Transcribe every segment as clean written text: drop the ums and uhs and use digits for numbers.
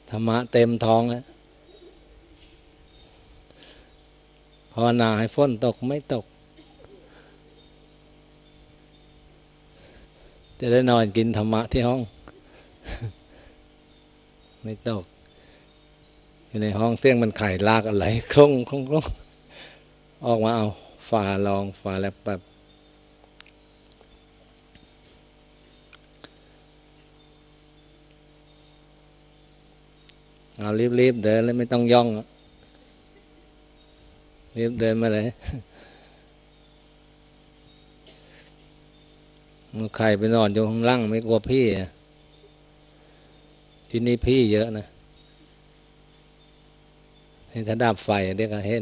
ธรรมะเต็มท้องแล้วภาวนาให้ฝนตกไม่ตกจะได้นอนกินธรรมะที่ห้อง ไม่ตกอยู่ในห้องเสียงมันไข่ลากอะไรคลุ้งคลุ้งคลุ้งออกมาเอาฝาลองฝาแล้วแบบเอารีบๆเดินแล้วไม่ต้องย่องรีบเดินมาเลยมันไข่ไปนอนอยู่ข้างล่างไม่กลัวพี่ที่นี่พี่เยอะนะถ้าดับไฟเด็กก็เห็น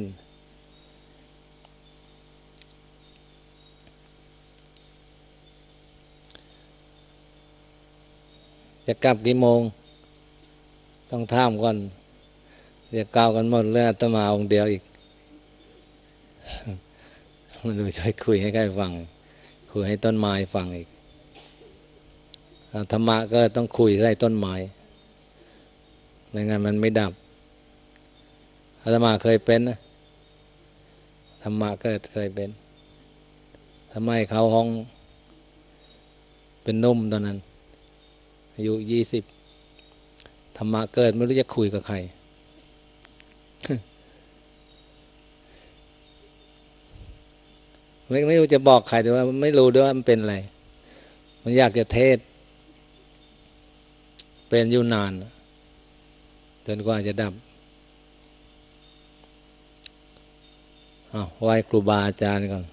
จะกลับกี่โมงต้องถามก่อนเดี๋ยวก้าวกันหมดเลยอาตมาองค์เดียวอีกมันดูช่วยคุยให้ใครฟังคุยให้ต้นไม้ฟังอีกธรรมะก็ต้องคุยให้ต้นไม้ไม่งั้นมันไม่ดับอาตมาเคยเป็นนะธรรมะก็เคยเป็นทำไมเขาห้องเป็นนุ่มตอนนั้นอายุ20ธรรมะเกิดไม่รู้จะคุยกับใคร ไม่รู้จะบอกใครด้วยว่าไม่รู้ด้วยว่ามันเป็นอะไรมันอยากจะเทศเป็นอยู่นานจนกว่าจะดับไหว้ครูบาอาจารย์ก่อน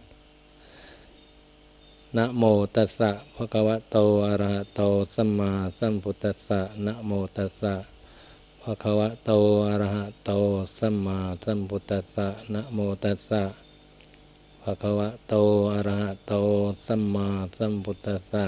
นะโมตัสสะภะคะวะโตอะระหะโตสัมมาสัมพุทธัสสะนะโมตัสสะภะคะวะโตอะระหะโตสัมมาสัมพุทธัสสะนะโมตัสสะภะคะวะโตอะระหะโตสัมมาสัมพุทธัสสะ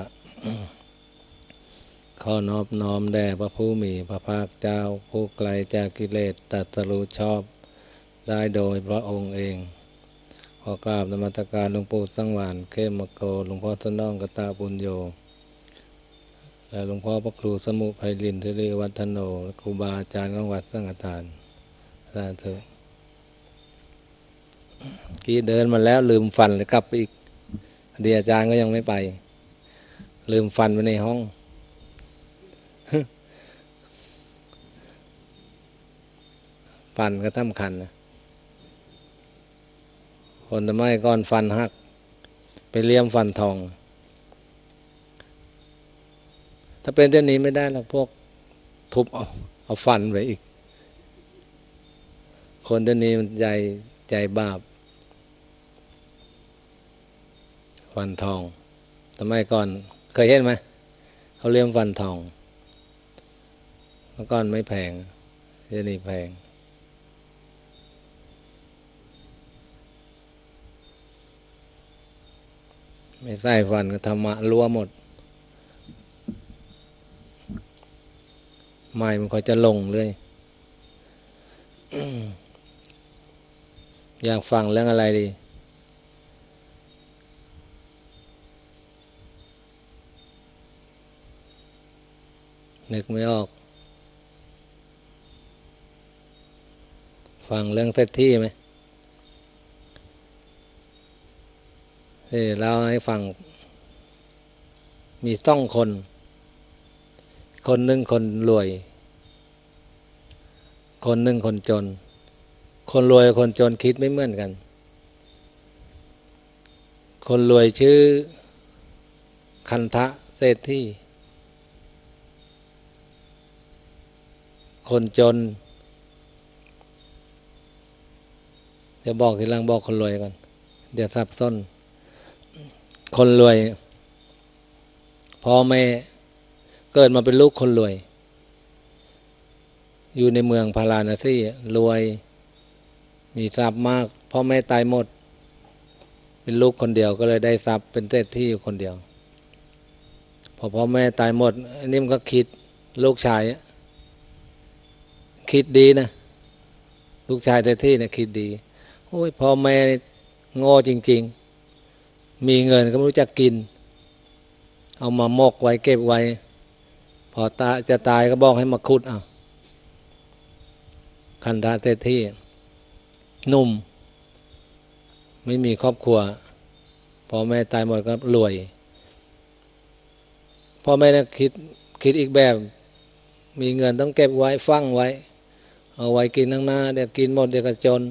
ขอนอบน้อมแด่พระผู้มีพระภาคเจ้าผู้ไกลจากกิเลสตรัสรู้ชอบได้โดยพระองค์เองขอกราบนมัสการหลวงปู่สังวานเข้มโกหลวงพ่อสนองกตาปุญโญและหลวงพ่อพระครูสมุไพลินทริวัฒโนครูบาอาจารย์ของวัดสังฆทานสาธุกี้เดินมาแล้วลืมฟันเลยกลับไปอีกเดี๋ยวอาจารย์ก็ยังไม่ไปลืมฟันไว้ในห้องฟันก็สำคัญนะคนทำไมก่อนฟันหักไปเลี่ยมฟันทองถ้าเป็นเช่นนี้ไม่ได้แล้วพวกทุบเอาฟันไปอีกคนเช่นนี้มันใจบาปฟันทองทำไมก่อนเคยเห็นไหมเขาเลี่ยมฟันทองเมื่อก่อนไม่แพงเดี๋ยวนี้แพงไม่ใส่ฟันก็ธรรมะรั่วหมดไม่มันก็จะลงเลยอยากฟังเรื่องอะไรดีนึกไม่ออกฟังเรื่องเศรษฐีไหมเล่าให้ฟังมี2 คนคนหนึ่งคนรวยคนหนึ่งคนจนคนรวยกับคนจนคิดไม่เหมือนกันคนรวยชื่อคันทะเศรษฐีคนจนเดี๋ยวบอกทีหลังบอกคนรวยก่อนเดี๋ยวสับส้นคนรวยพ่อแม่เกิดมาเป็นลูกคนรวยอยู่ในเมืองพาราณสีรวยมีทรัพย์มากพ่อแม่ตายหมดเป็นลูกคนเดียวก็เลยได้ทรัพย์เป็นเศรษฐีอยู่คนเดียวพอพ่อแม่ตายหมดอันนี้มันก็คิดลูกชายคิดดีนะลูกชายเศรษฐีเนี่ยคิดดีโอ้ยพ่อแม่โง่จริงๆมีเงินก็ไม่รู้จักกินเอามาหมกไว้เก็บไว้พอจะตายก็บอกให้มาขุดคันธเศรษฐีหนุ่มไม่มีครอบครัวพ่อแม่ตายหมดก็รวยพ่อแม่เนี่ยคิดอีกแบบมีเงินต้องเก็บไว้ฟังไว้เอาไว้กินข้างหน้าเดี๋ยวกินหมดเดี๋ยวก็จน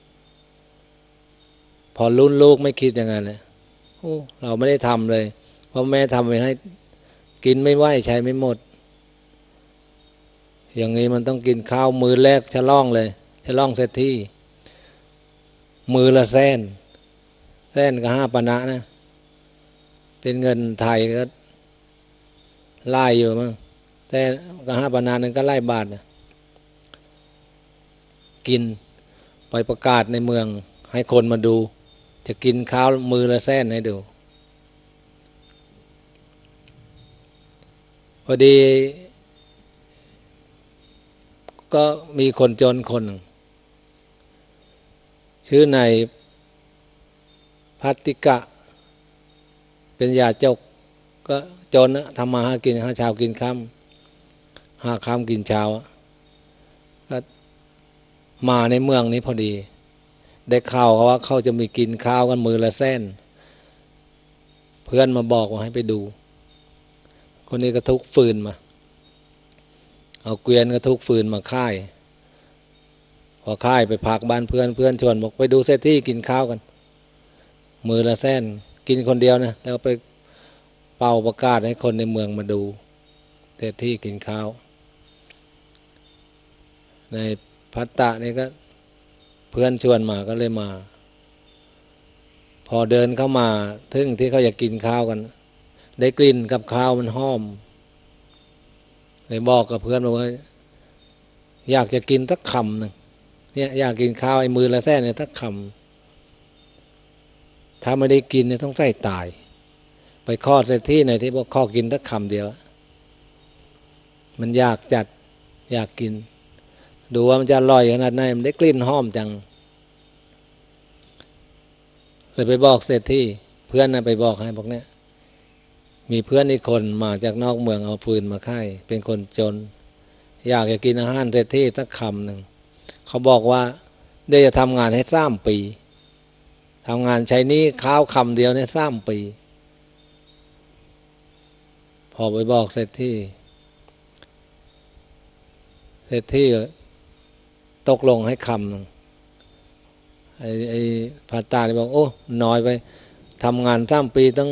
พอรุ่นลูกไม่คิดอย่างนั้นเลยเราไม่ได้ทำเลยพ่อแม่ทำไว้ให้กินไม่ไหวใช้ไม่หมดอย่างนี้มันต้องกินข้าวมือแรกฉลองเลยฉลองเศรษฐีมือละแสนก็5 ปานะนะเป็นเงินไทยก็ไล่อยู่มั้งแต่ก็5 ปานะนึงก็ไล่บาทนะกินไปประกาศในเมืองให้คนมาดูจะกินข้าวมือละแสนให้ดูพอดีก็มีคนจนคนหนึ่งชื่อนายพัตติกะเป็นยาจกก็จนนะทำมาหากินหาเช้ากินค่ำหาค่ำกินเช้าก็มาในเมืองนี้พอดีได้ข่าวว่าเขาจะมีกินข้าวกันมือละแสนเพื่อนมาบอกว่าให้ไปดูคนนี้ก็ทุกฟืนมาเอาเกวียนก็ทุกฟืนมาค่ายพอค่ายไปพักบ้านเพื่อนชวนบอกไปดูเศรษฐีกินข้าวกันมือละแสนกินคนเดียวนะแล้วไปเป่าประกาศให้คนในเมืองมาดูเศรษฐีกินข้าวในพัตตะนี่ก็เพื่อนชวนมาก็เลยมาพอเดินเข้ามาถึงที่เขาอยากกินข้าวกันได้กลิ่นกับข้าวมันหอมเลยบอกกับเพื่อนว่าอยากจะกินสักคำหนึ่งเนี่ยอยากกินข้าวไอ้มือละแสนเนี่ยสักคำถ้าไม่ได้กินเนี่ยต้องใส่ตายไปข้อเศรษฐีหน่อยที่บอกข้อกินสักคำเดียวมันอยากจัดอยากกินดูว่ามันจะอร่อยขนาดไหนมันได้กลิ่นหอมจังเลยไปบอกเศรษฐีเพื่อนนะไปบอกให้บอกเนี่ยมีเพื่อนอีกคนมาจากนอกเมืองเอาปืนมาค่ายเป็นคนจนอยากจะกินอาหารเศรษฐีสักคำหนึ่งเขาบอกว่าได้จะทำงานให้3 ปีทำงานใช้นี้ข้าวคำเดียวใน3 ปีพอไปบอกเศรษฐีตกลงให้คำหนึ่งไอ้พาตาเนี่ยบอกโอ้น้อยไปทำงาน3 ปีต้อง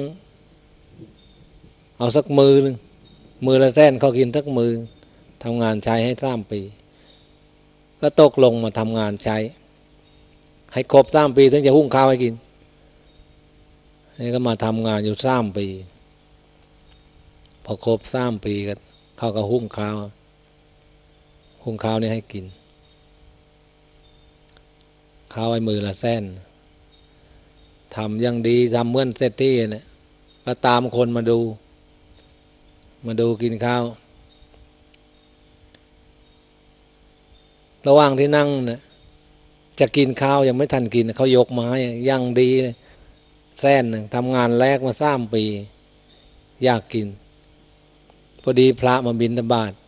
เอาสักมือหนึ่งมือละแสนเขากินสักมือทำงานใช้ให้3 ปีก็ตกลงมาทำงานใช้ให้ครบ3 ปีถึงจะหุงข้าวให้กินนี่ก็มาทำงานอยู่3 ปีพอครบ3 ปีก็เขาก็หุงข้าวนี่ให้กินข้าวไอ้มือละแสนทำอย่างดีทำเหมือนเศรษฐีเนี่ยก็ตามคนมาดูกินข้าวระหว่างที่นั่งเนี่ยจะกินข้าวยังไม่ทันกินเขายกมาให้อย่างดีเลยแสนหนึ่งทำงานแรกมา3 ปีอยากกินพอดีพระมาบิณฑบาต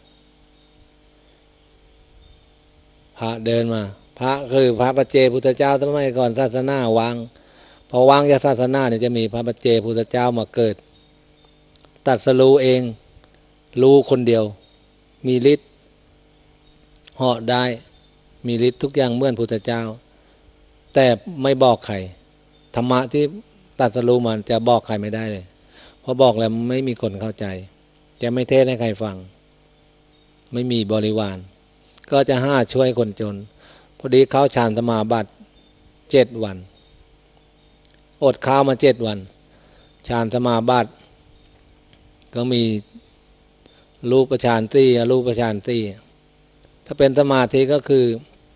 พระเดินมาพระคือพระปัจเจพุทธเจ้าสมัยก่อนศาสนาวางพอวางจากศาสนาเนี่ยจะมีพระปัจเจพุทธเจ้ามาเกิดตรัสรู้เองรู้คนเดียวมีฤทธิ์เหาะได้มีฤทธิ์ทุกอย่างเหมือนพุทธเจ้าแต่ไม่บอกใครธรรมะที่ตรัสรู้มันจะบอกใครไม่ได้เลยเพราะบอกแล้วไม่มีคนเข้าใจจะไม่เทศให้ใครฟังไม่มีบริวารก็จะช่วยคนจนพอดีเขาฌานสมาบัติ7 วันอดข้าวมา7 วันฌานสมาบัติก็มีรูปฌานสี่อรูปฌานสี่ถ้าเป็นสมาธิก็คือ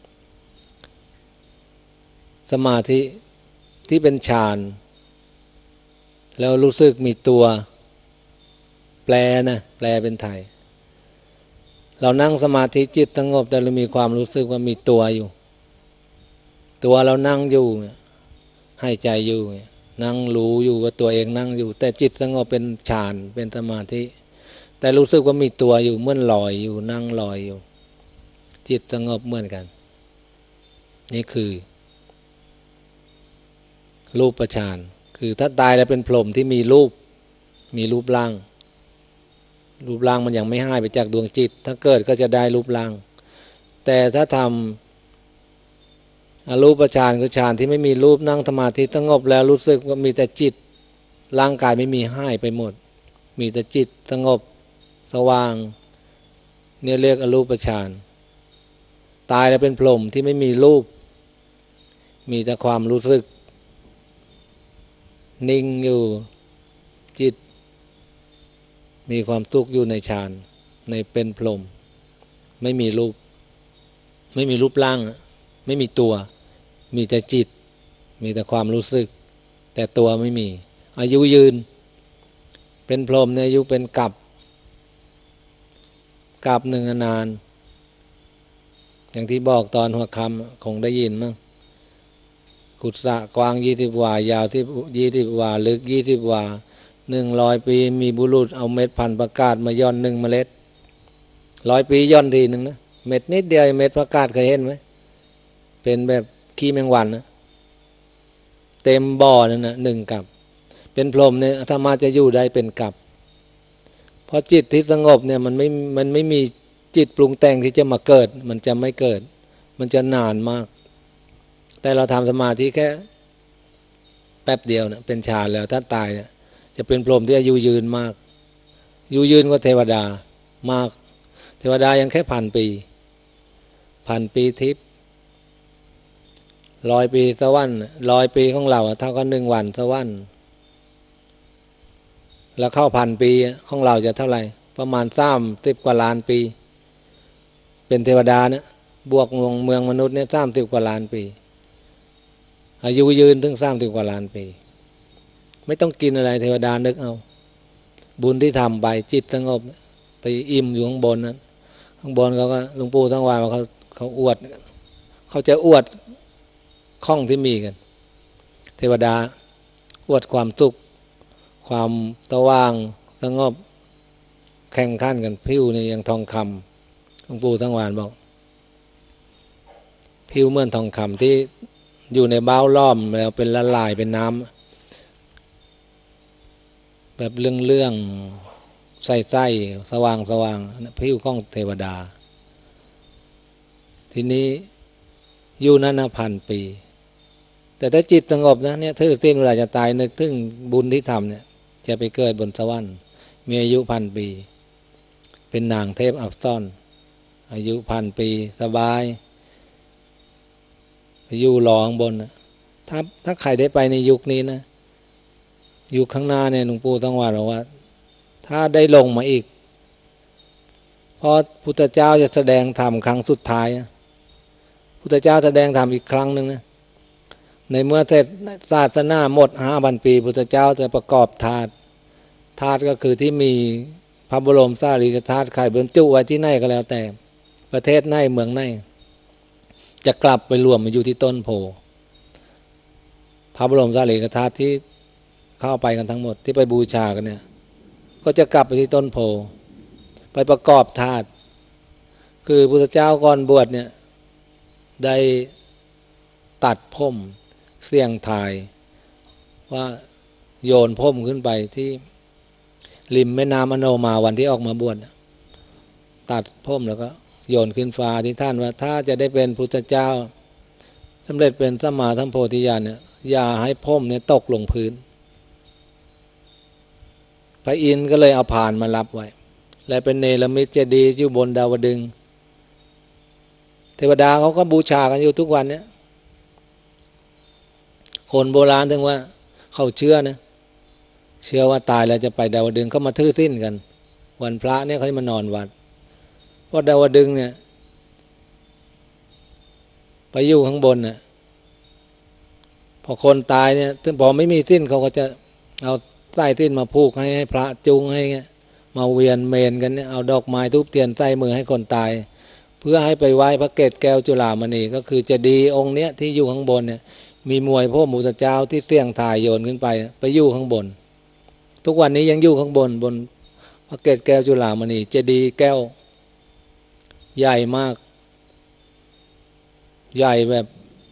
สมาธิที่เป็นฌานแล้วรู้สึกมีตัวแปลเป็นไทยเรานั่งสมาธิจิตสงบแต่เรามีความรู้สึกว่ามีตัวอยู่ตัวเรานั่งอยู่ให้ใจอยู่นั่งรู้อยู่ว่าตัวเองนั่งอยู่แต่จิตสงบเป็นฌานเป็นสมาธิแต่รู้สึกว่ามีตัวอยู่เหมือนลอยอยู่นั่งลอยอยู่จิตสงบเหมือนกันนี่คือรูปฌานคือถ้าตายแล้วเป็นพรหมที่มีรูปร่างมันยังไม่หายไปจากดวงจิตถ้าเกิดก็จะได้รูปร่างแต่ถ้าทำอรูปฌานคือฌานที่ไม่มีรูปนั่งสมาธิสงบแล้วรู้สึกว่ามีแต่จิตร่างกายไม่มีหายไปหมดมีแต่จิตสงบสว่างเนี่ยเรียกอรูปฌานตายแล้วเป็นพรหมที่ไม่มีรูปมีแต่ความรู้สึกนิ่งอยู่จิตมีความทุกข์อยู่ในฌานในเป็นพรหมไม่มีรูปร่างไม่มีตัวมีแต่จิตมีแต่ความรู้สึกแต่ตัวไม่มีอายุยืนเป็นพรหมเนี่ยอายุเป็นกับหนึ่งนานอย่างที่บอกตอนหัวค่ำคงได้ยินมั้งขุดสระกว้าง20 วายาวที่20 วาลึก20 วา100 ปีมีบุรุษเอาเม็ดพันธุ์ประกาศมาย่อน1 เมล็ด100 ปีย่อนทีหนึ่งนะเม็ดนิดเดียวเม็ดประกาศเคยเห็นไหมเป็นแบบขี้แมงวันนะเต็มบ่อนั่นนะ1 กับเป็นพรหมเนี่ยถ้ามาจะอยู่ได้เป็นกับเพราะจิตที่สงบเนี่ยมันไม่มีจิตปรุงแต่งที่จะมาเกิดมันจะไม่เกิดมันจะนานมากแต่เราทำสมาธิแค่แป๊บเดียวเนี่ยเป็นฌานแล้วถ้าตายเนี่ยจะเป็นพรหมที่อายุยืนมากอายุยืนกว่าเทวดามากเทวดายังแค่1,000 ปีทิพย์100 ปีสวรรค์100 ปีของเราเท่ากับ1 วันสวรรค์แล้วเข้า1,000 ปีของเราจะเท่าไหร่ประมาณ30 กว่าล้านปีเป็นเทวดาเนี่ยบวกเมืองมนุษย์เนี่ย30 กว่าล้านปีอายุยืนถึง30 กว่าล้านปีไม่ต้องกินอะไรเทวดานึกเอาบุญที่ทำไปจิตสงบไปอิ่มอยู่ข้างบนนั้นข้างบนเขาก็หลวงปู่ทั้งวันเขาอวดเขาจะอวดข้องที่มีกันเทวดาอวดความสุขความสว่างสงบแข่งขันกันผิวนี่อย่างทองคำหลวงปู่ทั้งวันบอกผิวเหมือนทองคำที่อยู่ในบ้าวล้อมแล้วเป็นละลายเป็นน้ำแบบเรื่องใส่สว่างผิวของเทวดาทีนี้อยู่นั้น1,000 ปีแต่ถ้าจิตสงบนะเนี่ยถือสิ้นเวลาจะตายนึกถึงบุญที่ทำเนี่ยจะไปเกิดบนสวรรค์มีอายุ1,000 ปีเป็นนางเทพอัปสรอายุ1,000 ปีสบายอยู่รอข้างบนนะถ้าใครได้ไปในยุคนี้นะยุคข้างหน้าเนี่ยหลวงปู่ต้องว่าว่าถ้าได้ลงมาอีกเพราะพุทธเจ้าจะแสดงธรรมครั้งสุดท้ายพุทธเจ้าแสดงธรรมอีกครั้งหนึ่งนะในเมื่อเสร็จศาสนาหมด5,000 ปีพุทธเจ้าจะประกอบธาตุก็คือที่มีพระบรมสารีริกธาตุใครบรรจุไว้ที่ไหนก็แล้วแต่ประเทศไหนเมืองไหนจะกลับไปรวมมาอยู่ที่ต้นโพพระบรมสารีริกธาตุที่เข้าไปกันทั้งหมดที่ไปบูชากันเนี่ยก็จะกลับไปที่ต้นโพไปประกอบธาตุคือพุทธเจ้าก่อนบวชเนี่ยได้ตัดผมเสี่ยงทายว่าโยนผมขึ้นไปที่ริมแม่น้ำอโนมาวันที่ออกมาบวชตัดผมแล้วก็โยนขึ้นฟ้าที่ท่านว่าถ้าจะได้เป็นพุทธเจ้าสำเร็จเป็นสัมมาสัมโพธิญาณเนี่ยอย่าให้ผมเนี่ยตกลงพื้นพระอินทร์ก็เลยเอาพานมารับไว้และเป็นเนรมิตเจดีย์อยู่บนดาวดึงส์เทวดาเขาก็บูชากันอยู่ทุกวันเนี่ยคนโบราณถึงว่าเขาเชื่อนะเชื่อว่าตายแล้วจะไปดาวดึงส์เขามาทื่อสิ้นกันวันพระเนี่ยเขามานอนวัดเพราะดาวดึงส์เนี่ยไปอยู่ข้างบนน่ะพอคนตายเนี่ยถึงพอไม่มีสิ้นเขาก็จะเอาใส่สิ้นมาผูกให้พระจุงให้เงี้ยมาเวียนเมนกันเนี่ยเอาดอกไม้ทูบเทียนใส่มือให้คนตายเพื่อให้ไปไหว้พระเกศแก้วจุฬามณีก็คือเจดีย์องค์เนี้ยที่อยู่ข้างบนเนี่ยมีมวยพระพุทธเจ้าที่เสี่ยงทายโยนขึ้นไปอยู่ข้างบนทุกวันนี้ยังอยู่ข้างบนพระเกศแก้วจุฬามณีเจดีย์แก้วใหญ่มากใหญ่แบบ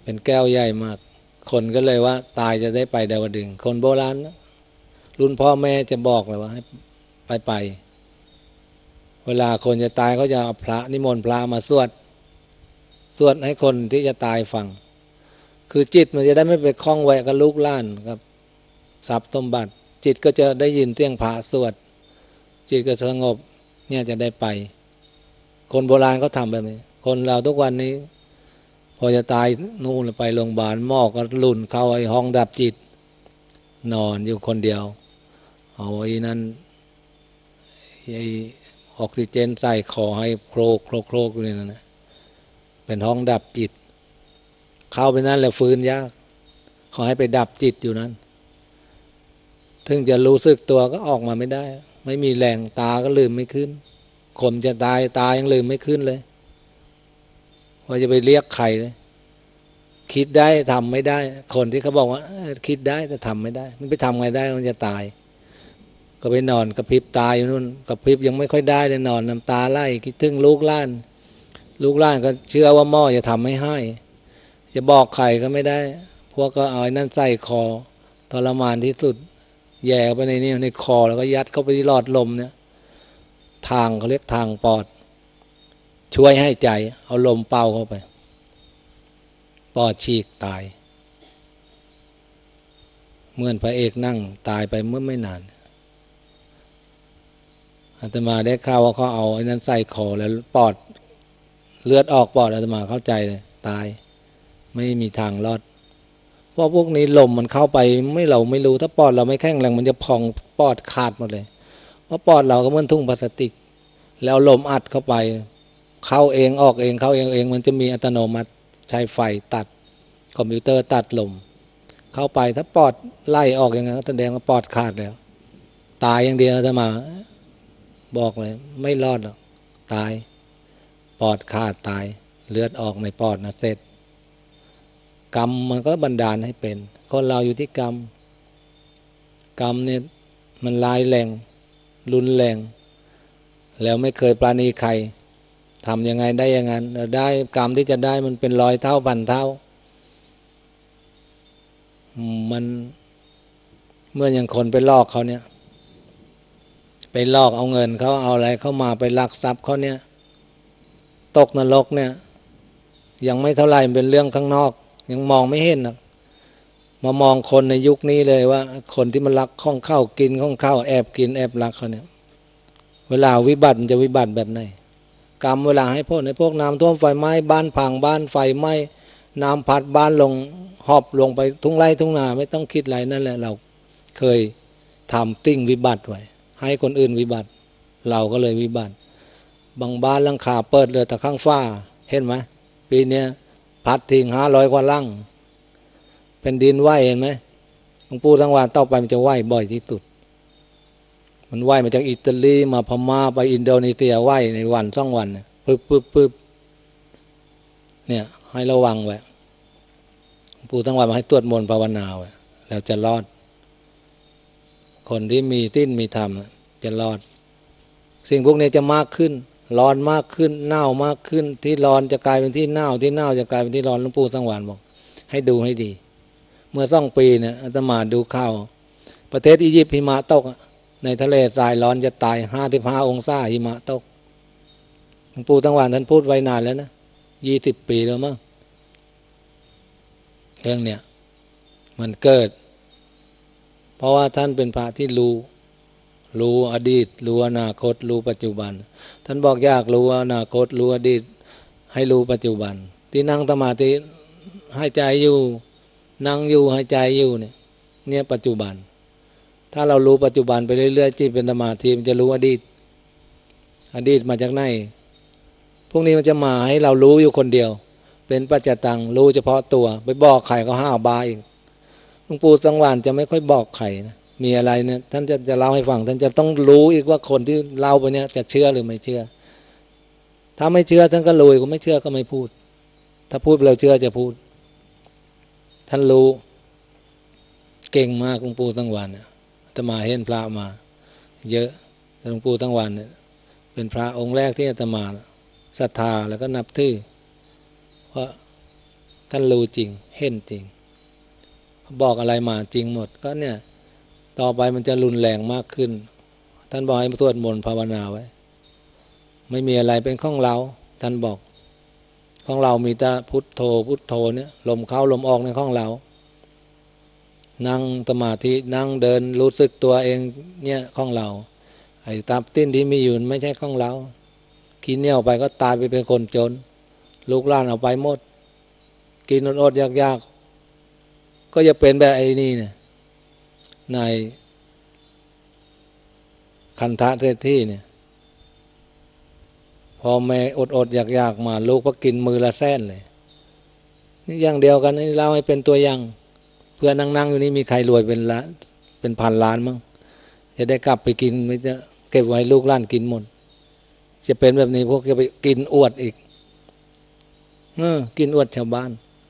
เป็นแก้วใหญ่มากคนก็เลยว่าตายจะได้ไปดาวดึงส์คนโบราณรุ่นพ่อแม่จะบอกเลยว่าให้ไปเวลาคนจะตายเขาจะเอาพระนิมนต์พระมาสวดให้คนที่จะตายฟังคือจิตมันจะได้ไม่ไปคล้องแวะกับลูกหลานครับทรัพย์สมบัติจิตก็จะได้ยินเสียงพระสวดจิตก็สงบเนี่ยจะได้ไปคนโบราณเขาทำแบบนี้คนเราทุกวันนี้พอจะตายนู่นไปโรงพยาบาลหมอก็หลุ่นเข้าไอ้ห้องดับจิตนอนอยู่คนเดียวเอาไอ้นั้นไอ้ออกซิเจนใส่คอให้โครกอยู่นี่นะเป็นห้องดับจิตเข้าไปนั้นแล้วฟื้นยากเขาให้ไปดับจิตอยู่นั้นถึงจะรู้สึกตัวก็ออกมาไม่ได้ไม่มีแรงตาก็ลืมไม่ขึ้นคนจะตายตายังลืมไม่ขึ้นเลยว่าจะไปเรียกใครเลยคิดได้ทำไม่ได้คนที่เขาบอกว่าคิดได้แต่ทำไม่ได้มันไปทำไงได้มันจะตายก็ไปนอนกระพริบตาอยู่นู่นกระพริบยังไม่ค่อยได้เลยนอนน้ำตาไหลคิดถึงลูกหลานก็เชื่อว่าหม้อจะทำให้จะบอกใครก็ไม่ได้พวกก็เอาไอ้นั่นใส่คอทรมานที่สุดแย่ไปในคอแล้วก็ยัดเข้าไปที่หลอดลมเนี่ยทางเขาเรียกทางปอดช่วยให้ใจเอาลมเป่าเข้าไปปอดฉีกตายเหมือนพระเอกนั่งตายไปเมื่อไม่นานอาตมาได้ข่าวว่าเขาเอาไอ้นั้นใส่คอแล้วปอดเลือดออกปอดอาตมาเข้าใจเลยตายไม่มีทางรอดเพราะพวกนี้ลมมันเข้าไปเราไม่รู้ถ้าปอดเราไม่แข็งแรงมันจะพองปอดขาดหมดเลยเพราะปอดเราก็เหมือนทุ่งพลาสติกแล้วลมอัดเข้าไปเข้าเองออกเองเข้าเองมันจะมีอัตโนมัติใช้ไฟตัดคอมพิวเตอร์ตัดลมเข้าไปถ้าปอดไล่ออกอย่างนั้นแสดงว่าปอดขาดแล้วตายอย่างเดียวอาตมาบอกเลยไม่รอดหรอกตายปอดขาดตายเลือดออกในปอดนะเสร็จกรรมมันก็บันดาลให้เป็นคนเราอยู่ที่กรรมเนี่ยมันร้ายแรงรุนแรงแล้วไม่เคยปราณีใครทำยังไงได้อย่างนั้นได้กรรมที่จะได้มันเป็น100 เท่าพันเท่ามันเมื่ออย่างคนไปลอกเขาเนี่ยไปลอกเอาเงินเขาเอาอะไรเข้ามาไปลักทรัพย์เขาเนี่ยตกนรกเนี่ยยังไม่เท่าไหร่เป็นเรื่องข้างนอกยังมองไม่เห็นนะมามองคนในยุคนี้เลยว่าคนที่มันลักข้องเข้ากินข้องเข้าแอบกินแอบลักเขาเนี่ยเวลาวิบัติมันจะวิบัติแบบไหนกรรมเวลาให้พ้นในพวกน้ำท่วมไฟไหม้บ้านพังบ้านไฟไหม้น้ำพัดบ้านลงหอบลงไปทุ่งไร่ทุ่งนาไม่ต้องคิดอะไรนั่นแหละเราเคยทำติ้งวิบัติไว้ให้คนอื่นวิบัติเราก็เลยวิบัติบางบ้านหลังคาเปิดเลยแต่ข้างฟ้าเห็นไหมปีนี้พัดทิ้ง500 กว่าลังเป็นดินไหวเห็นไหมหลวงปู่ทั้งวันต่อไปมันจะไหวบ่อยที่สุดมันไหวมาจากอิตาลีมาพม่าไปอินโดนีเซียไหวในวัน2 วันปึ๊บเนี่ยให้ระวังไว้หลวงปู่ทั้งวันมาให้ตรวจมนต์ภาวนาไว้แล้วจะรอดคนที่มีสิ้นมีธรรมจะรอดสิ่งพวกนี้จะมากขึ้นร้อนมากขึ้นหนาวมากขึ้นที่ร้อนจะกลายเป็นที่หนาวที่หนาวจะกลายเป็นที่ร้อนหลวงปู่สังวรบอกให้ดูให้ดีเมื่อ2 ปีเนี่ยอาตมาดูข่าวประเทศอียิปต์หิมะตกในทะเลทรายร้อนจะตาย55 องศาหิมะตกหลวงปู่สังวรท่านพูดไว้นานแล้วนะ20 ปีแล้วมั้งเรื่องเนี้ยมันเกิดเพราะว่าท่านเป็นพระที่รู้อดีตรู้อนาคตรู้ปัจจุบันท่านบอกอยากรู้อนาคตรู้อดีตให้รู้ปัจจุบันที่นั่งสมาธิให้ใจอยู่นั่งอยู่ให้ใจอยู่เนี่ยปัจจุบันถ้าเรารู้ปัจจุบันไปเรื่อยๆจิตเป็นสมาธิมันจะรู้อดีตมาจากไหนพวกนี้มันจะมาให้เรารู้อยู่คนเดียวเป็นปัจจตังรู้เฉพาะตัวไปบอกใครก็ห้าวบายหลวงปู่สังวรจะไม่ค่อยบอกใครนะมีอะไรเนี่ยท่านจะเล่าให้ฟังท่านจะต้องรู้อีกว่าคนที่เล่าไปเนี่ยจะเชื่อหรือไม่เชื่อถ้าไม่เชื่อท่านก็ลุยก็ไม่เชื่อก็ไม่พูดถ้าพูดเราเชื่อจะพูดท่านรู้เก่งมากหลวงปู่สังวรเนี่ยอาตมาเห็นพระมาเยอะหลวงปู่สังวรเนี่ยเป็นพระองค์แรกที่อาตมาศรัทธาแล้วก็นับถือเพราะท่านรู้จริงเห็นจริงบอกอะไรมาจริงหมดก็เนี่ยต่อไปมันจะรุนแรงมากขึ้นท่านบอกให้สวดมนต์ภาวนาไว้ไม่มีอะไรเป็นของเราท่านบอกของเรามีแต่พุทโธพุทโธเนี่ยลมเข้าลมออกในของเรานั่งสมาธินั่งเดินรู้สึกตัวเองเนี่ยของเราไอ้ตับติ้นที่มีอยู่ไม่ใช่ของเรากินเนี่ยออกไปก็ตายไปเป็นคนจนลูกหลานเอาไปหมดกินอดๆยากๆก็จะเป็นแบบไอ้นี่เนี่ยนายคันธะเศรษฐีเนี่ยพอแม่อดอยากมาลูกก็กินมือละแสนเลยนี่อย่างเดียวกันนี่เล่าให้เป็นตัวอย่างเพื่อนั่งอยู่นี่มีใครรวยเป็นล้านเป็นพันล้านมั้งจะได้กลับไปกินไม่จะเก็บไว้ลูกหลานกินหมดจะเป็นแบบนี้พวกจะไปกินอวดอีกกินอวดชาวบ้าน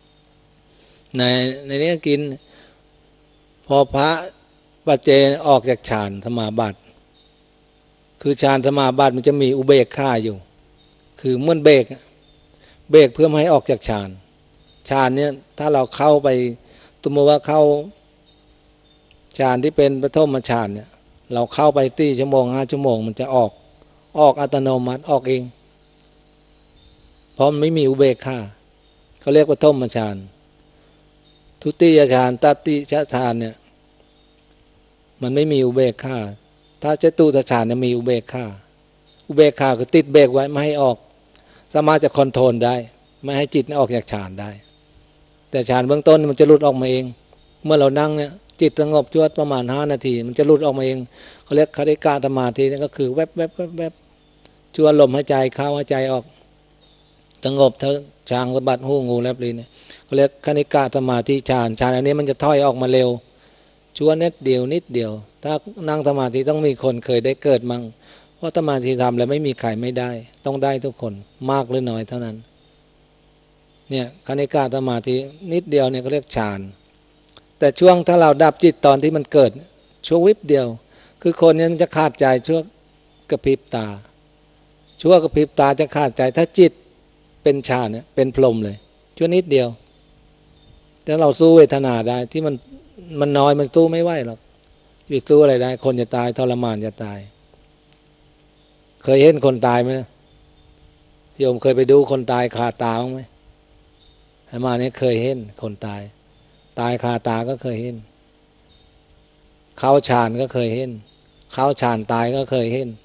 ในนี้กินพอพระปัจเจออกจากฌานสมาบัติคือฌานสมาบัติมันจะมีอุเบกขาอยู่คือเมื่อเบรกเพื่อไม่ให้ออกจากฌานเนี่ยถ้าเราเข้าไปสมมติว่าเข้าฌานที่เป็นปฐมฌานเนี่ยเราเข้าไป4 ชั่วโมง 5 ชั่วโมงมันจะออกอัตโนมัติออกเองเพราะมันไม่มีอุเบกขาเขาเรียกว่าปฐมฌานทุติยฌานตติยฌานเนี่ยมันไม่มีอุเบกขาถ้าจตุตฌานเนี่ยมีอุเบกขาคือติดเบรกไว้ไม่ให้ออกสามารถจะคอนโทรลได้ไม่ให้จิตออกจากฌานได้แต่ฌานเบื้องต้นมันจะหลุดออกมาเองเมื่อเรานั่งเนี่ยจิตสงบชั่วประมาณ5 นาทีมันจะหลุดออกมาเองเขาเรียกคติกาสมาธินั่นก็คือแวบชั่วลมหายใจเข้าหายใจออกสงบทั้งชางสะบัดหูงูแลบลิ้นเขาเรียกคณิกาสมาธิฌานอันนี้มันจะถอยออกมาเร็วชั่วนิดเดียวถ้านั่งสมาธิต้องมีคนเคยได้เกิดมั่งเพราะสมาธิทำแล้วไม่มีใครไม่ได้ต้องได้ทุกคนมากหรือน้อยเท่านั้นเนี่ยคณิกาสมาธินิดเดียวเนี่ยเขาเรียกฌานแต่ช่วงถ้าเราดับจิตตอนที่มันเกิดชั่ววิบเดียวคือคนนี้มันจะขาดใจชั่วกระพริบตาชั่วกระพริบตาจะขาดใจถ้าจิตเป็นฌานเนี่ยเป็นพรหมเลยชั่วนิดเดียวแต่เราสู้เวทนาได้ที่มันน้อยมันสู้ไม่ไหวหรอกจะสู้อะไรได้คนจะตายทรมานจะตายเคยเห็นคนตายไหมนะโยมเคยไปดูคนตายคาตาบ้างไหมอามาเนี่ยเคยเห็นคนตายคาตาก็เคยเห็นเข้าฌานก็เคยเห็นเข้าฌานตายก็เคยเห็น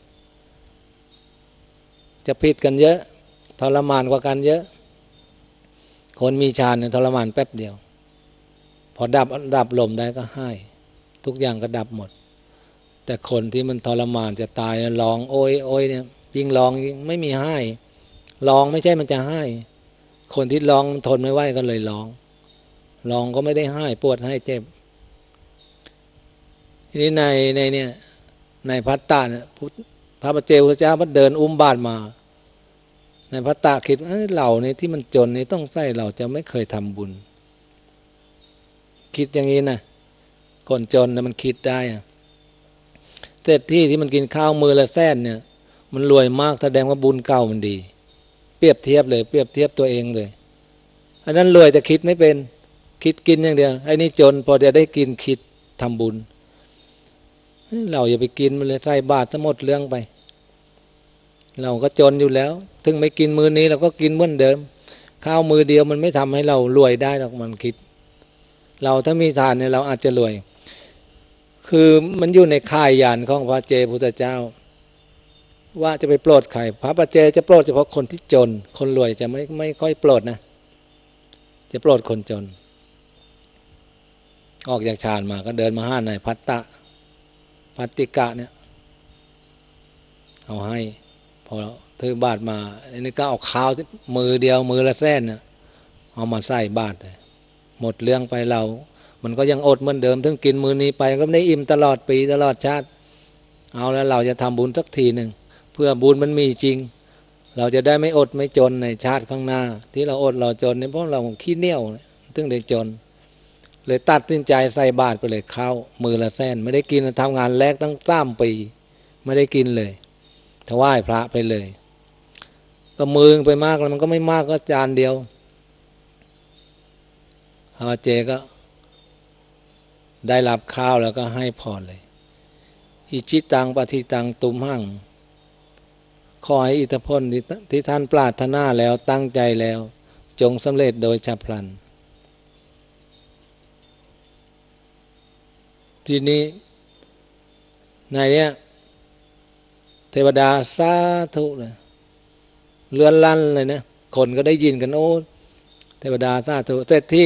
จะผิดกันเยอะทรมานกว่ากันเยอะคนมีฌานเนี่ยทรมานแป๊บเดียวพอดับลมได้ก็ให้ทุกอย่างก็ดับหมดแต่คนที่มันทรมานจะตายร้องโอยเนี่ยยิ่งร้องยิ่งไม่มีให้ร้องไม่ใช่มันจะให้คนที่ร้องทนไม่ไหวก็เลยร้องก็ไม่ได้ให้ปวดให้เจ็บทีนี้ในเนี่ยในภัตตาเนี่ยพระปัจเจกพุทธเจ้าพระเดินอุ้มบาตรมาในภัตตาคิดเราเนี่ยที่มันจนนี่ต้องใส่เราจะไม่เคยทำบุญคิดอย่างนี้นะคนจนนะมันคิดได้เศรษฐีที่มันกินข้าวมือละแสนเนี่ยมันรวยมากแสดงว่าบุญเก่ามันดีเปรียบเทียบตัวเองเลยอันนั้นรวยแต่คิดไม่เป็นคิดกินอย่างเดียวไอ้นี่จนพอจะได้กินคิดทำบุญเราอย่าไปกินมันเลยใส่บาตรซะหมดเรื่องไปเราก็จนอยู่แล้วถึงไม่กินมื้อนี้เราก็กินเหมือนเดิมข้าวมือเดียวมันไม่ทำให้เรารวยได้หรอกมันคิดเราถ้ามีทานเนี่ยเราอาจจะรวยคือมันอยู่ในข่ายญาณของพระเจพุทธเจ้าว่าจะไปโปรดใครพระปัจเจจะโปรดเฉพาะคนที่จนคนรวยจะไม่ค่อยโปรดนะจะโปรดคนจนออกจากฌานมาก็เดินมาห้าในพัตติกะเนี่ยเอาให้พอถือบาตรมาอันนี้ก็เอาข้าวมือเดียวมือละแสนเนี่ยเอามาใส่บาตรเลยหมดเรื่องไปเรามันก็ยังอดเหมือนเดิมถึงกินมือนี้ไปก็ไม่ได้อิ่มตลอดปีตลอดชาติเอาแล้วเราจะทำบุญสักทีหนึ่งเพื่อบุญมันมีจริงเราจะได้ไม่อดไม่จนในชาติข้างหน้าที่เราอดเราจนเนี่ยเพราะเราขี้เหนียวถึงได้จนเลยตัดสินใจใส่บาตรไปเลยข้าวมือละแสนไม่ได้กินทำงานแลกตั้ง3 ปีไม่ได้กินเลยถวายพระไปเลยก็มือไปมากแล้วมันก็ไม่มากก็จานเดียวอาเจก็ได้รับข้าวแล้วก็ให้พรเลยอิจิตังปฏิตังตุมหังขอให้อิทธิพลที่ท่านปรารถนาแล้วตั้งใจแล้วจงสำเร็จโดยฉับพลันทีนี้ในเนี้ยเทวดาสาธุเลยเลื่อนลั่นเลยนะคนก็ได้ยินกันโอ้เทวดาสาธุเศรษฐี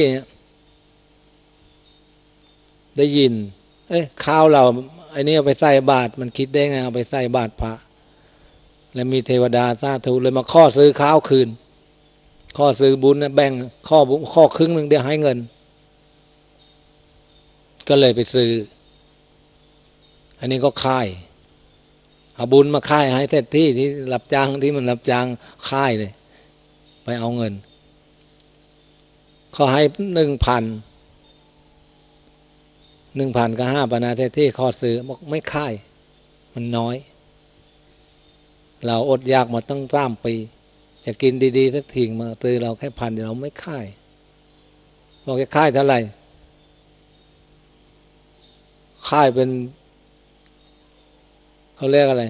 ได้ยินข้าวเราไอ้นี่เอาไปใส่บาตรมันคิดได้ไงเอาไปใส่บาตรพระแล้วมีเทวดาสาธุเลยมาข้อซื้อข้าวคืนข้อซื้อบุญนะแบ่งข้อครึ่งนึงเดี๋ยวให้เงินก็เลยไปซื้ออันนี้ก็ค่ายเอาบุญมาค่ายให้เศรษฐีที่รับจ้างที่มันรับจ้างค่ายเลยไปเอาเงินเขาให้1,000ก็5 ปนาเศรษฐีข้อซื้อบอกไม่ค่ายมันน้อยเราอดอยากมาตั้ง3 ปีจะกินดีๆสักทีมาซื้อเราแค่1,000เราไม่ค่ายบอกจะค่ายเท่าไหร่ค่ายเป็นเขาเรียกอะไร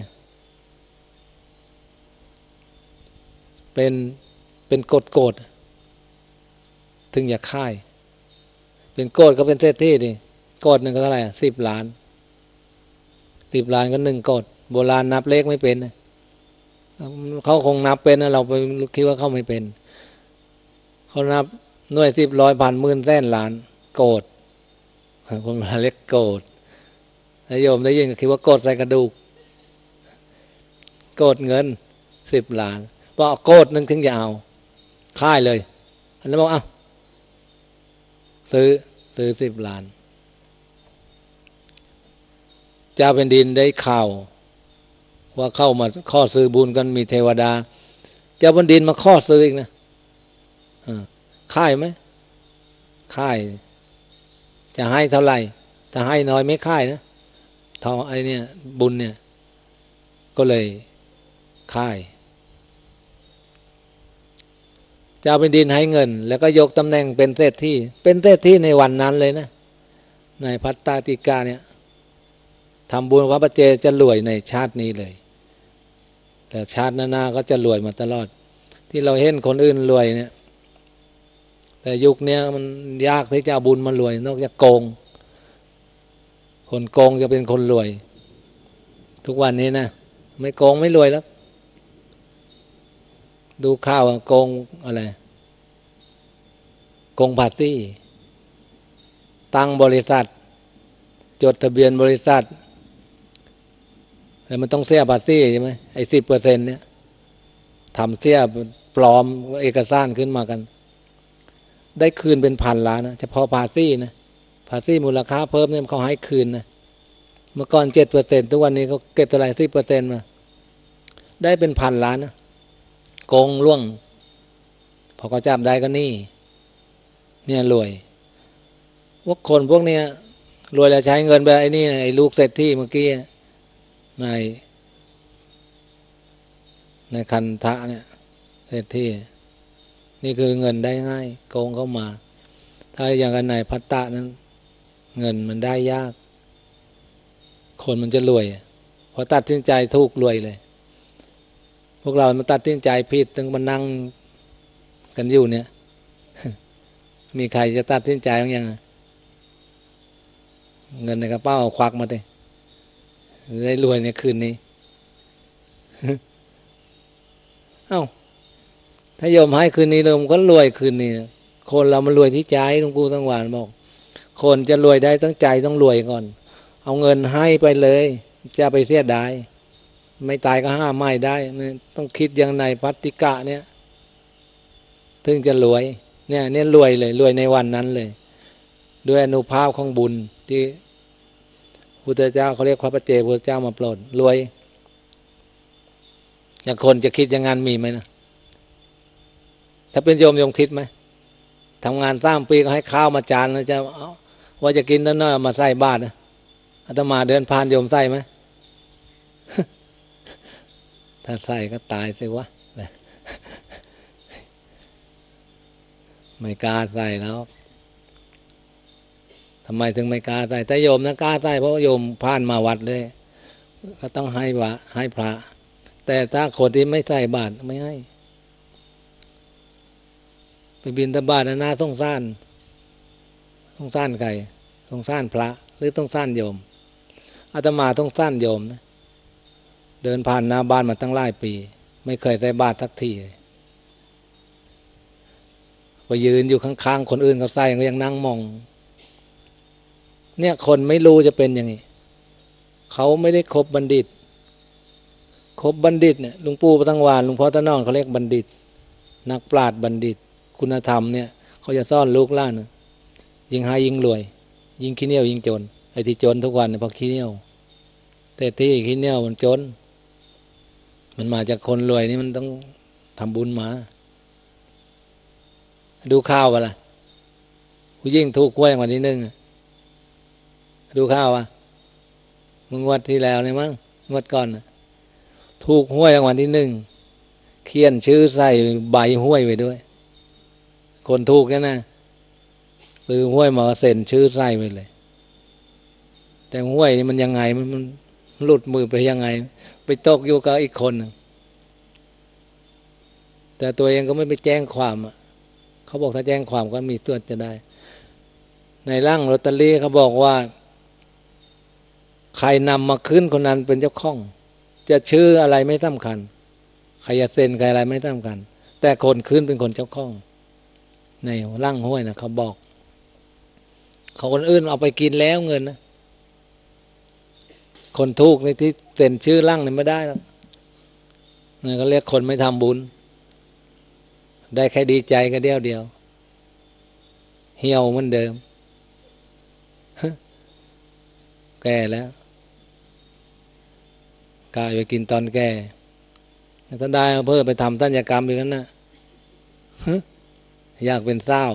เป็นโกดถึงอยากค่ายเป็นโกดก็เป็นเศรษฐีดิโกดหนึ่งก็เท่าไหร่10 ล้าน10 ล้านก็1 โกดโบราณนับเลขไม่เป็นเขาคงนับเป็นนะเราไปคิดว่าเขาไม่เป็นเขานับหน่วย10 ร้อยพันหมื่นแสนล้านโกดคนมาเล็กโกดโยมได้ยินก็คิดว่าโกดใส่กระดูกโกดเงิน10 ล้านพอโกดนึงถึงจะเอาค่ายเลยอันนั้นบอกเอาซื้อ10 ล้านเจ้าแผ่นดินได้ข่าวว่าเข้ามาข้อซื้อบุญกันมีเทวดาเจ้าแผ่นดินมาข้อซื้ออีกนะค่ายไหมค่ายจะให้เท่าไหร่ถ้าให้น้อยไม่ค่ายนะเท่าไอ้เนี่ยบุญเนี่ยก็เลยค่ายเจ้าแผ่นดินให้เงินแล้วก็ยกตำแหน่งเป็นเศรษฐีในวันนั้นเลยนะในภัตตาติกาเนี่ยทำบุญพระปัจเจจะรวยในชาตินี้เลยแต่ชาติหน้าก็จะรวยมาตลอดที่เราเห็นคนอื่นรวยเนี่ยแต่ยุคนี้มันยากที่จะเอาบุญมารวยนอกจากโกงคนโกงจะเป็นคนรวยทุกวันนี้นะไม่โกงไม่รวยแล้วดูข่าวโกงอะไรโกงภาษีตั้งบริษัทจดทะเบียนบริษัทแล้วมันต้องเสียภาษีใช่ไหมไอ้10%เนี่ยทำเสียปลอมเอกสารขึ้นมากันได้คืนเป็น1,000 ล้านนะเฉพาะภาษีนะภาษีมูลค่าเพิ่มเนี่ยเขาให้คืนนะเมื่อก่อน 7% ทุกวันนี้เขาเก็บเท่าไหร่ 10% มาได้เป็น1,000 ล้านนะโกงล่วงพอเขาจับได้ก็นี่เนี่ยรวยพวกคนพวกเนี้ยรวยแล้วใช้เงินไปไอ้นี่ไอ้ลูกเศรษฐีเมื่อกี้ในคันทะเนี่ยเศรษฐีนี่คือเงินได้ง่ายโกงเข้ามาถ้าอย่างกันไหนภัตตะนั้นเงินมันได้ยากคนมันจะรวยพอตัดสินใจถูกรวยเลยพวกเรามาตัดสินใจผิดต้องมานั่งกันอยู่เนี่ยมีใครจะตัดสินใจบ้างยังเงินในกระเป๋าควักมาดิได้รวยในคืนนี้ เอ้าถ้าโยมให้คืนนี้เราก็รวยคืนนี้คนเรามันรวยที่ใจหลวงปู่สังวาลบอกคนจะรวยได้ตั้งใจต้องรวยก่อนเอาเงินให้ไปเลยจะไปเสียดายไม่ตายก็ห้ามไม่ได้ต้องคิดอย่างในภัตติกะเนี่ยถึงจะรวยเนี่ยรวยเลยรวยในวันนั้นเลยด้วยอนุภาพของบุญที่พุทธเจ้าเขาเรียกพระปัจเจกพุทธเจ้ามาโปรดรวยอย่างคนจะคิดอย่างนั้นมีไหมนะถ้าเป็นโยมคิดไหมทำงาน3 ปีก็ให้ข้าวมาจานแล้วจะว่าจะกินน้อยๆมาใส่บาตรนะอาตมาเดินผ่านโยมใส่ไหม ถ้าใส่ก็ตายสิวะ ไม่กล้าใส่แล้วทำไมถึงไม่กล้าใส่แต่โยมนะกล้าใส่เพราะโยมผ่านมาวัดเลยก็ต้องให้พระแต่ถ้าคนที่ไม่ใส่บาตรไม่ให้ไปบิณฑบาตน่าสงสารใครสงสารพระหรือสงสารโยมอาตมาสงสารโยมนะเดินผ่านหน้าบ้านมาตั้งหลายปีไม่เคยใส่บาตรสักทีไปยืนอยู่ข้างๆคนอื่นเขาใส่ก็ยังนั่งมองเนี่ยคนไม่รู้จะเป็นอย่างนี้เขาไม่ได้คบบัณฑิตเนี่ยหลวงปู่ปฐมวานหลวงพ่อตะนอนเขาเรียกบัณฑิตนักปราชญ์บัณฑิตคุณธรรมเนี่ยเขาจะซ่อนลูกหลานยิ่งหายิ่งรวยยิ่งขี้เหนียวยิ่งจนไอ้ที่จนทุกวันเนี่ยเพราะขี้เหนียวแต่ที่ขี้เหนียวมันจนมันมาจากคนรวยนี่มันต้องทำบุญมาดูข้าววะล่ะผู้ยิ่งถูกหวยวันที่ 1ดูข้าววะมึงงวดที่แล้วเนี่ยมั้งงวดก่อนถูกหวยรางวัลที่ 1เขียนชื่อใส่ใบหวยไว้ด้วยคนถูกนะซื้อหวยมาเซ็นชื่อใส่ไว้เลยแต่หวยนี่มันยังไงมันหลุดมือไปยังไงไปตกอยู่กับอีกคนนึงแต่ตัวเองก็ไม่ไปแจ้งความเขาบอกถ้าแจ้งความก็มีตัวจะได้ในร่างลอตเตอรี่เขาบอกว่าใครนำมาขึ้นคนนั้นเป็นเจ้าของจะชื่ออะไรไม่สำคัญใครจะเซ็นใครอะไรไม่สำคัญแต่คนขึ้นเป็นคนเจ้าของในร่างห้วยนะเขาบอกเขาคนอื่นเอาไปกินแล้วเงินนะคนถูกในที่เซ็นชื่อร่างนี่ไม่ได้หรอกนี่เขาเรียกคนไม่ทำบุญได้แค่ดีใจก็เดียวเหี่ยวเหมือนเดิมแก่แล้วกายไปกินตอนแก่ถ้าได้เพื่อไปทำศัลยกรรมอีกนั้นนะอยากเป็นเศร้า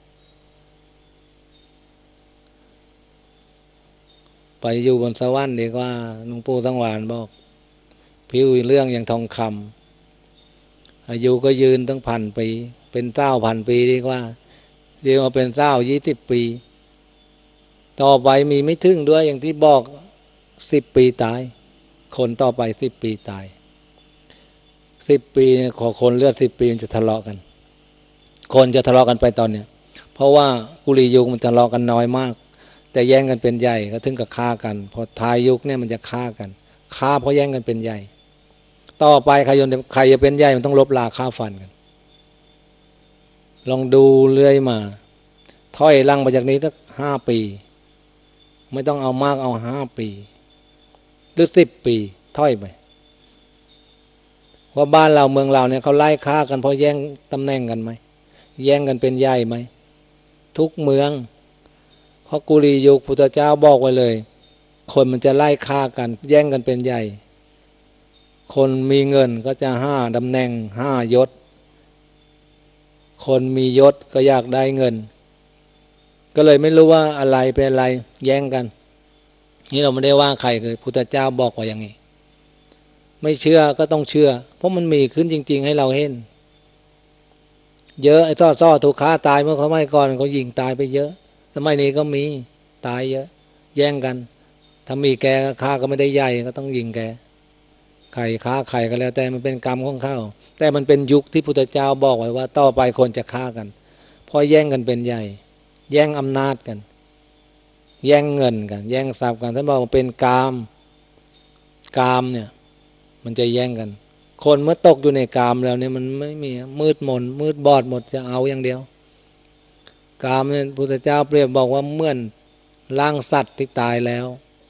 ไปอยู่บนสวรรค์ดีกว่าหลวงปู่สังวานบอกผิวเรื่องอย่างทองคำอายุก็ยืนตั้ง1,000 ปีเป็นเศร้า1,000 ปีดีกว่าเรียกว่าเป็นเศร้า20 ปีต่อไปมีไม่ถึงด้วยอย่างที่บอก10 ปีตายคนต่อไป10 ปีตาย10 ปีขอคนเลือด10 ปีจะทะเลาะกันคนจะทะเลาะกันไปตอนเนี้ยเพราะว่ากุลียุคมันทะเลาะกันน้อยมากแต่แย่งกันเป็นใหญ่ก็ถึงกับฆ่ากันพอท้ายยุคเนี่ยมันจะฆ่ากันฆ่าเพราะแย่งกันเป็นใหญ่ต่อไปใครจะเป็นใหญ่มันต้องลบราฆ่าฟันกันลองดูเรื่อยมาถอยหลังไปจากนี้สัก5 ปีไม่ต้องเอามากเอา5 ปีหรือ10 ปีถอยไปว่าบ้านเราเมืองเราเนี่ยเขาไล่ฆ่ากันเพราะแย่งตำแหน่งกันไหมแย่งกันเป็นใหญ่ไหมทุกเมืองเพราะกุลียุคพุทธเจ้าบอกไว้เลยคนมันจะไล่ฆ่ากันแย่งกันเป็นใหญ่คนมีเงินก็จะ5 ตำแหน่ง5 ยศคนมียศก็อยากได้เงินก็เลยไม่รู้ว่าอะไรเป็นอะไรแย่งกันนี่เราไม่ได้ว่าใครคือพุทธเจ้าบอกว่าอย่างนี้ไม่เชื่อก็ต้องเชื่อเพราะมันมีขึ้นจริงๆให้เราเห็นเยอะไอ้ซ่อถูกฆ่าตายเมื่อสมัยก่อนเขายิงตายไปเยอะสมัยนี้ก็มีตายเยอะแย่งกันถ้ามีแกฆ่าก็ไม่ได้ใหญ่ก็ต้องยิงแกใครฆ่าใครก็แล้วแต่มันเป็นกรรมของเขาแต่มันเป็นยุคที่พุทธเจ้าบอกไว้ว่าต่อไปคนจะฆ่ากันเพราะแย่งกันเป็นใหญ่แย่งอำนาจกันแย่งเงินกันแย่งทรัพย์กันท่านบอกว่าเป็นกามเนี่ยมันจะแย่งกันคนเมื่อตกอยู่ในกามแล้วเนี่ยมันไม่มีมืดมนมืดบอดหมดจะเอาอย่างเดียวกามเนี่ยพุทธเจ้าเปรียบบอกว่าเหมือนร่างสัตว์ที่ตายแล้ว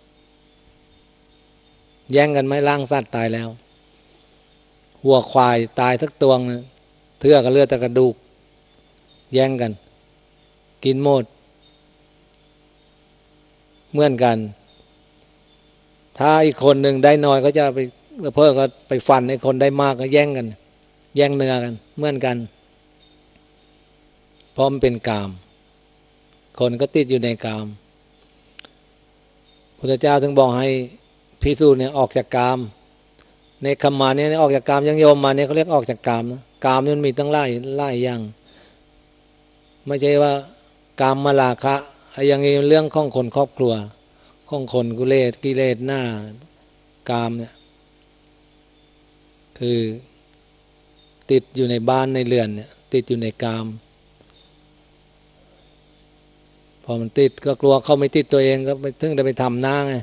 แย่งกันไหมร่างสัตว์ตายแล้ววัวควายตายทั้งตัวเนี่ยเทื่อกับเลือดแต่กระดูกแย่งกันกินหมดเหมือนกันถ้าอีกคนหนึ่งได้น้อยก็จะไปเพิ่มก็ไปฟันไอ้คนได้มากก็แย่งกันแย่งเนื้อกันเหมือนกันเพราะมันเป็นกามคนก็ติดอยู่ในกามพุทธเจ้าถึงบอกให้ภิกษุเนี่ยออกจากกามในคำมาเนี่ยออกจากกามยังโยมมาเนี่ยเขาเรียกออกจากกามนะกามนี่มันมีตั้งหลายอย่างไม่ใช่ว่ากามมาราคะอย่างนี้เรื่องของคนครอบครัวของคนกิเลสหน้ากามเนี่ยคือติดอยู่ในบ้านในเรือนเนี่ยติดอยู่ในกามพอมันติดก็กลัวเขาไม่ติดตัวเองก็ไปถึงได้ไปทำหน้าไง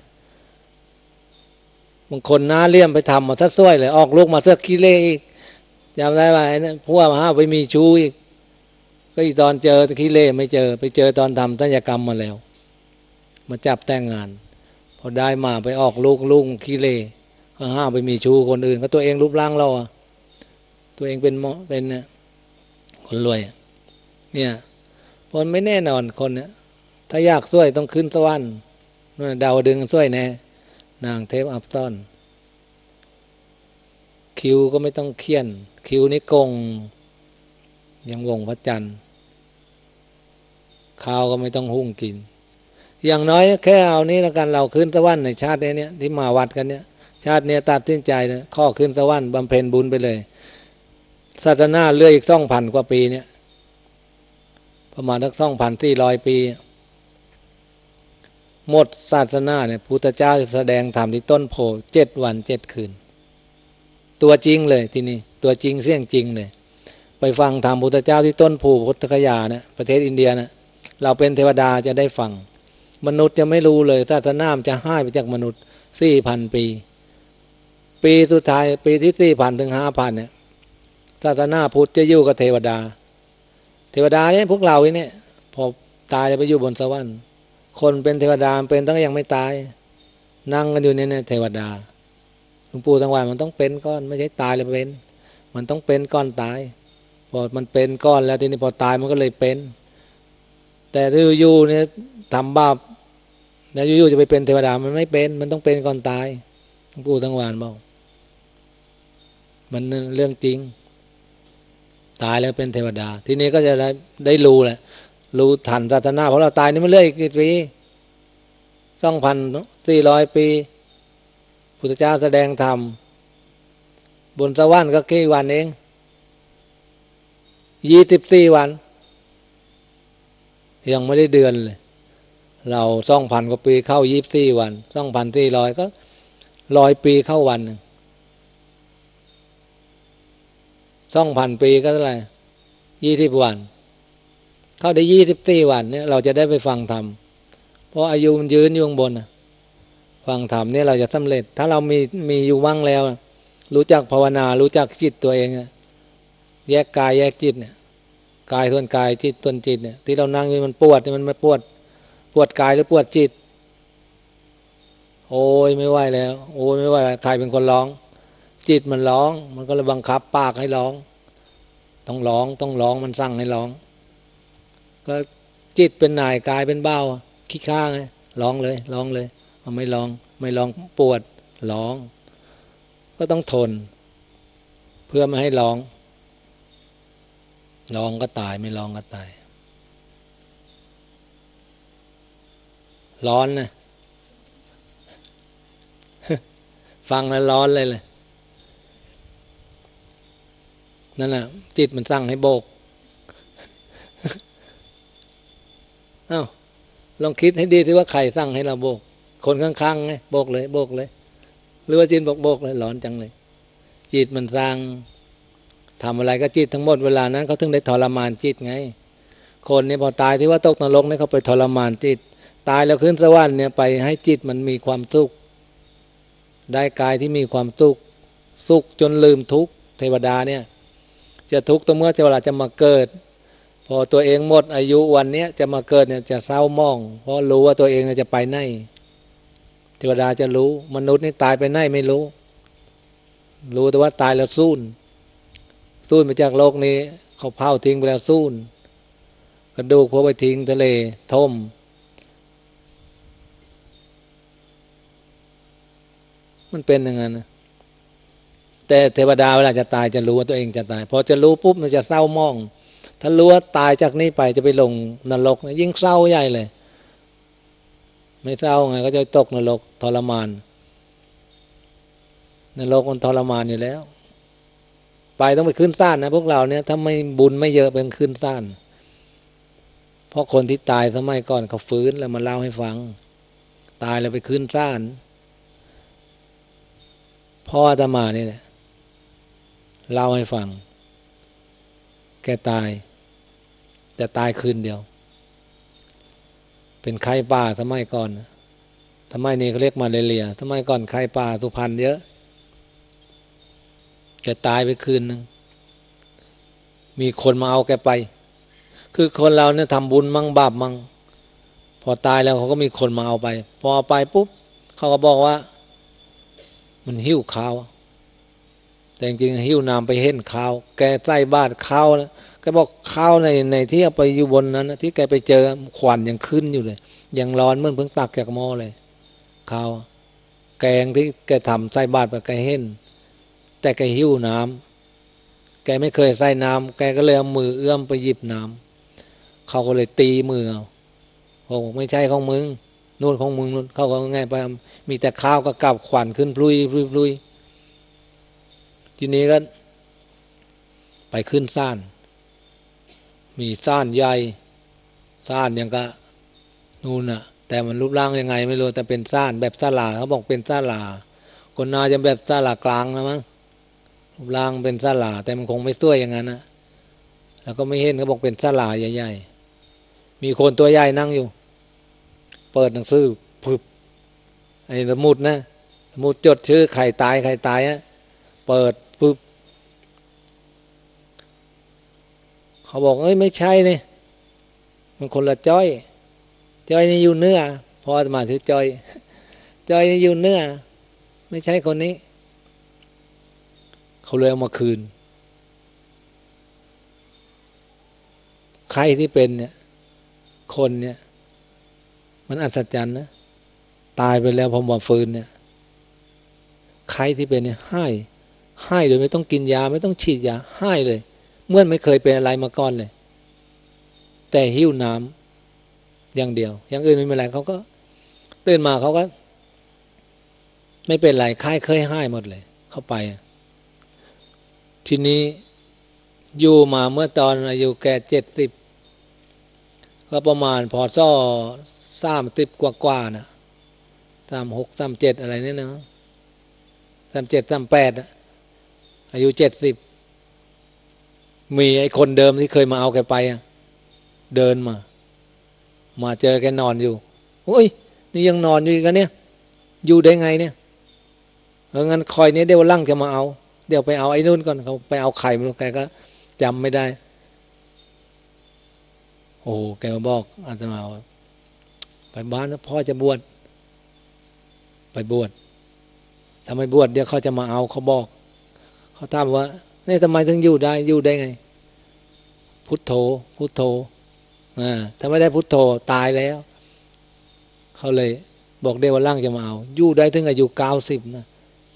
บางคนหน้าเลี่ยมไปทำมาซะซวยเลยออกลูกมาเสื้อกิเลสอีกจำได้ไหมเนี่ยพวกมาไปมีชู้อีกก็อีตอนเจอกิเลสไม่เจอไปเจอตอนทำศัลยกรรมมาแล้วมาจับแต่งงานพอได้มาไปออกลูกกิเลสก็ห้าไปมีชู้คนอื่นก็ตัวเองรูปร่างเราอะตัวเองเป็นเนี่ยคนรวยเนี่ยผลไม่แน่นอนคนเนี่ยถ้าอยากช่วยต้องขึ้นสวรรค์นู่นดาวดึงช่วยแน่นางเทพอับต้อนคิวก็ไม่ต้องเคี่ยนคิวนี่กงยังวงพระจันทร์ข้าวก็ไม่ต้องหุ้งกินอย่างน้อยแค่เอานี้แล้วกันเราขึ้นสวรรค์ในชาตินี้ที่มาวัดกันเนี่ยชาตินี้ตัดสินใจนะข้อขึ้นสวรรค์บำเพ็ญบุญไปเลยศาสนาเลื่อยอีก2,000 กว่าปีเนี่ยประมาณสัก2,400 ปีหมดศาสนาเนี่ยพุทธเจ้าจะแสดงธรรมที่ต้นโพ7 วัน 7 คืนตัวจริงเลยที่นี่ตัวจริงเสียงจริงเลยไปฟังธรรมพุทธเจ้าที่ต้นโพพุทธคยาเนี่ยประเทศอินเดียนะเราเป็นเทวดาจะได้ฟังมนุษย์จะไม่รู้เลยศาสนามันจะหายไปจากมนุษย์ 4,000 ปีปีสุดท้ายปีที่ 4,000 ถึง 5,000 เนี่ยศาสนาพุทธจะอยู่กับเทวดาเนี่ยพวกเราเนี่ยพอตายไปอยู่บนสวรรค์คนเป็นเทวดาเป็นตั้งยังไม่ตายนั่งกันอยู่เนี่ยเทวดาหลวงปู่ทั้งวันมันต้องเป็นก้อนไม่ใช่ตายแล้วเป็นมันต้องเป็นก้อนตายพอมันเป็นก้อนแล้วทีนี้พอตายมันก็เลยเป็นแต่ถ้าอยู่เนี่ยทำบาปแล้วอยู่จะไปเป็นเทวดามันไม่เป็นมันต้องเป็นก่อนตายหลวงปู่ทั้งวันบอกมันเรื่องจริงตายแล้วเป็นเทวดาทีนี้ก็จะได้รู้แหละรู้ทันศาสนาเพราะเราตายนี่มันเรื่อยกี่ปี2,400 ปีพุทธเจ้าแสดงธรรมบนสวรรค์ก็กี่วันเอง24 วันยังไม่ได้เดือนเลยเรา2,000 กว่าปีเข้า24 วัน2,400 ก็100 ปีเข้าวันนึง2,000 ปีก็เท่าไหร่20 วันเข้าได้24 วันเนี่ยเราจะได้ไปฟังธรรมเพราะอายุมันยืนอยู่ข้างบนฟังธรรมเนี่ยเราจะสำเร็จถ้าเรามีอยู่ว่างแล้วรู้จักภาวนารู้จักจิตตัวเองแยกกายแยกจิตเนี่ยกายส่วนกายจิตส่วนจิตเนี่ยที่เรานั่งอยู่มันปวดมันปวดกายหรือปวดจิตโอ้ยไม่ไหวแล้วโอ้ยไม่ไหวใครเป็นคนร้องจิตมันร้องมันก็เลยบังคับปากให้ร้องต้องร้องมันสั่งให้ร้องก็จิตเป็นนายกายเป็นเบ้าขี้ข้างไงร้องเลยมันไม่ร้องปวดร้องก็ต้องทนเพื่อไม่ให้ร้องก็ตายไม่ร้องก็ตายร้อนนะ ฟังแล้วร้อนเลยนั่นน่ะจิตมันสั่งให้โบก อ้าวลองคิดให้ดีที่ว่าใครสั่งให้เราโบกคนข้างๆไงโบกเลยหรือว่าจิตโบกเลยร้อนจังเลยจิตมันสั่งทำอะไรก็จิตทั้งหมดเวลานั้นเขาถึงได้ทรมานจิตไงคนเนี่ยพอตายที่ว่าตกนรกเนี่ยเขาไปทรมานจิตตายแล้วขึ้นสวรรค์เนี่ยไปให้จิตมันมีความสุขได้กายที่มีความสุขจนลืมทุกข์เทวดาเนี่ยจะทุกข์ต่อเมื่อเวลาจะมาเกิดพอตัวเองหมดอายุวันนี้จะมาเกิดเนี่ยจะเศร้าหมองเพราะรู้ว่าตัวเองจะไปไหนเทวดาจะรู้มนุษย์นี่ตายไปไหนไม่รู้แต่ว่าตายแล้วสูญไปจากโลกนี้เขาเผาทิ้งไปแล้วสูญกระดูกพวกไปทิ้งทะเลทมมันเป็นอย่างนั้นนะแต่เทวดาเวลาจะตายจะรู้ว่าตัวเองจะตายพอจะรู้ปุ๊บมันจะเศร้าหมองถ้ารู้ว่าตายจากนี้ไปจะไปลงนรกยิ่งเศร้าใหญ่เลยไม่เศร้าไงก็จะตกนรกทรมานนรกมันทรมานอยู่แล้วไปต้องไปขึ้นซ่านนะพวกเราเนี่ยถ้าไม่บุญไม่เยอะเป็นขึ้นซ่านเพราะคนที่ตายสมัยก่อนเขาฟื้นแล้วมาเล่าให้ฟังตายแล้วไปขึ้นศาลพ่ออาตมานี่แหละเล่าให้ฟังแกตายแต่ตายคืนเดียวเป็นไข้ป่าสมัยก่อนสมัยนี้เขาเรียกมาเลเรียสมัยก่อนไข้ป่าสุพรรณเยอะแกตายไปคืนนึงมีคนมาเอาแกไปคือคนเราเนี่ยทำบุญมั่งบาปมั่งพอตายแล้วเขาก็มีคนมาเอาไปพอเอาไปปุ๊บเขาก็บอกว่ามันหิ้วข้าวแต่จริงๆหิ้วน้ำไปเห็นข้าวแกใส่บาตรข้าวนะแกบอกข้าวในที่เอาไปอยู่บนนั้นนะที่แกไปเจอควันยังขึ้นอยู่เลยยังร้อนเหมือนเพิ่งตักจากหม้อเลยข้าวแกงที่แกทำใส่บาตรไปแกเห็นแต่แกหิ้วน้ำแกไม่เคยใส่น้ำแกก็เลยเอามือเอื้อมไปหยิบน้ำเขาก็เลยตีมือเอาบอกไม่ใช่ของมึงนู่นของมึงนู่นเขาก็ง่ายไปมีแต่ข้าวก็กลับควันขึ้นพลุยพลุยพลุยทีนี้ก็ไปขึ้นศาลมีศาลใหญ่ศาลยังก็นู่นน่ะแต่มันรูปร่างยังไงไม่รู้แต่เป็นศาลแบบศาลาเขาบอกเป็นศาลาคนน่าจะแบบศาลากลางนะมั้งรูปร่างเป็นศาลาแต่มันคงไม่สวยอย่างนั้นนะแล้วก็ไม่เห็นเขาบอกเป็นศาลาใหญ่ๆมีคนตัวใหญ่นั่งอยู่เปิดหนังสือพึบไอ้สมุดนะสมุดจดชื่อใครตายอะเปิดปึ๊บเขาบอกเอ้ยไม่ใช่เนี่ยมันคนละจ้อยนี่อยู่เนื้อพอมาถือจ้อยนี่อยู่เนื้อไม่ใช่คนนี้เขาเลยเอามาคืนใครที่เป็นเนี่ยคนเนี่ยมันอัศจรรย์นะตายไปแล้วพอมาฟื้นเนี่ยใครที่เป็นเนี่ยให้โดยไม่ต้องกินยาไม่ต้องฉีดยาให้เลยเมื่อไม่เคยเป็นอะไรมาก่อนเลยแต่หิ้วน้ำอย่างเดียวอย่างอื่นไม่เป็นไรเขาก็ตื่นมาเขาก็ไม่เป็นไรใครเคยให้หมดเลยเข้าไปทีนี้อยู่มาเมื่อตอนอายุแก่70ก็ประมาณพศ30กว่านะ36 37อะไรนี่นะ37 38อายุ70มีไอ้คนเดิมที่เคยมาเอาแกไปเดินมาเจอแกนอนอยู่โอ้ยนี่ยังนอนอยู่กันเนี่ยอยู่ได้ไงเนี่ยงั้นคอยนี้เดี๋ยวลั่งจะมาเอาเดี๋ยวไปเอาไอ้นู่นก่อนเขาไปเอาไข่มาแกก็จำไม่ได้โอ้แกมาบอกอาตมาไปบ้านนะพ่อจะบวชไปบวชทำไมบวชเดี๋ยวเขาจะมาเอาเขาบอกเขาถามว่านี่ทำไมถึงอยู่ได้ไงพุทโธถ้าไม่ได้พุทโธตายแล้วเขาเลยบอกเดี๋ยวล่างจะมาเอาอยู่ได้ถึงอายุ90นะ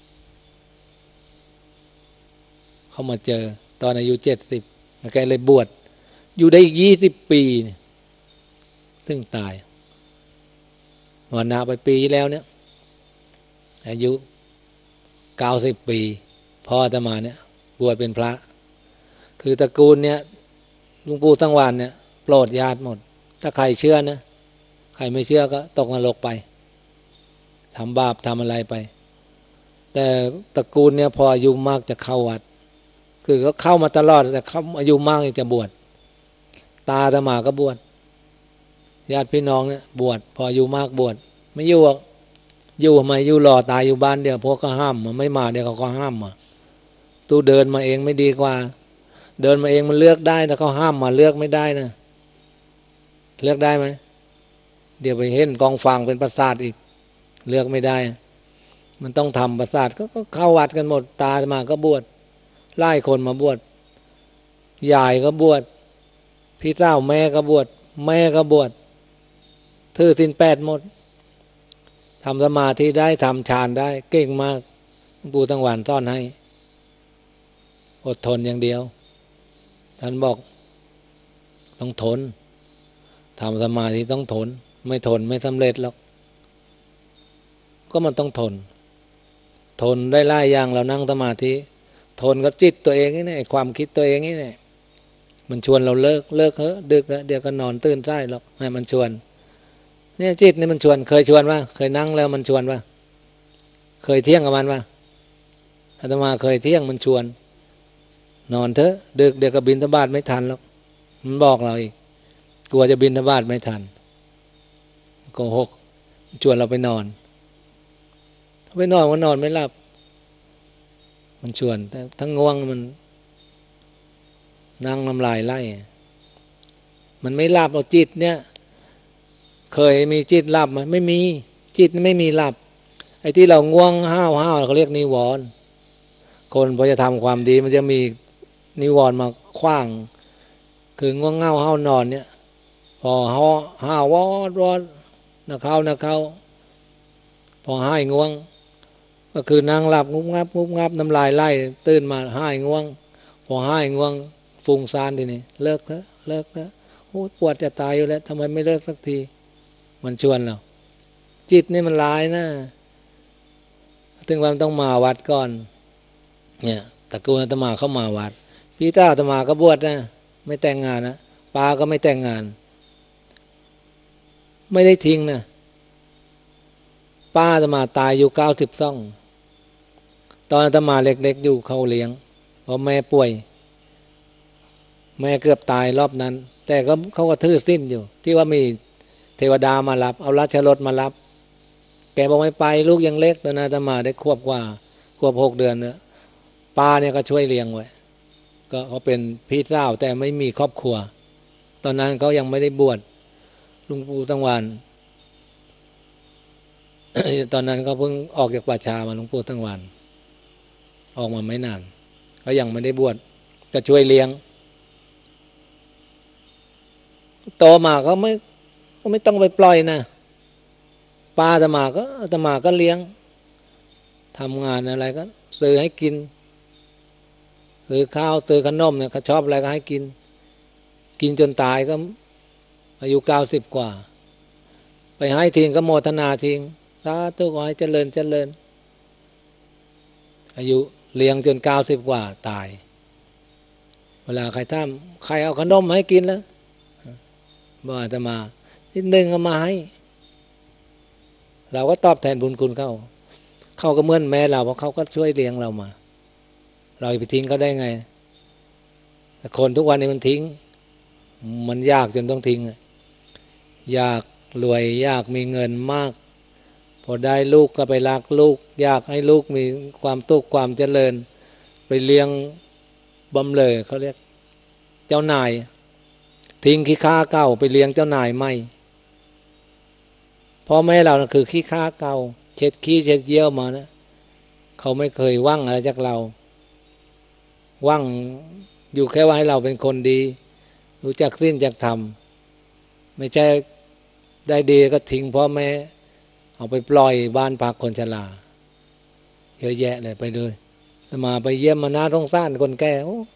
เขามาเจอตอนอายุ70แกเลยบวชอยู่ได้อีก20 ปีถึงตายวันนาไปปีแล้วเนี่ยอายุ90 ปีพ่ออาตมาเนี่ยบวชเป็นพระคือตระกูลเนี่ยหลวงปู่ตั้งวานเนี่ยโปรดญาติหมดถ้าใครเชื่อนะใครไม่เชื่อก็ตกนรกไปทำบาปทำอะไรไปแต่ตระกูลเนี่ยพออายุมากจะเข้าวัดคือก็เข้ามาตลอดแต่เขาอายุมากจะบวชตาอาตมาก็บวชญาติพี่น้องเนี่ยบวชพออายุมากบวชไม่อยู่ทำไมอยู่รอตายอยู่บ้านเดียวพวกก็ห้ามมาไม่มาเดี๋ยวเขาก็ห้ามมาตู้เดินมาเองไม่ดีกว่าเดินมาเองมันเลือกได้แต่เขาห้ามมาเลือกไม่ได้นะเลือกได้ไหมเดี๋ยวไปเห็นกองฟางเป็นปราสาทอีกเลือกไม่ได้มันต้องทำปราสาทก็เข้าวัดกันหมดตามาก็บวชไล่คนมาบวชยายก็บวชพี่เจ้าแม่ก็บวชแม่ก็บวชถือศีล8หมดทำสมาธิได้ทำฌานได้เก่งมากหลวงปู่ตั้งวานสอนให้อดทนอย่างเดียวท่านบอกต้องทนทำสมาธิต้องทนไม่ทนไม่สำเร็จหรอกก็มันต้องทนได้หลายอย่างเรานั่งสมาธิทนกับจิตตัวเองนี่แหละความคิดตัวเองนี่แหละมันชวนเราเลิกเถอะดึกแล้วเดี๋ยวก็นอนตื่นใต้หรอกให้มันชวนเนี่ยจิตนี่มันชวนเคยชวนว่าเคยนั่งแล้วมันชวนว่าเคยเที่ยงกับมันว่าอาตมาเคยเที่ยงมันชวนนอนเถอะดึกเดี๋ยวก็บิณฑบาตไม่ทันหรอกมันบอกเราอีกกลัวจะบิณฑบาตไม่ทันโกหกชวนเราไปนอนไปนอนก็นอนไม่หลับมันชวนแต่ทั้งง่วงมันนั่งน้ำลายไล่มันไม่หลับเอาจิตเนี่ยเคยมีจิตหลับไหมไม่มีจิตไม่มีหลับไอ้ที่เราง่วงห้าวเขาเรียกนิวรณ์คนพอจะทำความดีมันจะมีนิวรณ์มาขว้างคือง่วงเง่าห้าวนอนเนี่ยพอห้าววอดนะเขาพอห้ายง่วงก็คือนั่งหลับงุบงับน้ำลายไล่ตื่นมาห้ายง่วงพอห้ายง่วงฟุ้งซ่านทีนี้เลิกเถอะโอ้ปวดจะตายอยู่แล้วทำไมไม่เลิกสักทีมันชวนเราจิตนี่มันร้ายนะถึงวันต้องมาวัดก่อนเนี่ยตระกูลอาตมาเข้ามาวัดพี่ต้าอาตมาก็บวชนะไม่แต่งงานนะป้าก็ไม่แต่งงานไม่ได้ทิ้งนะป้าอาตมาตายอยู่92ตอนอาตมาเล็กๆอยู่เขาเลี้ยงเพราะแม่ป่วยแม่เกือบตายรอบนั้นแต่ก็เขาก็ทื่อสิ้นอยู่ที่ว่ามีเทวดามารับเอาราชรถมารับแกบอกไม่ไปลูกยังเล็กตอนนั้นอาตมาได้ขวบ6 เดือนเนี่ยป้าเนี่ยก็ช่วยเลี้ยงไว้ก็เขาเป็นพี่สาวแต่ไม่มีครอบครัวตอนนั้นเขายังไม่ได้บวชหลวงปู่ตั้งวาน ตอนนั้นก็เพิ่งออกจากป่าช้ามาหลวงปู่ตั้งวานออกมาไม่นานก็ยังไม่ได้บวชก็ช่วยเลี้ยงโตมาก็ไม่ต้องไปปล่อยนะป้าอาตมาก็เลี้ยงทำงานอะไรก็ซื้อให้กินซื้อข้าวซื้อขนมเนี่ยเขาชอบอะไรก็ให้กินจนตายก็อายุ90 กว่าไปให้ทิ้งก็โมทนาทิ้งสาธุขอให้เจริญอายุเลี้ยงจน90 กว่าตายเวลาใครเอาขนมให้กินแล้วบอกอาตมานิดนึงเอามาให้เราก็ตอบแทนบุญคุณเขาก็เหมือนแม่เราเพราะเขาก็ช่วยเลี้ยงเรามาเราไปทิ้งเขาได้ไงแต่คนทุกวันนี้มันทิ้งมันยากจนต้องทิ้งอยากรวยอยากมีเงินมากพอได้ลูกก็ไปรักลูกอยากให้ลูกมีความสุขความเจริญไปเลี้ยงบำเรอเขาเรียกเจ้านายทิ้งขี้ข้าเก่าไปเลี้ยงเจ้านายใหม่พ่อแม่เรานะคือขี้ข้าเก่าเช็ดขี้เช็ดเยี่ยวมานะเขาไม่เคยหวังอะไรจากเราหวังอยู่แค่ว่าให้เราเป็นคนดีรู้จักศีลจักธรรมไม่ใช่ได้ดีก็ทิ้งพ่อแม่เอาไปปล่อยบ้านพักคนชราเยอะแยะเลยไปเลยมาไปเยี่ยมมาหน้าสงสารคนแก่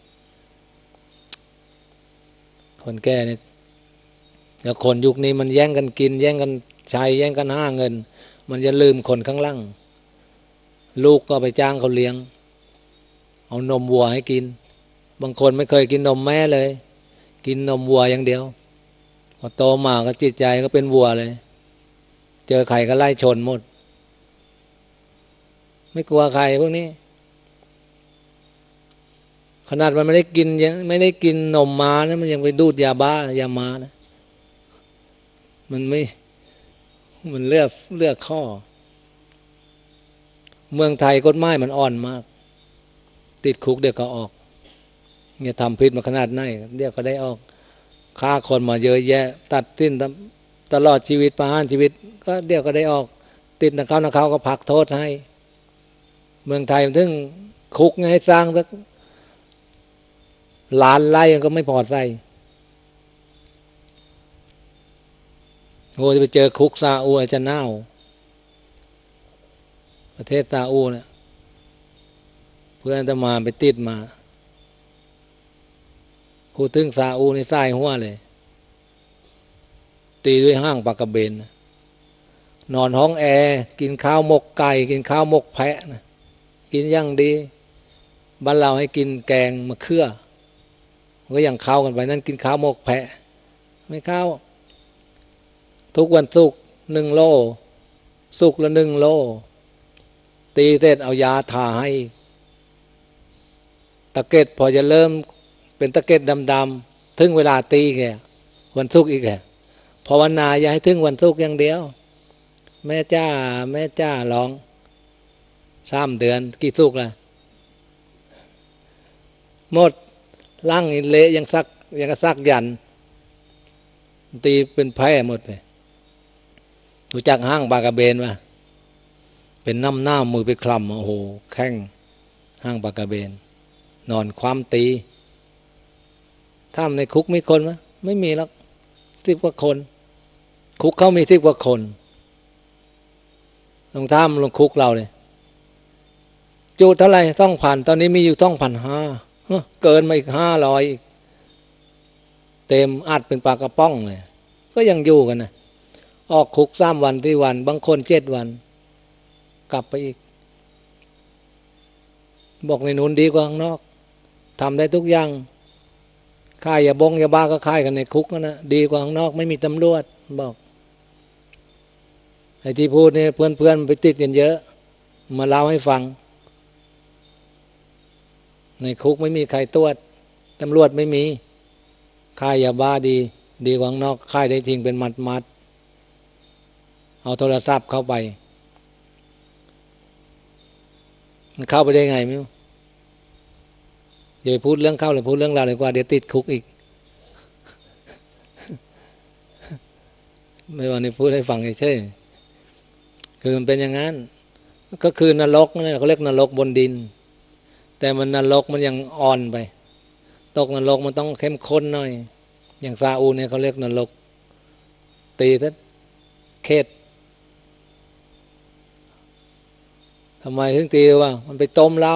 คนแก่เนี่ยแล้วคนยุคนี้มันแย่งกันกินแย่งกันใช้แย่งกันหาเงินมันจะลืมคนข้างล่างลูกก็ไปจ้างเขาเลี้ยงเอานมวัวให้กินบางคนไม่เคยกินนมแม่เลยกินนมวัวอย่างเดียวพอโตมาก็จิตใจก็เป็นวัวเลยเจอใครก็ไล่ชนหมดไม่กลัวใครพวกนี้ขนาดมันไม่ได้กินนมม้านะมันยังไปดูดยาบ้ายาม้านะมันเลือกข้อเมืองไทยกฎหมายมันอ่อนมากติดคุกเดี๋ยวก็ออกเนี่ยทำผิดมาขนาดไหนเดี๋ยวก็ได้ออกฆ่าคนมาเยอะแยะตัดสิ้นตลอดชีวิตประหารชีวิตก็เดี๋ยวก็ได้ออกติดนะเขาก็พักโทษให้เมืองไทยถึงคุกให้สร้างสักล้านไร่ก็ไม่พอใส่โง่จะไปเจอคุกซาอุจะน่าวประเทศซาอุเนี่ยเพื่อนจะมาไปติดมาพูดถึงซาอุในไส้หัวเลยตีด้วยห้างปากกระเบนนอนห้องแอร์กินข้าวหมกไก่กินข้าวหมกแพะนะกินอย่างดีบ้านเราให้กินแกงมะเขือมันก็ยังเข้ากันไปนั่นกินข้าวหมกแพะไม่เข้าทุกวันศุกร์1 โลศุกร์ละ 1 โลตีเสร็จเอายาทาให้ตะเก็ดพอจะเริ่มเป็นตะเก็ดดำๆถึงเวลาตีแกวันศุกร์อีกแกภาวนาอย่าให้ถึงวันศุกร์อย่างเดียวแม่จ้าแม่จ้าร้อง3 เดือนกี่ศุกร์ล่ะหมดร่างเละยังซักยันตีเป็นแพ้หมดเลยรู้จักห้างบากระเบนป่ะเป็นน้ำหน้ามือไปคลำโอ้โหแข้งห้างบากระเบนนอนความตีถ้าในคุกมีคนไหมไม่มีหรอก10 กว่าคนคุกเขามี10 กว่าคนลงท่ามลงคุกเราเลยจูดเท่าไหร่2,000ตอนนี้มีอยู่2,500เกินมาอีก500เต็มอัดเป็นปลากระป๋องเลยก็ยังอยู่กันนะออกคุก3 วันที่วันบางคน7 วันกลับไปอีกบอกในนู้นดีกว่าข้างนอกทำได้ทุกอย่างค่ายยาบ้าก็ค่ายกันในคุกนะดีกว่าข้างนอกไม่มีตำรวจบอกไอ้ที่พูดเนี่ยเพื่อนไปติดกันเยอะมาเล่าให้ฟังในคุกไม่มีใครตรวจตำรวจไม่มีค่ายยาบ้าดีกว่าข้างนอกค่ายได้ทิ้งเป็นมัดเอาโทรศัพท์เข้าไปมันเข้าไปได้ไงไม่รู้อย่าไปพูดเรื่องเข้าเลยพูดเรื่องราวเลยกว่าเดี๋ยวติดคุกอีกไม่ว่านี่พูดให้ฟังเฉยๆคือมันเป็นอย่างนั้นก็คือนรกนี่เขาเรียกนรกบนดินแต่มันนรกมันยังอ่อนไปตกนรกมันต้องเข้มข้นหน่อยอย่างซาอูเนี่ยเขาเรียกนรกตีซะเข็ดทำไมถึงตีว่ามันไปต้มเหล้า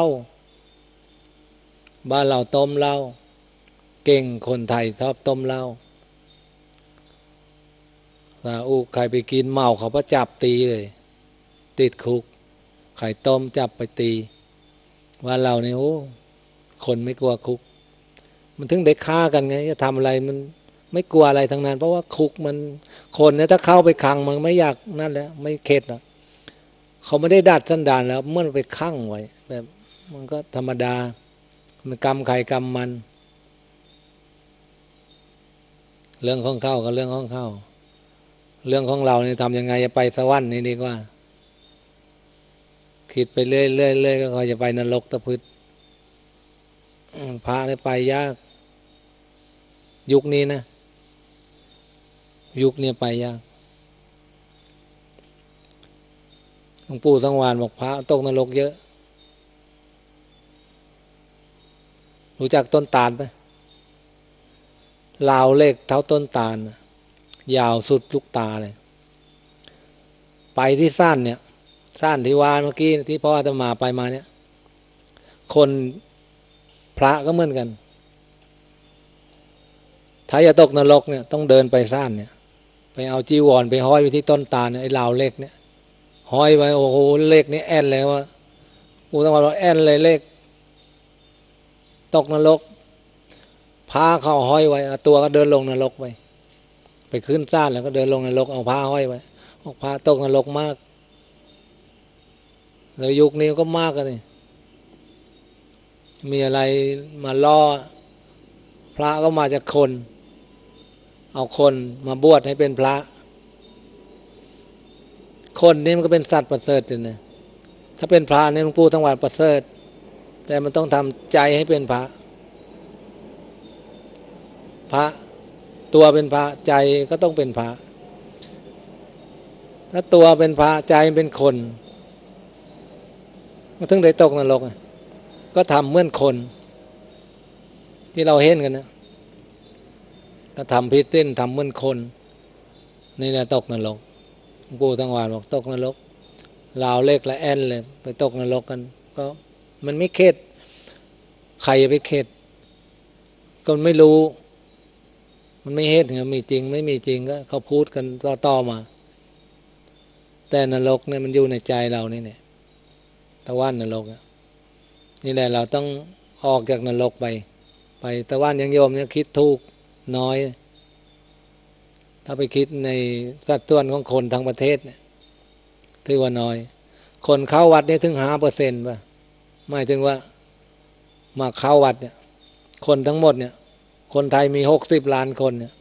บ้านเราต้มเหล้าเก่งคนไทยชอบต้มเหล้าซาอูใครไปกินเมาเขาก็จับตีเลยติดคุกไข่ต้มจับไปตีว่าเราเนี่ยโอ้คนไม่กลัวคุกมันถึงได้ฆ่ากันไงจะทำอะไรมันไม่กลัวอะไรทั้งนั้นเพราะว่าคุกมันคนเนี่ยถ้าเข้าไปขังมันไม่อยากนั่นแหละไม่เข็ดหรอกเขาไม่ได้ดัดสันดานแล้วเมื่อไปขังไว้แบบมันก็ธรรมดามันกรรมใครกรรมมันเรื่องของเขาก็เรื่องของเขาเรื่องของเราเนี่ยทำยังไงจะไปสวรรค์นี่ดีกว่าคิดไปเรื่อยๆก็คอยจะไปนรกตะพึดพระเนี่ยไปยากยุคนี้นะยุคนี้ไปยากหลวงปู่สังวานบอกพระตกนรกเยอะรู้จักต้นตาลไหมลาวเล็กเท่าต้นตาลยาวสุดลูกตาเลยไปที่ซ่านเนี่ยซ่านที่วานเมื่อกี้ที่พ่ออาตมาไปมาเนี่ยคนพระก็เหมือนกันถ้าจะตกนรกเนี่ยต้องเดินไปซ่านเนี่ยไปเอาจีวรไปห้อยไว้ที่ต้นตาลไอ้ลาวเล็กเนี่ยห้อยไว้โอ้โหเล็กนี่แอนเลยว่ากูต้องบอกว่าแอนเลยเล็กตกนรกพาเข้าห้อยไว้ตัวก็เดินลงนรกไปขึ้นซ่านแล้วก็เดินลงนรกเอาผ้าห้อยไว้ออกผ้าตกนรกมากแล้วยุคนี้ก็มากกันนี่มีอะไรมาล่อพระก็มาจากคนเอาคนมาบวชให้เป็นพระคนนี่มันก็เป็นสัตว์ประเสริฐเลยนะถ้าเป็นพระเนี่ยหลวงปู่ทั้งวันประเสริฐแต่มันต้องทำใจให้เป็นพระตัวเป็นพระใจก็ต้องเป็นพระถ้าตัวเป็นพระใจเป็นคนมันถึงได้ตกนรกก็ทำเหมือนคนที่เราเห็นกันนะก็ทำพิษเต้นทำเหมือนคนนี่แหละตกนรกหลวงปู่ทั้งวันบอกตกนรกลาวเล็กและแอนเลยไปตกนรกกันก็มันไม่เข็ดใครไปเข็ดก็ไม่รู้มันไม่เห็นมีจริงไม่มีจริงก็เขาพูดกันต่อมาแต่นรกเนี่ยมันอยู่ในใจเรานี่เนี่ยตะวันนรกนี่แหละเราต้องออกจากนรกไปไปแต่ว่าอย่างโยมเนี่ยคิดถูกน้อยถ้าไปคิดในสัดส่วนของคนทั้งประเทศเนี่ยถือว่าน้อยคนเข้าวัดเนี่ยถึง5%ป่ะหมายถึงว่ามาเข้าวัดเนี่ยคนทั้งหมดเนี่ยคนไทยมี60 ล้านคนเนี่ย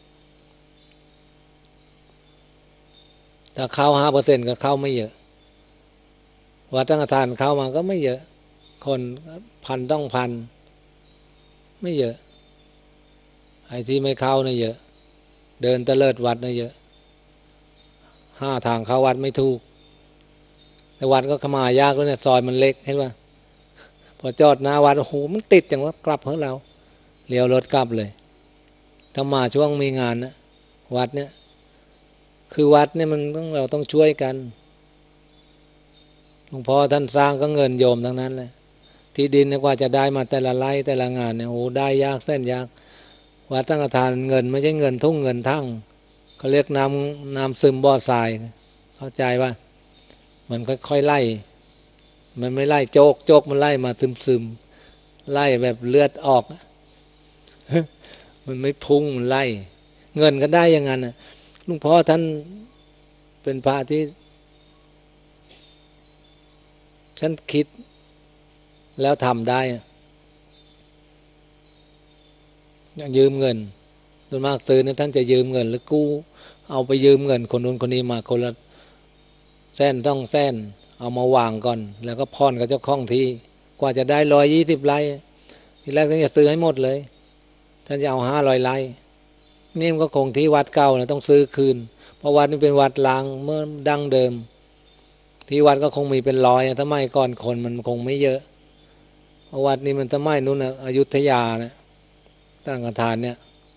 ถ้าเข้า5%ก็เข้าไม่เยอะวัดตั้งทานเข้ามาก็ไม่เยอะคนพันต้องพันไม่เยอะไอ้ที่ไม่เข้าเนี่ยเยอะเดินตะเลิดวัดเนี่ยเยอะ5 ทางเข้าวัดไม่ถูกแต่วัดก็ขมายากแล้วเนี่ยซอยมันเล็กเห็นป่ะพอจอดหน้าวัดโอ้โหมันติดอย่างว่ากลับของเราเลี้ยวรถกลับเลยถ้ามาช่วงมีงานนะวัดเนี่ยคือวัดเนี่ยมันเราต้องช่วยกันหลวงพ่อท่านสร้างก็เงินโยมทั้งนั้นเลยที่ดินเนี่ยกว่าจะได้มาแต่ละไร่แต่ละงานเนี่ยโอ้ได้ยากเส้นยากวัดตั้งทานเงินไม่ใช่เงินทุ่งเงินทั้งเขาเรียกน้ำซึมบ่อทรายเข้าใจว่ามันค่อยๆไล่มันไม่ไล่โจกมันไล่มาซึมไล่แบบเลือดออก มันไม่พุ่งมันไล่เงินก็ได้อย่างนั้นนะหลวงพ่อท่านเป็นพระที่ฉันคิดแล้วทำได้ยืมเงินส่วนมากซื้อเนี่ยท่านจะยืมเงินหรือกู้เอาไปยืมเงินคนนู้นคนนี้มาคนละแสนต้องแสนเอามาวางก่อนแล้วก็ผ่อนกับเจ้าของที่กว่าจะได้120 ไร่ทีแรกท่านจะซื้อให้หมดเลยท่านจะเอา500 ไร่นี่มันก็คงที่วัดเก่านะต้องซื้อคืนเพราะวัดนี้เป็นวัดล้างเมื่อดั้งเดิมที่วัดก็คงมีเป็น100ถ้าไม่ก่อนคนมันคงไม่เยอะเพราะวัดนี้มันถ้าไม่นู้นนะอยุธยานะตั้งกฐานเนี่ย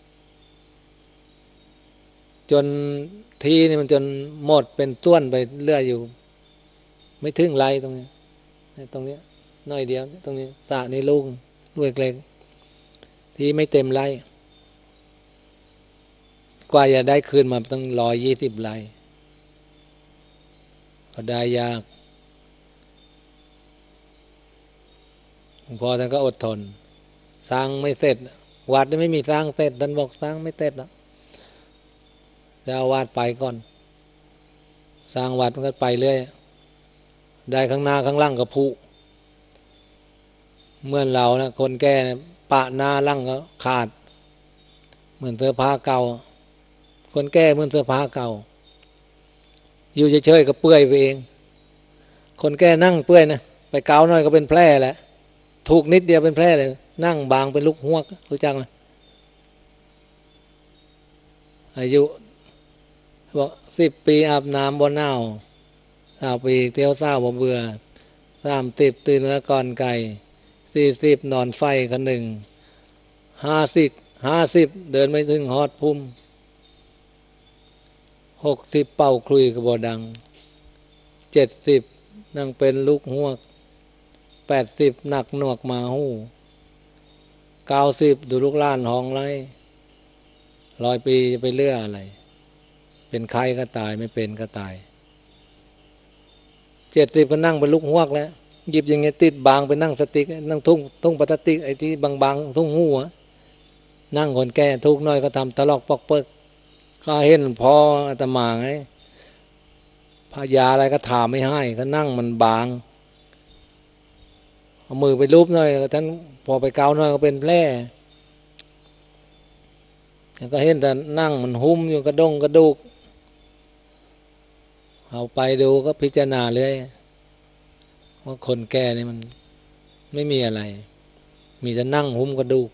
จนที่นี่มันจนหมดเป็นต้วนไปเรื่อยอยู่ไม่ถึงไรตรงนี้น้อยเดียวตรงนี้สระในลูกด้วยเล็กที่ไม่เต็มไรกว่าจะได้คืนมาตั้ง120 ไร่ก็ได้ยากหลวงพ่อท่านก็อดทนสร้างไม่เสร็จวัดไม่มีสร้างเสร็จท่านบอกสร้างไม่เสร็จแล้วจะเอาวัดไปก่อนสร้างวัดมันก็ไปเรื่อยได้ข้างหน้าข้างล่างก็ผุเหมือนเรานะคนแก่นะปะหน้าล่างก็ขาดเหมือนเสื้อผ้าเก่าคนแก่เหมือนเสื้อผ้าเก่าอยู่เฉยๆก็เปื่อยไปเองคนแก่นั่งเปื่อยนะไปเกาหน่อยก็เป็นแผลแหละถูกนิดเดียวเป็นแผลเลยนั่งบางเป็นลูกหวกรู้จักไหมอายุบอก10 ปีอาบน้ำบ่หนาว20 ปีเที่ยวเศร้าบ่เบื่อ30 ตื่นแล้วก่อนไก่40 นอนไฟคันหนึ่ง50 เดินไม่ถึงฮอดพุ่ม60 เป่าคลุยกระบอดัง70 นั่งเป็นลูกหวก80 หนักหนวกมาหู90 ดูลูกล้านห้องไร100 ปีจะไปเลื่ออะไรเป็นใครก็ตายไม่เป็นก็ตาย70ก็นั่งเป็นลูกหวกแล้วหยิบอย่างเงี้ยติดบางไปนั่งสติกนั่งทุ่งพลาสติกไอ้ที่บางทุ่งหูนั่งคนแก่ทุกน้อยก็ทำตลอกปอกเปิกก็เห็นพออาตมาไงพายาอะไรก็ถามไม่ให้ก็นั่งมันบางเอามือไปรูปหน่อยท่านพอไปเกาหน่อยก็เป็นแผลก็เห็นแต่นั่งมันหุ้มอยู่กระดูกเอาไปดูก็พิจารณาเลยว่าคนแก่นี่มันไม่มีอะไรมีแต่นั่งหุ้มกระดูก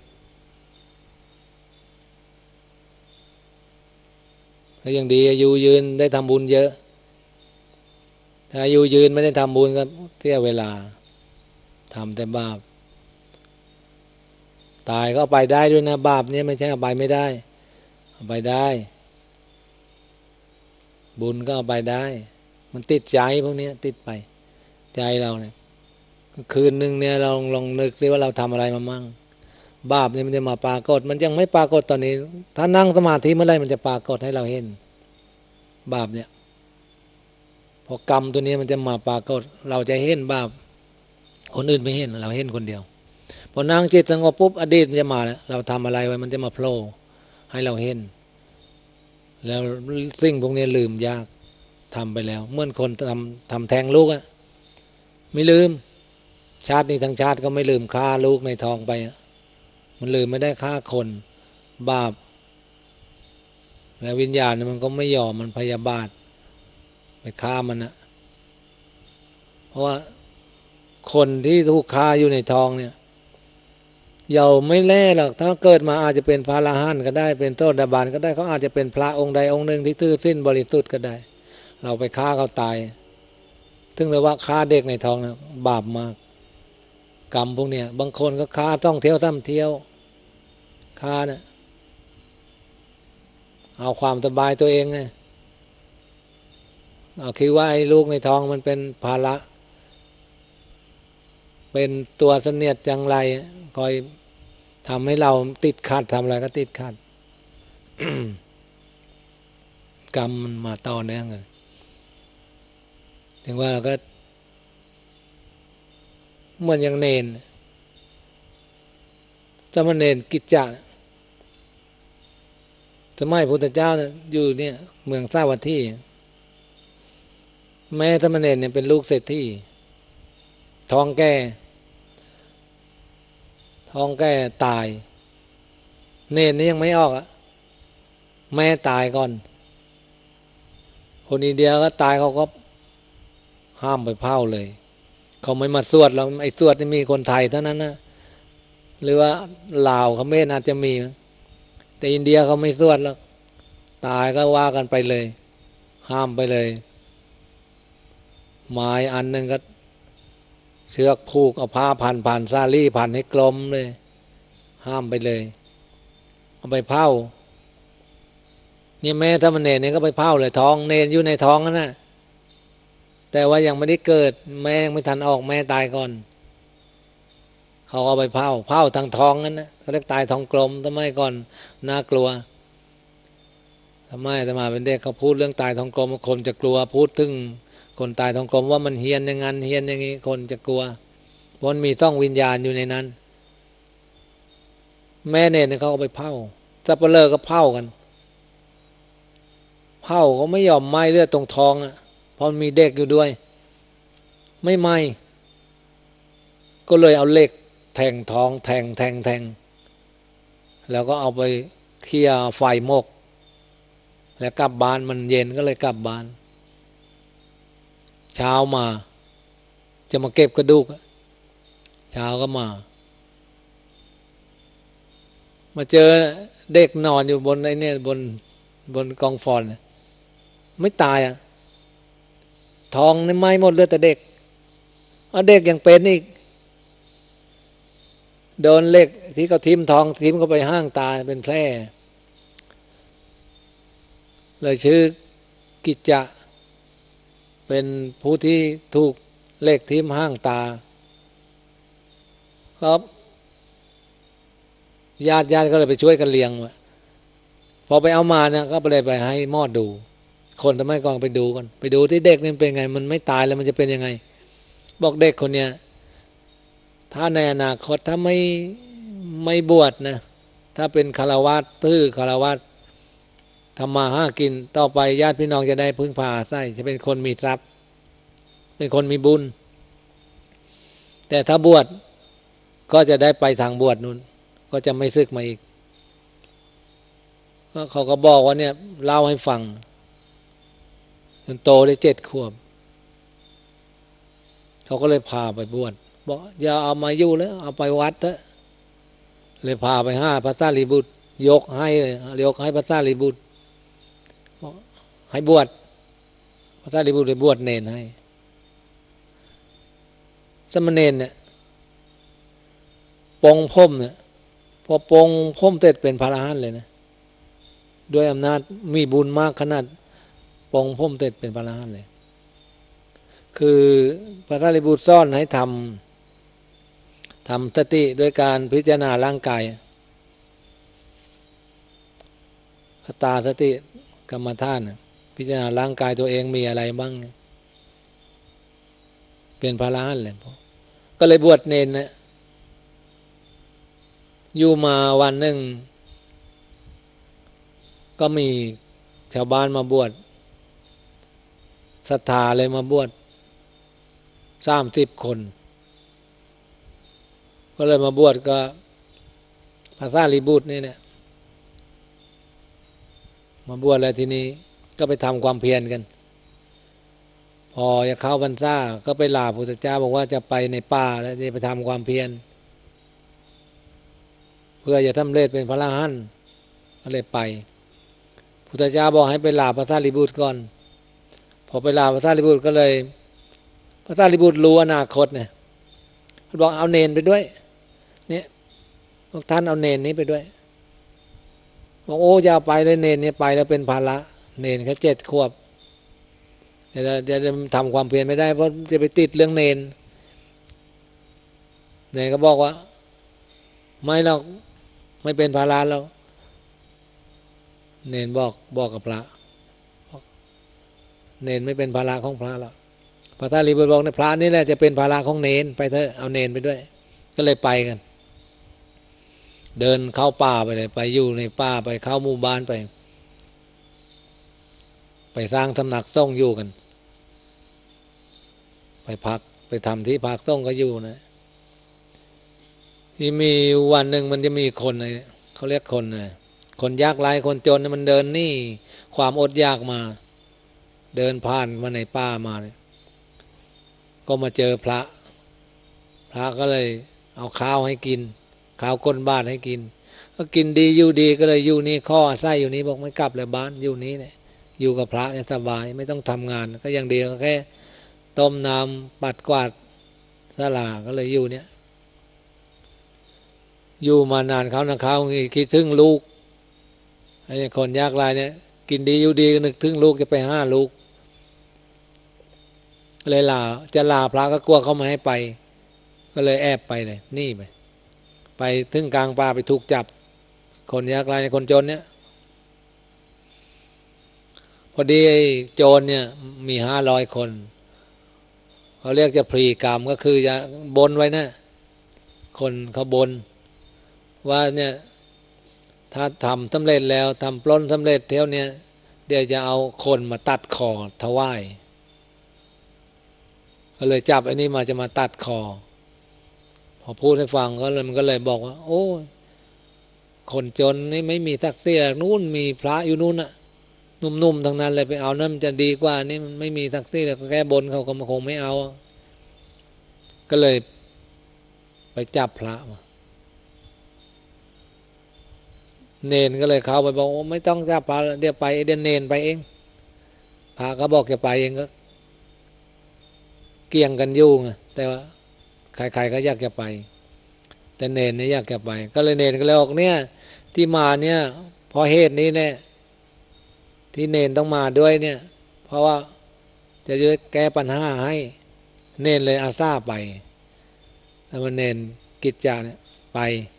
ก็ยังดีอายุยืนได้ทำบุญเยอะถ้าอายุยืนไม่ได้ทำบุญก็เสียเวลาทำแต่บาปตายก็ไปได้ด้วยนะบาปเนี่ยไม่ใช่เอาไปไม่ได้เอาไปได้บุญก็เอาไปได้มันติดใจพวกนี้ติดไปใจเราเนี่ยคืนหนึ่งเนี่ยเราลองนึกซิว่าเราทำอะไรมามั่งบาปเนี่ยมันจะมาปรากฏมันยังไม่ปรากฏตอนนี้ถ้านั่งสมาธิเมื่อไรมันจะปรากฏให้เราเห็นบาปเนี่ยพอกรรมตัวนี้มันจะมาปรากฏเราจะเห็นบาปคนอื่นไม่เห็นเราเห็นคนเดียวพอนั่งจิตสงบปุ๊บอดีตมันจะมาแล้วเราทำอะไรไว้มันจะมาโผล่ให้เราเห็นแล้วสิ่งพวกนี้ลืมยากทำไปแล้วเหมื่อนคนทำแท้งลูกอะไม่ลืมชาตินี้ทั้งชาติก็ไม่ลืมฆ่าลูกในท้องไปมันลืมไม่ได้ฆ่าคนบาปแล้ววิญญาณมันก็ไม่ยอมมันพยาบาทไปฆ่ามันนะเพราะว่าคนที่ถูกฆ่าอยู่ในท้องเนี่ยเยาไม่แล่หรอกถ้าเกิดมาอาจจะเป็นพระอรหันต์ก็ได้เป็นโสดาบันก็ได้เขาอาจจะเป็นพระองค์ใดองค์หนึ่งที่ซื่อสิ้นบริสุทธิ์ก็ได้เราไปฆ่าเขาตายถึงเลยว่าฆ่าเด็กในท้องนะบาปมากกรรมพวกเนี้ยบางคนก็ฆ่าต้องเที่ยวซ้ำเที่ยวฆ่าเนี่ยเอาความสบายตัวเองไงเอาคิดว่าไอ้ลูกในท้องมันเป็นภาระเป็นตัวเสนียดจังไรคอยทำให้เราติดขัดทำอะไรก็ติดขัด กรรมมันมาต่อเนื่องกันถึงว่าเราก็เหมือนอย่างเนนสมณเณรกิจจะสมัยพุทธเจ้าอยู่เนี่ยเมืองสาวัตถีแม่สมณเณรเนี่ยเป็นลูกเศรษฐีท้องแก่ตายเนนนี่ยังไม่ออกอ่ะแม่ตายก่อนคนอินเดียก็ตายเขาก็ห้ามไปเผาเลยเขาไม่มาสวดแล้วไอ้สวดนี่มีคนไทยเท่านั้นนะหรือว่าลาวเขมรอาจจะมีแต่อินเดียเขาไม่สวดแล้วตายก็ว่ากันไปเลยห้ามไปเลยไม้อันหนึ่งก็เชือกผูกเอาผ้าพันซาลี่พันให้กลมเลยห้ามไปเลยเอาไปเผานี่แม่ถ้ามันเนรเนี่ยก็ไปเผาเลยท้องเนรอยู่ในท้องนั่นนะแต่ว่ายังไม่ได้เกิดแม่ยังไม่ทันออกแม่ตายก่อนเขาเอาไปเผาทางท้องนั่นนะเขาเรียกตายท้องกลมทำไมก่อนน่ากลัวทำไมแต่มาเป็นเด็กเขาพูดเรื่องตายท้องกลมคนจะกลัวพูดถึงคนตายท้องกลมว่ามันเฮี้ยนอย่างนั้นเฮี้ยนอย่างนี้คนจะกลัวเพราะมันมีต้องวิญญาณอยู่ในนั้นแม่เนรเขาเอาไปเผาสับปะเลอก็เผากันเผาเขาไม่ยอมไหม้เลือดตรงท้องอ่ะเพราะมีเด็กอยู่ด้วยไม่ไหม้ก็เลยเอาเหล็กแทงท้องแทงแล้วก็เอาไปเคี่ยไฟมกแล้วกลับบ้านมันเย็นก็เลยกลับบ้านเช้ามาจะมาเก็บกระดูกเช้าก็มาเจอเด็กนอนอยู่บนไอ้เนี่ยบนกองฟอนไม่ตายอ่ะท้องนี่ไหม้หมดเลยแต่เด็กเอาเด็กยังเป็นอีกโดนเหล็กที่เขาทิ่มท้องทิ่มเข้าไปห้างตาเป็นแผลเลยชื่อกิจจะเป็นผู้ที่ถูกเหล็กทิ่มห้างตาครับญาติก็เลยไปช่วยกันเลี้ยงพอไปเอามาเนี่ยก็ไปให้หมอดูคนทำไมก่อนไปดูกันไปดูที่เด็กนี่เป็นไงมันไม่ตายแล้วมันจะเป็นยังไงบอกเด็กคนเนี้ยถ้าในอนาคตถ้าไม่บวชนะถ้าเป็นฆราวาสฆราวาสทำมาหากินต่อไปญาติพี่น้องจะได้พึ่งพาอาศัยจะเป็นคนมีทรัพย์เป็นคนมีบุญแต่ถ้าบวชก็จะได้ไปทางบวชนู้นก็จะไม่สึกมาอีกเขาก็บอกว่าเนี่ยเล่าให้ฟังจนโตได้7 ขวบเขาก็เลยพาไปบวชบอกอย่าเอามาอยู่แล้วเอาไปวัดเถอะเลยพาไปหาพระสารีบุตรยกให้พระสารีบุตรให้บวชพระสารีบุตรเลยบวชเนรให้สมณเณรเนี่ยปองพ่มเนี่ยพอปองพ่มเสร็จเป็นพระอรหันต์เลยนะด้วยอำนาจมีบุญมากขนาดปองพ่มเสร็จเป็นพระอรหันต์เลยคือพระสารีบุตรสอนให้ทำสติโดยการพิจารณาร่างกายคตาสติกรรมฐานพิจารณาร่างกายตัวเองมีอะไรบ้างเป็นพระอรหันต์เลยก็เลยบวชเนรนะอยู่มาวันหนึ่งก็มีชาวบ้านมาบวชศรัทธาเลยมาบวช30 คนก็เลยมาบวชก็พระสารีบุตรนี่เนี่ยมาบวชแล้วทีนี้ก็ไปทำความเพียรกันพอจะเข้าพรรษาก็ไปลาพระพุทธเจ้าบอกว่าจะไปในป่าแล้วจะไปทำความเพียรเพื่อจะสำเร็จเป็นพระอรหันต์ก็เลยไปพุทธเจ้าบอกให้ไปลาพระสารีบุตรก่อนพอไปลาพระสารีบุตรก็เลยพระสารีบุตรรู้อนาคตเนี่ยเขาบอกเอาเนนไปด้วยเนี่ยพวกท่านเอาเนนนี้ไปด้วยบอกโอ้จะเอาไปเลยเนนนี้ไปแล้วเป็นภาระเนนแค่7 ขวบจะทำความเพียรไม่ได้เพราะจะไปติดเรื่องเนนก็บอกว่าไม่หรอกไม่เป็นภาระแล้วเนนบอกกับพระเนนไม่เป็นภาระของพระแล้วพระสารีบุตรบอกในพระนี่แหละจะเป็นภาระของเนนไปเถอะเอาเนนไปด้วยก็เลยไปกันเดินเข้าป่าไปเลยไปอยู่ในป่าไปเข้าหมู่บ้านไปสร้างตำหนักสงฆ์อยู่กันไปพักไปทำที่พักสงฆ์ก็อยู่นะที่มีวันหนึ่งมันจะมีคนเขาเรียกคนคนยากไร้คนจนมันเดินนี่ความอดอยากมาเดินผ่านมาในป่ามาเนี่ยก็มาเจอพระก็เลยเอาข้าวให้กินข้าวก้นบาตรให้กินก็กินดีอยู่ดีก็เลยอยู่นี่ข้ออาศัยอยู่นี้บอกไม่กลับเลยบ้านอยู่นี้เนี่ยอยู่กับพระเนี่ยสบายไม่ต้องทำงานก็อย่างเดียวแค่ต้มน้ำปัดกวาดศาลาก็เลยอยู่เนี่ยอยู่มานานเขาคิดถึงลูกไอ้คนยากไร้เนี่ยกินดีอยู่ดีก็นึกถึงลูกจะไปหาลูกเลยจะลาพระก็กลัวเขาไม่ให้ไปก็เลยแอบไปเลยนี่ไปถึงกลางป่าไปถูกจับคนยากไร้คนจนเนี่ยพอดีไอ้โจรเนี่ยมี500 คนเขาเรียกจะพลีกรรมก็คือจะบนไว้นะคนเขาบนว่าเนี่ยถ้าทำสำเร็จแล้วทำปล้นสำเร็จเที่ยวเนี่ยเดี๋ยวจะเอาคนมาตัดคอถวายก็เลยจับไอ้นี่มาจะมาตัดคอพอพูดให้ฟังมันก็เลยบอกว่าโอ้คนจนนี่ไม่มีศักดิ์ศรีนู่นมีพระอยู่นู่นน่ะนุ่มๆทั้งนั้นเลยไปเอานั่นมันจะดีกว่านี่มันไม่มีศักดิ์ศรีแล้วก็แก้บนเขาก็คงไม่เอาก็เลยไปจับพระมาเนนก็เลยเข้าไปบอกว่าไม่ต้องจับพระเดี๋ยวไปเดี๋ยวเนนไปเองพระก็บอกจะไปเองก็เกี่ยงกันอยู่ไงแต่ว่าใครๆก็อยากจะไปแต่เนนเนี่ยอยากจะไปก็เลยเนนก็เลยบอกเนี่ยที่มาเนี่ยเพราะเหตุนี้เนี่ยที่เนนต้องมาด้วยเนี่ยเพราะว่าจะแก้ปัญหาให้เนนเลยอาสาไปแล้วมันเนนกิจจาเนี่ยไป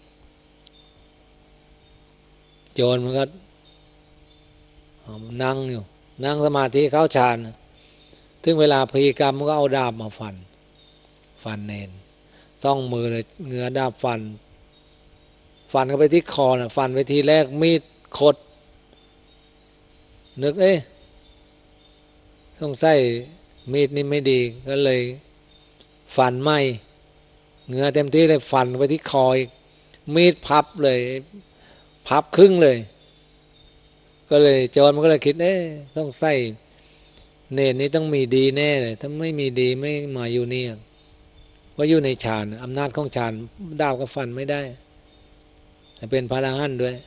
โจรมันก็นั่งอยู่นั่งสมาธิเข้าฌานถึงเวลาพลีกรรมมันก็เอาดาบมาฟันเนนซ่องมือเลยเงื้อดาบฟันเข้าไปที่คอนะฟันไปทีแรกมีดคดนึกต้องใส่มีดนี่ไม่ดีก็เลยฟันไม่เงื้อเต็มที่เลยฟันไปที่คออีกมีดพับเลยพับครึ่งเลยก็เลยโจรมันก็เลยคิดต้องใส่เนนนี้ต้องมีดีแน่เลยถ้าไม่มีดีไม่มาอยู่นี่ว่าอยู่ในฌานอำนาจของฌานดาบกับฟันไม่ได้เป็นพระอรหันต์ด้วย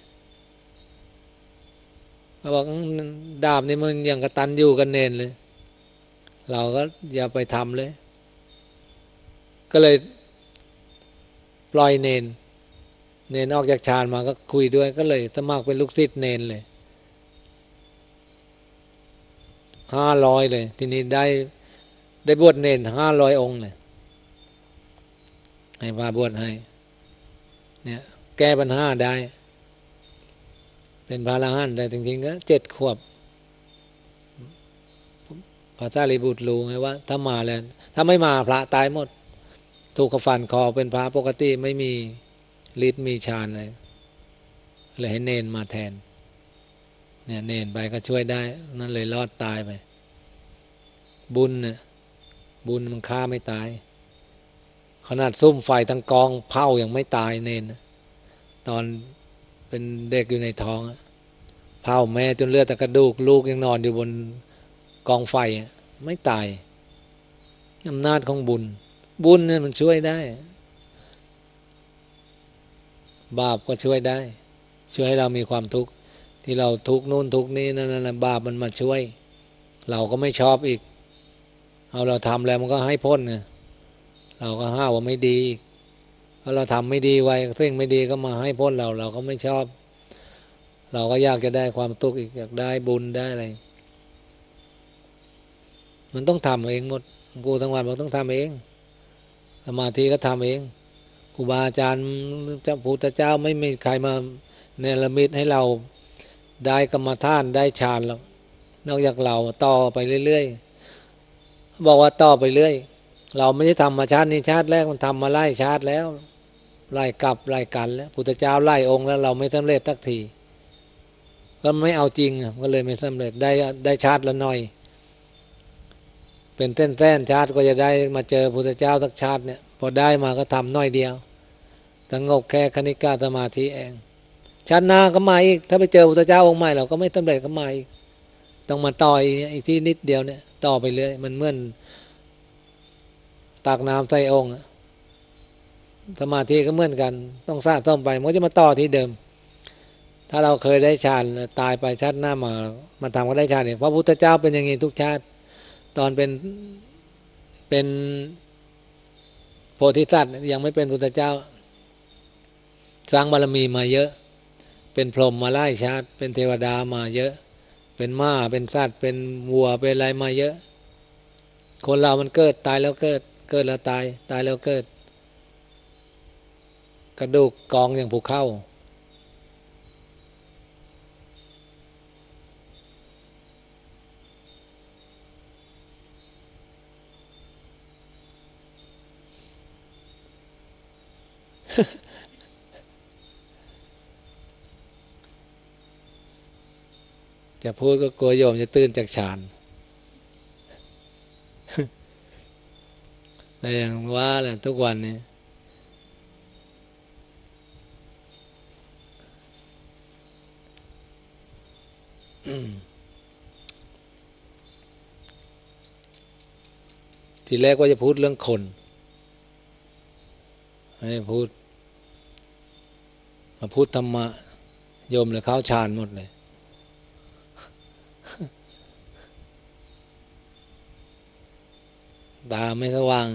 เขาบอกดาบนี่มันยังกระตันอยู่กันเนนเลยเราก็อย่าไปทำเลยก็เลยปล่อยเนนออกจากฌานมาก็คุยด้วยก็เลยสมัครเป็นลูกศิษย์เนนเลย500เลยทีนี้ได้บวชเนน500 องค์เลยให้พาบวชให้เนี่ยแก้ปัญหาได้เป็นพระอรหันต์แต่จริงๆก็7 ขวบพระสารีบุตรรู้ไงว่าถ้ามาแล้วถ้าไม่มาพระตายหมดถูกเขาฟันคอเป็นพระปกติไม่มีฤทธิ์มีฌานเลยให้เนนมาแทนเนี่ยเนนไปก็ช่วยได้นั่นเลยรอดตายไปบุญเนี่ยบุญมันฆ่าไม่ตายขนาดซุ่มไฟทั้งกองเผายังไม่ตายเนนตอนเป็นเด็กอยู่ในท้องเผาแม่จนเลือดแต่กระดูกลูกยังนอนอยู่บนกองไฟไม่ตายอำนาจของบุญเนี่ยมันช่วยได้บาปก็ช่วยได้ช่วยให้เรามีความทุกข์ที่เราทุกข์นู่นทุกข์นี้นั่นบาปมันมาช่วยเราก็ไม่ชอบอีกเอาเราทำแล้วมันก็ให้พ้นไงเราก็ห้าว่าไม่ดีเพราะเราทำไม่ดีไว้สิ่งไม่ดีก็มาให้พ้นเราก็ไม่ชอบเราก็อยากจะได้ความทุกข์อีกอยากได้บุญได้อะไรมันต้องทำเองหมดกูทั้งวันมันต้องทำเองสมาธิก็ทำเองครูบาอาจารย์เจ้าพุทธเจ้าไม่มีใครมาเนรมิตให้เราได้กรรมฐานได้ฌานหรอกนอกจากเราต่อไปเรื่อยๆบอกว่าต่อไปเรื่อยเราไม่ได้ทำมาชาตินี้ชาติแรกมันทำมาไล่ชาติแล้วไล่กลับไล่กันแล้วพุทธเจ้าไล่องค์แล้วเราไม่สำเร็จสักทีก็ไม่เอาจริงก็เลยไม่สำเร็จได้ชาติละหน่อยเป็นเส้นชาติก็จะได้มาเจอพุทธเจ้าสักชาติเนี่ยพอได้มาก็ทำน้อยเดียวสงบแค่คณิกาสมาธิเองชาติหน้าก็มาอีกถ้าไปเจอพุทธเจ้าองค์ใหม่เราก็ไม่สำเร็จก็มาอีกต้องมาต่ออีกที่นิดเดียวเนี่ยต่อไปเรื่อยมันเหมือนตักน้ำใส่องค์สมาธิก็เหมือนกันต้องสร้างต้มไปมันก็จะมาต่อที่เดิมถ้าเราเคยได้ฌานตายไปชาติหน้ามาทำก็ได้ฌานเองเพราะพุทธเจ้าเป็นอย่างนี้ทุกชาติตอนเป็นโพธิสัตว์ยังไม่เป็นพุทธเจ้าสร้างบารมีมาเยอะเป็นพรหมมาไล่ชาติเป็นเทวดามาเยอะเป็นม้าเป็นสัตว์เป็นวัวเป็นอะไรมาเยอะคนเรามันเกิดตายแล้วเกิดแล้วตายแล้วเกิดกระดูกกองอย่างภูเขาจะพูดก็กลัวโยมจะตื่นจากฌานแต่อย่างว่าแหละทุกวันนี้ทีแรกว่าจะพูดเรื่องคนไม่พูดมาพูดธรรมะโยมเลยเข้าฌานหมดเลยตาไม่สว่าง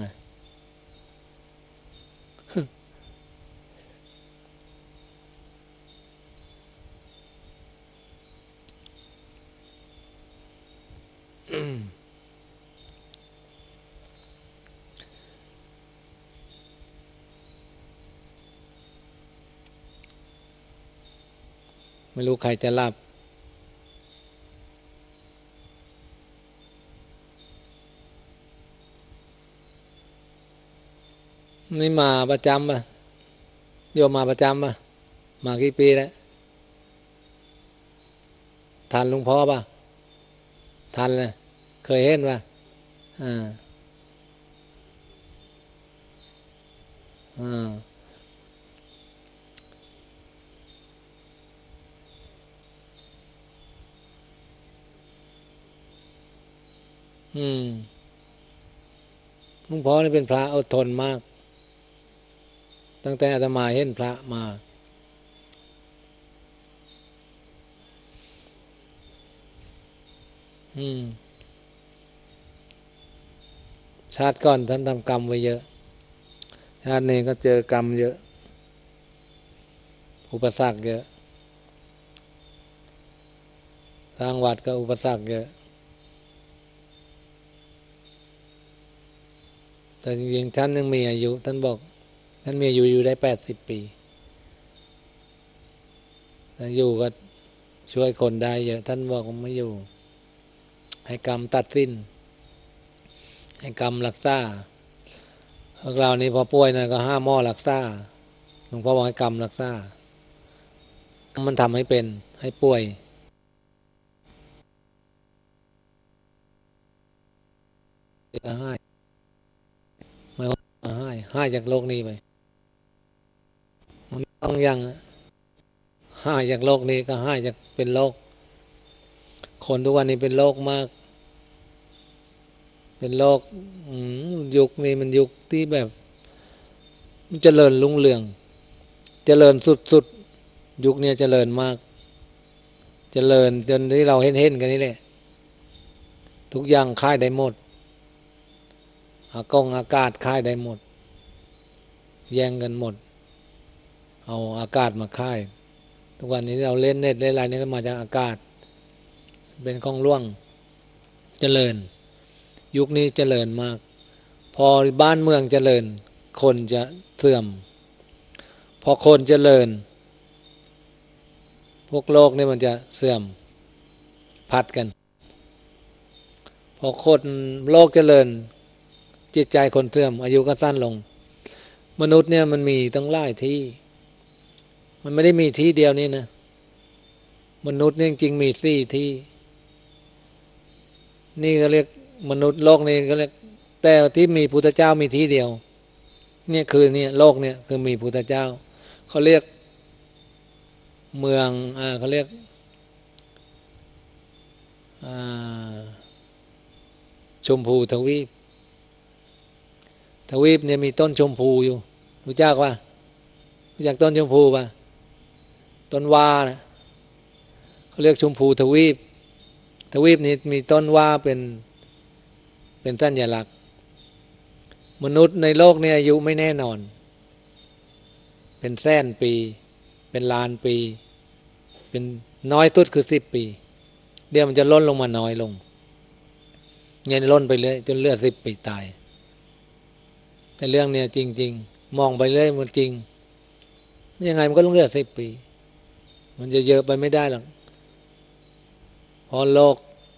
ไม่รู้ใครจะหลับไม่มาประจำป่ะโยมมาประจำป่ะมากี่ปีแล้วทันหลวงพ่อป่ะทันเลยเคยเห็นป่ะอ่าหลวงพ่อนี่เป็นพระอดทนมากตั้งแต่อาตมาเห็นพระมาชาติก่อนท่านทำกรรมไว้เยอะชาตินี้ก็เจอกรรมเยอะอุปสรรคเยอะสร้างวัดก็อุปสรรคเยอะแต่จริงๆท่านยังมีอายุท่านบอกท่านมีอายุอยู่ได้80 ปีท่านอยู่ก็ช่วยคนได้เยอะท่านบอกว่าไม่อยู่ให้กรรมตัดสิ้นให้กรรมรักษาพวกเรานี่พอป่วยหน่อยก็5 หม้อรักษาหลวงพ่อบอกให้กรรมรักษามันทำให้เป็นให้ป่วยก็ให้ไม่ว่าให้จากโลกนี้ไปมันต้องยังให้จากโลกนี้ก็ให้จากเป็นโลกคนทุกวันนี้เป็นโลกมากเป็นโลกยุคนี้มันยุคที่แบบมันเจริญรุ่งเรืองเจริญสุดๆยุคนี้เจริญมากเจริญจนที่เราเห็นกันนี่แหละทุกอย่างค่ายได้หมดอากาศค่ายได้หมดแย่งกันหมดเอาอากาศมาค่ายทุกวันนี้เราเล่นเน็ตเล่นอะไรนี่ก็มาจากอากาศเป็นของล่วงเจริญยุคนี้เจริญมากพอบ้านเมืองเจริญคนจะเสื่อมพอคนเจริญพวกโลกนี่มันจะเสื่อมพัดกันพอคนโลกเจริญจิตใจคนเสื่อมอายุก็สั้นลงมนุษย์เนี่ยมันมีตั้งหลายที่มันไม่ได้มีที่เดียวนี่นะมนุษย์เนี่ยจริงๆมี4 ที่นี่ก็เรียกมนุษย์โลกนี้ก็เรียกแต่ที่มีพุทธเจ้ามีที่เดียวเนี่ยคือเนี่ยโลกเนี่ยคือมีพุทธเจ้าเขาเรียกเมืองเขาเรียกชมพูทวีปเนี่ยมีต้นชมพูอยู่รู้จักป่ะรู้จักต้นชมพูป่ะต้นว่านะเขาเรียกชมพูทวีปนี้มีต้นว่าเป็นสัญลักษณ์มนุษย์ในโลกนี้อายุไม่แน่นอนเป็นแสนปีเป็นล้านปีเป็นน้อยสุดคือ10 ปีเดี๋ยวมันจะล้นลงมาน้อยลงเนี่ยล้นไปเรื่อยจนเหลือ10 ปีตายแต่เรื่องเนี้ยจริงๆมองไปเรื่อยมันจริงยังไงมันก็ต้องเหลือ10 ปีมันจะเยอะไปไม่ได้หรอกเพราะโลก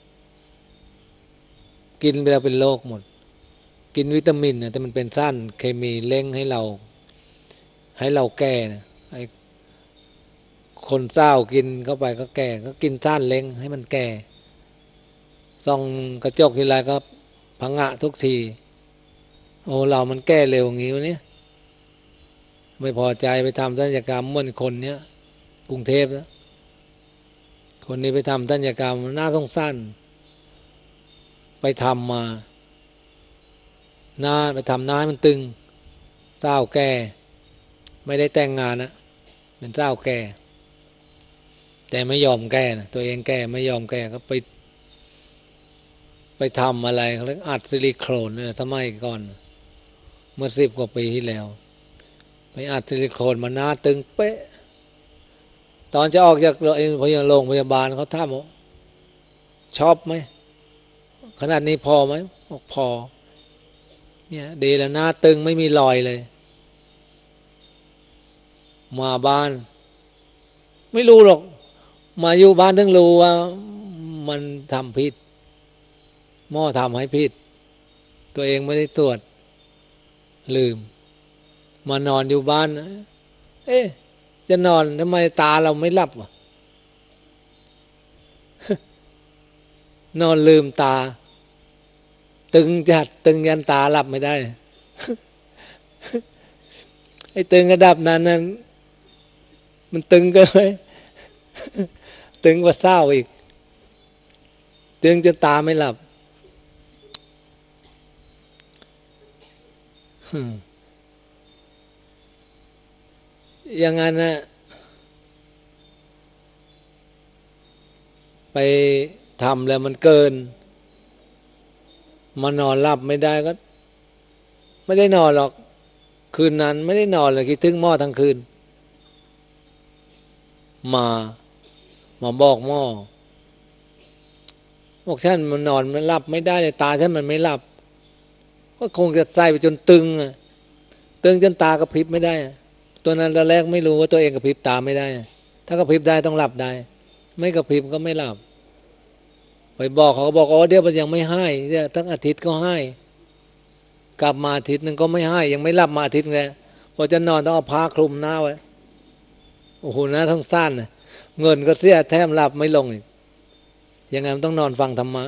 กินไปแล้วเป็นโรคหมดกินวิตามินนะแต่มันเป็นสารเคมีเร่งให้เราแก่นะไอ้คนเศร้ากินเข้าไปก็แก่ก็กินสารเร่งให้มันแก่ส่องกระจกทีไรก็พังะทุกทีโอ้เรามันแก่เร็วงี้วะเนี่ยไม่พอใจไปทำศัลยกรรมเหมือนคนเนี้ยกรุงเทพนะคนนี้ไปทำศัลยกรรมหน้าสงสารไปทำมาหน้าไปทำหน้ามันตึงเศร้าแก่ไม่ได้แต่งงานนะเป็นเศร้าแก่แต่ไม่ยอมแก่นะตัวเองแก่ไม่ยอมแก่ก็ไปทำอะไรเขาเรียกอัดซิลิโคนเนี่ยสมัยก่อนเมื่อ10 กว่าปีที่แล้วไปอัดซิลิโคนมาหน้าตึงเป๊ะตอนจะออกจากโรงพยาบาลเขาถามว่าชอบไหมขนาดนี้พอไหมบอกพอเนี่ยดีแล้วหน้าตึงไม่มีรอยเลยมาบ้านไม่รู้หรอกมาอยู่บ้านถึงรู้ว่ามันทำผิดหมอทำให้ผิดตัวเองไม่ได้ตรวจลืมมานอนอยู่บ้านจะนอนทำไมตาเราไม่หลับวะ นอนลืมตาตึงจัดตึงยันตาหลับไม่ได้ ไอ้ตึงระดับนั้นมันตึงเกินไป ตึงกว่าเศร้าอีกตึงจนตาไม่หลับอย่างนั้นนะไปทำแล้วมันเกินมานอนหลับไม่ได้ก็ไม่ได้นอนหรอกคืนนั้นไม่ได้นอนเลยคิดถึงหม้อทั้งคืนมาบอกหม้อบอกฉันมันนอนมันหลับไม่ได้เลยตาฉันมันไม่หลับก็คงจะใส่ไปจนตึงจนตากระพริบไม่ได้ตัวนั้นตอนแรกไม่รู้ว่าตัวเองกระพริบตาไม่ได้ถ้ากระพริบได้ต้องหลับได้ไม่กระพริบก็ไม่หลับไปบอกเขาก็บอกเดี๋ยวมันยังไม่ให้เดี๋ยวตั้งอาทิตย์ก็ให้กลับมาอาทิตย์นึงก็ไม่ให้ยังไม่หลับมาอาทิตย์เลยพออจะนอนต้องเอาผ้าคลุมหน้าไว้โอ้โหน่าสงสารนะเงินก็เสียแทบหลับไม่ลงอีกยังไงมันต้องนอนฟังธรรมะ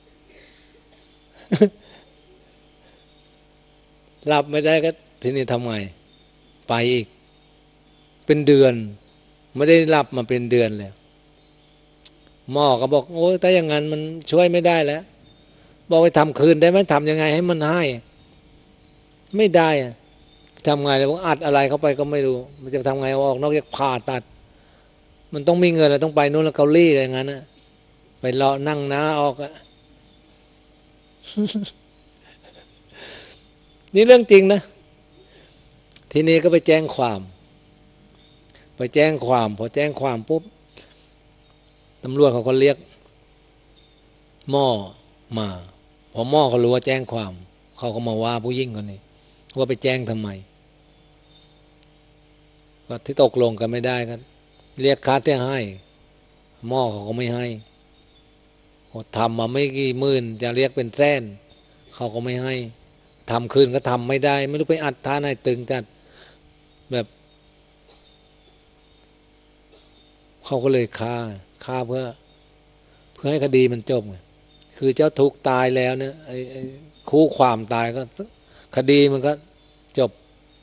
หลับไม่ได้ก็ทีนี้ทำไงไปอีกเป็นเดือนไม่ได้หลับมาเป็นเดือนแล้วหมอก็บอกโอ้แต่อย่างนั้นมันช่วยไม่ได้แล้วบอกไปทำคืนได้ไหมทำยังไงให้มันให้ไม่ได้อะทำไงเลยบอกอัดอะไรเข้าไปก็ไม่รู้มันจะทำไงออกนอกจากผ่าตัดมันต้องมีเงินเราต้องไปโน่นแล้วเกาหลีอะไรอย่างนั้นนะไปรอนั่งน้าออกอะ นี่เรื่องจริงนะทีนี้ก็ไปแจ้งความพอแจ้งความปุ๊บตำรวจเขาก็เรียกหม้อมาพอหม้อเขารู้ว่าแจ้งความเขาก็มาว่าผู้หญิงคนนี้ว่าไปแจ้งทำไมก็ที่ตกลงกันไม่ได้ก็เรียกค่าเสียหายหม้อเขาก็ไม่ให้ทำมาไม่กี่หมื่นจะเรียกเป็นแสนเขาก็ไม่ให้ทำคืนก็ทำไม่ได้ไม่รู้ไปอัดท่าไหนตึงจัดแบบเขาก็เลยฆ่าเพื่อให้คดีมันจบไงคือเจ้าทุกข์ตายแล้วเนี่ยไอ้คู่ความตายก็คดีมันก็จบ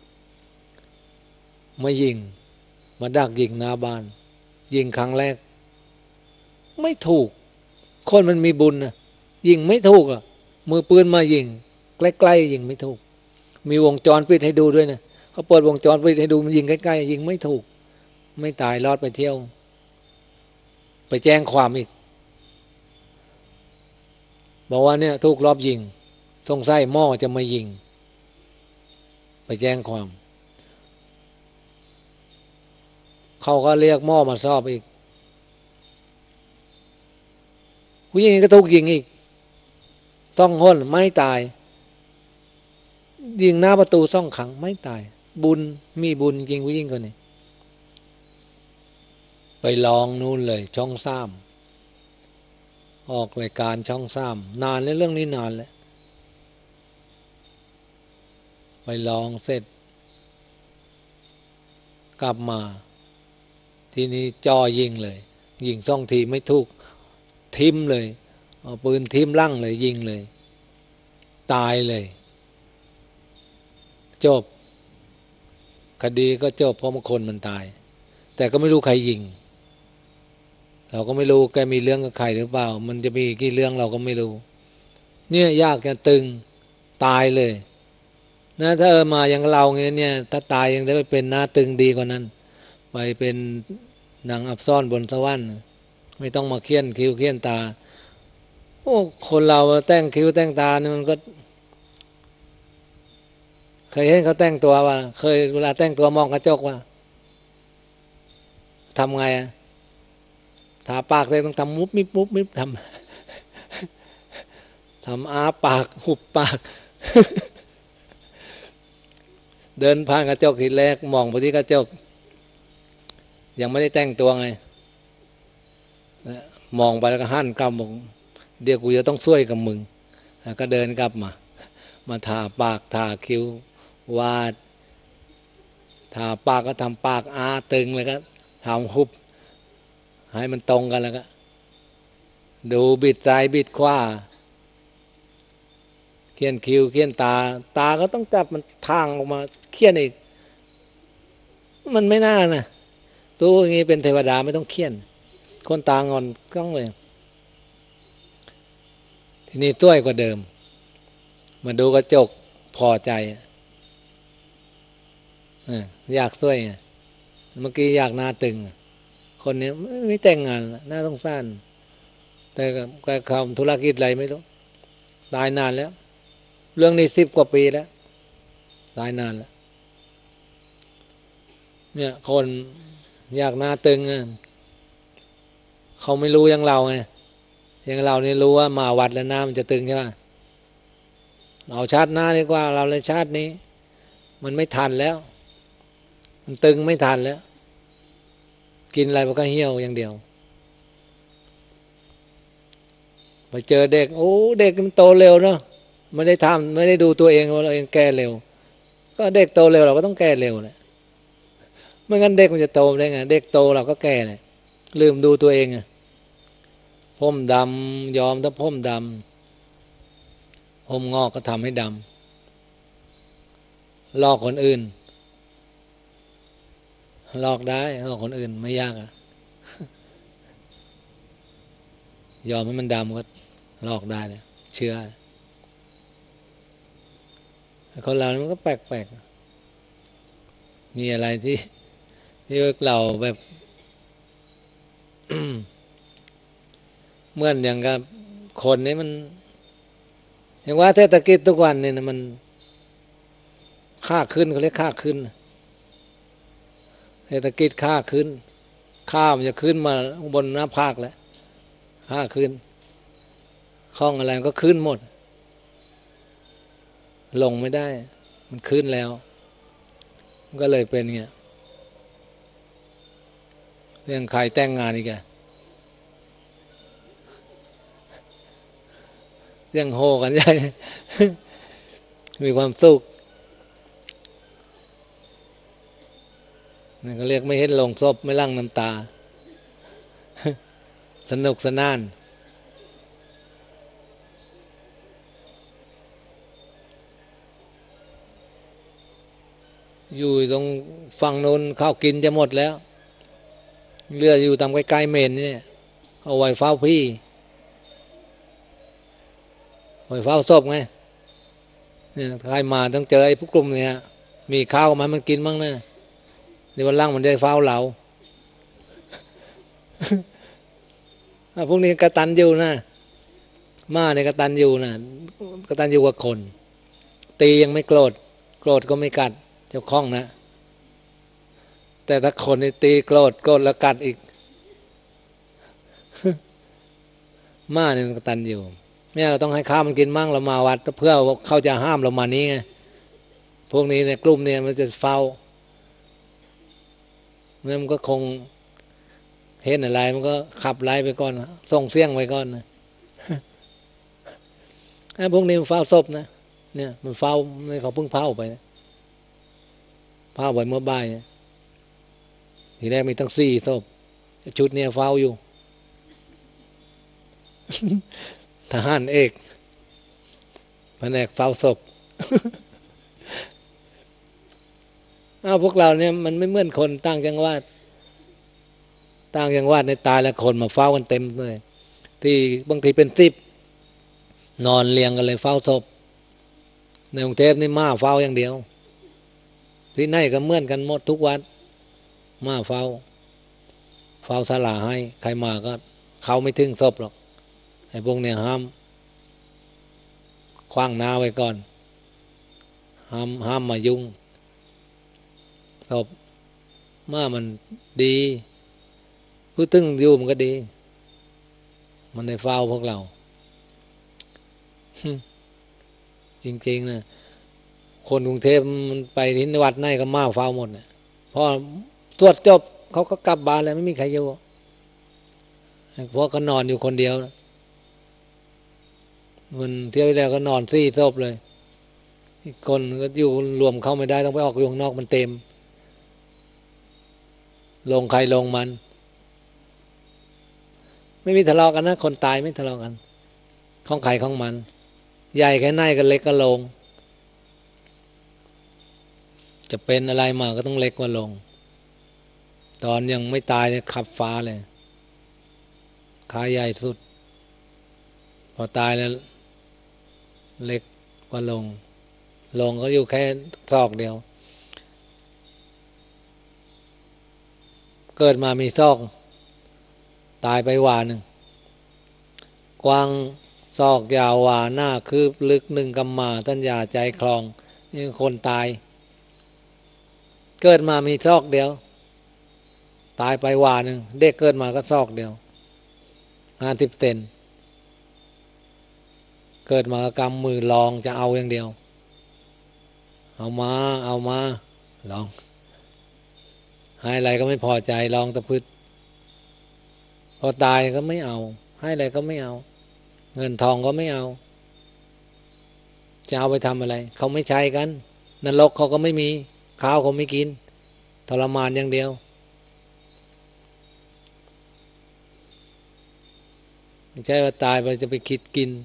มายิงมาดักยิงหน้าบ้านยิงครั้งแรกไม่ถูกคนมันมีบุญนะยิงไม่ถูกอ่ะมือปืนมายิงใกล้ๆยิงไม่ถูกมีวงจรปิดให้ดูด้วยนะเขาเปิดวงจรปิดให้ดูมันยิงใกล้ๆยิงไม่ถูกไม่ตายรอดไปเที่ยวไปแจ้งความอีกบอกว่าเนี่ยถูกรอบยิงสงสัยหม้อจะมายิงไปแจ้งความเขาก็เรียกหม้อมาสอบอีกผู้หญิงก็ถูกยิงอีกต้องห้นไม่ตายยิงหน้าประตู2 ครั้งไม่ตายบุญมีบุญจริงผู้หญิงคนนี้ไปลองนู่นเลยช่อง3ออกรายการช่อง3นานแล้วเรื่องนี้นานแล้วไปลองเสร็จกลับมาทีนี้จ่อยิงเลยยิง2 ทีไม่ถูกทิ่มเลยเอาปืนทิ่มลั่งเลยยิงเลยตายเลยจบคดีก็จบเพราะคนมันตายแต่ก็ไม่รู้ใครยิงเราก็ไม่รู้แกมีเรื่องกับใครหรือเปล่ามันจะมีกี่เรื่องเราก็ไม่รู้เนี่ยยากจะตึงตายเลยนะถ้ามาอย่างเราเนี่ยถ้าตายยังได้ไปเป็นหน้าตึงดีกว่านั้นไปเป็นนางอับซ่อนบนสวรรค์ไม่ต้องมาเคี่ยนคิ้วเคี่ยนตาโอ้คนเราแต่งคิ้วแต่งตาเนี่ยมันก็เคยเห็นเขาแต่งตัวว่าเคยเวลาแต่งตัวมองกระจกว่าทำไงอะทาปากเลยต้องทำมุบมิบมุบมิบทำอ้าปากหุบปาก เดินผ่านกระจกทีแรกมองไปที่กระจกยังไม่ได้แต่งตัวไงมองไปแล้วก็หันกลับบอกเดี๋ยวกูจะต้องช่วยกับมึงก็เดินกลับมาทาปากทาคิ้ววาดทาปากก็ทำปากอ้าตึงเลยก็ทำหุบให้มันตรงกันแล้วก็ดูบิดซ้ายบิดขวาเคี่ยนคิ้วเคี่ยนตาก็ต้องจับมันทางออกมาเคี่ยนอีกมันไม่น่านะสู้อย่างนี้เป็นเทวดาไม่ต้องเคี่ยนคนตางอนก้องเลยทีนี้ต้วยกว่าเดิมมาดูกระจกพอใจอยากต้วยเมื่อกี้อยากหน้าตึงคนนี้ไม่แต่งงานหน้าต้องสั้นแต่ก็ทำธุรกิจอะไรไม่รู้ตายนานแล้วเรื่องนี้10 กว่าปีแล้วตายนานแล้วเนี่ยคนอยากหน้าตึงเขาไม่รู้อย่างเราไงอย่างเรานี่รู้ว่ามาวัดแล้วหน้ามันจะตึงใช่ไหมเราชาติหน้าดีกว่าเราเลยชาตินี้มันไม่ทันแล้วมันตึงไม่ทันแล้วกินอะไรมันก็เหี่ยวอย่างเดียวไปเจอเด็กโอ้เด็กมันโตเร็วเนาะไม่ได้ทำไม่ได้ดูตัวเองว่าเราเองแก่เร็วก็เด็กโตเร็วเราก็ต้องแก่เร็วแหละไม่งั้นเด็กมันจะโตได้ไงเด็กโตเราก็แก่เลยลืมดูตัวเองอะผมดำยอมถ้าผมดำผมงอกก็ทำให้ดำลอกคนอื่นลอกได้ลอกคนอื่นไม่ยากอะยอมให้มันดำก็ลอกได้เลยเชื่อคนเรามันก็แปลกๆมีอะไรที่เราแบบ เหมือนอย่างกับคนนี้มันอย่างว่าเศรษฐกิจทุกวันเนี่ยนะมันค่าขึ้นเขาเรียกค่าขึ้นเศรษฐกิจค่าขึ้นข้าวมันจะขึ้นมาบนหน้าภาคแล้วค่าขึ้นข้องอะไรก็ขึ้นหมดลงไม่ได้มันขึ้นแล้วก็เลยเป็นเงี้ยเรื่องใครแต่งงานอีกอะเรื่องโหกันใหญ่ มีความสุขนี่ก็เรียกไม่เห็นลงศพไม่ลั่งน้ำตา สนุกสนานอยู่ตรงฝั่งโน้นข้าวกินจะหมดแล้วเรืออยู่ตามใกล้ๆเมนนี่เอาไว้เฝ้าพี่ไว้เฝ้าศพไงเนี่ยใครมาต้องเจอไอ้พวกกลุ่มเนี่ยมีข้าวมันกินบ้างนะในวันล่างมันได้เฝ้าเราพวกนี้กตัญญูนะมาเนี่ยกตัญญูนะกตัญญูกว่าคนตียังไม่โกรธโกรธก็ไม่กัดเจ้าข้องนะแต่ถ้าคนนี่ตีโกรธแล้วกัดอีก มาเนี่ยมันกตัญญูเนี่ยเราต้องให้ข้าวมันกินมั่งเรามาวัดเพื่อเขาจะห้ามเรามานี้ไงพวกนี้เนี่ยกลุ่มเนี่ยมันจะเฝ้ามันก็คงเห็นอะไรมันก็ขับไล่ไปก่อนส่งเสี้ยงไปก่อนนะไอ้พวกนี้มันเฝ้าศพนะเนี่ยมันเฝ้าเขาเพิ่งเฝ้าไปนะเฝ้าไปเมื่อบ่ายเนี่ยทีแรกมีตั้ง4 ศพชุดเนี่ยเฝ้าอยู่ ทหารเอกแผนกเฝ้าศพ พวกเราเนี่ยมันไม่เหมือนคนต่างจังหวัดในตายแล้วคนมาเฝ้ากันเต็มเลยที่บางทีเป็น10นอนเรียงกันเลยเฝ้าศพในกรุงเทพนี่มาเฝ้าอย่างเดียวที่ไหนก็เหมือนกันหมดทุกวัดมาเฝ้าศาลาให้ใครมาก็เขาไม่ถึงศพหรอกไอ้พวกเนี่ยห้ามขว้างหน้าไว้ก่อนห้ามมายุ่งศพมามันดีผู้ตึงอยู่มันก็ดีมันได้เฝ้าพวกเรา จริงๆนะคนกรุงเทพมันไปที่วัดไหนก็มาเฝ้าหมดนะพอตรวจจบเขาก็กลับบ้านแล้วไม่มีใครอยู่เพราะก็นอนอยู่คนเดียวนะมันเที่ยวแล้วก็นอน4 ศพเลยอีกคนก็อยู่รวมเข้าไม่ได้ต้องไปออกอยู่ข้างนอกมันเต็มลงใครลงมันไม่มีทะเลาะกันนะคนตายไม่ทะเลาะกันของใครของมันใหญ่แค่ไหนก็เล็กก็ลงจะเป็นอะไรมาก็ต้องเล็กกว่าลงตอนยังไม่ตายเนี่ยขับฟ้าเลยขาใหญ่สุดพอตายแล้วเล็กกว่าลงก็อยู่แค่ศอกเดียวเกิดมามีศอกตายไปวาหนึ่งกว้างศอกยาววาหน้าคืบลึก1 กำมาตัญญาใจคลองนี่คนตายเกิดมามีศอกเดียวตายไปวาหนึ่งเด็กเกิดมาก็ศอกเดียว50 เซนเกิดมากำมือลองจะเอาอย่างเดียวเอามาลองให้อะไรก็ไม่พอใจลองตะพืชพอตายก็ไม่เอาให้อะไรก็ไม่เอาเงินทองก็ไม่เอาจะเอาไปทำอะไรเขาไม่ใช้กันนรกเขาก็ไม่มีข้าวเขาไม่กินทรมานอย่างเดียวไม่ใช่ว่าตายไปจะไปคิดกิน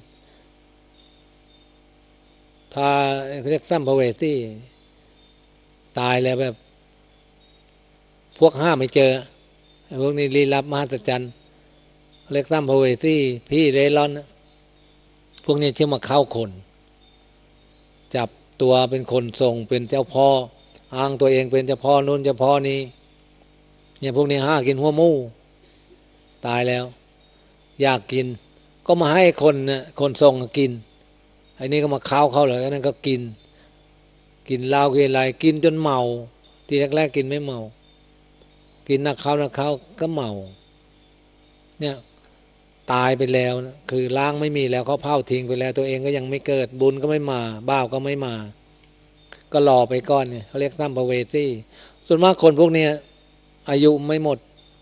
ถ้าเรียกสัมภเวสีตายแล้วแบบพวกห้าไม่เจอพวกนี้ลี้ลับมหัศจรรย์เรียกสัมภเวสีพี่เร่ร่อนพวกนี้ชื่อมาเข้าคนจับตัวเป็นคนทรงเป็นเจ้าพ่ออ้างตัวเองเป็นเจ้าพ่อนู้นเจ้าพ่อนี้เนี่ยพวกนี้ห้ากินหัวหมูตายแล้วอยากกินก็มาให้คนเนี่ยคนทรงกินไอ้นี่ก็มาเข้าเลยนั่นก็กินเหล้ากินอะไรกินจนเมาทีแรกๆกินไม่เมากินนักเข้าก็เมาเนี่ยตายไปแล้วนะคือล้างไม่มีแล้วเขาเผาทิ้งไปแล้วตัวเองก็ยังไม่เกิดบุญก็ไม่มาบาปก็ไม่มาก็รอไปก่อนเนี่ยเขาเรียกสัมภเวสีส่วนมากคนพวกนี้อายุไม่หมด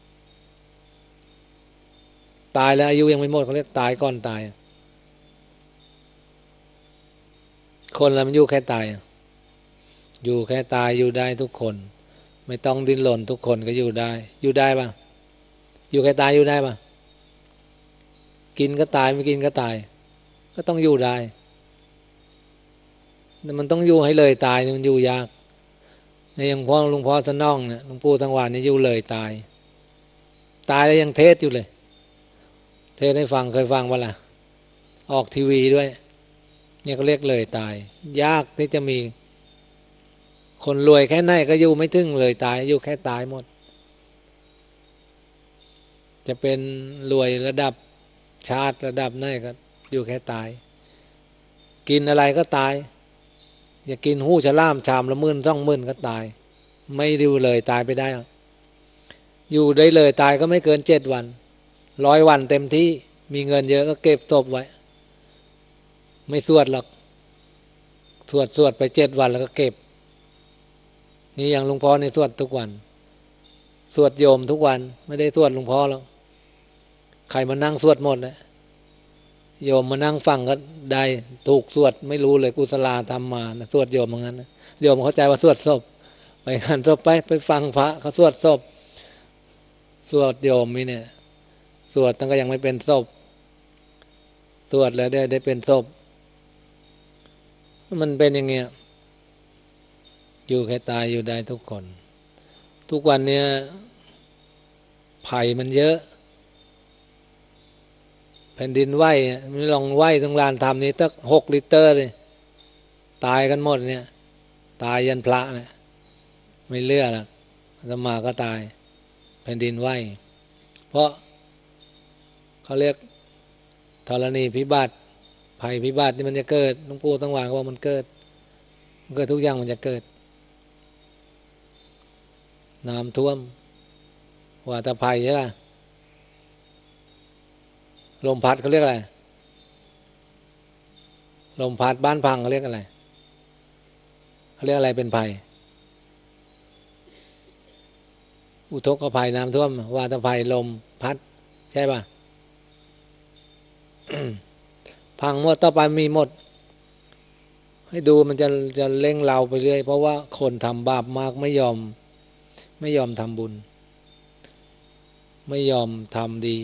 ตายแล้วอายุยังไม่หมดเขาเรียกตายก่อนตายคนเรามันอยู่แค่ตายอยู่แค่ตายอยู่ได้ทุกคนไม่ต้องดิ้นรนทุกคนก็อยู่ได้ป่ะอยู่แค่ตายอยู่ได้ป่ะกินก็ตายไม่กินก็ตายก็ต้องอยู่ได้แต่มันต้องอยู่ให้เลยตายมันอยู่ยากในอย่างพ่อหลวงพ่อสนองเนี่ยหลวงปู่สังวาสนี่อยู่เลยตายแล้วยังเทศอยู่เลยเทศให้ฟังเคยฟังป่ะล่ะออกทีวีด้วยเนี่ยก็เรียกเลยตายยากที่จะมีคนรวยแค่ไหนก็อยู่ไม่ถึงเลยตายอยู่แค่ตายหมดจะเป็นรวยระดับชาติระดับไหนก็อยู่แค่ตายกินอะไรก็ตายอย่ากินหู้ฉลามชามละ10,000-20,000ก็ตายไม่ดูเลยตายไปได้อยู่ได้เลยตายก็ไม่เกิน7 วัน100 วันเต็มที่มีเงินเยอะก็เก็บศพไว้ไม่สวดหรอกสวดไป7 วันแล้วก็เก็บนี่อย่างหลวงพ่อในสวดทุกวันสวดโยมทุกวันไม่ได้สวดหลวงพ่อหรอกใครมานั่งสวดหมดนะโยมมานั่งฟังก็ได้ถูกสวดไม่รู้เลยกุศลาทำมานะสวดโยมเหมือนกันนะโยมเข้าใจว่าสวดศพไปงานศพไปฟังพระเขาสวดศพสวดโยมนี่เนี่ยสวดตั้งก็ยังไม่เป็นศพสวดแล้วได้เป็นศพมันเป็นอย่างเงี้ยอยู่แค่ตายอยู่ได้ทุกคนทุกวันเนี้ยภัยมันเยอะแผ่นดินไหวไม่ลองไหวตรงลานธรรมนี้ตั้ง6 ลิตรเลยตายกันหมดเนี่ยตายยันพระเนี่ยไม่เลือกหรอกอาตมาก็ตายแผ่นดินไหวเพราะเขาเรียกธรณีพิบัติภัยพิบัติที่มันจะเกิดหลวงปู่ตั้งวางว่ามันเกิดทุกอย่างมันจะเกิดน้ำท่วมวาตภัยใช่ป่ะลมพัดเขาเรียกอะไรลมพัดบ้านพังเขาเรียกอะไรเขาเรียกอะไรเป็นภัยอุทกภัยน้ำท่วมวาตภัยลมพัดใช่ป่ะ พังหมดต่อไปมีหมดให้ดูมันจะเล่งเราไปเรื่อยเพราะว่าคนทำบาปมากไม่ยอมทำบุญไม่ยอมทำดี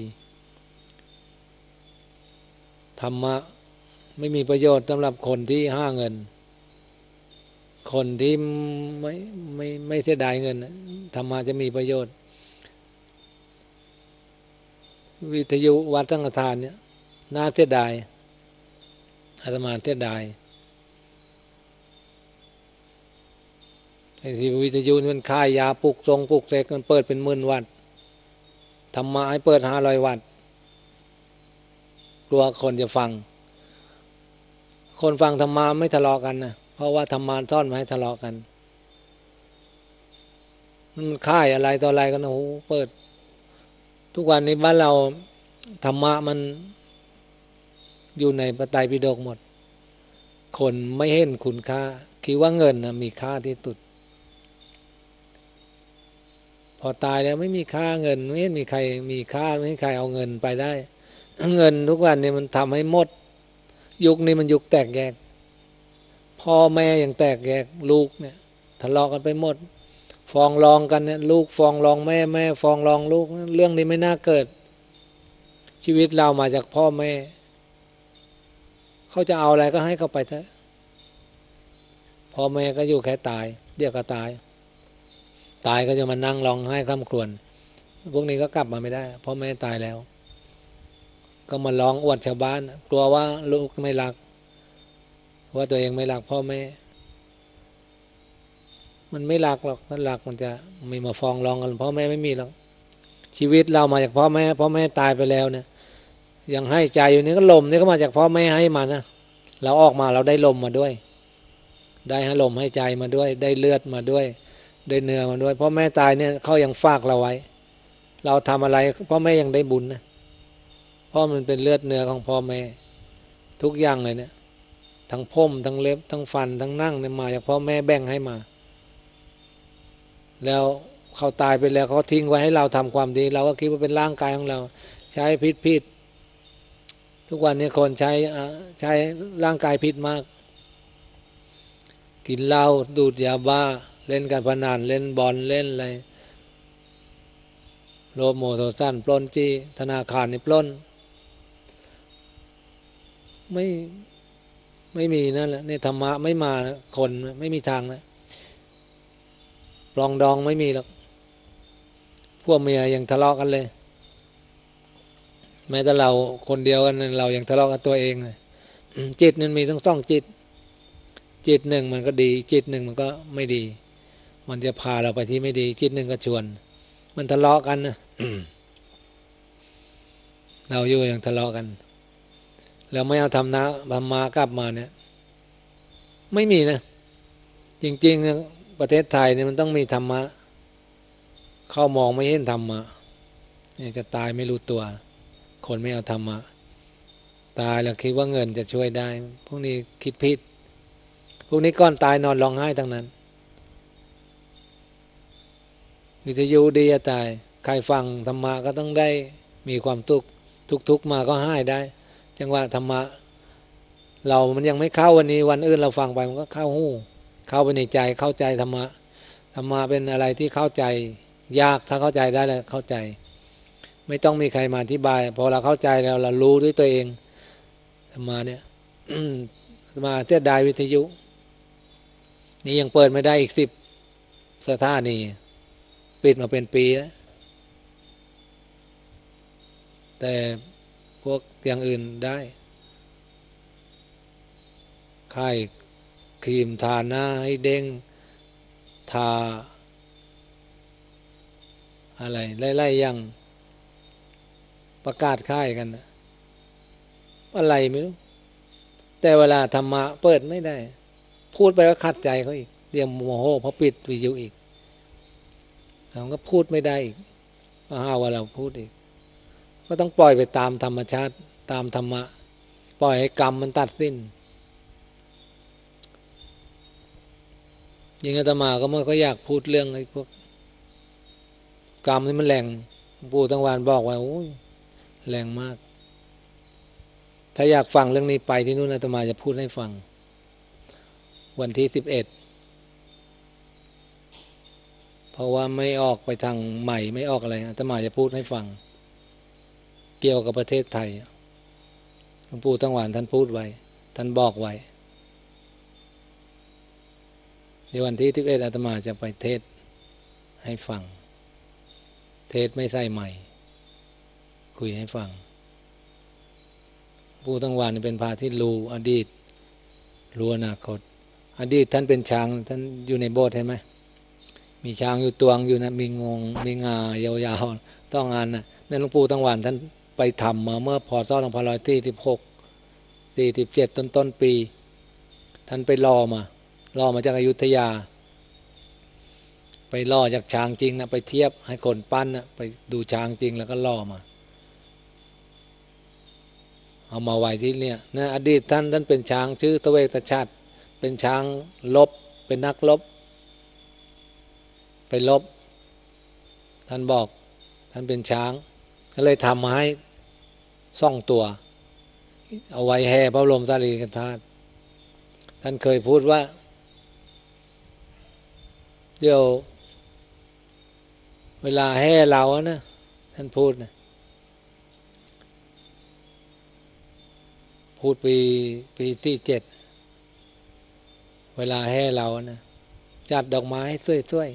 ธรรมะไม่มีประโยชน์สำหรับคนที่หาเงินคนที่ไม่เสียดายเงินธรรมะจะมีประโยชน์วิทยุวัดสังฆทานเนี่ยน่าเสียดายอาตมาเสียดายไอ้ที่วิทยุมันค่ายยาปลุกทรงปลุกเสกมันเปิดเป็น10,000 วัตต์ธรรมะให้เปิด500 วัตต์กลัวคนจะฟังคนฟังธรรมะไม่ทะเลาะกันนะเพราะว่าธรรมะซ่อนมาให้ทะเลาะกันมันค่ายอะไรต่ออะไรกันโอ้โหเปิดทุกวันนี้บ้านเราธรรมะมันอยู่ในพระไตรปิฎกหมดคนไม่เห็นคุณค่าคิดว่าเงินนะมีค่าที่สุดพอตายแล้วไม่มีค่าเงินไม่เห็นมีใครมีค่าไม่เห็นใครเอาเงินไปได้เงินทุกวันนี้มันทำให้หมดยุคนี้มันยุคแตกแยกพ่อแม่ยังแตกแยกลูกเนี่ยทะเลาะกันไปหมดฟ้องร้องกันเนี่ยลูกฟ้องร้องแม่แม่ฟ้องร้องลูกเรื่องนี้ไม่น่าเกิดชีวิตเรามาจากพ่อแม่เขาจะเอาอะไรก็ให้เขาไปเถอะพ่อแม่ก็อยู่แค่ตายเดี๋ยวก็ตายก็จะมานั่งร้องไห้คร่ำครวญพวกนี้ก็กลับมาไม่ได้พ่อแม่ตายแล้วก็มาร้องอวดชาวบ้านกลัวว่าลูกไม่รักว่าตัวเองไม่รักพ่อแม่มันไม่รักหรอกถ้ารักมันจะไม่มาฟ้องร้องกันพ่อแม่ไม่มีหรอกชีวิตเรามาจากพ่อแม่ตายไปแล้วเนี่ยยังให้ใจอยู่นี่ก็ลมนี่ก็มาจากพ่อแม่ให้มานะเราออกมาเราได้ลมมาด้วยได้ให้ลมให้ใจมาด้วยได้เลือดมาด้วยได้เนื้อมาด้วยพ่อแม่ตายเนี่ยเขายังฝากเราไว้เราทำอะไรพ่อแม่ยังได้บุญนะเพราะมันเป็นเลือดเนื้อของพ่อแม่ทุกอย่างเลยเนี่ยทั้งผมทั้งเล็บทั้งฟันทั้งนั่งเนี่ยมาจากพ่อแม่แบ่งให้มาแล้วเขาตายไปแล้วเขาทิ้งไว้ให้เราทำความดีเราก็คิดว่าเป็นร่างกายของเราใช้พิษทุกวันนี้คนใช้ร่างกายพิษมากกินเหล้าดูดยาบ้าเล่นการพนันเล่นบอลเล่นอะไรโลภโมโทสันปล้นจี้ธนาคารนี่ปล้นไม่มีนั่นแหละเนี่ยธรรมะไม่มาคนไม่มีทางนะปลองดองไม่มีหรอกพวกเมียยังทะเลาะกันเลยแม้แต่เราคนเดียวกันเรายังทะเลาะกันตัวเองเลยจิตนั้นมีทั้งสองจิตหนึ่งมันก็ดีจิตหนึ่งมันก็ไม่ดีมันจะพาเราไปที่ไม่ดีจิตหนึ่งก็ชวนมันทะเลาะกันนะ เราอยู่ยังทะเลาะกันแล้วไม่เอาธรรมะกลับมาเนี่ยไม่มีนะจริงๆนะประเทศไทยเนี่ยมันต้องมีธรรมะเข้ามองไม่เห็นธรรมะนี่จะตายไม่รู้ตัวคนไม่เอาธรรมะตายแล้วคิดว่าเงินจะช่วยได้พวกนี้คิดผิดพวกนี้ก่อนตายนอนร้องไห้ทั้งนั้นวิทยุดีจะตายใครฟังธรรมะก็ต้องได้มีความทุกข์มาก็ให้ได้จังว่าธรรมะเรามันยังไม่เข้าวันนี้วันอื่นเราฟังไปมันก็เข้าหูเข้าไปในใจเข้าใจธรรมะเป็นอะไรที่เข้าใจยากถ้าเข้าใจได้แล้วเข้าใจไม่ต้องมีใครมาอธิบายพอเราเข้าใจแล้วเรารู้ด้วยตัวเองธรรมะเนี่ย มาเสียดายวิทยุนี่ยังเปิดไม่ได้อีก10 สถานีปิดมาเป็นปีแล้วแต่พวกอย่างอื่นได้ค่ายครีมทาหน้าให้เด้งทาอะไรไล่ๆยังประกาศค่ายกันอะไรไม่รู้แต่เวลาธรรมะเปิดไม่ได้พูดไปก็ขัดใจเขาอีกเดี๋ยวโมโหเพราะปิดวิทยุอีกเราก็พูดไม่ได้อีกก็หาว่าเราพูดอีกก็ต้องปล่อยไปตามธรรมชาติตามธรรมะปล่อยให้กรรมมันตัดสิ้นยิ่งอาตมาก็ไม่ค่อยอยากพูดเรื่องไอ้พวกกรรมนี่มันแรงปู่ตั้งวานบอกว่าโอ้ยแรงมากถ้าอยากฟังเรื่องนี้ไปที่นู่นอาตมาจะพูดให้ฟังวันที่11เพราะว่าไม่ออกไปทางใหม่ไม่ออกอะไรอาตมาจะพูดให้ฟังเกี่ยวกับประเทศไทยหลวงปู่ตั้งวานท่านพูดไว้ท่านบอกไว้ในวันที่11อาตมาจะไปเทศให้ฟังเทศไม่ใส่ใหม่คุยให้ฟังปู่ตั้งวานเป็นพระที่รู้อดีตรู้อนาคตอดีตท่านเป็นช้างท่านอยู่ในโบสถ์เห็นไหมมีช้างอยู่ตวงอยู่นะมีงวงมีงายาวๆต้องงานนะนั่นหลวงปู่ตั้งวานท่านไปทำมาเมื่อพ.ศ. 2546 47ต้นปีท่านไปรอมาจากอยุธยาไปล่อจากช้างจริงนะไปเทียบให้คนปั้นนะไปดูช้างจริงแล้วก็ล่อมาเอามาไว้ที่เนี่ยนะอดีตท่านเป็นช้างชื่อทเวตชาติเป็นช้างลบเป็นนักรบไปลบท่านบอกท่านเป็นช้างก็เลยทำมาให้2 ตัวเอาไว้แห่พระบรมสารีริกธาตุทท่านเคยพูดว่าเดี๋ยวเวลาแห่เรานะท่านพูดนะพูดปี47เวลาแห่เรานะจัดดอกไม้ให้สวย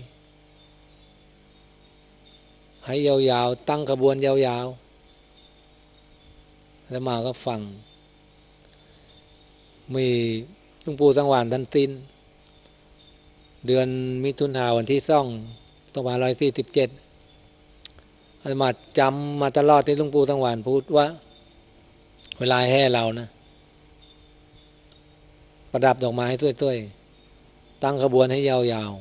ๆให้ยาวๆตั้งขบวนยาวๆแล้วมาก็ฟังมีหลวงปู่สังวาลท่านสิ้นเดือนมิถุนายนวันที่2547อาตมาจำมาตลอดที่หลวงปู่สังวาลพูดว่าเวลาแห่เรานะประดับดอกไม้สวยๆตั้งขบวนให้ยาว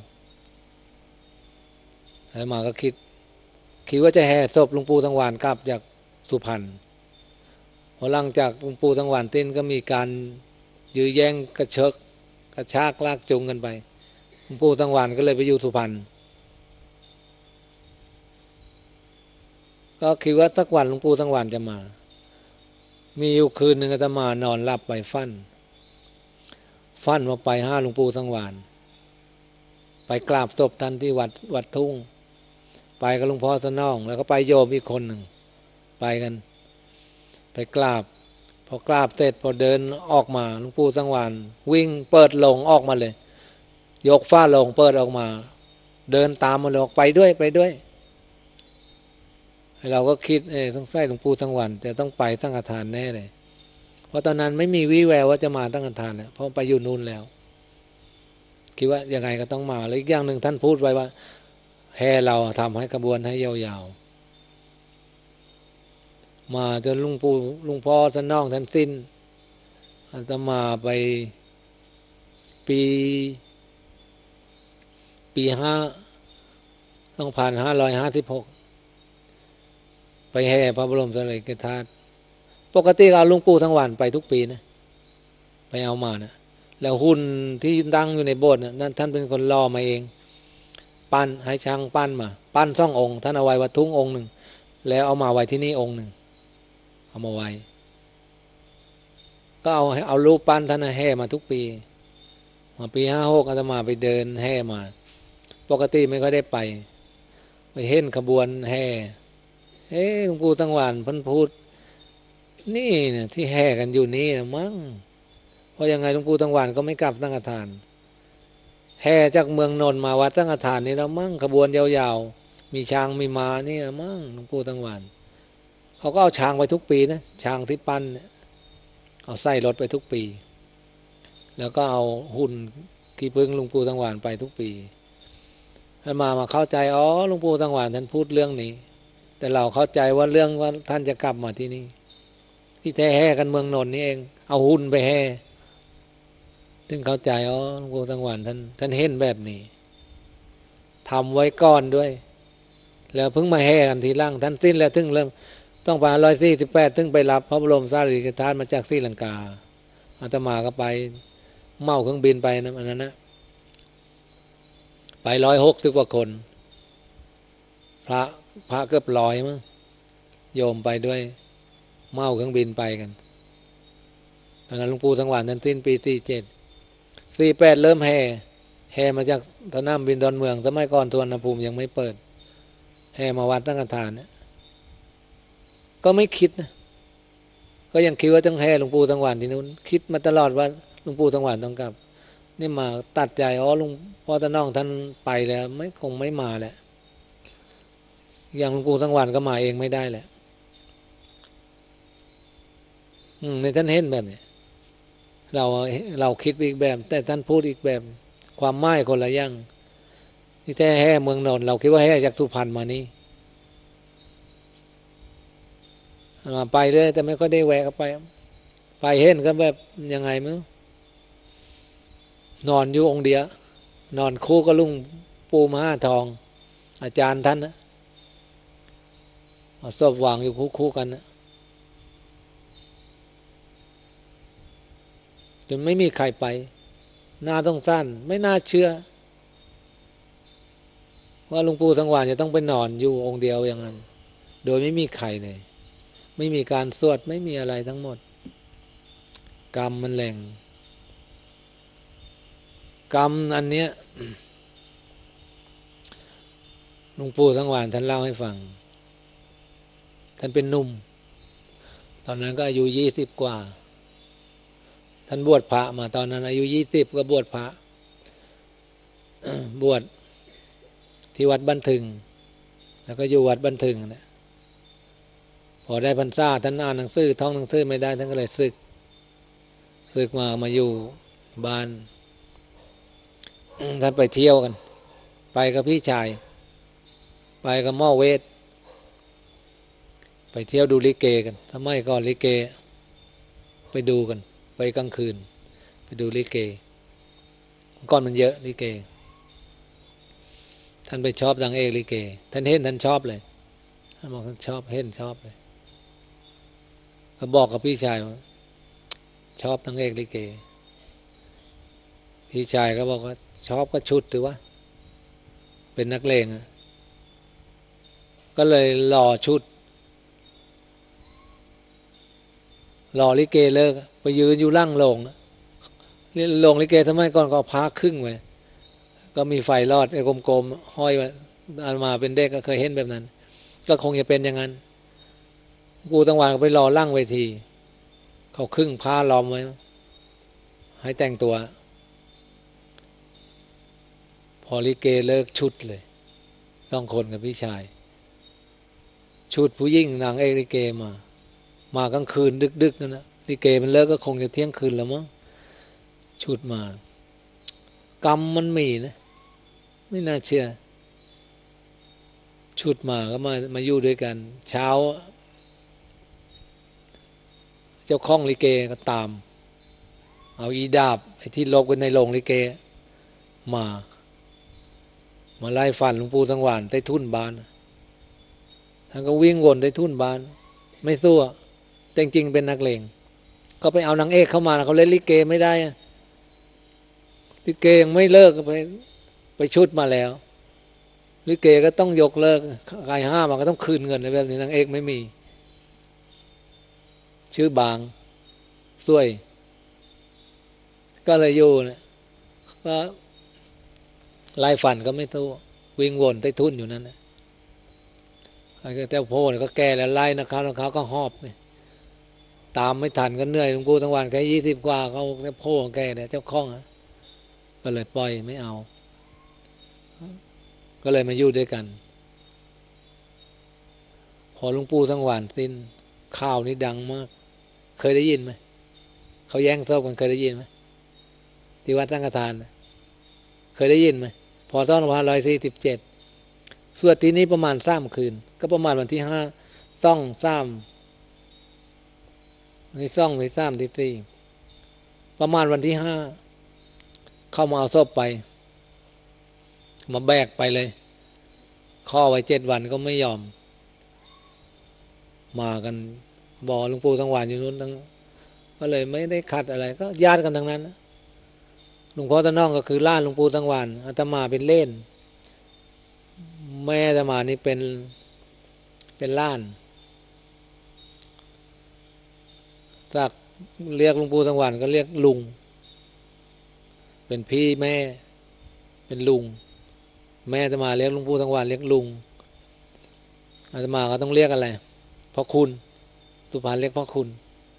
ๆอาตมาก็คิดว่าจะแห่ศพหลวงปู่สังวาลกลับจากสุพรรณพอหลังจากหลวงปู่สังวาลสิ้นก็มีการยื้อแย่งกระชากลากจูงกันไปหลวงปู่สังวาลก็เลยไปอยู่สุพรรณก็คิดว่าสักวันหลวงปู่สังวาลจะมามีอยู่คืนหนึ่งอาตมานอนหลับไปฟันมาไปหาหลวงปู่สังวาลไปกราบศพท่านที่วัดทุ่งไปกับหลวงพ่อสนองแล้วก็ไปโยมอีกคนหนึ่งไปกันไปกราบพอกราบเสร็จพอเดินออกมาหลวงปู่สังวาลวิ่งเปิดโลงออกมาเลยยกฝ้าโลงเปิดออกมาเดินตามมาเลยไปด้วยเราก็คิดสงสัยหลวงปู่สังวาลจะต้องไปตั้งฆทานแน่เลยเพราะตอนนั้นไม่มีวี่แววว่าจะมาตั้งฆทานเนี่ยเพราะไปอยู่นู่นแล้วคิดว่ายังไงก็ต้องมาแล้วอีกอย่างหนึ่งท่านพูดไว้ว่าแห่เราทำให้กระบวนให้ยาวๆมาจนหลวงพ่อสนองท่านสิ้นอาตมาไปปี2556ไปแห่พระบรมสารีริกธาตุปกติเอาหลวงปู่สังวาลไปทุกปีนะไปเอามานะแล้วหุ่นที่ตั้งอยู่ในโบสถ์นั่นท่านเป็นคนล่อมาเองปั้นให้ช่างปั้นมาปั้น2 องค์ท่านเอาไว้วัดทุ่งองค์หนึ่งแล้วเอามาไว้ที่นี่องค์หนึ่งเอามาไว้ก็เอารูปปั้นท่านแห่มาทุกปีมาปี56อาตมาไปเดินแห่มาปกติไม่ค่อยได้ไปเห็นขบวนแห่หลวงปู่สังวาลพันพูดนี่เนี่ยที่แห่กันอยู่นี่นะมั้งเพราะยังไงหลวงปู่สังวาลก็ไม่กลับตั้งฆทานแห่จากเมืองนนท์มาวัดตั้งฆทานนี่แล้วมั้งขบวนยาวๆมีช้างมีม้านี่นะมั้งหลวงปู่สังวาลเขาก็เอาช้างไปทุกปีนะช้างที่ปั้นเนี่ยเอาใส่รถไปทุกปีแล้วก็เอาหุ่นขี้ผึ้งหลวงปู่สังวาลไปทุกปีท่านมาเข้าใจหลวงปู่สังวาลท่านพูดเรื่องนี้แต่เราเข้าใจว่าเรื่องว่าท่านจะกลับมาที่นี่ที่แท้แห่กันเมืองนนท์นี่เองเอาหุ่นไปแห่ถึงเข้าใจหลวงปู่สังวาลท่านเห็นแบบนี้ทำไว้ก่อนด้วยแล้วเพิ่งมาแห่กันทีหลังท่านสิ้นแล้วถึงเริ่มต้องไป148ถึงไปรับพระบรมสารีริกธาตุมาจากศรีลังกาอาตมาก็ไปเมาเครื่องบินไปนะอันนั้นนะไป160 กว่าคนพระเกือบ100มั้งโยมไปด้วยเมาเครื่องบินไปกันตอนนั้นหลวงปู่สังวาลท่านสิ้นปี47 48เริ่มแห่มาจากสนามบินดอนเมืองสมัยก่อนสุวรรณภูมิยังไม่เปิดแห่มาวัดตั้งฆทานเนี่ยก็ไม่คิดนะก็ยังคิดว่าต้องแห่หลวงปู่สังวาลที่นู้นคิดมาตลอดว่าหลวงปู่สังวาลต้องกลับนี่มาตัดใจหลวงพ่อตาน้องท่านไปแล้วคงไม่มาแหละอย่างหลวงปู่สังวาลก็มาเองไม่ได้แหละในท่านเห็นแบบนี้เราคิดอีกแบบแต่ท่านพูดอีกแบบความหมายคนละอย่างที่แท้แห่เมืองนนท์เราคิดว่าแห่จากสุพรรณมานี่มาไปเลยแต่ไม่ก็ได้แวะก็ไปเห็นก็แบบยังไงมั้งนอนอยู่องค์เดียวนอนคู่กับลุงปู่มหาทองอาจารย์ท่านนะเอาศพวางอยู่คู่กันนะจนไม่มีใครไปน่าต้องสั้นไม่น่าเชื่อว่าหลวงปู่สังวาลจะต้องไปนอนอยู่องค์เดียวอย่างนั้นโดยไม่มีใครเลยไม่มีการสวดไม่มีอะไรทั้งหมดกรรมมันแรงกรรมอันเนี้ยหลวงปู่สังวานท่านเล่าให้ฟังท่านเป็นหนุ่มตอนนั้นก็อายุ20 กว่าท่านบวชพระมาตอนนั้นอายุ20ก็บวชพระ บวชที่วัดบ้านถึงแล้วก็อยู่วัดบ้านถึงนะพอได้พรรษาท่านอ่านหนังสือท่องหนังสือไม่ได้ท่านก็เลยศึกมาอยู่บ้านท่านไปเที่ยวกันไปกับพี่ชายไปกับหม้อเวทไปเที่ยวดูลิเกกันทำไมก่อนลิเกไปดูกันไปกลางคืนไปดูลิเกก่อนมันเยอะลิเกท่านไปชอบนางเอกลิเกท่านเห็นท่านชอบเลยท่านบอกท่านชอบเห็นชอบเลยก็บอกกับพี่ชายว่าชอบนางเอกลิเกพี่ชายก็บอกว่าชอบก็ชุดถือว่าเป็นนักเลงก็เลยหล่อชุดหล่อลิเกเลิกไปยืนอยู่ล่างโรงลิเกทำไมก่อนก็พาครึ่งไว้ก็มีไฟรอดไอ้กลมๆห้อยไว้อาตมาเป็นเด็กก็เคยเห็นแบบนั้นก็คงจะเป็นอย่างนั้นกูตั้งวันก็ไปรอล่างเวทีเขาครึ่งผ้าล้อมไว้ให้แต่งตัวพอลิเกเลิกชุดเลยต้องคนกับพี่ชายชุดผู้หญิงนางเอกลิเกมากลางคืนดึกๆนั่นนะลิเกมันเลิกก็คงจะเที่ยงคืนแล้วมั้งชุดมากรรมมันมีนะไม่น่าเชื่อชุดมาก็มาอยู่ด้วยกันเช้าเจ้าของลิเกก็ตามเอาอีดาบไอ้ที่ลบกันในโรงลิเกมาไล่ฟันหลวงปู่สังวานใต้ทุ่นบานท่านก็วิ่งวนใต้ทุ่นบานไม่สู้แต่จริงเป็นนักเลงก็ไปเอานางเอกเข้ามาเขาเล่นลิเกไม่ได้ลิเกยังไม่เลิกไปชุดมาแล้วลิเกก็ต้องยกเลิกใครห้ามมันก็ต้องคืนเงินในแบบนี้นางเอกไม่มีชื่อบางสวยก็เลยอยู่เนี่ยก็ไล่ฟันก็ไม่สู้วิ่งวนใต้ทุ่นอยู่นั่นนะไอ้เจ้าโพก็แก่แล้วไล่นะครับก็หอบเนี่ยตามไม่ทันก็เหนื่อยหลวงปู่ทั้งวันแค่20 กว่าเขาเจ้าโพแก่เนี่ยเจ้าข้องก็เลยปล่อยไม่เอาก็เลยมาอยู่ด้วยกันพอหลวงปู่ทั้งวันสิ้นข่าวนี้ดังมากเคยได้ยินไหมเขาแย่งศพกันเคยได้ยินไหมที่วัดตั้งกระทานเคยได้ยินไหมพอ2547สวดที่นี้ประมาณ3 คืนก็ประมาณวันที่5ซ่อง3ในซ่องใน3ที่4ประมาณวันที่5เข้ามาเอาศพไปมาแบกไปเลยข้อไว้7 วันก็ไม่ยอมมากันบอกหลวงปู่สังวานอยู่นู้นทั้งก็เลยไม่ได้ขัดอะไรก็ญาติกันทั้งนั้นหลวงพ่อตะน้องก็คือล้านหลวงปู่สังวานอาตมาเป็นเล่นแม่อาตมานี่เป็นล้านจากเรียกหลวงปู่สังวานก็เรียกลุงเป็นพี่แม่เป็นลุงแม่อาตมาเรียกหลวงปู่สังวานเรียกลุงอาตมาก็ต้องเรียกอะไรพระคุณสุพรรณเรียกพระคุณ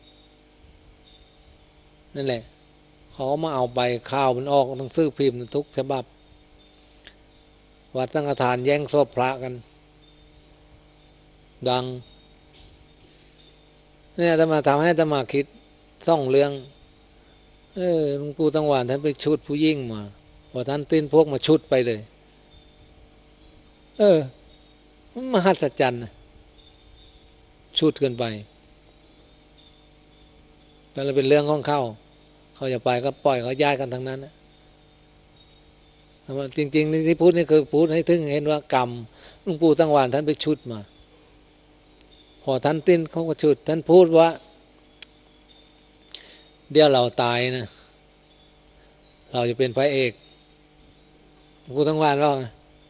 นั่นแหละเขามาเอาไปข่าวมันออกหนังสือพิมพ์ทุกฉบับวัดสังฆทานแย่งศพพระกันดังเนี่ยอาตมาทำให้อาตมาคิด2 เรื่องหลวงปู่สังวานท่านไปชุดผู้ยิ่งมาพอท่านตื้นพวกมาชุดไปเลยมหัศจรรย์ชุดกันไปแต่ละเป็นเรื่องของเขาจะไปก็ปล่อยเขาย้ายกันทั้งนั้นนะจริงๆที่พูดนี่คือพูดให้ถึงเห็นว่ากรรมหลวงปู่สังวานท่านไปชุดมาพอท่านติ้นเขาก็ชุดท่านพูดว่าเดี๋ยวเราตายนะเราจะเป็นพระเอกหลวงปู่สังวานว่า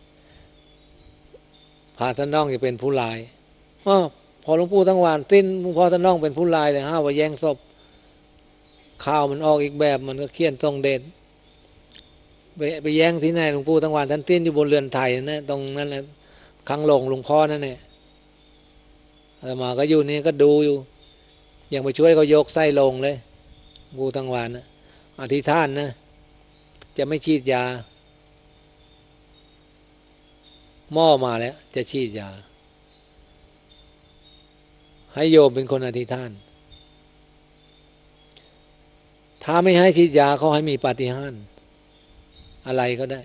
พระท่านน้องจะเป็นผู้ลายพอหลวงปู่สังวานติ้นหลวงพ่อท่านน้องเป็นผู้ลายเลยห้าว่าแย่งศพข่าวมันออกอีกแบบมันก็เขียนทรงเด่นไปแย่งที่ไหนหลวงปู่ทั้งวันท่านเต้นอยู่บนเรือนไทยนะตรงนั้นแหละข้างหลงหลวงพ่อนั่นเนี่ยอาตมาก็อยู่นี่ก็ดูอยู่ยังไปช่วยเขายกไส้ลงเลยหลวงปู่ทั้งวันนะอธิษฐานนะจะไม่ฉีดยาหม้อมาแล้วจะฉีดยาให้โยมเป็นคนอธิษฐานถ้าไม่ให้ฉีดยาเขาให้มีปาฏิหาริย์อะไรก็ได้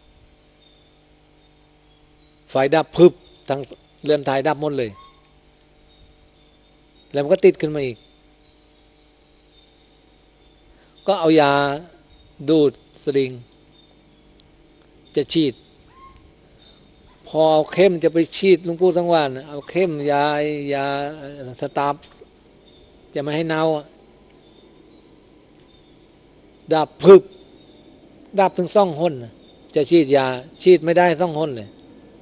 ไฟดับพึบทั้งเรือนไทยดับหมดเลยแล้วมันก็ติดขึ้นมาอีกก็เอายาดูดสลิงจะฉีดพอเอาเข้มจะไปฉีดหลวงปู่ทั้งวันเอาเข้มยาสตาร์ฟจะไม่ให้เน่าดับพึบดับถึง2 หนจะฉีดยาฉีดไม่ได้2 หนเลย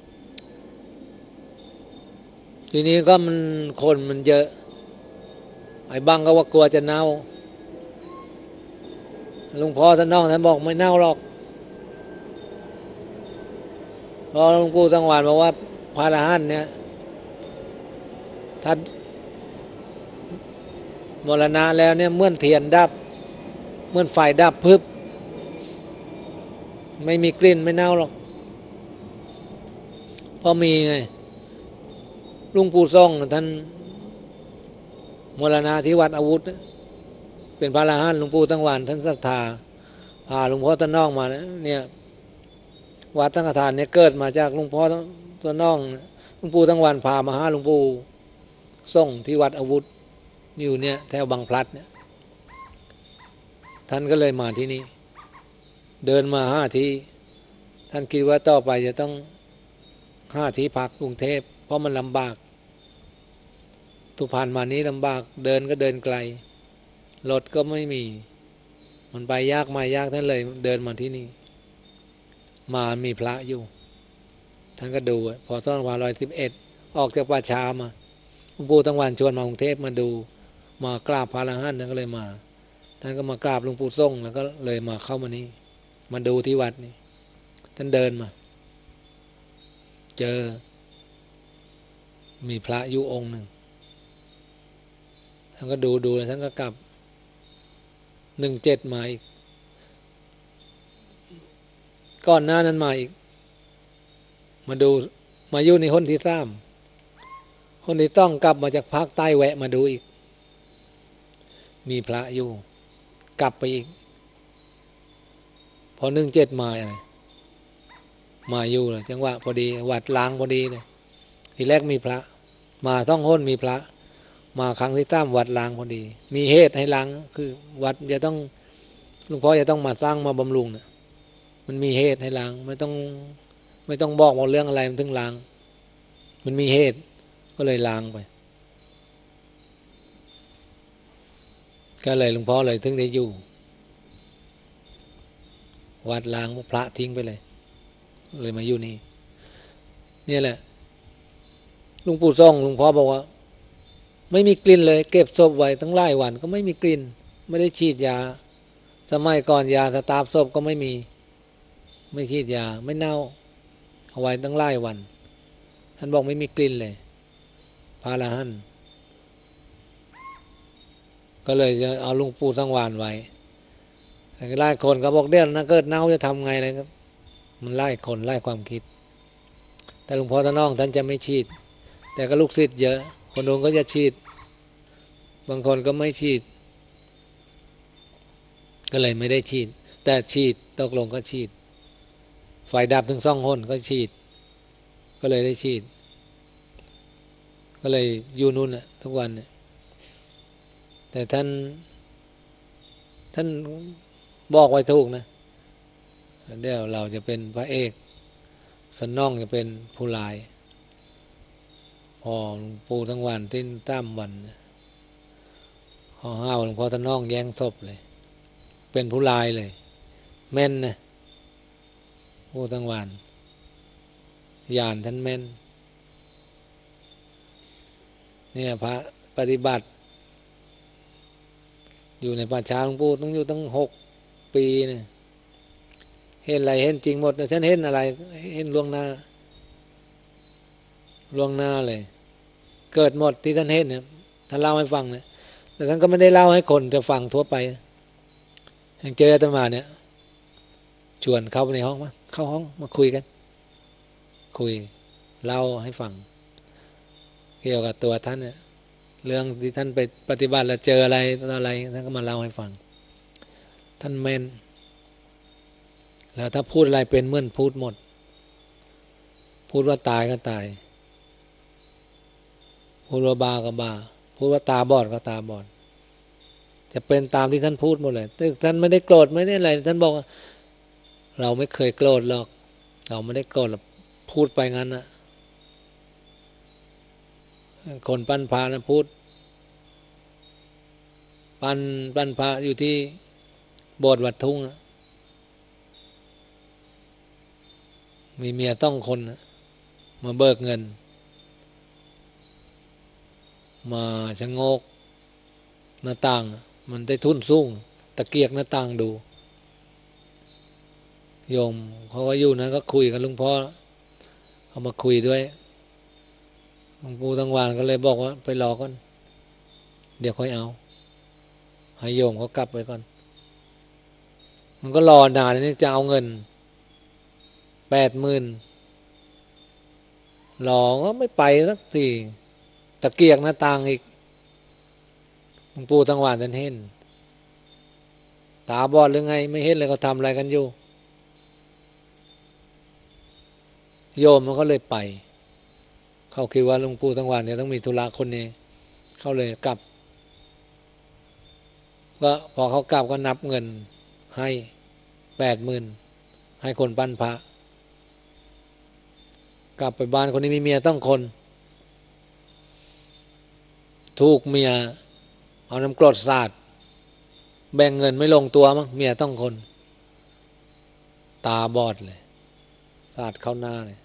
ทีนี้ก็มันคนมันเยอะไอ้บ้างก็ว่ากลัวจะเน่าหลวงพ่อท่านน้องท่านบอกไม่เน่าหรอกเพราะหลวงปู่สังวานบอกว่าพระอรหันต์เนี่ยท่านมรณะแล้วเนี่ยเมื่อเทียนดับเมื่อไฟดับพึบไม่มีกลิ่นไม่เน่าหรอกเพราะมีไงหลวงปู่ซ่องท่านมรณะที่วัดอาวุธเป็นพระอรหันต์หลวงปู่สังวานท่านศรัทธาพาหลวงพ่อท่านน้องมาเนี่ยวัดตั้งฆทานเนี่ยเกิดมาจากหลวงพ่อท่านน้องหลวงปู่สังวานพามาหาหลวงปู่ซ่องที่วัดอาวุธอยู่เนี่ยแถวบางพลัดเนี่ยท่านก็เลยมาที่นี่เดินมา5 ทีท่านคิดว่าต่อไปจะต้อง5 ทีพักกรุงเทพเพราะมันลำบากทุกผ่านมานี้ลำบากเดินก็เดินไกลรถก็ไม่มีมันไปยากมายากท่านเลยเดินมาที่นี่มามีพระอยู่ท่านก็ดูพอ2511ออกจากป่าช้ามาหลวงปู่ตั้งวันชวนมากรุงเทพมาดูมากราบพระอรหันต์ท่านก็เลยมาท่านก็มากราบหลวงปู่ซ่งแล้วก็เลยมาเข้ามานี่มาดูที่วัดนี่ท่านเดินมาเจอมีพระอยู่องค์หนึ่งท่านก็ดูแล้วท่านก็กลับ17มาอีกก่อนหน้านั้นมาอีกมาดูมาอยู่ในหนที่3หนที่ต้องกลับมาจากภาคใต้แวะมาดูอีกมีพระอยู่กลับไปอีกพอ17มาอะไรมาอยู่เลยจังหวะพอดีวัดล้างพอดีเลยทีแรกมีพระมาต้องหนมีพระมาครั้งที่3วัดล้างพอดีมีเหตุให้ล้างคือวัดจะต้องหลวงพ่อจะต้องมาสร้างมาบำรุงเนี่ยมันมีเหตุให้ล้างไม่ต้องบอกว่าเรื่องอะไรมันถึงล้างมันมีเหตุก็เลยล้างไปก็เลยหลวงพ่อเลยถึงได้อยู่วัดล้างพระทิ้งไปเลยมาอยู่นี่นี่แหละหลวงปู่ซ่องหลวงพ่อบอกว่าไม่มีกลิ่นเลยเก็บศพไว้ตั้งหลายวันก็ไม่มีกลิ่นไม่ได้ฉีดยาสมัยก่อนยาสตาร์ฟศพก็ไม่มีไม่ฉีดยาไม่เน่าเอาไว้ตั้งหลายวันท่านบอกไม่มีกลิ่นเลยพระอรหันต์ก็เลยจะเอาหลวงปู่สังวานไว้หลายคนก็บอกเดี๋ยวนะเกิดเน่าจะทำไงเลยครับมันไล่คนไล่ความคิดแต่หลวงพ่อท่านน้องท่านจะไม่ฉีดแต่ก็ลูกศิษย์เยอะคนโน้นก็จะฉีดบางคนก็ไม่ฉีดก็เลยไม่ได้ฉีดแต่ฉีดตกลงก็ฉีดไฟดับถึง2 หนก็ฉีดก็เลยได้ฉีดก็เลยอยู่นู่นน่ะทุกวันเนี่ยแต่ท่านบอกไว้ถูกนะเดี๋ยวเราจะเป็นพระเอกส่วนน้องจะเป็นผู้ลายพอหลวงปู่ทั้งวันที่3 วันพอ5 วันหลวงพ่อท่านน้องแย่งศพเลยเป็นผู้ลายเลยแม่นนะปู่ทั้งวันญาณท่านแม่นเนี่ยพระปฏิบัติอยู่ในป่าช้าหลวงปู่ต้องอยู่ตั้ง6 ปีเนี่ยเห็นอะไรเห็นจริงหมดแต่ฉันเห็นอะไรเห็นล่วงหน้าเลยเกิดหมดที่ท่านเห็นเนี่ยท่านเล่าให้ฟังเนี่ยแต่ท่านก็ไม่ได้เล่าให้คนจะฟังทั่วไปอย่างเจออาตมาเนี่ยชวนเข้าไปในห้องมาเข้าห้องมาคุยกันคุยเล่าให้ฟังเกี่ยวกับตัวท่านเนี่ยเรื่องที่ท่านไปปฏิบัติแล้วเจออะไรท่านก็มาเล่าให้ฟังท่านเมนแล้วถ้าพูดอะไรเป็นเหมือนพูดหมดพูดว่าตายก็ตายพูดว่าบ้าก็บ้าพูดว่าตาบอดก็ตาบอดจะเป็นตามที่ท่านพูดหมดเลยท่านไม่ได้โกรธไม่ได้อะไรท่านบอกว่าเราไม่เคยโกรธหรอกเราไม่ได้โกรธหรอกพูดไปงั้นนะคนปั้นพระนะพูดปั้นพระอยู่ที่โบสถ์วัดทุ่งมีเมียต้องคนมาเบิกเงินมาชะโงกหน้าต่างมันได้ทุนสูงตะเกียกหน้าต่างดูโยมเขาก็อยู่นะก็คุยกับหลวงพ่อเขามาคุยด้วยหลวงปู่ทั้งวันก็เลยบอกว่าไปรอก่อนเดี๋ยวค่อยเอาให้โยมเขากลับไปก่อนมันก็รอนานนี่จะเอาเงิน80,000รอก็ไม่ไปสักทีตะเกียกหน้าต่างอีกหลวงปู่ทั้งวันท่านเห็นตาบอดหรือไงไม่เห็นเลยเขาทำอะไรกันอยู่โยมมันก็เลยไปเขาคิดว่าหลวงปู่ทั้งวันเนี่ยต้องมีธุระคนนี้เขาเลยกลับก็พอเขากลับก็นับเงินให้80,000ให้คนปั้นพระกลับไปบ้านคนนี้มีเมียต้องคนถูกเมียเอาน้ำกรดสาดแบ่งเงินไม่ลงตัวมั้งเมียต้องคนตาบอดเลยสาดเข้าหน้าเลย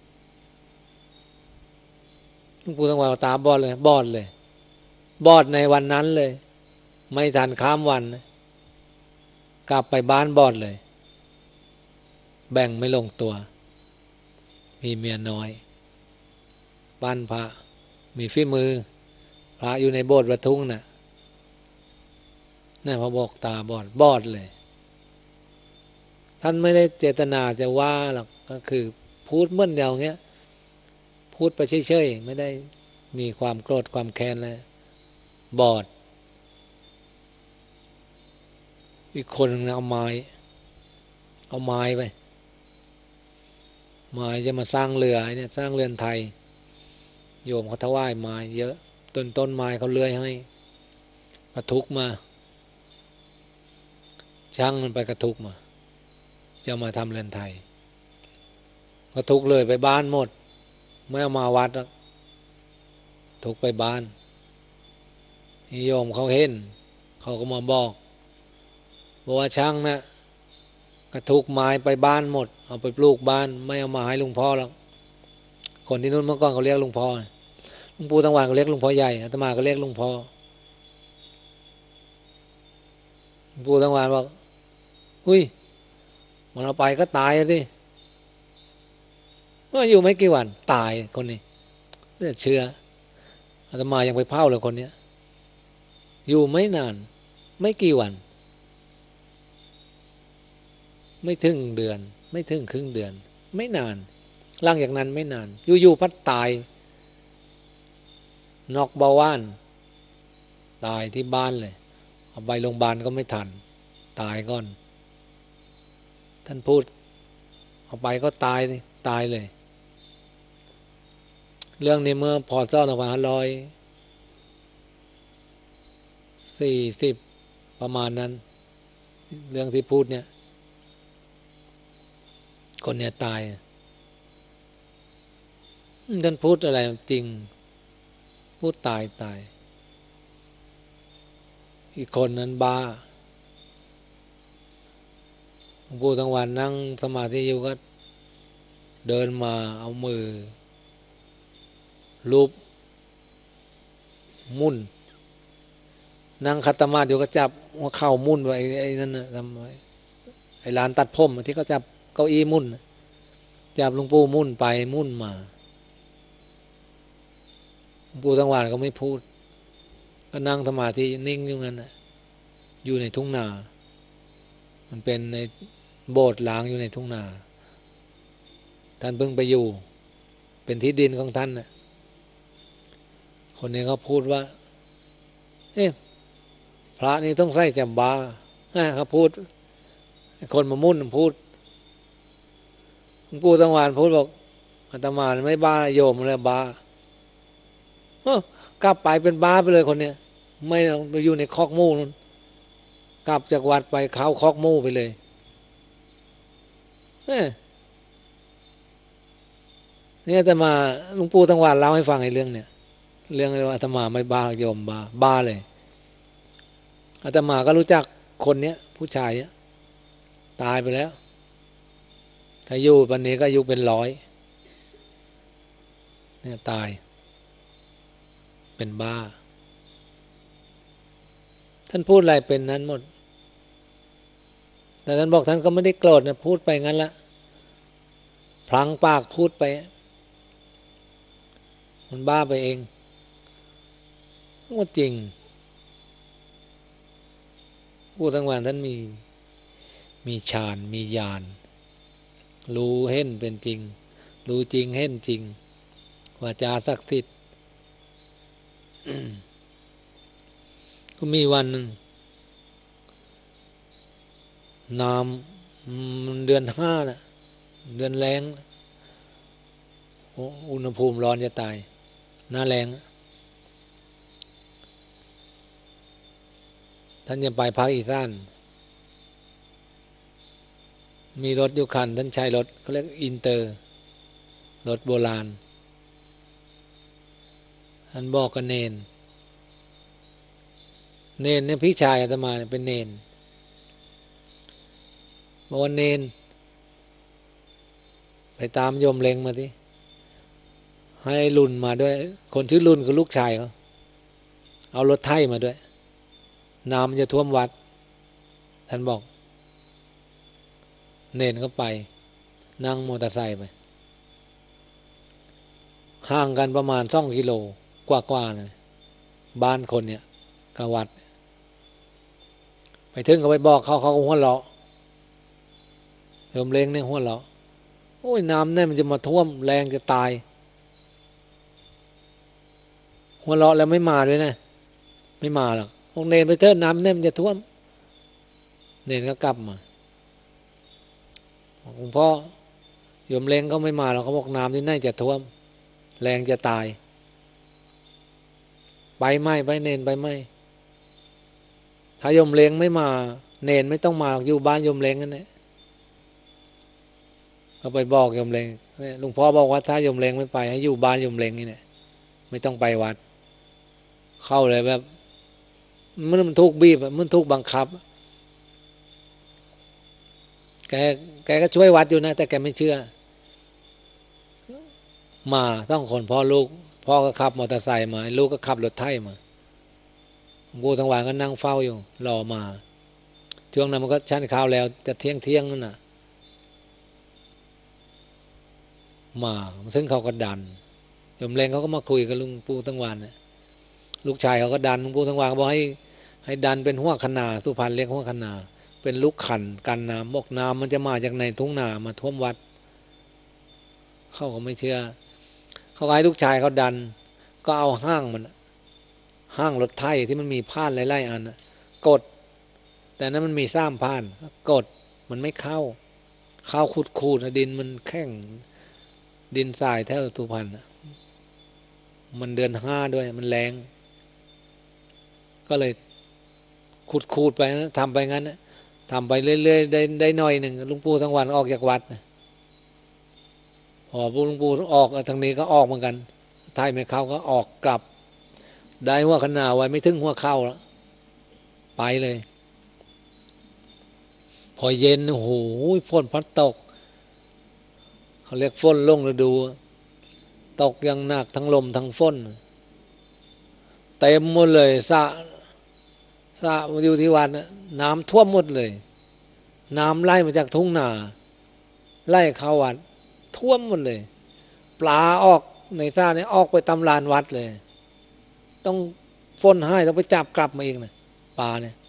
หลวงปู่ทั้งวันตาบอดเลยบอดในวันนั้นเลยไม่ทันข้ามวันกลับไปบ้านบอดเลยแบ่งไม่ลงตัวมีเมียน้อยปั้นพระมีฝีมือพระอยู่ในโบสถ์วัดทุ่งน่ะพอบอกตาบอดเลยท่านไม่ได้เจตนาจะว่าหรอกก็คือพูดเหมือนเดียวเงี้ยพูดไปเฉยๆไม่ได้มีความโกรธความแค้นเลยบอดอีกคนนึงเอาไม้ไปไม้จะมาสร้างเรือเนี่ยสร้างเรือนไทยโยมเขาถวายไม้เยอะต้นไม้เขาเลื่อยให้กระทุกมาช่างมันไปกระทุกมาจะมาทำเรือนไทยกระทุกเลยไปบ้านหมดไม่เอามาวัดทุกไปบ้านโยมเขาเห็นเขาก็มาบอกว่าช่างนะกระทุกไม้ไปบ้านหมดเอาไปปลูกบ้านไม่เอามาให้หลวงพ่อหรอกคนที่นู้นเมื่อก่อนเขาเรียกหลวงพ่อหลวงปู่ทั้งวันเขาเรียกหลวงพ่อใหญ่อาตมาก็เรียกหลวงพ่อหลวงปู่ทั้งวันบอกอุ้ยมันเอาไปก็ตายดิว่าอยู่ไม่กี่วันตายคนนี้เชื่ออาตมายังไปเผาเลยคนนี้อยู่ไม่นานไม่กี่วันไม่ถึงเดือนไม่ถึงครึ่งเดือนไม่นานหลังจากนั้นไม่นานอยู่ๆพัดตายนอกเบาหวานตายที่บ้านเลยเอาไปโรงพยาบาลก็ไม่ทันตายก่อนท่านพูดเอาไปก็ตายเลยเรื่องนี้เมื่อพ.ศ. 2540ประมาณนั้นเรื่องที่พูดเนี่ยคนเนี่ยตายท่านพูดอะไรจริงพูดตายอีกคนนั้นบ้าหลวงปู่ทั้งวันนั่งสมาธิอยู่ก็เดินมาเอามือรูปมุ่นนั่งคัตตมาอยู่ก็จับหัวเข่ามุ่นไว้ไอ้นั่นนะทำไว้ไอ้ร้านตัดผมที่เขาจับก้าอี้มุ่นจับหลวงปู่มุ่นไปมุ่นมาหลวงปู่สังวาลก็ไม่พูดก็นั่งสมาธินิ่งอยู่งั้นนะอยู่ในทุ่งนามันเป็นในโบสถ์ล้างอยู่ในทุ่งนาท่านเพิ่งไปอยู่เป็นที่ดินของท่านนะคนนี้เขาพูดว่าพระนี่ต้องใส่จำบาเขาพูดคนมามุ่นพูดหลวงปู่สังวาลพูดบอกอาตมาไม่บ้าโยมเลยบ้ากลับไปเป็นบ้าไปเลยคนเนี้ยไม่ไปอยู่ในคอกมู่นั่นกลับจากวัดไปเข้าคอกมู่ไปเลยเนี่ยอาตมาหลวงปู่สังวาลเล่าให้ฟังไอ้เรื่องเนี่ยเรื่องอะไรว่าอาตมาไม่บ้าโยมบ้าเลยอาตมาก็รู้จักคนเนี้ยผู้ชายเนี้ยตายไปแล้วถ้าอยู่ปันนี้ก็อายุเป็น100เนี่ยตายเป็นบ้าท่านพูดอะไรเป็นนั้นหมดแต่ท่านบอกท่านก็ไม่ได้โกรธนะพูดไปงั้นละพลังปากพูดไปมันบ้าไปเองว่าจริงผู้ทั้งวันท่านมีฌานมีญาณรู้เห็นเป็นจริงรู้จริงเห็นจริงวาจาศักดิ์สิทธิ์ก็มีวันหนึ่งน้ำเดือน5นะเดือนแรงอุณหภูมิร้อนจะตายหน้าแรงท่านจะไปภาคอีสานมีรถอยู่คันท่านใช้รถเขาเรียกอินเตอร์รถโบราณท่านบอกกับเนนเนี่ยพี่ชายอาตมาเนี่ยเป็นเนนบอกว่าเนนไปตามโยมเล็งมาทีให้ลุนมาด้วยคนชื่อลุนคือลูกชายเขาเอารถไถมาด้วยน้ำจะท่วมวัดท่านบอกเนนก็ไปนั่งมอเตอร์ไซค์ไปห่างกันประมาณ2 กิโลกว่าๆเลยบ้านคนเนี่ยกับวัดไปถึงก็ไปบอกเขาก็หัวเราะโยมเล้งเนี่ยหัวเราะโอ้ยน้ำเนี่ยมันจะมาท่วมแรงจะตายหัวเราะแล้วไม่มาด้วยนะไม่มาหรอกพวกเนนไปเถิดน้ำเนี่ยมันจะท่วมเนนก็กลับมาหลวงพ่อโยมเล้งก็ไม่มาหรอกเขาบอกน้ำที่นั่นจะท่วมแรงจะตายไปไม่ไปเนนไปไม่ถ้าโยมเล้งไม่มาเนนไม่ต้องมาหรอกอยู่บ้านโยมเล้งกันเนี่ยก็ไปบอกโยมเล้งหลวงพ่อบอกว่าถ้าโยมเล้งไม่ไปให้อยู่บ้านโยมเล้งนี่เนี่ยไม่ต้องไปวัดเข้าเลยแบบมันถูกบีบมันถูกบังคับแกก็ช่วยวัดอยู่นะแต่แกไม่เชื่อมาต้องคนพ่อลูกพ่อก็ขับมอเตอร์ไซค์มาลูกก็ขับรถไถมากูทั้งวันก็นั่งเฝ้าอยู่รอมาช่วงนั้นมันก็ชั้นข้าวแล้วจะเที่ยงนั่นน่ะมาซึ่งเขาก็ดันโยมเล้งเขาก็มาคุยกับลุงปู่ทั้งวันเนี่ยลูกชายเขาก็ดันลุงปู่ทั้งวันบอกให้ดันเป็นหัวคะนาสุพรรณเรียกหัวคะนาเป็นลูกขันกันน้ำบอกน้ำมันจะมาจากในทุ่งนามาท่วมวัดเขาก็ไม่เชื่อเขาให้ลูกชายเขาดันก็เอาห้างรถไถที่มันมีพานไล่ๆอันกดแต่นั้นมันมี3 พานกดมันไม่เข้าขุดดินมันแข็งดินทรายแถวสุพรรณมันเดือน5ด้วยมันแรงก็เลยขุดไปนะทำไปงั้นนะทำไปเรื่อยๆได้หน่อยหนึ่งหลวงปู่ทั้งวันออกจากวัดนะพอหลวงปู่ออกทางนี้ก็ออกเหมือนกันไทยไม่เข้าก็ออกกลับได้หัวขนาไว้ไม่ถึงหัวเข้าแล้วไปเลยพอเย็นโอ้โหฝนพัดตกเขาเรียกฝนลงฤดูตกอย่างหนักทั้งลมทั้งฝนเต็มหมดเลยสระอยู่ที่วัดน้ำท่วมหมดเลยน้ำไหลมาจากทุ่งนาไล่เข้าวัดท่วมหมดเลยปลาออกในซ่าเนี่ยออกไปตำลานวัดเลยต้องฝนให้ต้องไปจับกลับมาเองนะปลาเนี่ย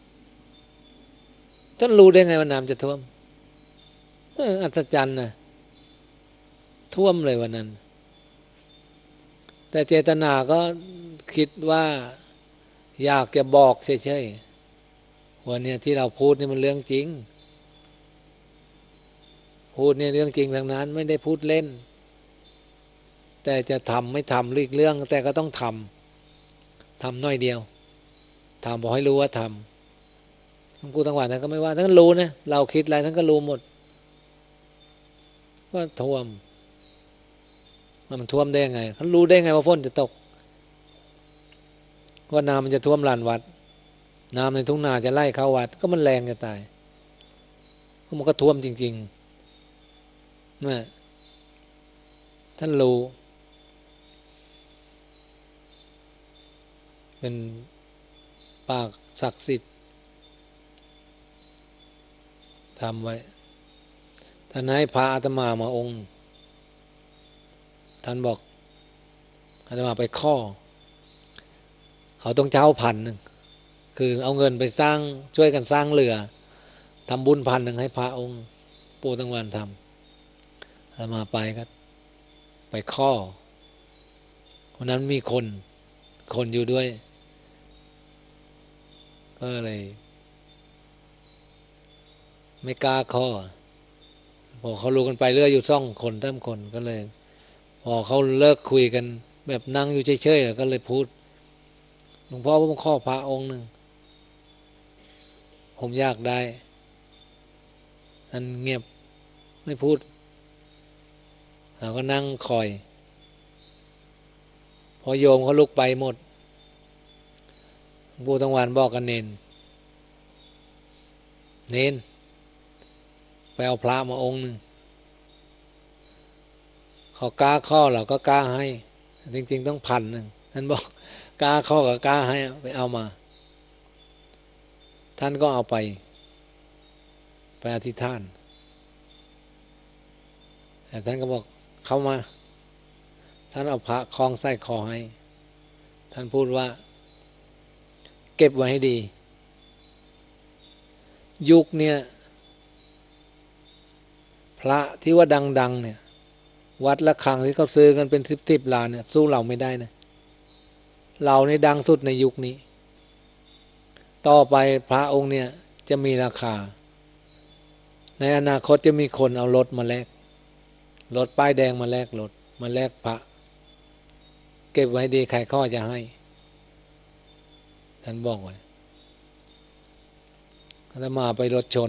ท่านรู้ได้ไงว่าน้ำจะท่วมอัศจรรย์นะท่วมเลยวันนั้นแต่เจตนาก็คิดว่าอยากจะบอกเฉยๆวันนี้ที่เราพูดนี่มันเรื่องจริงพูดเนี่ยเรื่องจริงทั้งนั้นไม่ได้พูดเล่นแต่จะทำไม่ทำลีกเรื่องแต่ก็ต้องทำน้อยเดียวทำบอกให้รู้ว่าทำท่านผู้ทั้งวันท่านก็ไม่ว่าท่านรู้นะเราคิดอะไรท่านก็รู้หมดว่าท่วมมันท่วมได้ยังไงท่านรู้ได้ไงว่าฝนจะตกว่าน้ำมันจะท่วมลานวัดน้ำในทุ่งนาจะไล่เข้าวัดก็มันแรงจะตายมันก็ท่วมจริงๆนะท่านรู้เป็นปากศักดิ์สิทธิ์ทำไว้ท่านให้พระอาตมามาองค์ท่านบอกอาตมาไปข้อเขาต้องเจ้า1,000คือเอาเงินไปสร้างช่วยกันสร้างเรือทำบุญ1,000ให้พระองค์ปู่ตั้งวันทำอาตมาไปก็ไปข้อวันนั้นมีคนอยู่ด้วยก็เลยไม่กล้าข้อพอเขารู้กันไปเรื่อยอยู่2 คน3 คนก็เลยพอเขาเลิกคุยกันแบบนั่งอยู่เฉยๆแล้วก็เลยพูดหลวงพ่อผมขอพระองค์หนึ่งผมอยากได้ท่านเงียบไม่พูดเราก็นั่งคอยพอโยมเขาลุกไปหมดปู่ตั้งวันบอกกันเนนไปเอาพระมาองค์หนึ่งเขากล้าข้อเราก็กล้าให้จริงๆต้อง1,000ท่านบอกกล้าข้อกับกล้าให้ไปเอามาท่านก็เอาไปอธิษฐานแต่ท่านก็บอกเข้ามาท่านเอาพระคล้องใส่คอให้ท่านพูดว่าเก็บไว้ให้ดียุคเนี่ยพระที่ว่าดังๆเนี่ยวัดละฆังที่เขาซื้อกันเป็น10 ล้านเนี่ยสู้เราไม่ได้นะเราในดังสุดในยุคนี้ต่อไปพระองค์เนี่ยจะมีราคาในอนาคตจะมีคนเอารถมาแลกรถป้ายแดงมาแลกรถมาแลกพระเก็บไว้ดีใครข้อจะให้ท่านบอกไว้อาตมาไปรถชน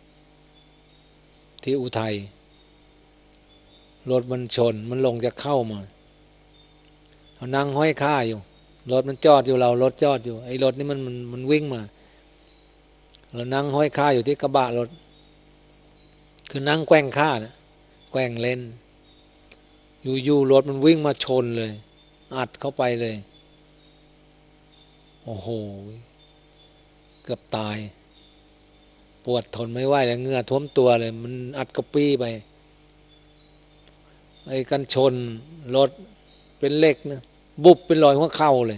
ที่อุทัยรถมันชนมันลงจะเข้ามาเรานั่งห้อยค่าอยู่รถมันจอดอยู่เรารถจอดอยู่ไอ้รถนี่มันวิ่งมาเรานั่งห้อยค่าอยู่ที่กระบะรถคือนั่งแกว่งค่านะแกว่งเล่นอยู่รถมันวิ่งมาชนเลยอัดเข้าไปเลยโอ้โหเกือบตายปวดทนไม่ไหวแล้วเหงื่อท่วมตัวเลยมันอัดกระปี้ไปไอ้กันชนรถเป็นเหล็กนะบุบเป็นรอยหัวเข่าเลย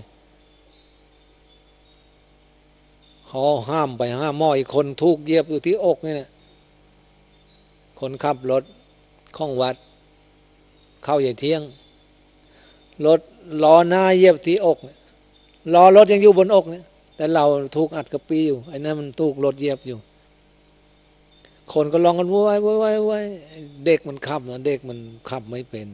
เขาห้ามไปห้ามหม้ออีกคนทุกเหยียบอยู่ที่อกนี่นะคนขับรถข้องวัดเข้าใหญ่เที่ยงรถล้อหน้าเหยียบที่อกล้อรถยังอยู่บนอกเนี่ยแต่เราถูกอัดกระปี้อยู่ไอ้นั่นมันถูกรถเหยียบอยู่คนก็ร้องกันว้ายเด็กมันขับนะเด็กมันขับไม่เป็น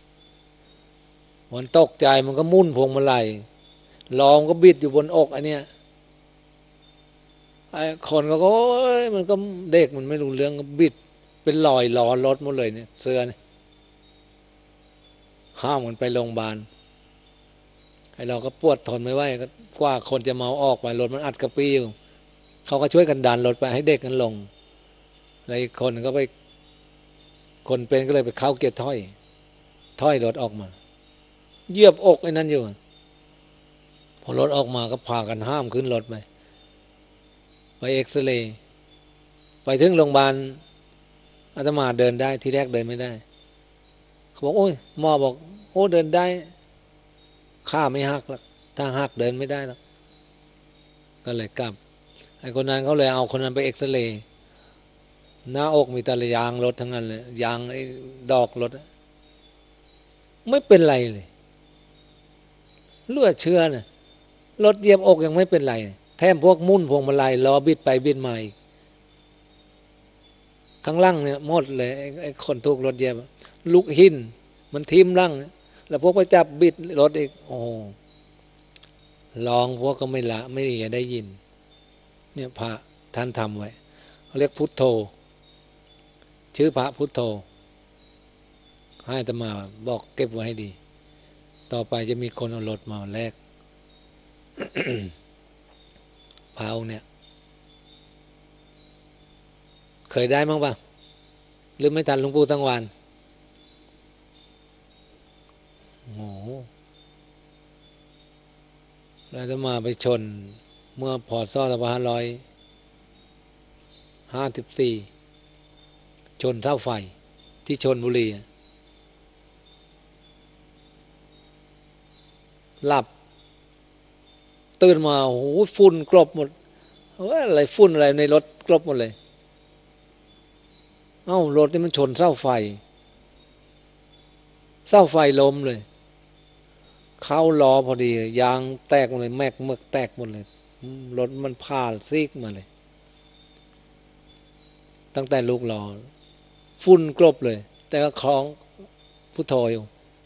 มันตกใจมันก็มุ่นพวงมาลัยล้อมก็บิดอยู่บนอกอันเนี้ยไอ้คนก็โอ้ยมันก็เด็กมันไม่รู้เรื่องก็บิดเป็นรอยล้อรถหมดเลยเนี่ยเสื้อเนี่ยห้ามมันไปโรงพยาบาลไอ้เราก็ปวดทนไม่ไหวก็กว่าคนจะเมาออกไปรถมันอัดกระปี้อยู่เขาก็ช่วยกันดันรถไปให้เด็กกันลงแล้วอีกคนก็ไปคนเป็นก็เลยไปเข้าเกียร์ถ้อยรถออกมาเหยียบอกไอ้นั่นอยู่พอรถออกมาก็พากันห้ามขึ้นรถไปเอ็กซเรย์ไปถึงโรงพยาบาลอาตมาเดินได้ทีแรกเดินไม่ได้เขาบอกโอ้ยหมอบอกโอ้เดินได้ข้าไม่หักหรอกถ้าหักเดินไม่ได้หรอกก็เลยกลับไอ้คนนั้นเขาเลยเอาคนนั้นไปเอ็กซเรย์หน้าอกมีแต่ยางรถทั้งนั้นเลยยางไอ้ดอกรถไม่เป็นไรเลยเลือดเชื้อน่ะรถเหยียบอกยังไม่เป็นไรแถมพวกมุ่นพวงมาลัยล้อบิดไปบิดมาอีกข้างล่างเนี่ยหมดเลยไอ้คนถูกรถเหยียบลูกหินมันทิ่มล่างแล้วพวกไปจับบิดรถอีกโอ้ลองพวกก็ไม่ละไม่ได้ยินเนี่ยพระท่านทำไว้เขาเรียกพุทโธชื่อพระพุทโธให้อาตมาบอกเก็บไว้ให้ดีต่อไปจะมีคนเอารถมาแลก พระองค์เนี่ยเคยได้มั้งป่ะหรือไม่ทันหลวงปู่ตั้งวานโอ้แล้วจะมาไปชนเมื่อพ.ศ. 2554ชนเสาไฟที่ชลบุรีหลับตื่นมาโอ้โหฝุ่นกลบหมดอะไรฝุ่นอะไรในรถกลบหมดเลยเอ้ารถนี่มันชนเสาไฟล้มเลยเข้าล้อพอดียางแตกหมดเลยแม็กเมือกแตกหมดเลยรถมันผ่าซีกมาเลยตั้งแต่ลูกล้อฝุ่นกลบเลยแต่ก็คล้องพุทโธอยู่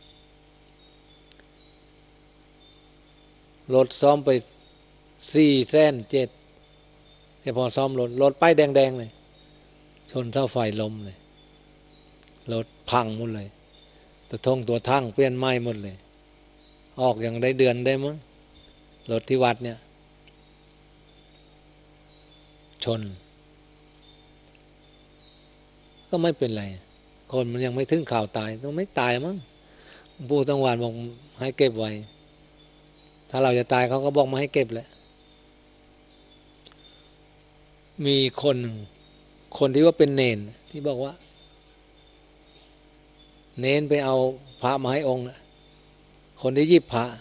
รถซ่อมไป4,700,000แต่พอซ่อมรถป้ายแดงๆเลยชนเสาไฟล้มเลยรถพังหมดเลยตัวทั้งเปลี่ยนใหม่หมดเลยออกอย่างได้เดือนได้มั้งรถที่วัดเนี่ยชนก็ไม่เป็นไรคนมันยังไม่ถึงข่าวตายต้องไม่ตายมั้งผู้ตั้งวานบอกให้เก็บไว้ถ้าเราจะตายเขาก็บอกมาให้เก็บแหละมีคนที่ว่าเป็นเนนที่บอกว่าเนนไปเอาพระมาให้องค์คนที่ยิบพระ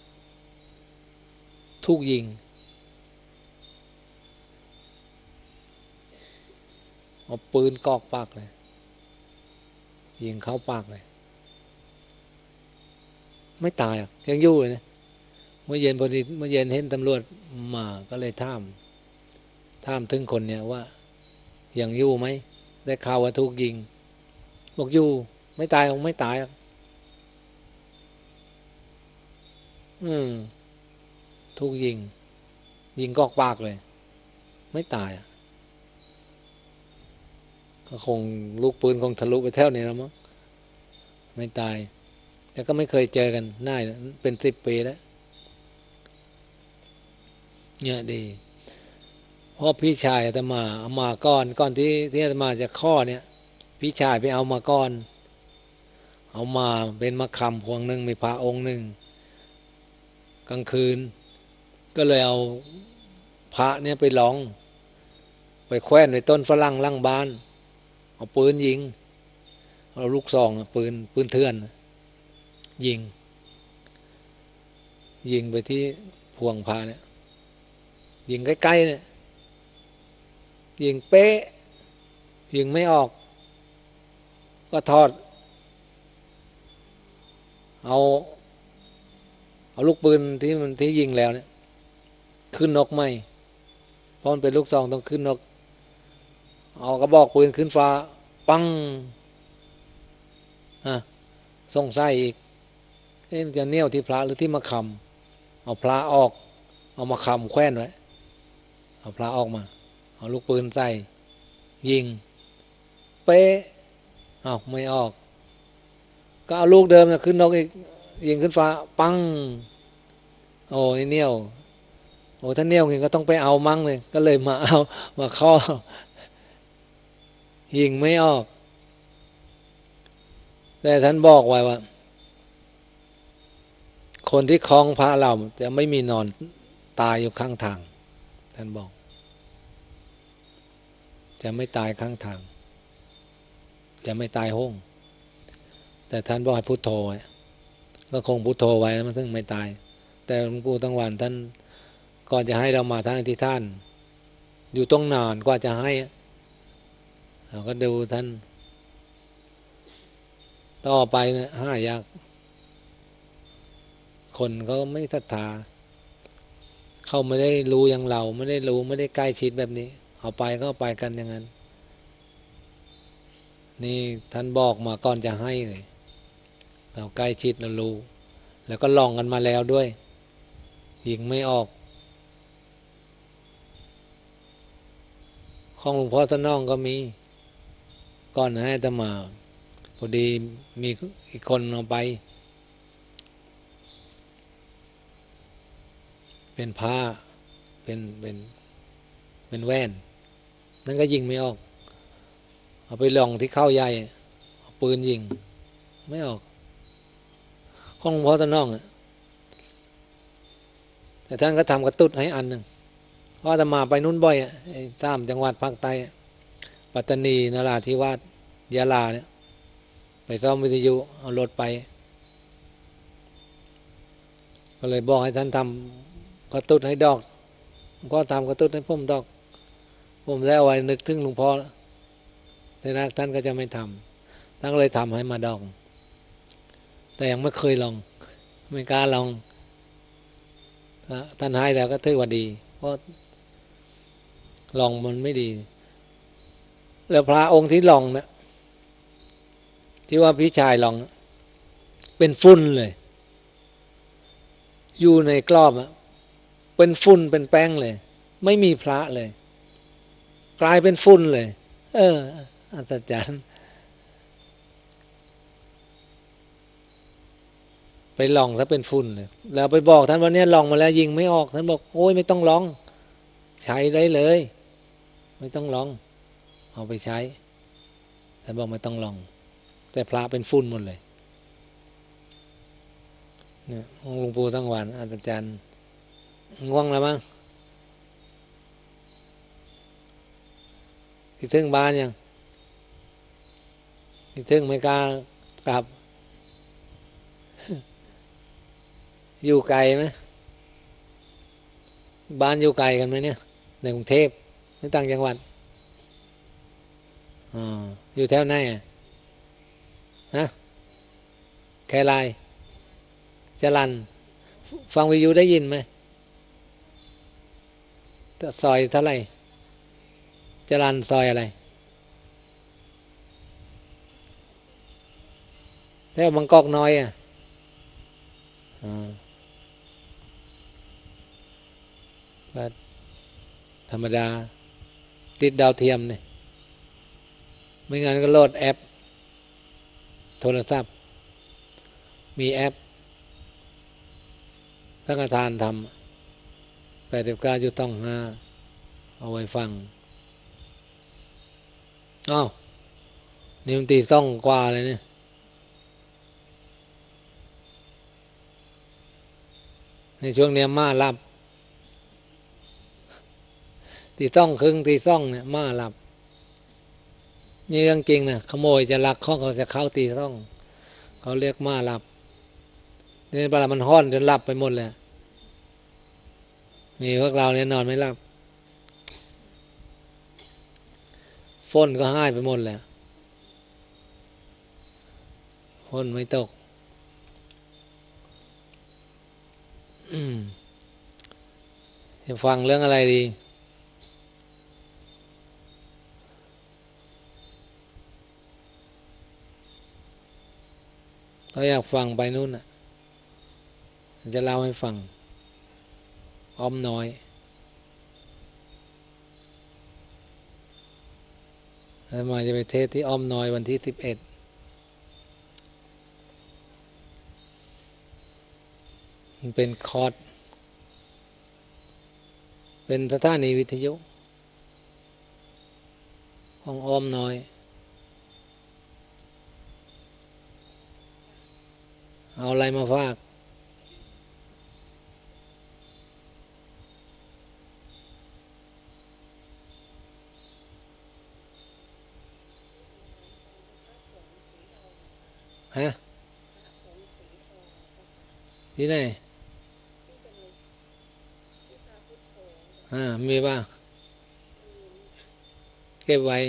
ถูกยิงเอาปืนกอกปากเลยยิงเข้าปากเลยไม่ตายหรอกยังอยู่เลยนะเมื่อเย็นพอดีเมื่อเย็นเห็นตำรวจมาก็เลยถามถึงคนเนี่ยว่ายังอยู่ไหมได้ข่าวว่าถูกยิงบอกอยู่ไม่ตายคงไม่ตายหรอกถูกยิงกอกปากเลยไม่ตายก็คงลูกปืนคงทะลุไปแถวนี้แล้วมั้งไม่ตายแต่ก็ไม่เคยเจอกันน่าเป็น10 ปีแล้วเนี่ยดีเพราะพี่ชายอาตมาเอามาก่อนที่อาตมาจะข้อเนี่ยพี่ชายไปเอามาก่อนเอามาเป็นมะขามพวงหนึ่งมีพระองค์หนึ่งกลางคืนก็เลยเอาพระเนี่ยไปลองไปแขวนในต้นฝรั่งล่างบ้านเอาปืนยิงเอาลูกซองปืนเถื่อนยิงไปที่พวงพระเนี่ยยิงใกล้ๆเนี่ยยิงเป๊ะยิงไม่ออกก็ทอดเอาลูกปืนที่ยิงแล้วเนี่ยขึ้นนกไม่เพราะมันเป็นลูกซองต้องขึ้นนกเอากระบอกปืนขึ้นฟ้าปังส่งไส้อีกมันจะเนี้ยวที่พระหรือที่มะขามเอาพระออกเอามะขามแขวนไว้เอาพระออกมาเอาลูกปืนใส่ยิงเป๊ะไม่ออกก็เอาลูกเดิมขึ้นนกอีกยิงขึ้นฟ้าปังโอ้ยเนี้ยวโอ้ถ้าเนี้ยวเองก็ต้องไปเอามั่งเลยก็เลยมาข้อยิงไม่ออกแต่ท่านบอกไว้ว่าคนที่คล้องพระเราจะไม่มีนอนตายอยู่ข้างทางท่านบอกจะไม่ตายข้างทางจะไม่ตายโห้งแต่ท่านบอกให้พุทโธไว้ก็คงพุทโธไว้แล้วมันถึงไม่ตายแต่หลวงปู่ตั้งวันท่านก่อนจะให้เรามาท่านอธิษฐานอยู่ต้องนานกว่าจะให้เราก็ดูท่านต่อไปเนี่ยห้ายากคนก็ไม่ศรัทธาเขาไม่ได้รู้อย่างเราไม่ได้รู้ไม่ได้ใกล้ชิดแบบนี้เอาไปก็ไปกันอย่างนั้นนี่ท่านบอกมาก่อนจะให้เลยเราใกล้ชิดเรารู้แล้วก็ลองกันมาแล้วด้วยยิงไม่ออกของหลวงพ่อสนองก็มีก่อนให้อาตมาพอดีมีอีกคนเอาไปเป็นผ้าเป็นแว่นนั่นก็ยิงไม่ออกเอาไปลองที่เข้าใหญ่เอาปืนยิงไม่ออกของหลวงพ่อสนองแต่ท่านก็ทำกระตุ้นให้อันหนึ่งเพราะอาตมาไปนู้นบ่อยตามจังหวัดภาคใต้ปัตตานีนราธิวาสยะลาเนี่ยไปซ่อมวิทยุเอารถไปก็เลยบอกให้ท่านทำกระตุ้นให้ดอกก็ทำกระตุ้นให้ผมดอกผมแล้วไว้นึกถึงหลวงพ่อแต่นักท่านก็จะไม่ทำท่านก็เลยทำให้มาดอกแต่ยังไม่เคยลองไม่กล้าลองท่านให้แล้วก็ถือว่าดีเพราะลองมันไม่ดีแล้วพระองค์ที่ลองนะที่ว่าพี่ชายลองเป็นฝุ่นเลยอยู่ในกรอบเป็นฝุ่นเป็นแป้งเลยไม่มีพระเลยกลายเป็นฝุ่นเลยอัศจรรย์ไปลองถ้าเป็นฝุ่นเลยแล้วไปบอกท่านว่าเนี่ยลองมาแล้วยิงไม่ออกท่านบอกโอ้ยไม่ต้องลองใช้ได้เลยไม่ต้องลองเอาไปใช้ท่านบอกไม่ต้องลองแต่พระเป็นฝุ่นหมดเลยเนี่ยหลวงปู่ทั้งวันอาจารย์ง่วงแล้วมั้งคิดถึงบ้านยังคิดถึงไม่กล้ากลับอยู่ไกลไหมบ้านอยู่ไกลกันไหมเนี่ยในกรุงเทพหรือต่างจังหวัดอยู่แถวไหนฮะแค่ไรจรัญฟังวิทยุได้ยินไหมซอยเท่าไหร่จรัญซอยอะไรแถวบางกอกน้อยแบบธรรมดาติดดาวเทียมเนี่ยไม่งั้นก็โหลดแอปโทรศัพท์มีแอปสังฆทานทำ89.5เอาไว้ฟังนี่มันตีต้องกว่าเลยเนี่ยในช่วงนี้ม้าหลับตีต้องครึ่งตีต้องเนี่ยม้าหลับนี่เรื่องจริงนะขโมยจะลักข้องเขาจะเข้าตีต้องเขาเรียกม้าหลับนี่เวลามันห้อนจนหลับไปหมดเลยมีพวกเราเนี่ยนอนไม่หลับฝนก็หายไปหมดแล้วฝนไม่ตกจะฟังเรื่องอะไรดีเราอยากฟังไปนู่นจะเล่าให้ฟังอ้อมน้อยแล้วมาจะไปเทศที่อ้อมน้อยวันที่11มันเป็นคอร์สเป็นสถานีวิทยุของอ้อมน้อยเอาอะไรมาฝากฮะที่ไหนมีป่ะเก็บไว้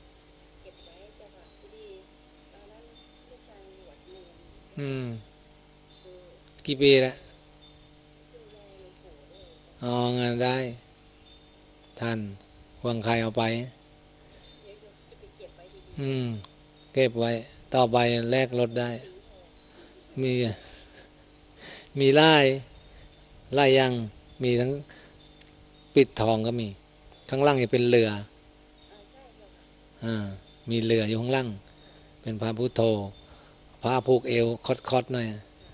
กี่ปีแล้วอ๋องานได้ทันวางใครเอาไปเก็บไว้ต่อไปแลกรถได้มีไล่ยังมีทั้งปิดทองก็มีข้างล่างจะเป็นเรือมีเรืออยู่ข้างล่างเป็นพระพุทโธพระผูกเอวคอดหน่อย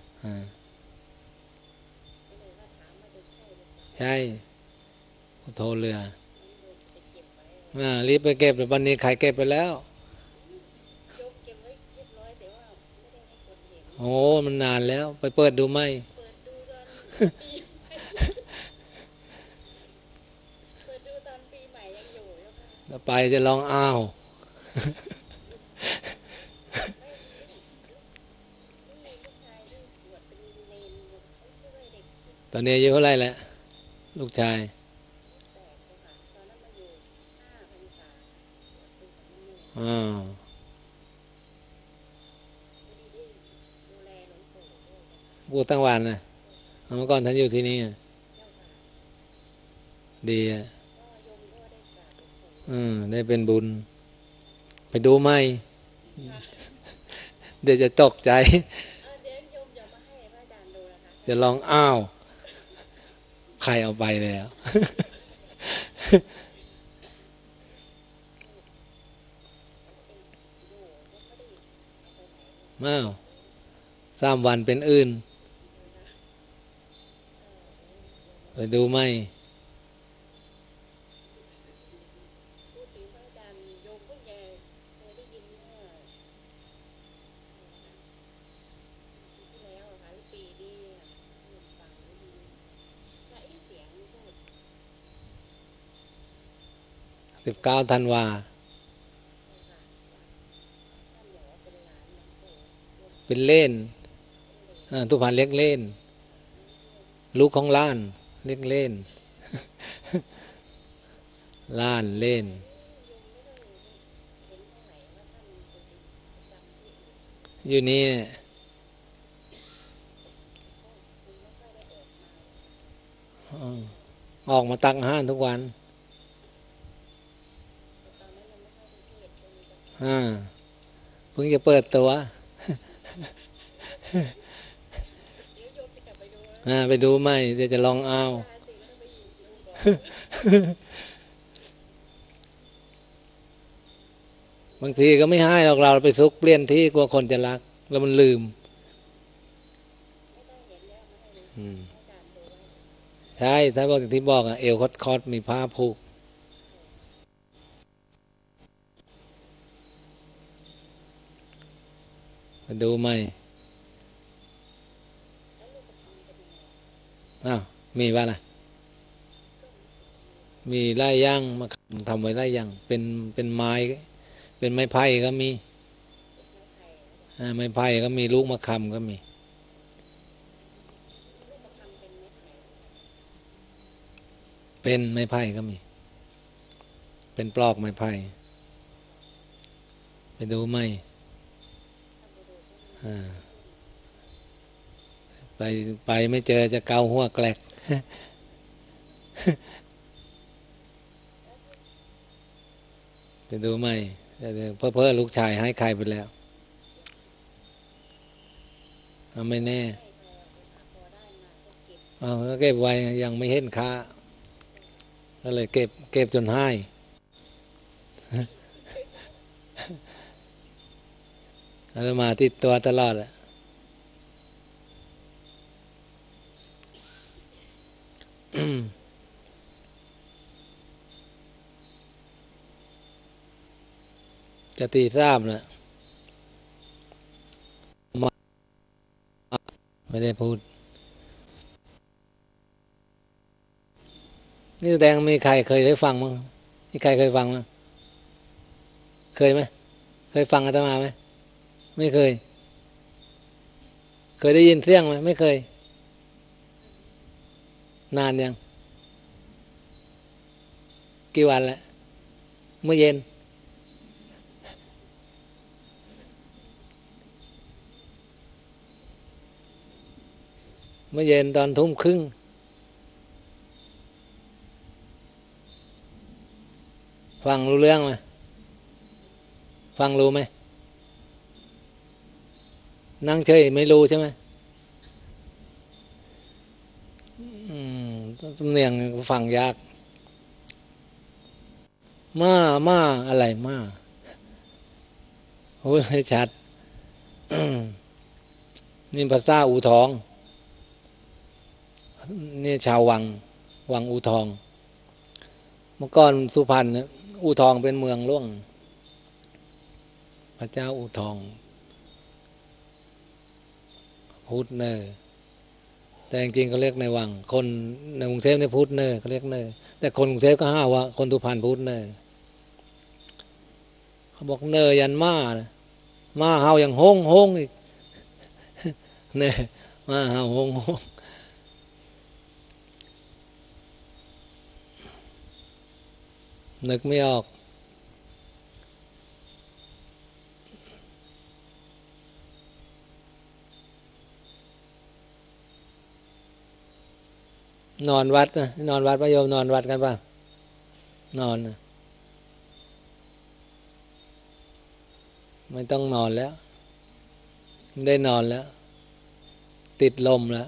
ใช่พุทโธเรือรีบไปเก็บเดี๋ยววันนี้ใครเก็บไปแล้วโอ้มันนานแล้วไปเปิดดูไหมไปจะลองอ้าวตอนนี้อายุเท่าไรแล้วลูกชายพูดตั้งวันนะเมื่อก่อนท่านอยู่ที่นี่ดีได้เป็นบุญไปดูไหมเดี๋ยวจะตกใจจะลองอ้าวใครเอาไปแล้ว3 วันเป็นอื่นไปดูไหม19 ธันวาเป็นเล่นทุพพานเล็กเล่นลูกของล้านเล็กเล่นล้านเล่นอยู่นี่ออกมาตักอาหารทุกวันเพิ่งจะเปิดตัวไปดูไหมเดี๋ยวจะลองเอาบางทีก็ไม่ให้หรอกเราไปซุกเปลี่ยนที่กลัวคนจะรักแล้วมันลืมใช่ถ้าบอกที่บอกเอวคอดมีผ้าผูกมาดูไหมมีว่าล่ะมีไร่ย่างมาทำไว้ไร่ย่างเป็นไม้เป็นไม้ไผ่ก็มีไม้ไผ่ก็มีลูกมะขามก็มีเป็นไม้ไผ่ก็มีเป็นปลอกไม้ไผ่ไปดูไหมไปไม่เจอจะเกาหัวแกลกไปดูไหมเพื่อลูกชายให้ใครไปแล้วไม่แน่ก็เก็บไว้ยังไม่เห็นค่าก็เลยเก็บจนให้แล้วมาติดตัวตลอดจะตีทราบนะไม่ได้พูดนี่แดงมีใครเคยได้ฟังมั้งมีใครเคยฟังมั้งเคยไหมเคยฟังอาตมาไหมไม่เคยเคยได้ยินเสียงไหมไม่เคยนานยังกี่วันแล้วเมื่อเย็นตอนทุ่มครึ่งฟังรู้เรื่องไหมฟังรู้ไหมนั่งเฉยไม่รู้ใช่ไหมสำเนียงฟังยากมาอะไรมาโอ้ยชัดนี่ภาษาอู่ทองนี่ชาววังอู่ทองเมื่อก่อนสุพรรณอู่ทองเป็นเมืองล่วงพระเจ้าอู่ทองพูดเนอแต่จริงๆเขาเรียกในวังคนในกรุงเทพเนี่ยพูดเนอเขาเรียกเนอแต่คนกรุงเทพก็ห้าว่าคนสุพรรณพูดเนอเขาบอกเนอยันมาเฮาอย่างโฮงอีกเนอมาเฮาโฮงนึกไม่ออกนอนวัดนะนอนวัดพระโยมนอนวัดกันป่ะนอนนะไม่ต้องนอนแล้วไม่ได้นอนแล้วติดลมแล้ว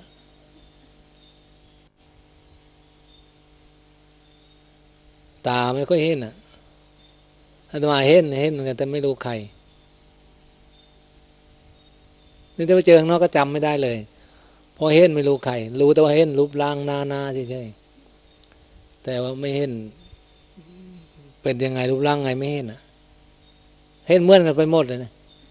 ตาไม่ค่อยเห็นอาตมาเห็นเหมือนกันแต่ไม่รู้ใครนี่ถ้าไปเจอข้างนอกก็จำไม่ได้เลยพอเห็นไม่รู้ใครรู้แต่ว่าเห็นรูปร่างหน้าเฉยๆแต่ว่าไม่เห็นเป็นยังไงรูปร่างไงไม่เห็นเห็นเหมือนกันไปหมดเลยนะ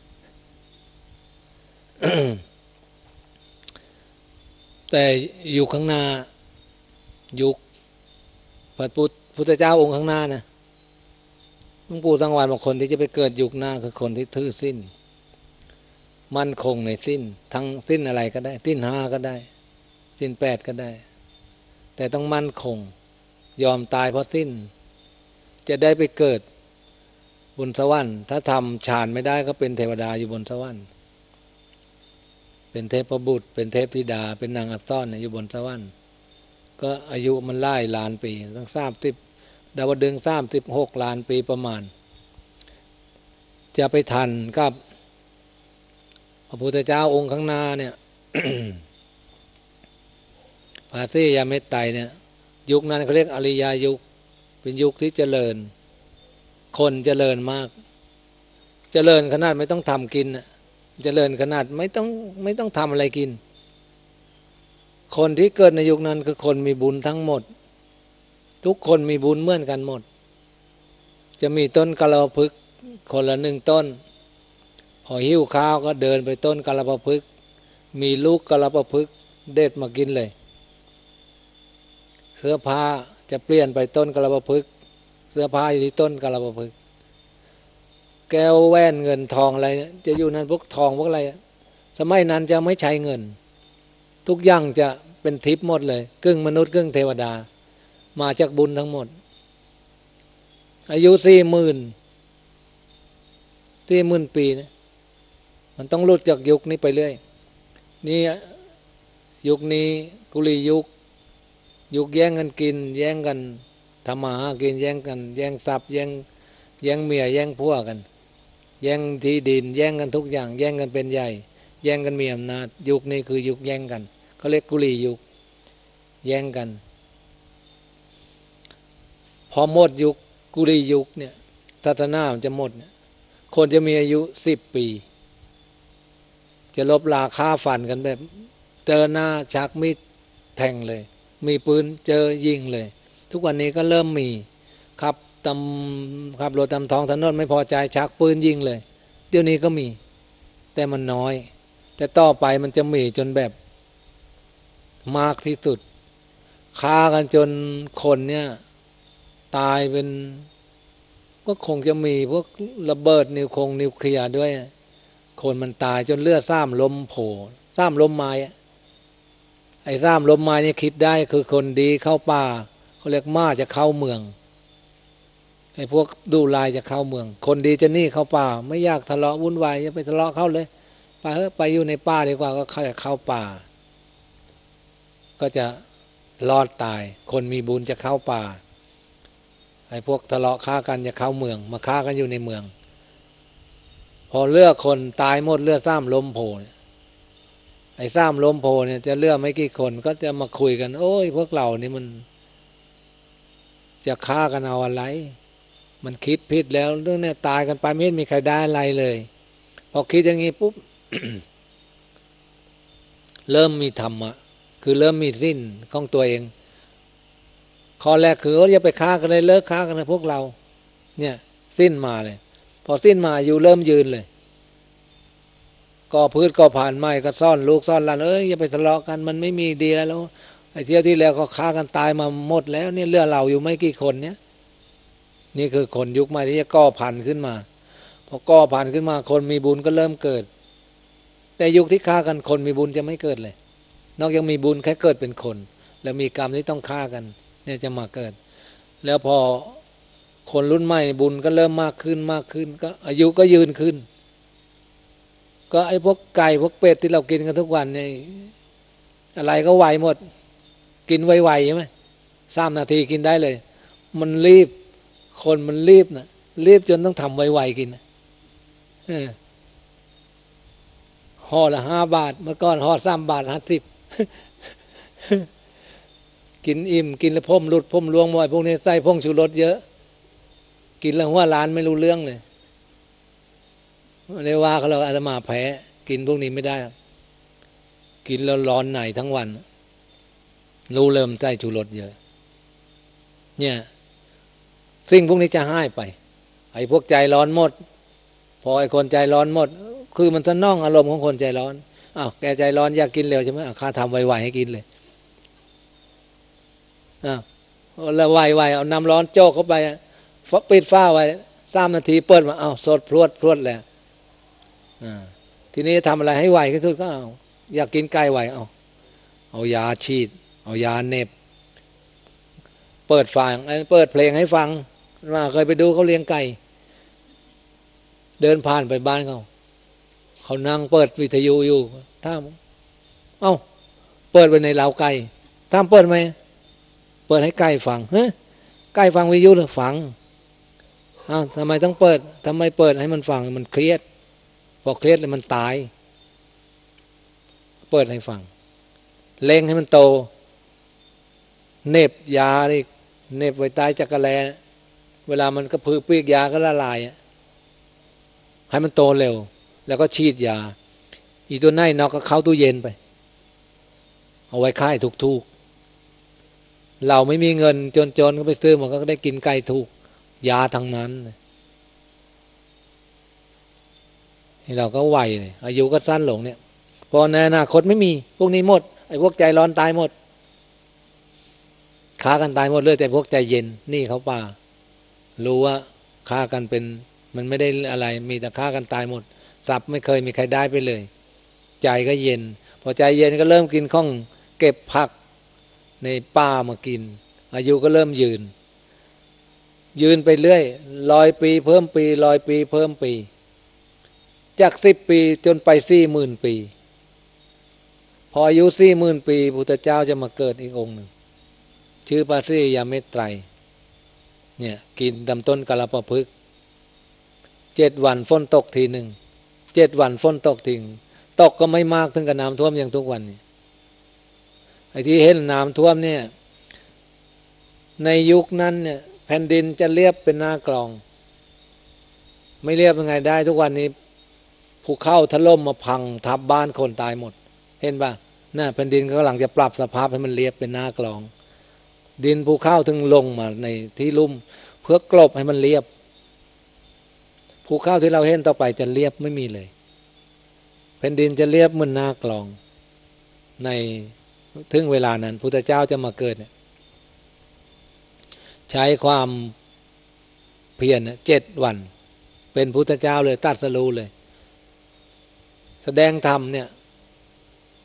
แต่อยู่ข้างหน้ายุคพระพุทธเจ้าองค์ข้างหน้านะหลวงปู่สังวาลบอกคนที่จะไปเกิดยุคหน้าคือคนที่ถือศีลมั่นคงในศีลทั้งศีลอะไรก็ได้ศีล5ก็ได้ศีล8ก็ได้แต่ต้องมั่นคงยอมตายเพราะศีลจะได้ไปเกิดบนสวรรค์ถ้าทำฌานไม่ได้ก็เป็นเทวดาอยู่บนสวรรค์เป็นเทพบุตรเป็นเทพธิดาเป็นนางอับต้อนอยู่บนสวรรค์ก็อายุมันไล่ล้านปีต้อง30ดาวดึง36ล้านปีประมาณจะไปทันกับพระพุทธเจ้าองค์ข้างหน้าเนี่ย ภาษียาเมตไตรเนี่ยยุคนั้นเขาเรียกอริยยุคเป็นยุคที่เจริญคนเจริญมากเจริญขนาดไม่ต้องทำกินเจริญขนาดไม่ต้องทำอะไรกินคนที่เกิดในยุคนั้นคือคนมีบุญทั้งหมดทุกคนมีบุญเหมือนกันหมดจะมีต้นกะลาพฤกษ์คนละ1ต้นพอหิ้วข้าวก็เดินไปต้นกะลาพฤกษ์มีลูกกะลาพฤกษ์เด็ดมากินเลยเสื้อผ้าจะเปลี่ยนไปต้นกะลาพฤกษ์เสื้อผ้าอยู่ที่ต้นกะลาพฤกษ์แก้วแว่นเงินทองอะไรจะอยู่นั้นพวกทองพวกอะไรสมัยนั้นจะไม่ใช้เงินทุกอย่างจะเป็นทิพย์หมดเลยครึ่งมนุษย์ครึ่งเทวดามาจากบุญทั้งหมดอายุ40,000 ปีนะมันต้องหลุดจากยุคนี้ไปเรื่อยนี่ยุคนี้กุลียุคแย่งกันกินแย่งกันทำมาหากินแย่งกันแย่งทรัพย์แย่งเมียแย่งผัวกันแย่งที่ดินแย่งกันทุกอย่างแย่งกันเป็นใหญ่แย่งกันมีอำนาจยุคนี้คือยุคแย่งกันเขาเรียกกุลียุคแย่งกันพอหมดยุคกุลียุคเนี่ยศาสนามันจะหมดเนี่ยคนจะมีอายุ10 ปีจะลบราฆ่าฟันกันแบบเจอหน้าชักมีดแทงเลยมีปืนเจอยิงเลยทุกวันนี้ก็เริ่มมีขับรถตามท้องถนนไม่พอใจชักปืนยิงเลยเดี๋ยวนี้ก็มีแต่มันน้อยแต่ต่อไปมันจะมีจนแบบมากที่สุดฆ่ากันจนคนเนี่ยตายเป็นก็คงจะมีพวกระเบิดนิวเคลียร์ด้วยคนมันตายจนเลือดซ้ำลมโผล่สามลมไม้ไอ้สามลมไม้นี่คิดได้คือคนดีเข้าป่าเขาเรียกม้าจะเข้าเมืองไอ้พวกดูลายจะเข้าเมือง คนดีจะหนีเข้าป่าไม่อยากทะเลาะวุ่นวายอย่าไปทะเลาะเข้าเลยไปเถอะไปอยู่ในป่าดีกว่าก็เข้าป่าก็จะรอดตายคนมีบุญจะเข้าป่าไอ้พวกทะเลาะฆ่ากันจะเข้าเมืองมาฆ่ากันอยู่ในเมืองพอเลือกคนตายหมดเลือกซ้ำลมโผไอ้ซ้ำลมโผเนี่ยจะเลือกไม่กี่คนก็จะมาคุยกันโอ้ยพวกเรานี่มันจะฆ่ากันเอาอะไรมันคิดผิดแล้วเรื่องนี้ตายกันไปไม่มีใครได้อะไรเลยพอคิดอย่างนี้ปุ๊บ เริ่มมีธรรมะคือเริ่มมีสิ้นของตัวเองข้อแรกคืออย่าไปฆ่ากันเลยเลิกฆ่ากันนะพวกเราเนี่ยสิ้นมาเลยพอสิ้นมาอยู่เริ่มยืนเลยก่อพืชก่อผ่านไม้ก็ซ่อนลูกซ่อนหลานอย่าไปทะเลาะกันมันไม่มีดีแล้วไอ้เที่ยวที่แล้วก็ฆ่ากันตายมาหมดแล้วเนี่ยเหลือเราอยู่ไม่กี่คนเนี่ยนี่คือคนยุคใหม่ที่จะก่อพันธุ์ขึ้นมาพอก่อพันธุ์ขึ้นมาคนมีบุญก็เริ่มเกิดแต่ยุคที่ฆ่ากันคนมีบุญจะไม่เกิดเลยนอกจากมีบุญแค่เกิดเป็นคนแล้วมีกรรมที่ต้องฆ่ากันเนี่ยจะมาเกิดแล้วพอคนรุ่นใหม่บุญก็เริ่มมากขึ้นก็อายุก็ยืนขึ้นก็ไอ้พวกไก่พวกเป็ดที่เรากินกันทุกวันเนี่ยอะไรก็ไวหมดกินไวๆใช่ไหม3 นาทีกินได้เลยมันรีบคนมันรีบนะรีบจนต้องทำไวๆกินห่อละ5 บาทเมื่อก่อนห่อ3 บาท 50กินอิ่มกินแล้วพ่มหลุดพ่มลวงมอยพวกนี้ใส่พงชูรสเยอะกินแล้วหัวล้านไม่รู้เรื่องเลยเรียกว่าเขาเราอาตมาแพ้กินพวกนี้ไม่ได้กินแล้วร้อนในทั้งวันรู้เริ่มใส่ชูรสเยอะเนี่ยสิ่งพวกนี้จะหายไปไอ้พวกใจร้อนหมดพอไอ้คนใจร้อนหมดคือมันจะน่องอารมณ์ของคนใจร้อนอ้าวแกใจร้อนอยากกินเร็วใช่ไหมข้าทำไวๆให้กินเลยแล้วไวๆเอาน้ำร้อนโจกเข้าไปปิดฝ้าไว้3 นาทีเปิดมาสดพรวดแล้วทีนี้ทำอะไรให้ไวที่สุดก็อยากกินไก่ไวเอายาฉีดเอายาเน็บเปิดเพลงให้ฟังมาเคยไปดูเขาเลี้ยงไก่เดินผ่านไปบ้านเขานั่งเปิดวิทยุอยู่ถ้าเปิดไปในเล้าไก่ถ้าเปิดไหมเปิดให้ไก่ฟังไก่ฟังวิทยุหรือฟังทำไมต้องเปิดทำไมเปิดให้มันฟังมันเครียดพอเครียดแล้วมันตายเปิดให้ฟังเล็งให้มันโตเน็บยาดิเน็บไว้ใต้จักรแลเวลามันกระพือปีกยาก็ละลายให้มันโตเร็วแล้วก็ฉีดยาอีตัวไหนนอกก็เข้าตู้เย็นไปเอาไว้ค่ายถูกๆเราไม่มีเงินจนๆก็ไปซื้อมันก็ได้กินไก่ถูกยาทั้งนั้นนี่เราก็ไวเลยอายุก็สั้นลงเนี่ยพอในอนาคตไม่มีพวกนี้หมดไอ้พวกใจร้อนตายหมดฆ่ากันตายหมดเลยแต่พวกใจเย็นนี่เขาป่ารู้ว่าฆ่ากันเป็นมันไม่ได้อะไรมีแต่ฆ่ากันตายหมดทรัพย์ไม่เคยมีใครได้ไปเลยใจก็เย็นพอใจเย็นก็เริ่มกินข้องเก็บผักในป่ามากินอายุก็เริ่มยืนไปเรื่อย100 ปีเพิ่มปี100 ปีเพิ่มปีจาก10 ปีจนไป40,000 ปีพออายุ40,000 ปีพุทธเจ้าจะมาเกิดอีกองค์หนึ่งชื่อพระศรียาเมตไตรเนี่ยกินดำต้นกาลปะพฤกษ์7 วันฝนตกทีหนึ่ง7 วันฝนตกทิ้งตกก็ไม่มากถึงกับน้ำท่วมอย่างทุกวันนี้ไอ้ที่เห็นน้ำท่วมเนี่ยในยุคนั้นเนี่ยแผ่นดินจะเรียบเป็นหน้ากลองไม่เรียบยังไงได้ทุกวันนี้ภูเขาถล่มมาพังทับบ้านคนตายหมดเห็นป่ะน่ะแผ่นดินก็กำลังจะปรับสภาพให้มันเรียบเป็นหน้ากลองดินภูเขาถึงลงมาในที่ลุ่มเพื่อกลบให้มันเรียบภูเขาที่เราเห็นต่อไปจะเรียบไม่มีเลยแผ่นดินจะเรียบเหมือนหน้ากลองในถึงเวลานั้นพุทธเจ้าจะมาเกิดเนี่ยใช้ความเพียร7 วันเป็นพุทธเจ้าเลยตรัสรู้เลยแสดงธรรมเนี่ย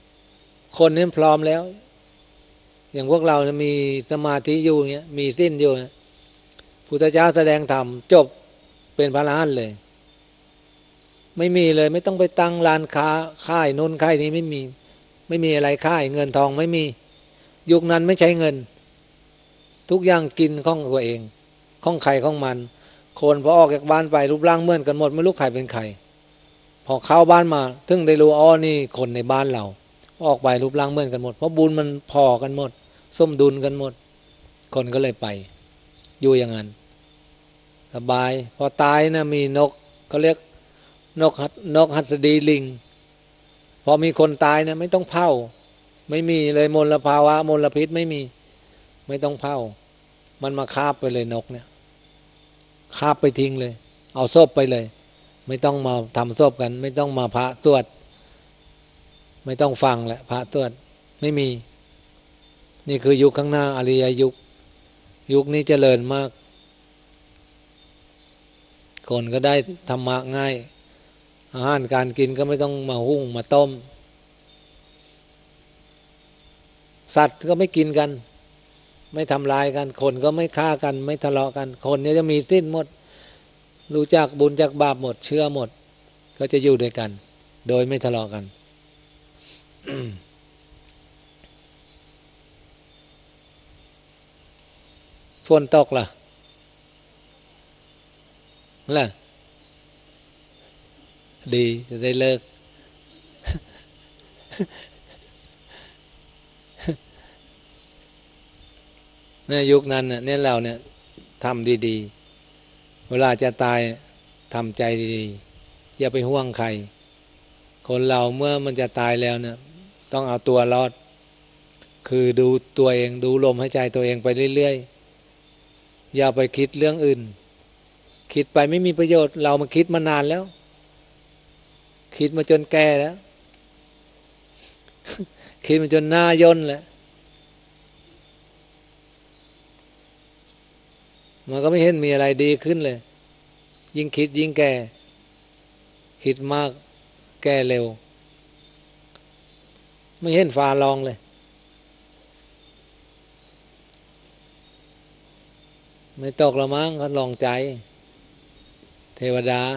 คนนี้พร้อมแล้วอย่างพวกเรานะมีสมาธิอยู่เงี้ยมีสิ้นอยู่พุทธเจ้าแสดงธรรมจบเป็นพระอรหันต์เลยไม่มีเลยไม่ต้องไปตั้งร้านค้าค่ายนู้นค่ายนี้ไม่มีอะไรค่ายเงินทองไม่มียุคนั้นไม่ใช้เงินทุกอย่างกินของตัวเองของใครของมันคนพอออกจากบ้านไปรูปร่างเหมือนกันหมดไม่รู้ใครเป็นใครพอเข้าบ้านมาถึงได้รู้อ๋อนี่คนในบ้านเราออกไปรูปร่างเหมือนกันหมดเพราะบุญมันพอกันหมดสมดุลกันหมดคนก็เลยไปอยู่อย่างนั้นสบายพอตายนะมีนกเขาเรียกนกหัสดีลิงพอมีคนตายนะไม่ต้องเผาไม่มีเลยมลภาวะมลพิษไม่ต้องเผามันมาคาบไปเลยนกเนี่ยคาบไปทิ้งเลยเอาศพไปเลยไม่ต้องมาทำศพกันไม่ต้องมาพระตรวจไม่ต้องฟังแหละพระตรวจไม่มีนี่คือยุคข้างหน้าอริยยุคนี้เจริญมากคนก็ได้ธรรมะง่ายอาหารการกินก็ไม่ต้องมาหุ้งมาต้มสัตว์ก็ไม่กินกันไม่ทำลายกันคนก็ไม่ฆ่ากันไม่ทะเลาะกันคนนี้จะมีสิ้นหมดรู้จักบุญจักบาปหมดเชื่อหมดก็จะอยู่ด้วยกันโดยไม่ทะเลาะกัน ฝนตกล่ะดีจะได้เลิก เนี่ยยุคนั้นเนี่ยเราเนี่ยทำดีๆเวลาจะตายทำใจดีๆอย่าไปห่วงใครคนเราเมื่อมันจะตายแล้วเนี่ยต้องเอาตัวรอดคือดูตัวเองดูลมหายใจตัวเองไปเรื่อยๆอย่าไปคิดเรื่องอื่นคิดไปไม่มีประโยชน์เรามาคิดมานานแล้วคิดมาจนแก่แล้ว คิดมาจนหน้าย่นแล้วมันก็ไม่เห็นมีอะไรดีขึ้นเลยยิ่งคิดยิ่งแก่คิดมากแก่เร็วไม่เห็นฟ้าลองเลยไม่ตกละมั้งเขาลองใจเทวดา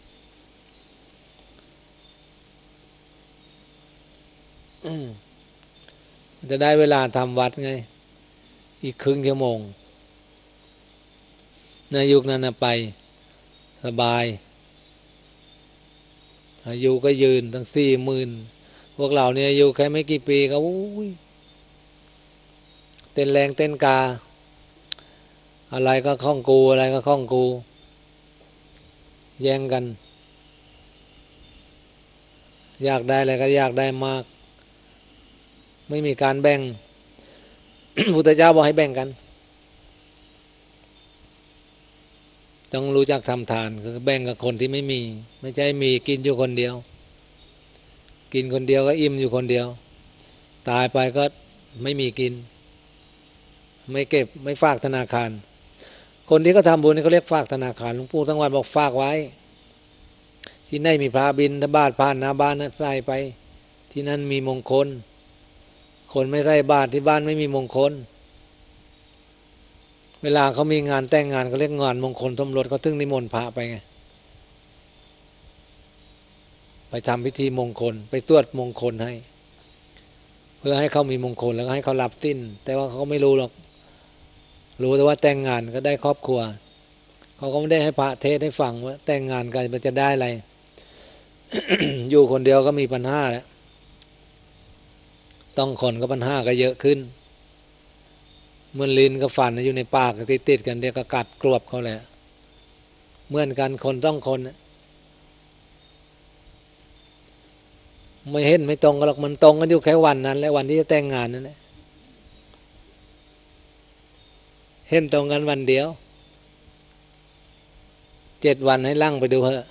จะได้เวลาทำวัดไงอีกครึ่งชั่วโมงในยุคนั้นไปสบายอายุก็ยืนตั้ง40,000พวกเราเนี่ยอายุแค่ไม่กี่ปีก็เต้นแรงเต้นกาอะไรก็ข้องกูอะไรก็ข้องกูแย่งกันอยากได้อะไรก็อยากได้มากไม่มีการแบ่ง พุทธเจ้าบอกให้แบ่งกันต้องรู้จักทำทานคือแบ่งกับคนที่ไม่มีไม่ใช่มีกินอยู่คนเดียวกินคนเดียวก็อิ่มอยู่คนเดียวตายไปก็ไม่มีกินไม่เก็บไม่ฝากธนาคารคนที่เขาทำบุญนี่เขาเรียกฝากธนาคารหลวงปู่ทั้งวันบอกฝากไว้ที่ไหนมีพระบิณฑบาตผ่านหน้าบ้านนะใส่ไปที่นั่นมีมงคลคนไม่ใส่บาตรที่บ้านไม่มีมงคลเวลาเขามีงานแต่งงานเขาเรียกงานมงคลสมรสเขาถึงนิมนต์พระไปไงไปทำพิธีมงคลไปตรวจมงคลให้เพื่อให้เขามีมงคลแล้วก็ให้เขารับสิ้นแต่ว่าเขาไม่รู้หรอกรู้แต่ว่าแต่งงานก็ได้ครอบครัวเขาก็ไม่ได้ให้พระเทศให้ฟังว่าแต่งงานกันมันจะได้อะไร อยู่คนเดียวก็มีปัญหาแล้วต้องคนก็ปัญหาก็เยอะขึ้นเหมือนลิ้นกับฟันอยู่ในปากติดกันเดี๋ยวก็กัดกรวบเขาแหละเหมือนกันคนต้องคนไม่เห็นไม่ตรงกันหรอกมันตรงกันอยู่แค่วันนั้นและวันที่จะแต่งงานนั่นแหละเห็นตรงกันวันเดียว7 วันให้ลั่งไปดูเถอะ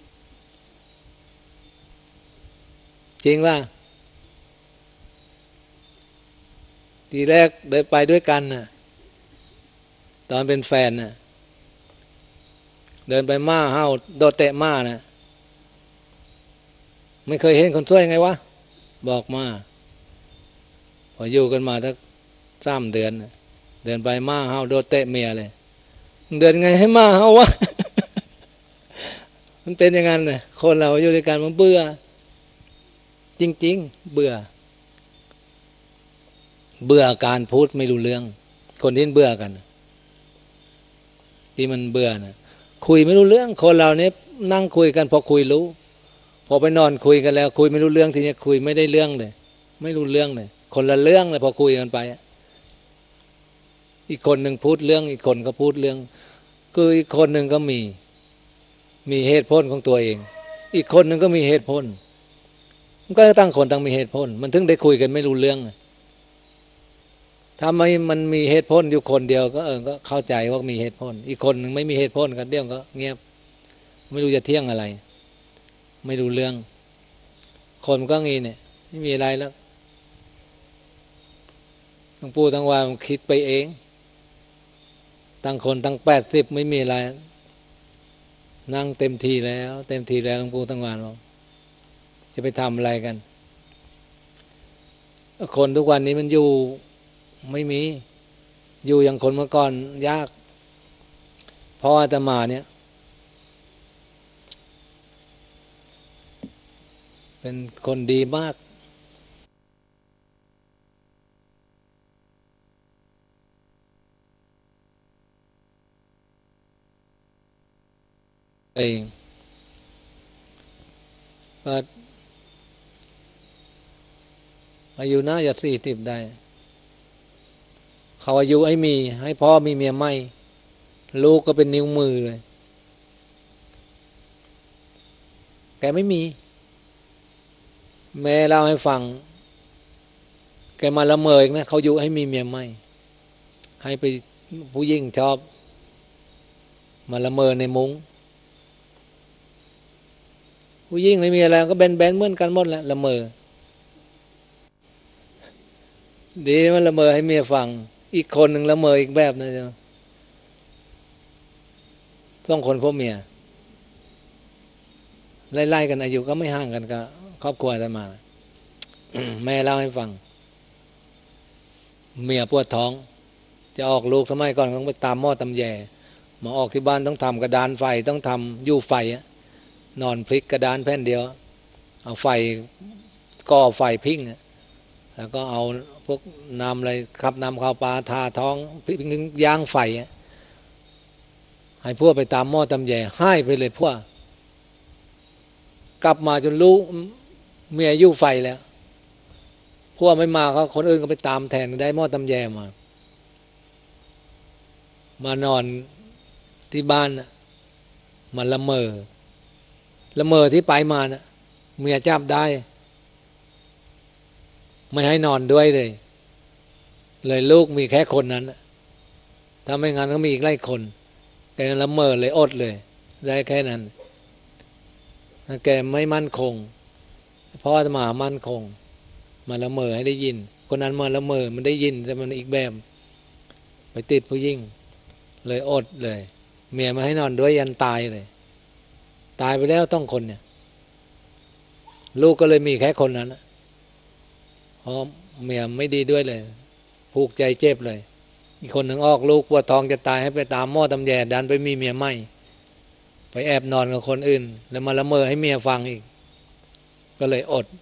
จริงว่าทีแรกเดินไปด้วยกันน่ะตอนเป็นแฟนน่ะเดินไปม้าเฮาโดดเตะม้าน่ะไม่เคยเห็นคนสวยไงวะบอกมาพออยู่กันมาทั้ง3 เดือนเดือนไปม้าเห่าโดนเตะเมียเลยเดือนไงให้ม้าเห่าวะ มันเป็นอย่างนั้นเลยคนเราอยู่ด้วยกันมันเบื่อจริงๆเบื่อการพูดไม่รู้เรื่องคนที่เบื่อกันที่มันเบื่อนะคุยไม่รู้เรื่องคนเราเนี่ยนั่งคุยกันพอคุยรู้พอไปนอนคุยกันแล้วคุยไม่รู้เรื่องทีนี้คุยไม่ได้เรื่องเลยไม่รู้เรื่องเลยคนละเรื่องเลยพอคุยกันไปอีกคนหนึ่งพูดเรื่องอีกคนก็พูดเรื่องคืออีกคนหนึ่งก็มีเหตุผลของตัวเองอีกคนหนึ่งก็มีเหตุผลมันก็ตั้งคนตั้งมีเหตุผลมันถึงได้คุยกันไม่รู้เรื่องถ้ามันมีเหตุผลอยู่คนเดียวก็ก็เข้าใจว่ามีเหตุผลอีกคนหนึ่งไม่มีเหตุผลกันเดี๋ยวก็เงียบไม่รู้จะเที่ยงอะไรไม่รู้เรื่องคนก็งี้เนี่ยไม่มีอะไรแล้วทั้งปู่ทั้งว่ามันคิดไปเองตั้งคนตั้ง80ไม่มีอะไรนั่งเต็มทีแล้วหลวงปู่ทั้งวันเราจะไปทำอะไรกันคนทุกวันนี้มันอยู่ไม่มีอยู่อย่างคนเมื่อก่อนยากเพราะอาตมาเนี่ยเป็นคนดีมากเองก็อายุน่าจะ40ได้เขาอายุให้พ่อมีเมียใหม่ลูกก็เป็นนิ้วมือเลยแกไม่มีแม่เล่าให้ฟังแกมาละเมออีกนะเขายุให้มีเมียใหม่ให้ไปผู้หญิงชอบมาละเมอในมุ้งผู้หญิงไม่มีอะไรก็แบนเหมือนกันหมดแหละละเมอดีมันละเมอให้เมียฟังอีกคนหนึ่งละเมออีกแบบนะจ๊ะต้องคนพวกเมียไล่ๆกันอายุก็ไม่ห่างกันก็ครอบครัวจะมา แม่เล่าให้ฟังเมียปวดท้องจะออกลูกสมัยก่อนต้องไปตามหม้อตำแยมาออกที่บ้านต้องทำกระดานไฟต้องทำยู่ไฟนอนพลิกกระดานแผ่นเดียวเอาไฟก่อไฟพิ้งแล้วก็เอาพวกน้ำอะไรขับน้ำข้าวปลาทาท้องพิ้งย่างไฟให้พวกไปตามหม้อตำแยให้ไปเลยพวกกลับมาจนรู้เมียยู่ไฟแล้วพวกไม่มาเขาคนอื่นก็ไปตามแทนได้หม้อตำแยมานอนที่บ้านมันละเมอที่ไปมานะเมียจับได้ไม่ให้นอนด้วยเลยลูกมีแค่คนนั้นถ้าไม่งั้นก็มีอีกหลายคนแกละเมอเลยอดเลยได้แค่นั้นแกไม่มั่นคงเพราะอาตมามั่นคงมาละเมอให้ได้ยินคนนั้นมาละเมอมันได้ยินแต่มันอีกแบบไปติดผู้หญิงเลยอดเลยเมียมาให้นอนด้วยยันตายเลยตายไปแล้วต้องคนเนี่ยลูกก็เลยมีแค่คนนั้นเพราะเมียไม่ดีด้วยเลยผูกใจเจ็บเลยอีกคนหนึ่งออกลูกปวดท้องจะตายให้ไปตามหม้อตำแยดันไปมีเมียใหม่ไปแอบนอนกับคนอื่นแล้วมาละเมอให้เมียฟังอีกก็เลยอด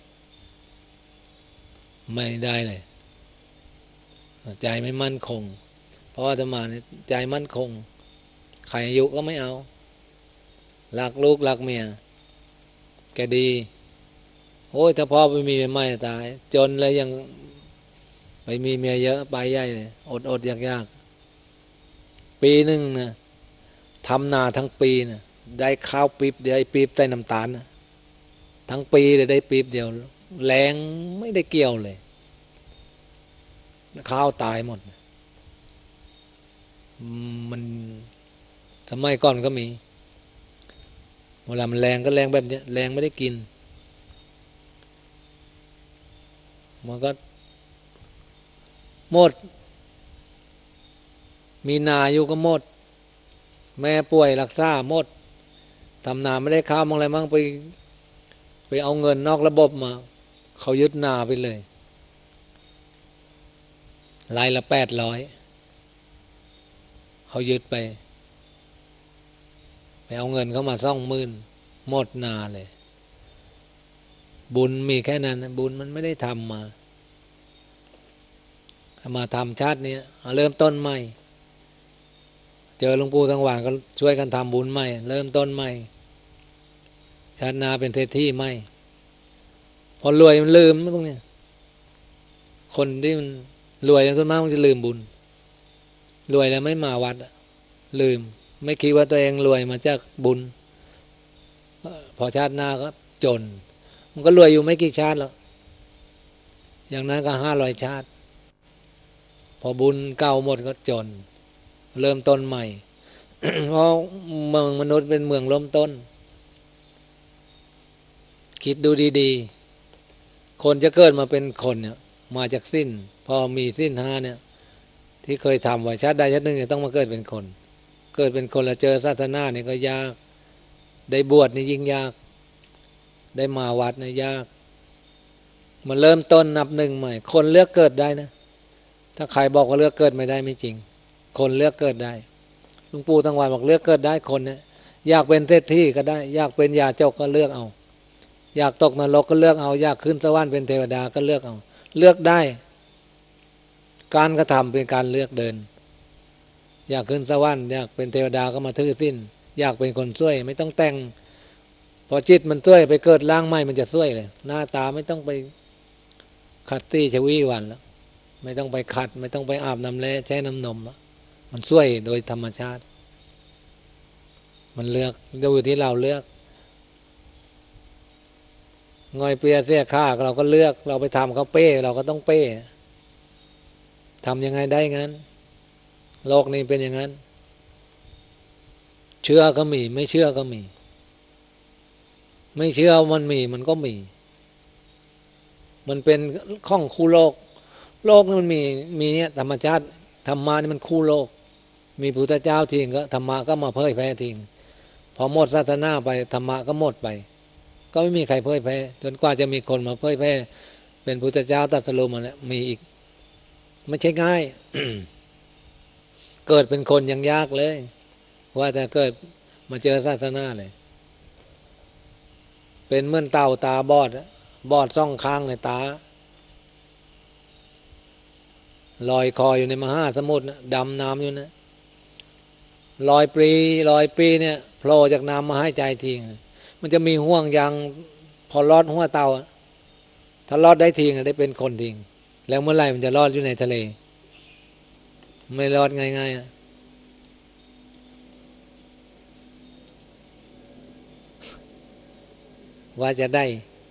ไม่ได้เลยใจไม่มั่นคงเพราะอาตมาเนี่ยใจมั่นคงใครอายุก็ไม่เอารักลูกรักเมียแกดีโอ้ยถ้าพ่อไปมีเมียใหม่ตายจนเลยยังไปมีเมียเยอะไปใหญ่เลยอดยากปีหนึ่งนะทำนาทั้งปีนะได้ข้าวปีบเดียวไอ้ปีบใส่น้ำตาลนะทั้งปีเลยได้ปีบเดียวแรงไม่ได้เกี่ยวเลยข้าวตายหมดมันสมัยก่อนก็มีเวลามันแรงก็แรงแบบนี้แรงไม่ได้กินมันก็หมดมีนาอยู่ก็หมดแม่ป่วยรักษาหมดทำนาไม่ได้ข้าวมั้งอะไรมั้งไปเอาเงินนอกระบบมาเขายึดนาไปเลยรายละ800เขายึดไปเอาเงินเขามา20,000หมดนาเลยบุญมีแค่นั้นบุญมันไม่ได้ทำมาทำชาตินี้เริ่มต้นใหม่เจอหลวงปู่สังวาลก็ช่วยกันทำบุญใหม่เริ่มต้นใหม่ชาติหน้าเป็นเศรษฐีใหม่พอรวยมันลืมพวกนี้คนที่มันรวยอย่างต้นมากมันจะลืมบุญรวยแล้วไม่มาวัดลืมไม่คิดว่าตัวเองรวยมาจากบุญพอชาติหน้าก็จนมันก็รวยอยู่ไม่กี่ชาติแล้วอย่างนั้นก็500 ชาติพอบุญเก่าหมดก็จนเริ่มต้นใหม่ เพราะเมืองมนุษย์เป็นเมืองเริ่มต้นคิดดูดีๆคนจะเกิดมาเป็นคนเนี่ยมาจากสิ้นพอมีสิ้น5เนี่ยที่เคยทำไว้ชาติใดชาติหนึ่งจะต้องมาเกิดเป็นคนเกิดเป็นคนแล้วเจอศาสนาเนี่ยก็ยากได้บวชนี่ยิ่งยากได้มาวัดนี่ยากมันเริ่มต้นนับหนึ่งใหม่คนเลือกเกิดได้นะถ้าใครบอกว่าเลือกเกิดไม่ได้ไม่จริงคนเลือกเกิดได้หลวงปู่ตั้งวันบอกเลือกเกิดได้คนเนี่ยอยากเป็นเศรษฐีก็ได้อยากเป็นยาจกก็เลือกเอาอยากตกนรกก็เลือกเอาอยากขึ้นสวรรค์เป็นเทวดาก็เลือกเอาเลือกได้การกระทำเป็นการเลือกเดินอยากขึ้นสวรรค์อยากเป็นเทวดาก็มาถือศีลอยากเป็นคนช่วยไม่ต้องแต่งพอจิตมันช่วยไปเกิดร่างใหม่มันจะช่วยเลยหน้าตาไม่ต้องไปขัดตี้ชวีวันแล้วไม่ต้องไปขัดไม่ต้องไปอาบน้ำแร่ใช้น้ำนมมันช่วยโดยธรรมชาติมันเลือกอยู่ที่เราเลือกง่อยเปรียเสียค่าเราก็เลือกเราไปทำเขาเป้เราก็ต้องเป้ทำยังไงได้งั้นโลกนี้เป็นอย่างนั้นเชื่อก็มีไม่เชื่อก็มีไม่เชื่อมันมีมันก็มีมันเป็นข้องคู่โลกโลกนี่มันมีเนี่ยธรรมชาติธรรมะนี่มันคู่โลกมีพุทธเจ้าทิ้งก็ธรรมะก็มาเผยแพร่ทิ้งพอหมดศาสนาไปธรรมะก็หมดไปก็ไม่มีใครเผยแพร่จนกว่าจะมีคนมาเผยแพร่เป็นพุทธเจ้าตรัสรู้มาแล้วมีอีกไม่ใช่ง่าย เกิดเป็นคนยังยากเลยว่าแต่เกิดมาเจอศาสนาเลยเป็นเหมือนเต่าตาบอด2 ข้างในตาลอยคออยู่ในมหาสมุทรนะดำน้ำอยู่นะ100 ปีเนี่ยโผล่จากน้ำมาให้ใจทิ้งมันจะมีห่วงยางพอรอดหัวเต่าถ้ารอดได้ทิ้งได้เป็นคนทิ้งแล้วเมื่อไหร่มันจะรอดอยู่ในทะเลไม่รอดง่ายๆว่าจะได้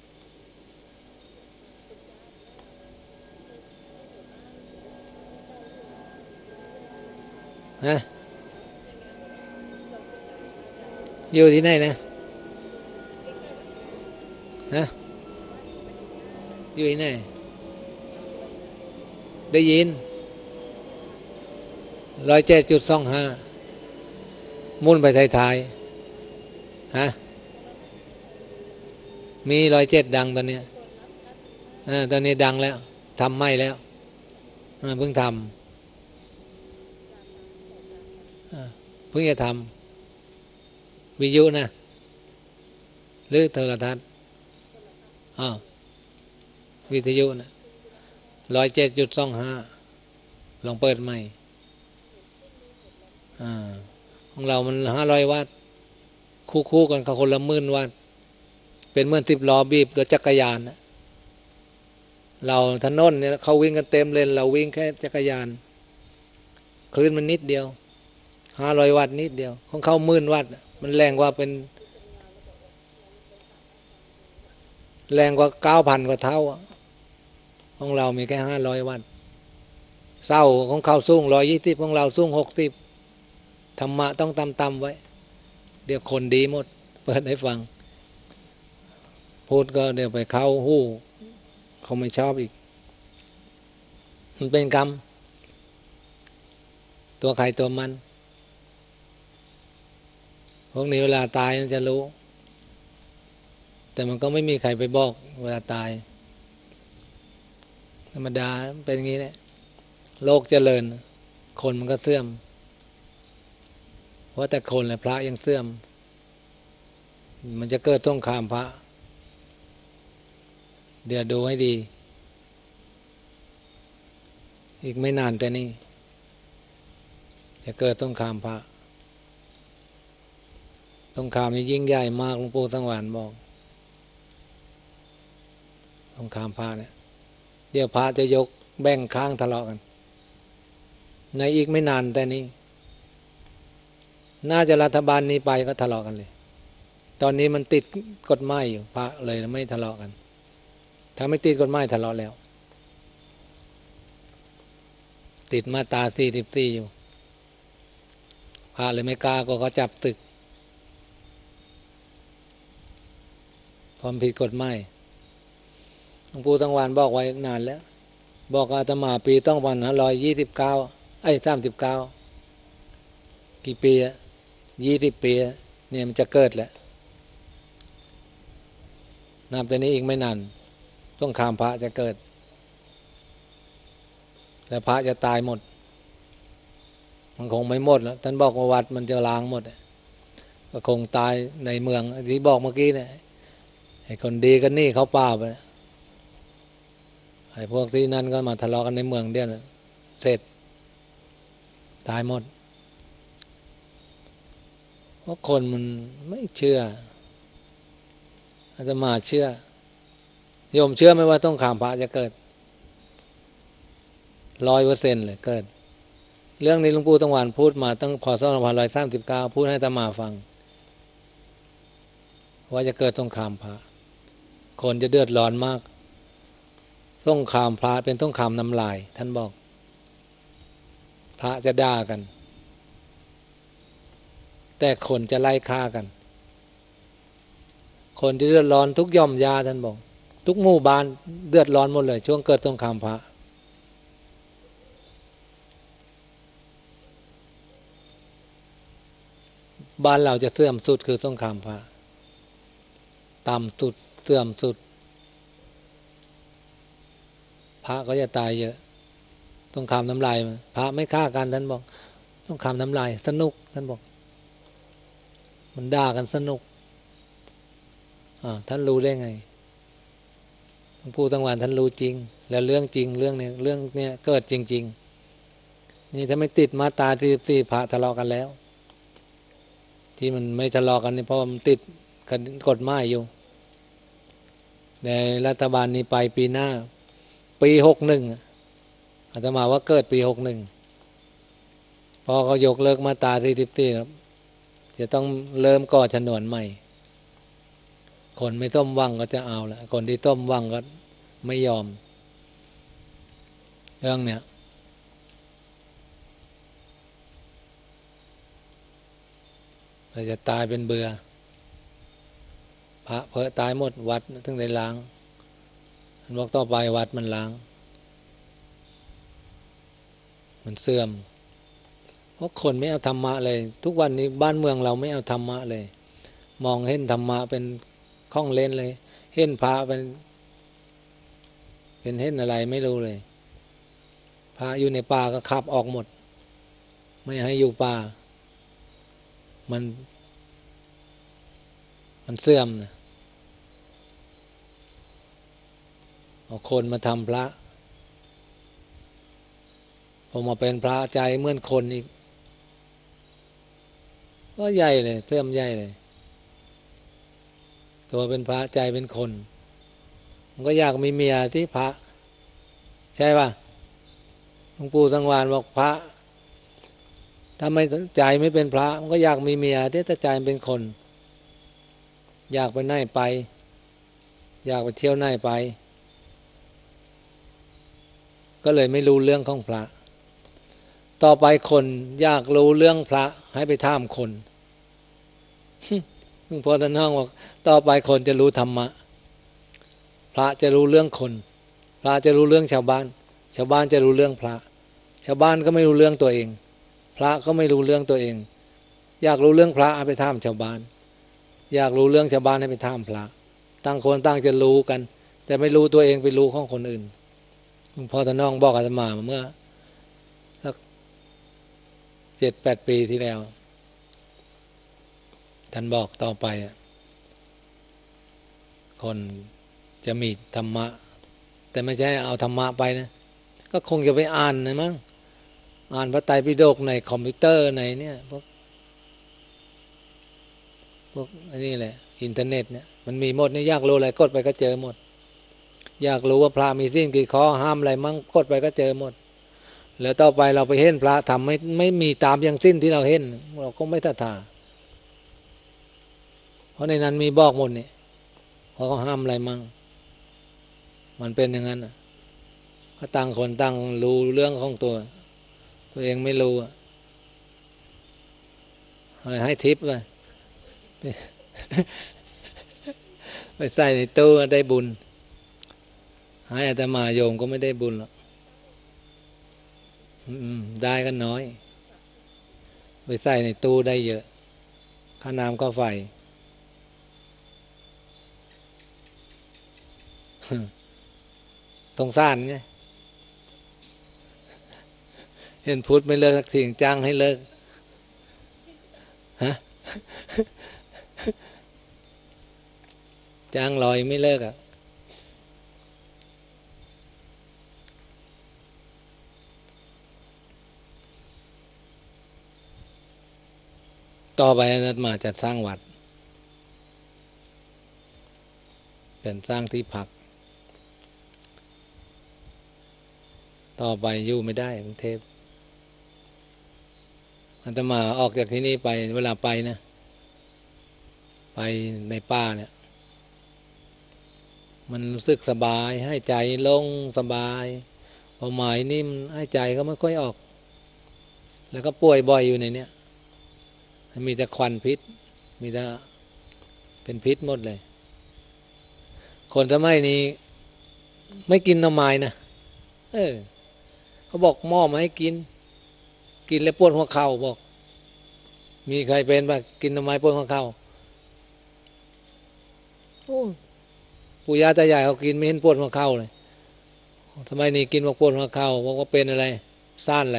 ฮะอยู่ที่ไหนนะฮะอยู่ที่ไหนได้ยิน107.25มุ่นไปท้ายๆฮะมี107ดังตอนนี้ตอนนี้ดังแล้วทำไม่แล้วเพิ่งทำเพิ่งจะทำวิทยุนะหรือโทรทัศน์วิทยุนะ107.25ลองเปิดใหม่ของเรามัน500 วัตต์คู่กันเขาคนละ10,000 วัตต์เป็นเหมือน10 ล้อบีบรถจักรยานนะเราถนนเนี่ยเขาวิ่งกันเต็มเลนเราวิ่งแค่จักรยานคลื่นมันนิดเดียว500 วัตต์นิดเดียวของเขา10,000 วัตต์มันแรงกว่าแรงกว่า 9,000 กว่าเท่าของเรามีแค่500 วัตต์เศร้าของเขาสูง120ของเราสูง60ธรรมะต้องต่ำๆไว้เดี๋ยวคนดีหมดเปิดให้ฟังพูดก็เดี๋ยวไปเข้าหู้เขาไม่ชอบอีกมันเป็นกรรมตัวใครตัวมันพวกนี้เวลาตายมันจะรู้แต่มันก็ไม่มีใครไปบอกเวลาตายธรรมดาเป็นอย่างนี้แหละโลกเจริญคนมันก็เสื่อมเพราะแต่คนและพระยังเสื่อมมันจะเกิดสงครามพระเดี๋ยวดูให้ดีอีกไม่นานแต่นี้จะเกิดสงครามพระสงครามนี้ยิ่งใหญ่มากหลวงปู่สังวานบอกสงครามพระเนี่ยเดี๋ยวพระจะยกแบ่งข้างทะเลาะกันในอีกไม่นานแต่นี้น่าจะรัฐบาลนี้ไปก็ทะเลาะกันเลยตอนนี้มันติดกฎหมายอยู่พระเลยไม่ทะเลาะกันถ้าไม่ติดกฎหมายทะเลาะแล้วติดมาตรา44อยู่พระเลยไม่กล้าก็เขาจับตึกความผิดกฎหมายหลวงปู่สังวานบอกไว้นานแล้วบอกอาตมาปีต้อง152939กี่ปี20 ปีเนี่ยมันจะเกิดแล้วนับแต่นี้อีกไม่นานต้องข้ามพระจะเกิดแต่พระจะตายหมดมันคงไม่หมดแล้วท่านบอกว่าวัดมันจะล้างหมดก็คงตายในเมืองที่บอกเมื่อกี้เนี่ยไอ้คนดีก็หนีเขาป่าไปไอ้พวกที่นั่นก็มาทะเลาะกันในเมืองเดียวเสร็จตายหมดเพราะคนมันไม่เชื่ออาตมาเชื่อโยมเชื่อไหมว่าต้องข้ามพระจะเกิด100%เลยเกิดเรื่องนี้หลวงปู่สังวานพูดมาตั้งพ.ศ. 2539พูดให้อาตมาฟังว่าจะเกิดสงครามพระคนจะเดือดร้อนมากสงครามพระเป็นสงครามน้ำลายท่านบอกพระจะด่ากันแต่คนจะไล่ฆ่ากันคนที่เดือดร้อนทุกย่อมยาท่านบอกทุกหมู่บ้านเดือดร้อนหมดเลยช่วงเกิดสงครามพระบ้านเราจะเสื่อมสุดคือสงครามพระต่ำสุดเสื่อมสุดพระก็จะตายเยอะสงครามน้ำลายพระไม่ฆ่ากันท่านบอกสงครามน้ำลายสนุกท่านบอกมันด่ากันสนุกท่านรู้ได้ไงหลวงปู่สังวานท่านรู้จริงแล้วเรื่องจริงเรื่องนี้เกิดจริงๆนี่ถ้าไม่ติดมาตราที่พระทะเลาะกันแล้วที่มันไม่ทะเลาะกันนี่เพราะมันติดกฎหมายอยู่ในรัฐบาลนี้ไปปีหน้าปี61อาตมาว่าเกิดปี61พอเขายกเลิกมาตรา44ครับจะต้องเริ่มก่อฉนวนใหม่คนไม่ต้มวังก็จะเอาละคนที่ต้มวังก็ไม่ยอมเรื่องเนี้ยเราจะตายเป็นเบื่อพระเพอตายหมดวัดถึงได้ล้างท่านบอกต่อไปวัดมันล้างมันเสื่อมเพราะคนไม่เอาธรรมะเลยทุกวันนี้บ้านเมืองเราไม่เอาธรรมะเลยมองเห็นธรรมะเป็นข้องเล่นเลยเห็นพระเป็นเห็นอะไรไม่รู้เลยพระอยู่ในป่าก็ขับออกหมดไม่ให้อยู่ป่ามันเสื่อมนะเอาคนมาทำพระพอมาเป็นพระใจเหมือนคนอีกก็ใหญ่เลยเสื่อมใหญ่เลยตัวเป็นพระใจเป็นคนมันก็อยากมีเมียที่พระใช่ป่ะหลวงปู่สังวานบอกพระถ้าไม่ใจไม่เป็นพระมันก็อยากมีเมียที่ใจเป็นคนอยากไปไหนไปอยากไปเที่ยวไหนไปก็เลยไม่รู้เรื่องของพระต่อไปคนอยากรู้เรื่องพระให้ไปถามคนพอท่านห้องบอกต่อไปคนจะรู้ธรรมะพระจะรู้เรื่องคนพระจะรู้เรื่องชาวบ้านชาวบ้านจะรู้เรื่องพระชาวบ้านก็ไม่รู้เรื่องตัวเองพระก็ไม่รู้เรื่องตัวเองอยากรู้เรื่องพระให้ไปถามชาวบ้านอยากรู้เรื่องชาวบ้านให้ไปถามพระต่างคนต่างจะรู้กันแต่ไม่รู้ตัวเองไปรู้ของคนอื่นหลวงพ่อท่านน้องบอกอาตมาเมื่อ 7-8 ปีที่แล้วท่านบอกต่อไปคนจะมีธรรมะแต่ไม่ใช่เอาธรรมะไปนะก็คงจะไปอ่านนะมั้งอ่านพระไตรปิฎกในคอมพิวเตอร์ในเนี่ยพวกนี่แหละอินเทอร์เน็ตเนี่ยมันมีหมดนี่อยากรู้อะไรกดไปก็เจอหมดอยากรู้ว่าพระมีสิ่งกี่ข้อห้ามอะไรมั่งกดไปก็เจอหมดแล้วต่อไปเราไปเห็นพระทำไม่มีตามอย่างสิ้นที่เราเห็นเราคงไม่ศรัทธาเพราะในนั้นมีบอกหมดนี่เขาห้ามอะไรมั่งมันเป็นอย่างนั้นก็ต่างคนต่างรู้เรื่องของตัวเองไม่รู้อะไรให้ทิปไปไปใส่ในตู้ได้บุญให้อาตมาโยมก็ไม่ได้บุญหรอกได้ก็น้อยไปใส่ในตู้ได้เยอะค่าน้ำก็ไฟสงสารไงเห็นพุทธไม่เลิกสักทีจ้างให้เลิกฮะจ้างลอยไม่เลิกต่อไปอาตมาจะสร้างวัดเป็นสร้างที่พักต่อไปอยู่ไม่ได้กรุงเทพอาตมาออกจากที่นี่ไปเวลาไปนะไปในป่าเนี่ยมันรู้สึกสบายให้ใจลงสบายพอหมายนิ่มให้ใจก็ไม่ค่อยออกแล้วก็ป่วยบ่อยอยู่ในเนี้ยมีแต่ควันพิษมีแต่เป็นพิษหมดเลยคนสมัยนี้ไม่กินหน่อไม้นะเขาบอกหม้อมาให้กินแล้วปวดหัวเข่าบอกมีใครเป็นบ้างกินหน่อไม้ปวดหัวเข่าปู่ย่าตายายเขากินไม่เห็นปวดหัวเข่าเลยทำไมนี่กินบอกปวดหัวเข่าบอกว่าเป็นอะไรซ่าน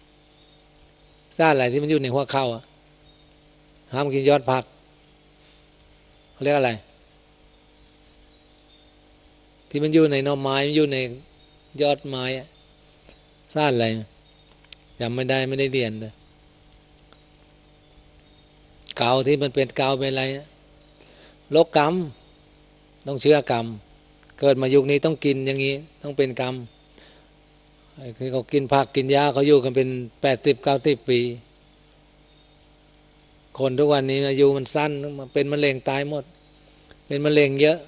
อะไรที่มันอยู่ในหัวเข่าห้ามกินยอดผักเขาเรียกอะไรที่มันอยู่ในหน่อไม้มันอยู่ในยอดไม้ซ่านอะไรจำไม่ได้เรียนเลยเกาที่มันเป็นเกาเป็นอะไรโรคกรรมต้องเชื่อกรรมเกิดมายุคนี้ต้องกินอย่างนี้ต้องเป็นกรรมคือเขากินผักกินยาเขาอยู่กันเป็น80-90 ปีคนทุกวันนี้อายุมันสั้นเป็นมะเร็งตายหมดเป็นมะเร็งเยอะ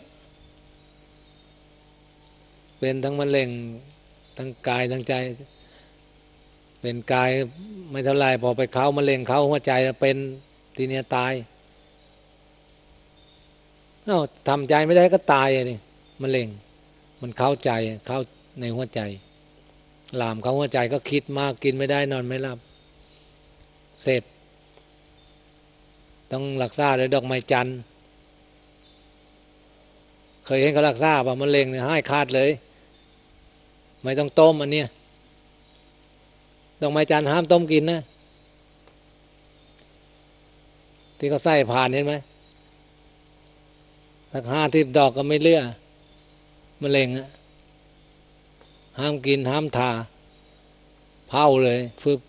เป็นทั้งมะเร็งทั้งกายทั้งใจเป็นกายไม่เท่าไรพอไปเข้ามะเร็งเข้าหัวใจเป็นทีเนี้ยตายทำใจไม่ได้ก็ตายนี่มะเร็งมันเข้าใจเข้าในหัวใจลามเข้าหัวใจก็คิดมากกินไม่ได้นอนไม่หลับเสร็จต้องรักษาด้วยดอกไม้จันทร์เคยเห็นเขารักษาป่ะมะเร็งเนี่ยให้ขาดเลยไม่ต้องต้มอันเนี้ยดอกไม้จันทร์ห้ามต้มกินนะที่เขาใส่ผ่านเห็นไหมสัก50 ดอกก็ไม่เลือกมะเร็งห้ามกินห้ามทาเผาเลยฟึบ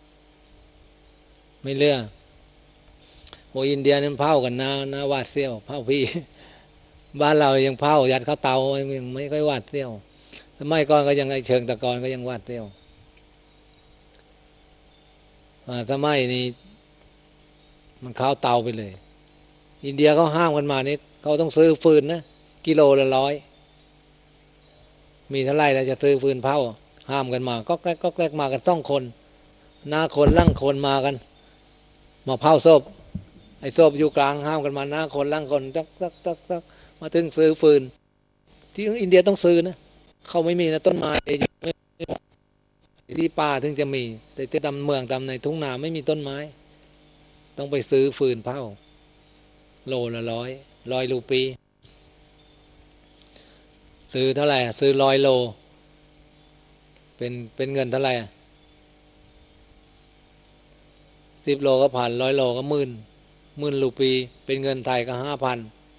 ไม่เลือกโอ้อินเดียนั้นเผากันนะวาดเสี้ยวเผาพี่บ้านเรายังเผายัดเข้าเตายังไม่ค่อยวาดเสี้ยวสมัยก่อนก็ยังไอเชิงตะกอนก็ยังวาดเสี้ยวสมัยนี้มันเข้าเตาไปเลยอินเดียเขาห้ามกันมานี่เขาต้องซื้อฟืนนะกิโลละ100มีเท่าไรแล้วจะซื้อฟืนเผาห้ามกันมาก็แกล้มากัน2 คนหน้าคนล่างคนมากันมาเผาศพไอ้ศพอยู่กลางห้ามกันมาหน้าคนล่างคนตักมาถึงซื้อฟืนที่อินเดียต้องซื้อนะเขาไม่มีนะต้นไม้ที่ป่าถึงจะมีแต่ที่ตำเมืองตำในทุ่งนาไม่มีต้นไม้ต้องไปซื้อฟืนเผาโลละ100 รูปีซื้อเท่าไหร่ซื้อ100 โลเป็นเงินเท่าไหร่ 10 โลก็พัน100 โลก็หมื่นรูปีเป็นเงินไทยก็5,000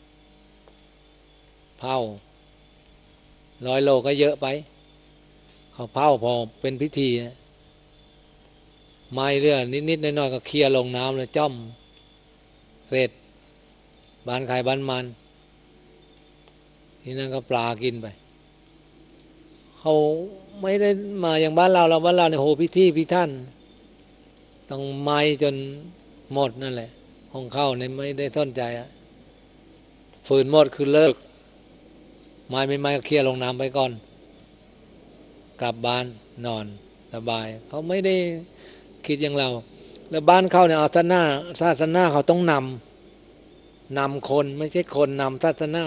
เผา100 โลก็เยอะไปเขาเผาพอเป็นพิธีนะไม้เรื่องนิดๆน้อยๆก็เคลียร์ลงน้ำแล้วจ้อมเสร็จบ้านใครบ้านมันที่นั่นก็ปลากินไปเขาไม่ได้มาอย่างบ้านเราเนี่ยโหพิธีพิท่านต้องไม้จนหมดนั่นแหละของเข้าเนี่ยไม่ได้สนใจอะฝืนหมดคือเลิกไม้ไม่ก็เคลียร์ลงน้ำไปก่อนกลับบ้านนอนสบายเขาไม่ได้คิดอย่างเราแล้วบ้านเขาเนี่ยเอาศาสนาเขาต้องนำคนไม่ใช่คนนำศาสนา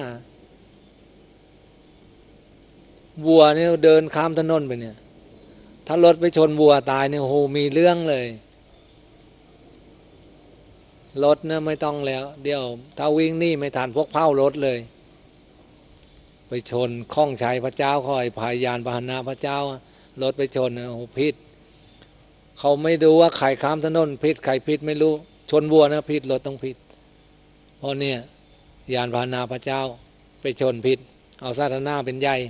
วัวเนี่ยเดินข้ามถนนไปเนี่ยถ้ารถไปชนวัวตายเนี่ยโหมีเรื่องเลยรถเนี่ยไม่ต้องแล้วเดี๋ยวถ้าวิ่งนี่ไม่ทันพวกเผารถเลยไปชนข้องชัยพระเจ้าคอยพายานพาหนะพระเจ้ารถไปชนโอ้โหพิษเขาไม่ดูว่าใครข้ามถนนพิษใครพิษไม่รู้ชนวัวนะพิษรถต้องพิษเพราะเนี่ยยานพาหนะพระเจ้าไปชนพิษเอาศาสนาเป็นใหญ่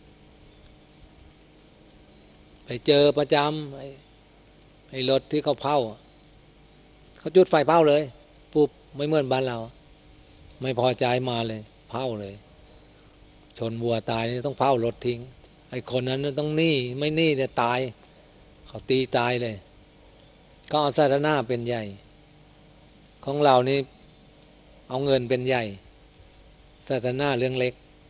ไปเจอประจำไอ้รถที่เขาเผาเขาจุดไฟเผาเลยปุ๊บไม่เหมือนบ้านเราไม่พอใจมาเลยเผาเลยชนวัวตายนี่ต้องเผารถทิ้งไอ้คนนั้นต้องหนี้ไม่หนี้เนี่ยตายเขาตีตายเลยก็เอาศาสนาเป็นใหญ่ของเรานี่เอาเงินเป็นใหญ่ศาสนาเรื่องเล็ก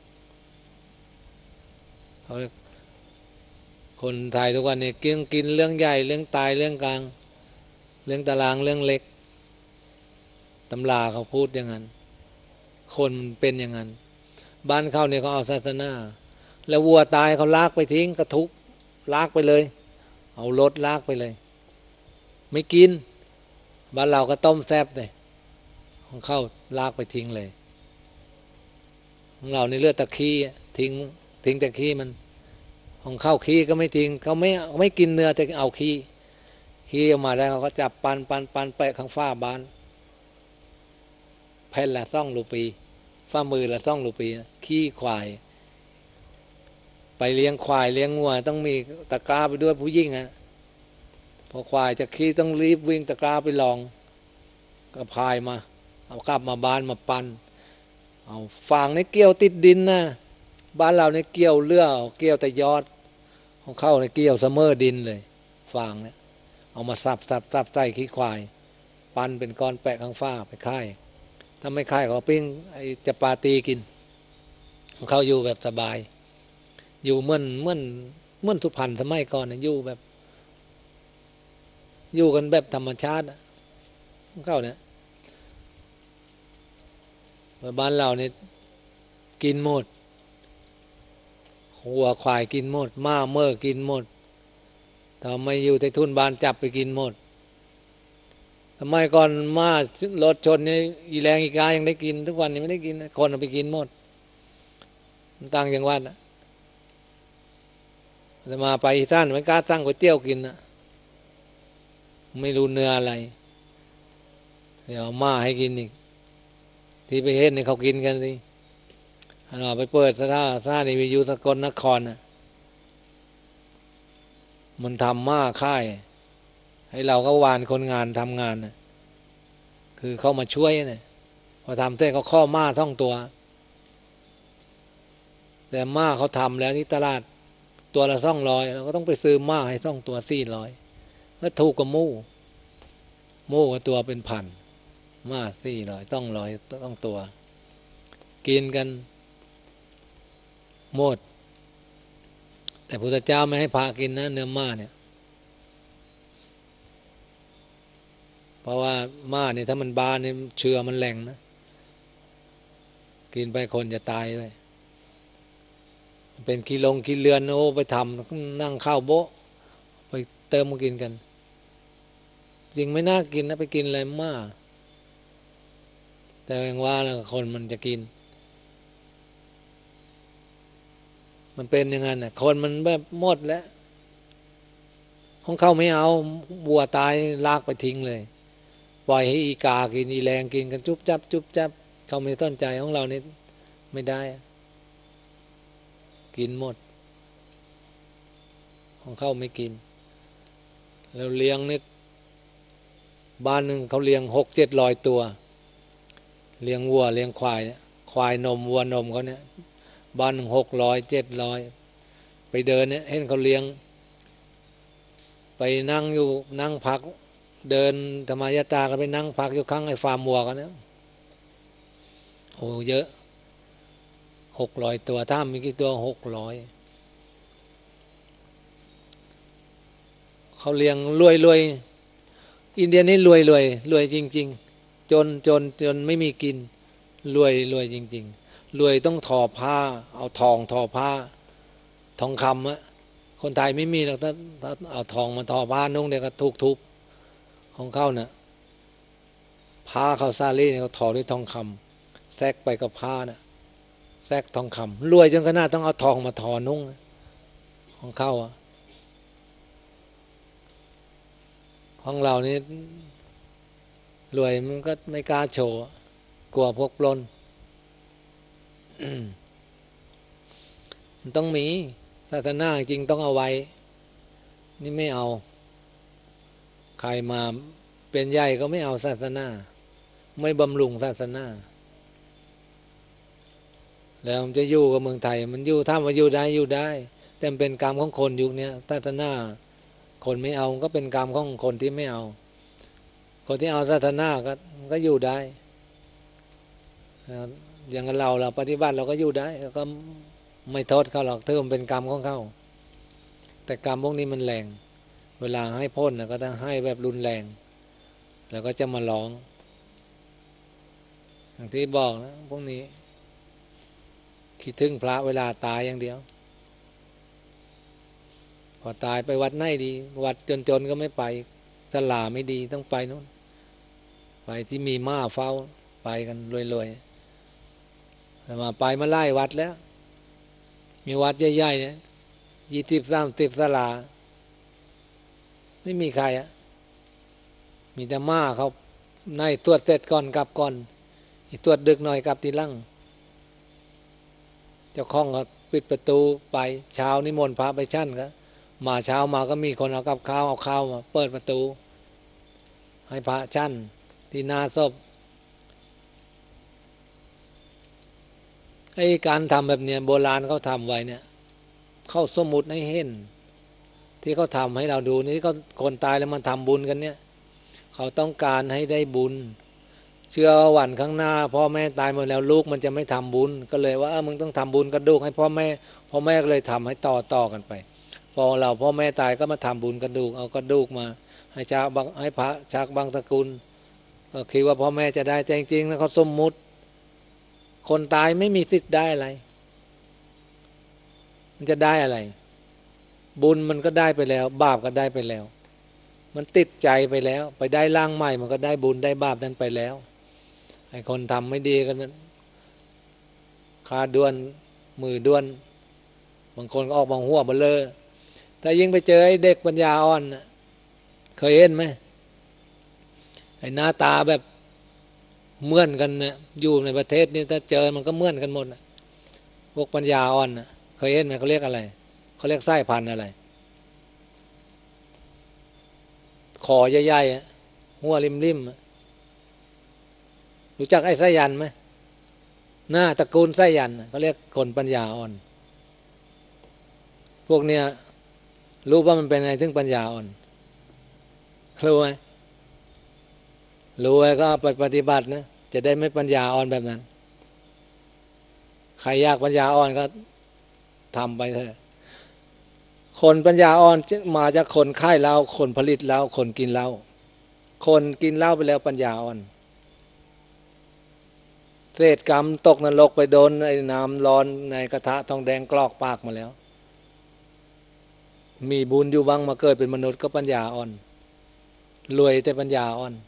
เขาคนไทยทุกวันนี้กินเรื่องใหญ่เรื่องตายเรื่องกลางเรื่องตารางเรื่องเล็กตำราเขาพูดอย่างนั้นคนเป็นอย่างนั้นบ้านเขาเนี่ยเขาเอาศาสนาแล้ววัวตายเขาลากไปทิ้งกระทุกลากไปเลยเอารถลากไปเลยไม่กินบ้านเราก็ต้มแซ่บเลยของเขาลากไปทิ้งเลยของเราในเลือดตะขี้ทิ้งแต่ขี้มันของเข้าขี้ก็ไม่ทิ้งเขาไม่กินเนื้อแต่เอาขี้ออกมาได้เขาก็จับปันแปะข้างฝ้าบ้านแผ่นละ2 รูปีฝ่ามือละ2 รูปีขี้ควายไปเลี้ยงควายเลี้ยงงัวต้องมีตะกร้าไปด้วยผู้หญิงอ่ะพอควายจะขี้ต้องรีบวิ่งตะกร้าไปลองก็พายมาเอากลับมาบ้านมาปันเอาฟางในเกี่ยวติดดินนะบ้านเราในเกี่ยวเลื่อเกี่ยวแต่ยอดของเข้าในเกี่ยวเสมอดินเลยฟางเนี่ยเอามาสับใส่ขี้ควายปั้นเป็นก้อนแปะข้างฝ้าไปค่ายถ้าไม่ค่ายเขาปิ้งไอ้จะปาตีกินของเขาอยู่แบบสบายอยู่เหมือนสุพรรณสมัยก่อนเนี่ยอยู่แบบอยู่กันแบบธรรมชาติของเขาเนี่ยบ้านเราเนี่ยกินหมดวัวควายกินหมดม้าเมื่อกินหมดถ้าไม่อยู่ในทุ่นบ้านจับไปกินหมดทำไมก่อนม้ารถชนเนี่ยอีแรงอีกายังได้กินทุกวันนี้ไม่ได้กินคนเอาไปกินหมดต่างจังหวัดนะแต่มาไปท่านไม่กล้าสั่งก๋วยเตี๋ยวกินนะไม่รู้เนื้ออะไรเดี๋ยวม้าให้กินอีกที่ไปเห็นเนี่ยเขากินกันสิเราไปเปิดสถานีวิทยุสกลนครนะมันทำม้าค่ายให้เราก็วานคนงานทำงานนะคือเข้ามาช่วยนะพอทำเสร็จเขาข้อม้าท่องตัวแต่ม้าเขาทำแล้วที่ตลาดตัวละ200เราก็ต้องไปซื้อม้าให้2 ตัว400ก็ถูกกว่าหมูกับตัวเป็นพันม้า400ต้องตัวกินกันหมดแต่พุทธเจ้าไม่ให้พระกินนะเนื้อม้าเนี่ยเพราะว่าม้าเนี่ยถ้ามันบานเนี่ยเชื้อมันแรงนะกินไปคนจะตายด้วยเป็นกิเรือนโอ้ไปทำนั่งข้าวโบ๊ะไปเติมมากินกันจริงไม่น่ากินนะไปกินอะไรม้าแต่อย่างว่านะคนมันจะกินมันเป็นอย่างนั้นน่ะคนมันแบบหมดแล้วของเขาไม่เอาวัวตายลากไปทิ้งเลยปล่อยให้อีกากินอีแรงกินกันจุ๊บจับจุ๊บจับเขาไม่ต้นใจของเรานี่ไม่ได้กินหมดของเขาไม่กินแล้วเลี้ยงนี่บ้านหนึ่งเขาเลี้ยง600-700 ตัวเลี้ยงวัวเลี้ยงควายควายนมวัวนมเขาเนี่ยบ้านหนึ่ง600-700ไปเดินเนี่ยเห็นเขาเลี้ยงไปนั่งอยู่นั่งพักเดินธรรมยตากันไปนั่งพักอยู่ข้างไอ้ฟาร์มวัวกันเนี่ยโอ้เยอะ600 ตัวถ้ามีกี่ตัว600เขาเลี้ยงรวยอินเดียนี่รวยจริงๆจนไม่มีกินรวยจริงๆรวยต้องทอผ้าเอาทองทอผ้าทองคำอะคนไทยไม่มีหรอกถ้าเอาทองมาทอผ้านุ่งเดี๋ยวก็ถูกทุบของเขาเนี่ยผ้าเขาซาลี่เนี่ยเขาทอด้วยทองคำแทรกไปกับผ้าน่ะแทรกทองคำรวยจนขนาดต้องเอาทองมาทอนุ่งของเขาอะของเรานี่รวยมันก็ไม่กล้าโชว์กลัวพวกปล้นมันต้องมีศาสนาจริงต้องเอาไว้นี่ไม่เอาใครมาเป็นใหญ่ก็ไม่เอาศาสนาไม่บำรุงศาสนาแล้วมันจะอยู่กับเมืองไทยมันอยู่ถ้ามาอยู่ได้แต่เป็นกรรมของคนยุคนี้ศาสนาคนไม่เอาก็เป็นกรรมของคนที่ไม่เอาคนที่เอาศาสนาก็อยู่ได้อย่างเราปฏิบัติเราก็อยู่ได้ก็ไม่โทษเขาหรอกถือมันเป็นกรรมของเขาแต่กรรมพวกนี้มันแรงเวลาให้พ้นก็ต้องให้แบบรุนแรงแล้วก็จะมาร้องอย่างที่บอกนะพวกนี้คิดถึงพระเวลาตายอย่างเดียวพอตายไปวัดไหนดีวัดจนก็ไม่ไปศาลาไม่ดีต้องไปนู้นไปที่มีม้าเฝ้าไปกันรวยๆมาไปมาไล่วัดแล้วมีวัดใหญ่ๆเนี่ย20-30ศาลาไม่มีใครอะมีแต่ม้าเขาในตรวจเสร็จก่อนกลับก่อนตรวจดึกหน่อยกลับทีหลังเจ้าของก็ปิดประตูไปเช้านิมนต์พระไปชั่นก็มาเช้ามาก็มีคนเอากับข้าวเอาข้าวมาเปิดประตูให้พระชั่นที่หน้าศพไอ้การทำแบบเนี้ยโบราณเขาทำไว้เนี่ยเข้าสมมุติให้เห็นที่เขาทำให้เราดูนี่ก็คนตายแล้วมันทำบุญกันเนี่ยเขาต้องการให้ได้บุญเชื่อว่าวันข้างหน้าพ่อแม่ตายหมดแล้วลูกมันจะไม่ทำบุญก็เลยว่ามึงต้องทำบุญกระดูกให้พ่อแม่ก็เลยทำให้ต่อกันไปพอเราพ่อแม่ตายก็มาทำบุญกระดูกเอากระดูกมาให้ชาวให้พระชักบางตระกูลก็คิดว่าพ่อแม่จะได้แต่จริงๆแล้วเขาสมมุติคนตายไม่มีสิทธิ์ได้อะไรมันจะได้อะไรบุญมันก็ได้ไปแล้วบาปก็ได้ไปแล้วมันติดใจไปแล้วไปได้ร่างใหม่มันก็ได้บุญได้บาปนั้นไปแล้วไอ้คนทำไม่ดีกันนั้นขาด้วนมือด้วนบางคนก็ออกบางหัวเบลอแต่ยิ่งไปเจอไอ้เด็กปัญญาอ่อนเคยเห็นไหมไอ้หน้าตาแบบเหมือนกันเนี่ยอยู่ในประเทศนี้ถ้าเจอมันก็เหมือนกันหมดพวกปัญญาอ่อนเคยเห็นไหมเขาเรียกอะไรเขาเรียกไส้พันธุ์อะไรคอใหญ่ๆหัวริมรู้จักไอ้ไส้ยันไหมหน้าตระกูลไส้ยันเขาเรียกคนปัญญาอ่อนพวกเนี้ยรู้ว่ามันเป็นไงถึงปัญญาอ่อนรู้ไหมรู้ไว้ก็ไปปฏิบัตินะจะได้ไม่ปัญญาอ่อนแบบนั้นใครอยากปัญญาอ่อนก็ทำไปเถอะคนปัญญาอ่อนมาจากคนค่ายเหล้าคนผลิตเหล้าคนกินเหล้าคนกินเหล้าไปแล้วปัญญาอ่อนเศษกรรมตกนรกไปโดนไอ้น้ำร้อนในกระทะทองแดงกรอกปากมาแล้วมีบุญอยู่บ้างมาเกิดเป็นมนุษย์ก็ปัญญาอ่อนรวยแต่ปัญญาอ่อน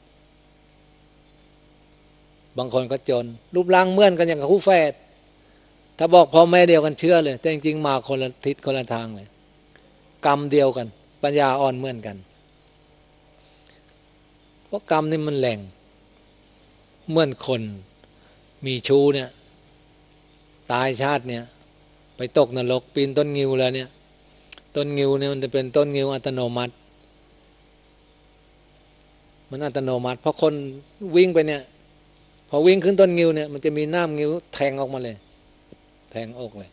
บางคนก็จนรูปร่างเหมือนกันอย่างกับคู่แฝดถ้าบอกพ่อแม่เดียวกันเชื่อเลยแต่จริงๆมาคนละทิศคนละทางเลยกรรมเดียวกันปัญญาอ่อนเหมือนกันเพราะกรรมนี่มันแรงเหมือนคนมีชู้เนี่ยตายชาติเนี่ยไปตกนรกปีนต้นงิ้วแล้วเนี่ยต้นงิ้วเนี่ยมันจะเป็นต้นงิ้วอัตโนมัติมันอัตโนมัติเพราะคนวิ่งไปเนี่ยพอวิ่งขึ้นต้นงิ้วเนี่ยมันจะมีน้ำงิ้วแทงออกมาเลยแทงออกเลย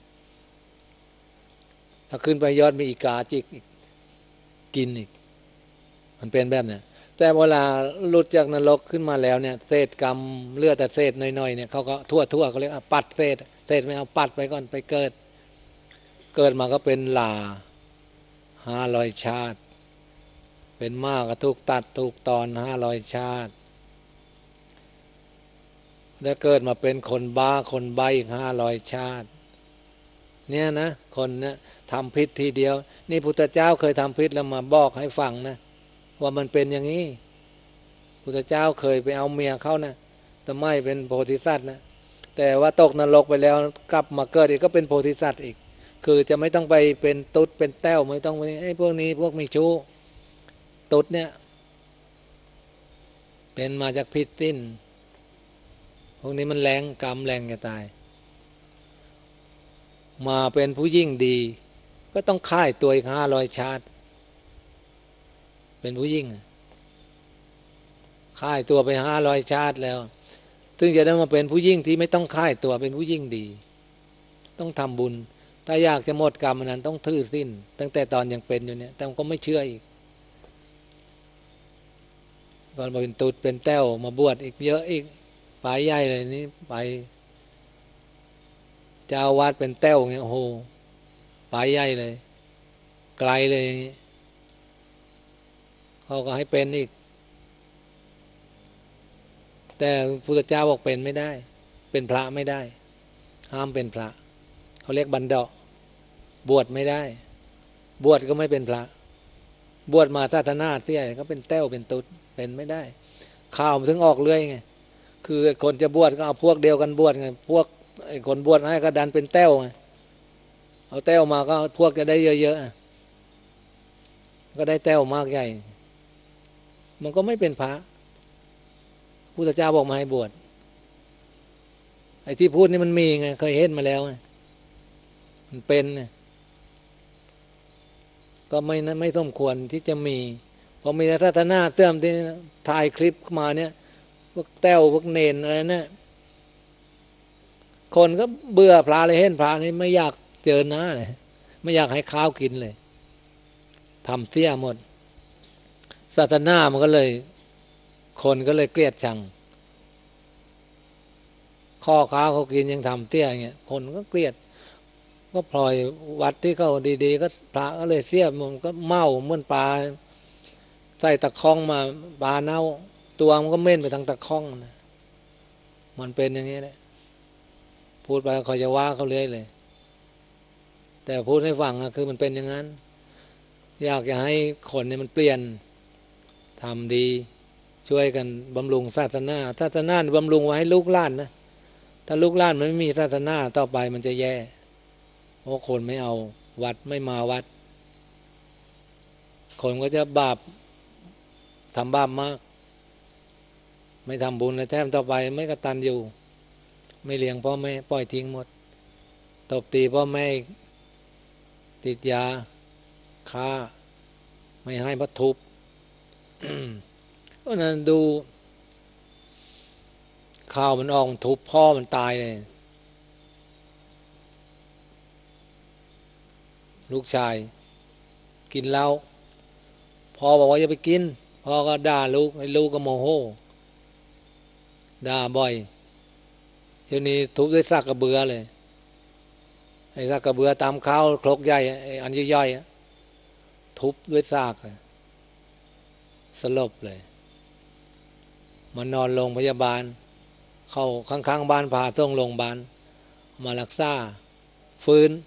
ถ้าขึ้นไปยอดมีอีกาจิกกินอีกมันเป็นแบบเนี้ยแต่เวลาหลุดจากนรกขึ้นมาแล้วเนี่ยเศษกรรมเลือดแต่เศษน้อยๆเนี่ยเขาก็ทั่วเขาเรียกปัดเศษไม่เอาปัดไปก่อนไปเกิดมาก็เป็นหลา500 ชาติเป็นมากก็ถูกตัดถูกตอน500 ชาติแล้วเกิดมาเป็นคนบ้าคนใบอีก500 ชาติเนี่ยนะคนเนี่ยทำพิษทีเดียวนี่พุทธเจ้าเคยทำพิษแล้วมาบอกให้ฟังนะว่ามันเป็นอย่างนี้พุทธเจ้าเคยไปเอาเมียเขานะแต่ไม่เป็นโพธิสัตว์นะแต่ว่าตกนรกไปแล้วกลับมาเกิดอีกก็เป็นโพธิสัตว์อีกคือจะไม่ต้องไปเป็นตุ๊ดเป็นแต้วไม่ต้องไปไอ้พวกนี้พวกมีชู้ตุ๊ดเนี่ยเป็นมาจากพิษสิ้นพวกนี้มันแรงกรรมแรงจะตายมาเป็นผู้ยิ่งดีก็ต้องฆ่าตัวอีก500 ชาติเป็นผู้ยิ่งฆ่าตัวไป500 ชาติแล้วถึงจะได้มาเป็นผู้ยิ่งที่ไม่ต้องฆ่าตัวเป็นผู้ยิ่งดีต้องทำบุญถ้าอยากจะหมดกรรมนั้นต้องถือศีลตั้งแต่ตอนยังเป็นอยู่เนี่ยแต่ก็ไม่เชื่ออีกก่อนมาเป็นตุดเป็นแต้วมาบวชอีกเยอะอีกไปใหญ่เลยนี่ไปเจ้าวาดเป็นแต้วเงี้ยโอ้โหไปใหญ่เลยไกลเลยอย่างนี้เขาก็ให้เป็นอีกแต่พุทธเจ้าบอกเป็นไม่ได้เป็นพระไม่ได้ห้ามเป็นพระเขาเรียกบันดาบวชไม่ได้บวชก็ไม่เป็นพระบวชมาศาสนาเสียก็เป็นแต้วเป็นตุดเป็นไม่ได้ข่าวมันถึงออกเรื่อยไงคือคนจะบวชก็เอาพวกเดียวกันบวชไงพวกไอ้คนบวชให้ก็ดันเป็นแต้วไงเอาแต้วมาก็พวกจะได้เยอะๆก็ได้แต้วมากใหญ่มันก็ไม่เป็นพระพุทธเจ้าบอกมาให้บวชไอ้ที่พูดนี่มันมีไงเคยเห็นมาแล้วไงมันเป็นไงก็ไม่สมควรที่จะมีพอมีศาสนาเสื่อมที่ถ่ายคลิปมาเนี่ยพวกแต้วพวกเนนอะไรเนี่ยคนก็เบื่อพระเลยเห็นพระนี่ไม่อยากเจอหน้าเลยไม่อยากให้ข้าวกินเลยทำเสียหมดศาสนามันก็เลยคนก็เลยเกลียดชังข้อข้าวเขากินยังทำเตี้ยอย่างเงี้ยคนก็เกลียดก็พลอยวัดที่เขาดีๆก็พระก็เลยเสียมันก็เมาเหมือนปลาใส่ตะคองมาปลาเน่าตัวมันก็เม่นไปทางตะคองนะมันเป็นอย่างนี้แหละพูดไปเขาจะว่าเขาเรื่อยเลยแต่พูดให้ฟังนะคือมันเป็นอย่างนั้นอยากจะให้คนเนี่ยมันเปลี่ยนทำดีช่วยกันบำรุงศาสนาบำรุงไว้ให้ลูกหลานนะถ้าลูกหลานมันไม่มีศาสนาต่อไปมันจะแย่เพราะคนไม่เอาวัดไม่มาวัดคนก็จะบาปทำบาปมากไม่ทำบุญเลยแถมต่อไปไม่กตัญญูไม่เลี้ยงพ่อแม่ปล่อยทิ้งหมดตบตีพ่อแม่ติดยาฆ่าไม่ให้พัดทุบ เพราะนั้นดูข่าวมันออกทุบพ่อมันตายเลยลูกชายกินเหล้าพ่อบอกว่าอย่าไปกินพ่อก็ด่าลูกให้ลูกก็โมโหด่าบ่อยทีนี้ทุบด้วยซากกระเบือเลยไอ้ซากกระเบือตามข้าวครกใหญ่อันย่อยๆทุบด้วยซากเลยสลบเลยมานอนโรงพยาบาลเข้าข้างๆบ้านพาส่งโรงพยาบาลมารักษาฟื้น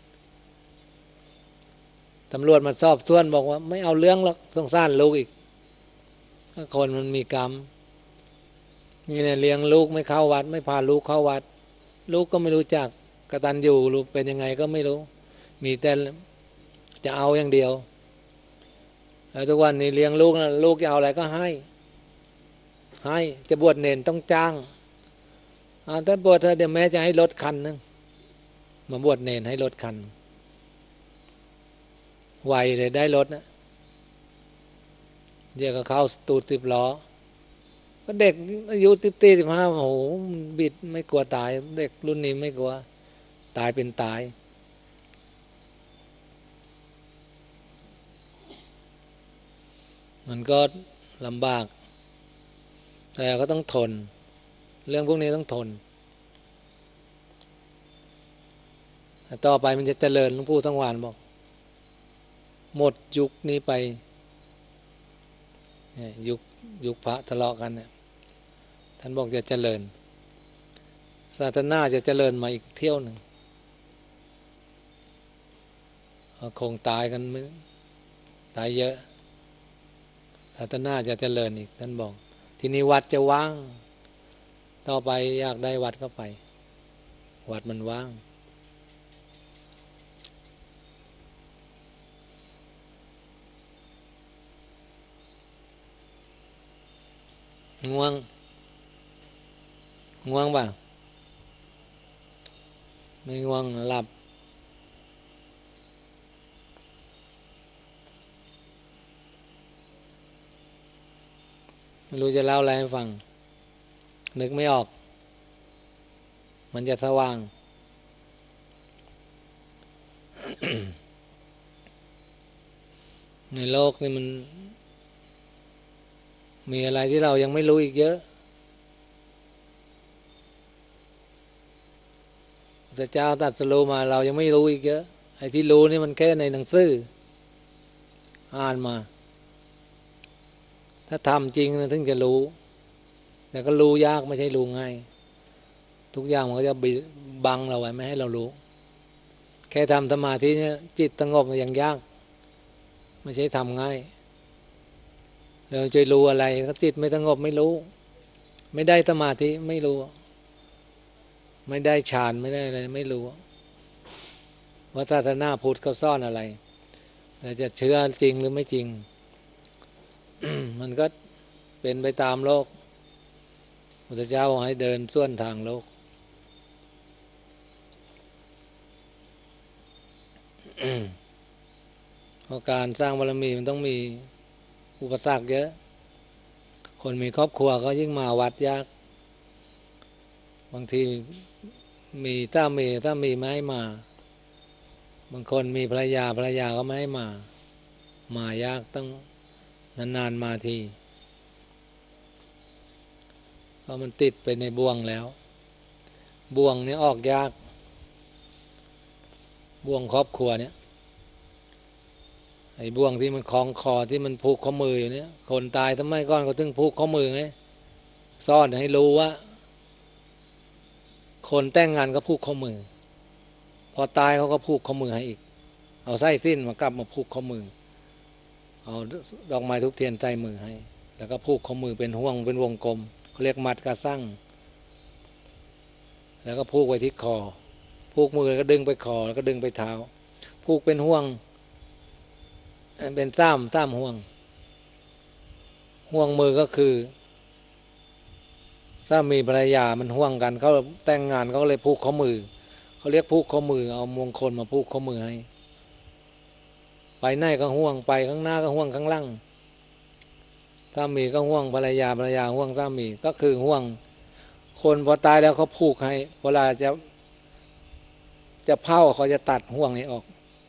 ตำรวจมาสอบสวนบอกว่าไม่เอาเรื่องหรอกสงสารลูกอีกคนมันมีกรรมนี่เนี่ยเลี้ยงลูกไม่เข้าวัดไม่พาลูกเข้าวัดลูกก็ไม่รู้จักกตัญญูลูกเป็นยังไงก็ไม่รู้มีแต่จะเอาอย่างเดียวแล้วทุกวันนี้เลี้ยงลูกนะลูกจะเอาอะไรก็ให้ให้จะบวชเนนต้องจ้างถ้าบวชเดี๋ยวแม่จะให้รถคันนึงมาบวชเนนให้รถคันไวเลยได้รถนะเดี๋ยวก็เข้าตูด10 ล้อก็เด็กอายุ14 15โอ้โหบิดไม่กลัวตายเด็กรุ่นนี้ไม่กลัวตายเป็นตายมันก็ลำบากแต่ก็ต้องทนเรื่องพวกนี้ต้องทนต่อไปมันจะเจริญหลวงปู่สังวาลบอกหมดยุคนี้ไปยุคพระทะเลาะกันเนี่ยท่านบอกจะเจริญศาสนาจะเจริญมาอีกเที่ยวหนึ่งคงตายกันไม่ตายเยอะศาสนาจะเจริญอีกท่านบอกทีนี้วัดจะว่างต่อไปอยากได้วัดก็ไปวัดมันว่างง่วงป่ะไม่ง่วงหลับไม่รู้จะเล่าอะไรให้ฟังนึกไม่ออกมันจะสว่าง ในโลกนี่มันมีอะไรที่เรายังไม่รู้อีกเยอะพระเจ้าตรัสรู้มาเรายังไม่รู้อีกเยอะไอ้ที่รู้นี่มันแค่ในหนังสืออ่านมาถ้าทำจริงนะถึงจะรู้แต่ก็รู้ยากไม่ใช่รู้ง่ายทุกอย่างมันก็จะบังเราไว้ไม่ให้เรารู้แค่ทำสมาธิเนี่ยจิตสงบมันยังยากไม่ใช่ทำง่ายเราจะรู้อะไรก็จิตไม่สงบไม่รู้ไม่ได้สมาธิไม่รู้ไม่ได้ฌานไม่ได้อะไรไม่รู้ว่าศาสนาพุทธเขาซ่อนอะไรแต่จะเชื่อจริงหรือไม่จริง มันก็เป็นไปตามโลกพระเจ้าให้เดินส่วนทางโลก เพราะการสร้างบารมีมันต้องมีอุปสรรคเยอะคนมีครอบครัวก็ยิ่งมาวัดยากบางทีมีถ้ามีไม่ให้มาบางคนมีภรรยาก็ไม่ให้มายากต้องนานๆมาทีเพราะมันติดไปในบ่วงแล้วบ่วงนี้ออกยากบ่วงครอบครัวเนี่ยไอ้บ่วงที่มันคล้องคอที่มันผูกข้อมืออยู่เนี่ยคนตายทำไมก่อนก็ถึงผูกข้อมือไงซ่อนให้รู้ว่าคนแต่งงานก็ผูกข้อมือพอตายเขาก็ผูกข้อมือให้อีกเอาไส้สิ้นมากลับมาผูกข้อมือเอาดอกไม้ทุกเทียนใส่มือให้แล้วก็ผูกข้อมือเป็นห่วงเป็นวงกลมเขาเรียกมัดกระสั่งแล้วก็ผูกไว้ที่คอผูกมือแล้วก็ดึงไปคอแล้วก็ดึงไปเท้าผูกเป็นห่วงเป็นซ้ำห่วงมือก็คือสามีภรรยามันห่วงกันเขาแต่งงานเขาเลยผูกข้อมือเขาเรียกผูกข้อมือเอามงคลมาผูกข้อมือให้ไปไหนก็ห่วงไปข้างหน้าก็ห่วงข้างหลังสามีก็ห่วงภรรยาห่วงสามีก็คือห่วงคนพอตายแล้วเขาผูกให้เวลาจะเผาเขาจะตัดห่วงนี้ออก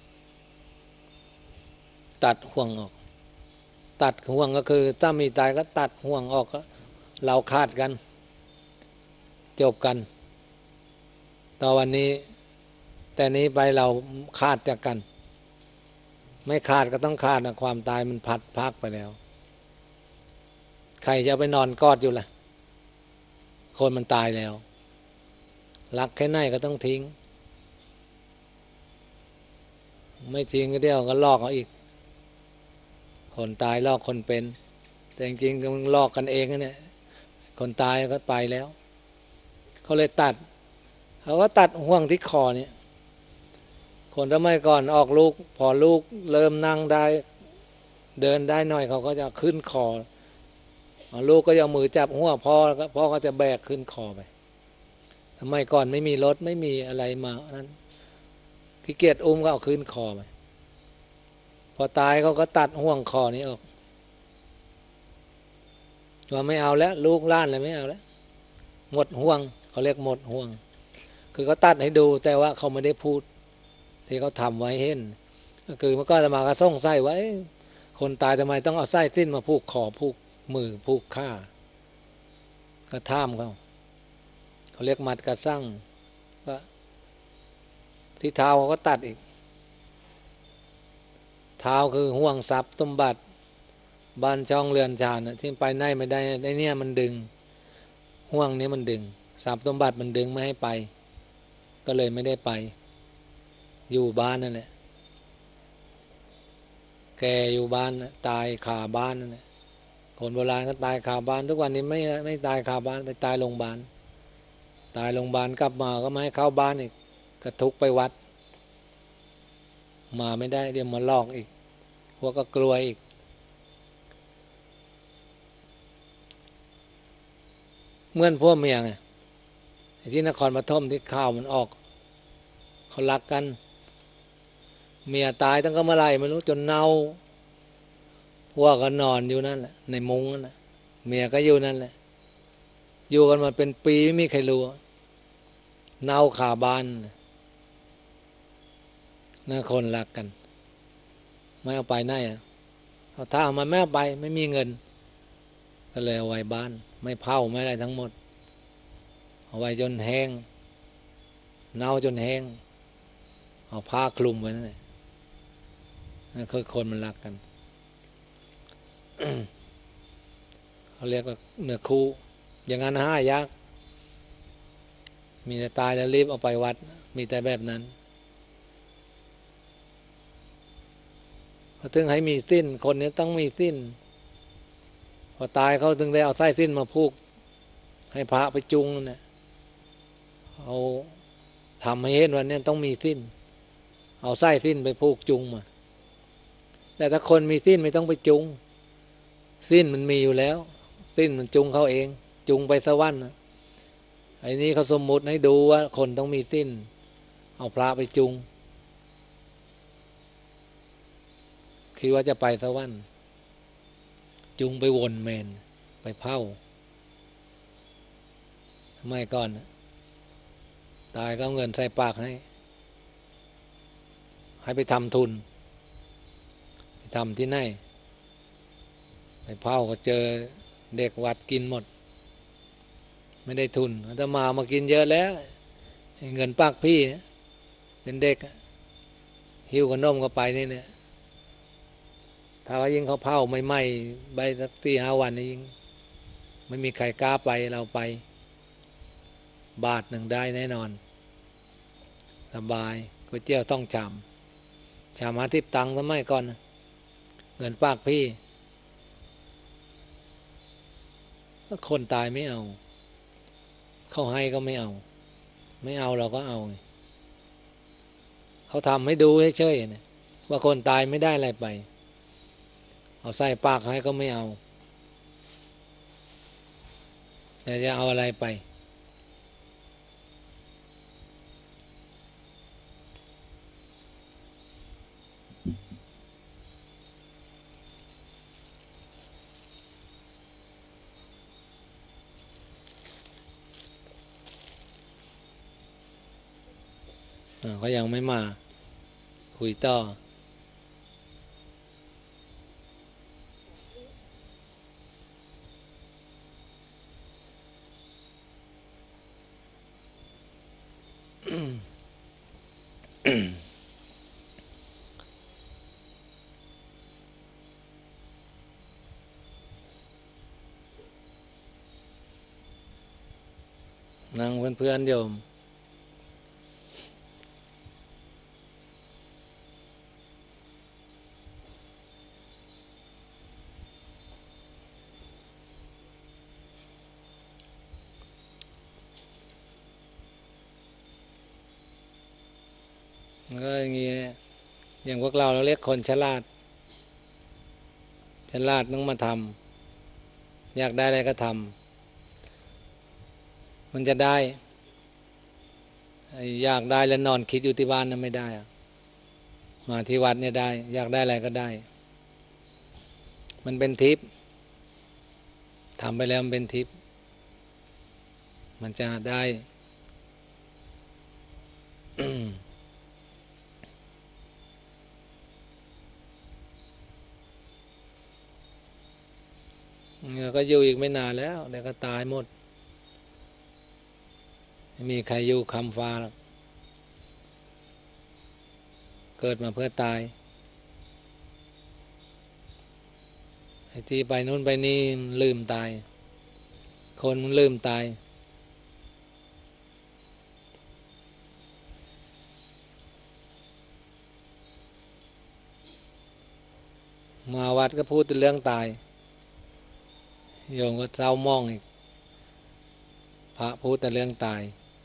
ตัดห่วงออกตัดห่วงก็คือถ้ามีตายก็ตัดห่วงออกก็เราขาดกันจบกันต่อวันนี้แต่นี้ไปเราขาดจากกันไม่ขาดก็ต้องขาดนะความตายมันพัดพากไปแล้วใครจะไปนอนกอดอยู่ล่ะคนมันตายแล้วรักแค่ไหนก็ต้องทิ้งไม่ทิ้งก็เดี๋ยวก็ลอกเอาอีกคนตายลอกคนเป็นแต่จริงๆมันลอกกันเองนะเนี่ยคนตายก็ไปแล้วเขาเลยตัดเขาก็ตัดห่วงที่คอเนี่ยคนสมัยก่อนออกลูกพอลูกเริ่มนั่งได้เดินได้หน่อยเขาก็จะขึ้นคอลูกก็เอามือจับหัวพ่อแล้วก็พ่อก็จะแบกขึ้นคอไปทำไมก่อนไม่มีรถไม่มีอะไรมานั้นขี้เกียจอุ้มก็เอาขึ้นคอไปพอตายเขาก็ตัดห่วงคอนี้ออกว่าไม่เอาแล้วลูกล้านเลยไม่เอาแล้วหมดห่วงเขาเรียกหมดห่วงคือเขาตัดให้ดูแต่ว่าเขาไม่ได้พูดที่เขาทำไว้เห็นก็คือเมื่อก่อนมาก็ส่งไส้ไว้คนตายทำไมต้องเอาไส้สิ้นมาผูกคอผูกมือผูกขาก็ท่ามเขาเรียกมัดกระสั่งก็ที่เท้าเขาก็ตัดอีกเท้าคือห่วงทรัพย์สมบัติบ้านช่องเรือนชานที่ไปไหนไม่ได้ในเนี่ยมันดึงห่วงนี้มันดึงทรัพย์สมบัติมันดึงไม่ให้ไปก็เลยไม่ได้ไปอยู่บ้านนั่นแหละแกอยู่บ้านตายคาบ้านนั่นแหละคนโบราณก็ตายคาบ้านทุกวันนี้ไม่ตายคาบ้านไปตายโรงพยาบาลตายโรงพยาบาลกลับมาก็ไม่ให้เข้าบ้านอีกก็ทุกไปวัดมาไม่ได้เดี๋ยวมาลอกอีกพวกก็กลัวอีกเหมือนพวกเมียไงที่นครปฐมที่ข่าวมันออกเขารักกันเมียตายตั้งก็เมื่อไรไม่รู้จนเน่าพวกก็นอนอยู่นั่นแหละในมุ้งนั่นแหละเมียก็อยู่นั่นแหละอยู่กันมาเป็นปีไม่มีใครรู้เน่าขาบ้านนั่นคนรักกันไม่เอาไปไหนเอาถ้าเอามาไม่เอาไปไม่มีเงินก็เลยเอาไว้บ้านไม่เผาไม่อะไรทั้งหมดเอาไว้จนแห้งเน่าจนแห้งเอาผ้าคลุมไว้นั่นแหละนั่นคือคนมันรักกัน เขาเรียกว่าเนื้อคู่อย่างนั้นห้ายากมีแต่ตายแล้วรีบเอาไปวัดมีแต่แบบนั้นเขาถึงให้มีสิ้นคนนี้ต้องมีสิ้นพอตายเขาถึงได้เอาไส้สิ้นมาผูกให้พระไปจุงเนี่ยเอาทำให้เห็นวันนี้ต้องมีสิ้นเอาไส้สิ้นไปผูกจุงมาแต่ถ้าคนมีสิ้นไม่ต้องไปจุงสิ้นมันมีอยู่แล้วสิ้นมันจุงเขาเองจุงไปสวรรค์ไอ้นี้เขาสมมุติให้ดูว่าคนต้องมีสิ้นเอาพระไปจุงคิดว่าจะไปสวรรค์จุงไปวนเมนไปเผาไม่ก่อนตายก็เอาเงินใส่ปากให้ไปทำทุนไปทำที่ไหนไปเผาก็เจอเด็กวัดกินหมดไม่ได้ทุนถ้ามากินเยอะแล้วเงินปากพี่เนี่ยเป็นเด็กหิ้วขนมก็ไปนี่เนี่ยถ้าว่ายิ่งเขาเผาไม่ไหม้ใบสัก4-5 วันนี่ยิ่งไม่มีใครกล้าไปเราไปบาทหนึ่งได้แน่นอนสบายก๋วยเตี๋ยวต้องชาม50 ตังค์สมัยก่อนเงินปากพี่คนตายไม่เอาเขาให้ก็ไม่เอาเราก็เอาเขาทำให้ดูให้เฉยเนี่ยว่าคนตายไม่ได้อะไรไปเอาใส่ปากให้ก็ไม่เอาแต่จะเอาอะไรไปเขายังไม่มาคุยต่อนั่งเพื่อนโยมก็อย่างเงี้ยอย่างพวกเราเรียกคนฉลาดต้องมาทอยากได้อะไรก็ทำมันจะได้อยากได้แล้วนอนคิดอยู่ที่บ้านนั้นไม่ได้มาที่วัดเนี่ยได้อยากได้อะไรก็ได้มันเป็นทิพย์ทำไปแล้วมันเป็นทิพย์มันจะได้ก็อยู่อีกไม่นานแล้วเดี๋ยวก็ตายหมดไม่มีใครอยู่คำฟ้าหรอกเกิดมาเพื่อตายไอ้ที่ไปนู่นไปนี่ลืมตายคนมันลืมตายมาวัดก็พูดแต่เรื่องตายโยมก็เศร้ามองอีกพระพูดแต่เรื่องตาย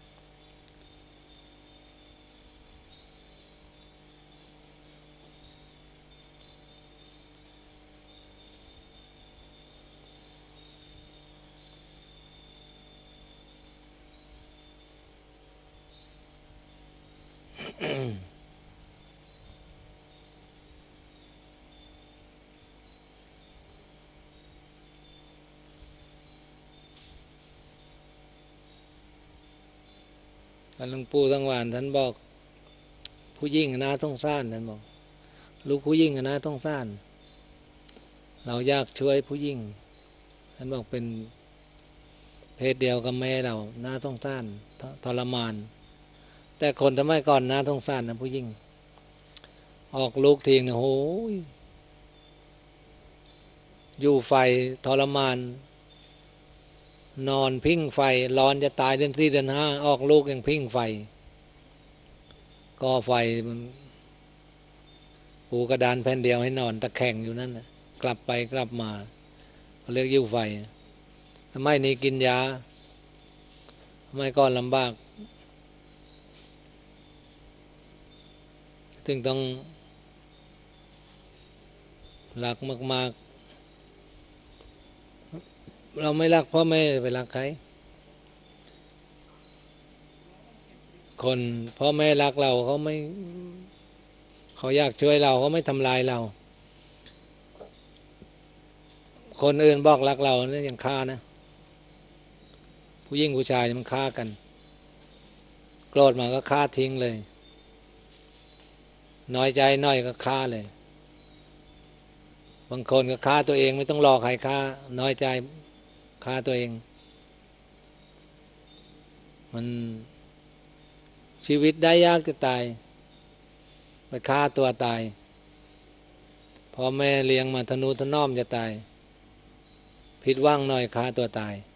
หลวงปู่สังวานท่านบอกผู้หญิงน่าสงสารท่านบอกลูกผู้หญิงน่าสงสารเราอยากช่วยผู้หญิงท่านบอกเป็นเพศเดียวกับแม่เราน่าสงสารทรมานแต่คนสมัยก่อนน่าสงสารนะผู้หญิงออกลูกทิ้งเนี่ยโหยอยู่ไฟทรมานนอนพิงไฟร้อนจะตายเดือน4เดือน5ออกลูกยังพิงไฟก่อไฟปูกระดานแผ่นเดียวให้นอนตะแคงอยู่นั่นนะกลับไปกลับมาเขาเรียกยิ้วไฟทำไมนี้กินยาทำไมก่อนลำบากถึงต้องรักมากๆเราไม่รักพ่อแม่ไปรักใครคนพ่อแม่รักเราเขาไม่เขาอยากช่วยเราเขาไม่ทำลายเราคนอื่นบอกรักเราเนี่ยยังฆ่านะผู้หญิงผู้ชายมันฆ่ากันโกรธมาก็ฆ่าทิ้งเลยน้อยใจน้อยก็ฆ่าเลยบางคนก็ฆ่าตัวเองไม่ต้องรอใครฆ่าน้อยใจฆ่าตัวเองมันชีวิตได้ยากจะตายไปฆ่าตัวตายพ่อแม่เลี้ยงมาทนุถนอมจะตายผิดหวังหน่อยฆ่าตัวตาย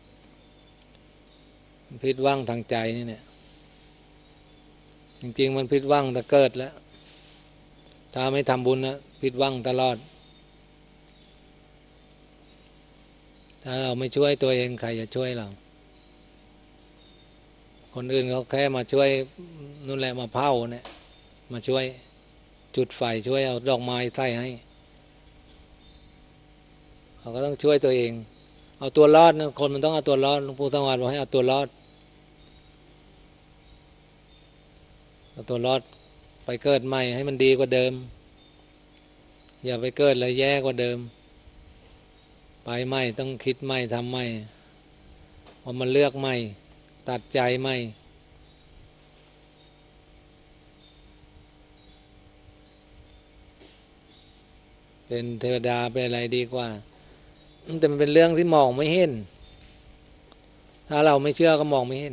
ผิดหวังทางใจนี่เนี่ยจริงๆมันผิดหวังแต่เกิดแล้วถ้าไม่ทำบุญนะผิดหวังตลอดถ้าเราไม่ช่วยตัวเองใครจะช่วยเราคนอื่นเขาแค่มาช่วยนู่นแหละมาเผาเนี่ยมาช่วยจุดไฟช่วยเอาดอกไม้ใส่ให้เขาก็ต้องช่วยตัวเองเอาตัวรอดนะคนมันต้องเอาตัวรอดหลวงปู่สังวาสบอกให้เอาตัวรอดเอาตัวรอดไปเกิดใหม่ให้มันดีกว่าเดิมอย่าไปเกิดแล้วแย่กว่าเดิมไปใหม่ต้องคิดใหม่ทำใหม่พอมันเลือกใหม่ตัดใจใหม่เป็นเทวดาเป็นอะไรดีกว่าแต่มันเป็นเรื่องที่มองไม่เห็นถ้าเราไม่เชื่อก็มองไม่เห็น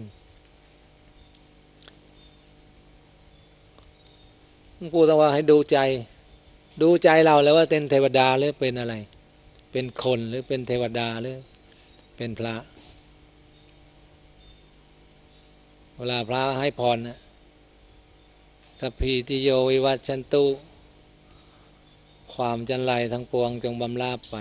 กูต้องว่าให้ดูใจเราแล้วว่าเป็นเทวดาหรือเป็นอะไรเป็นคนหรือเป็นเทวดาหรือเป็นพระเวลาพระให้พรนะสัพพิติโยวิวัชชันตุความจันไรทั้งปวงจงบำราบไป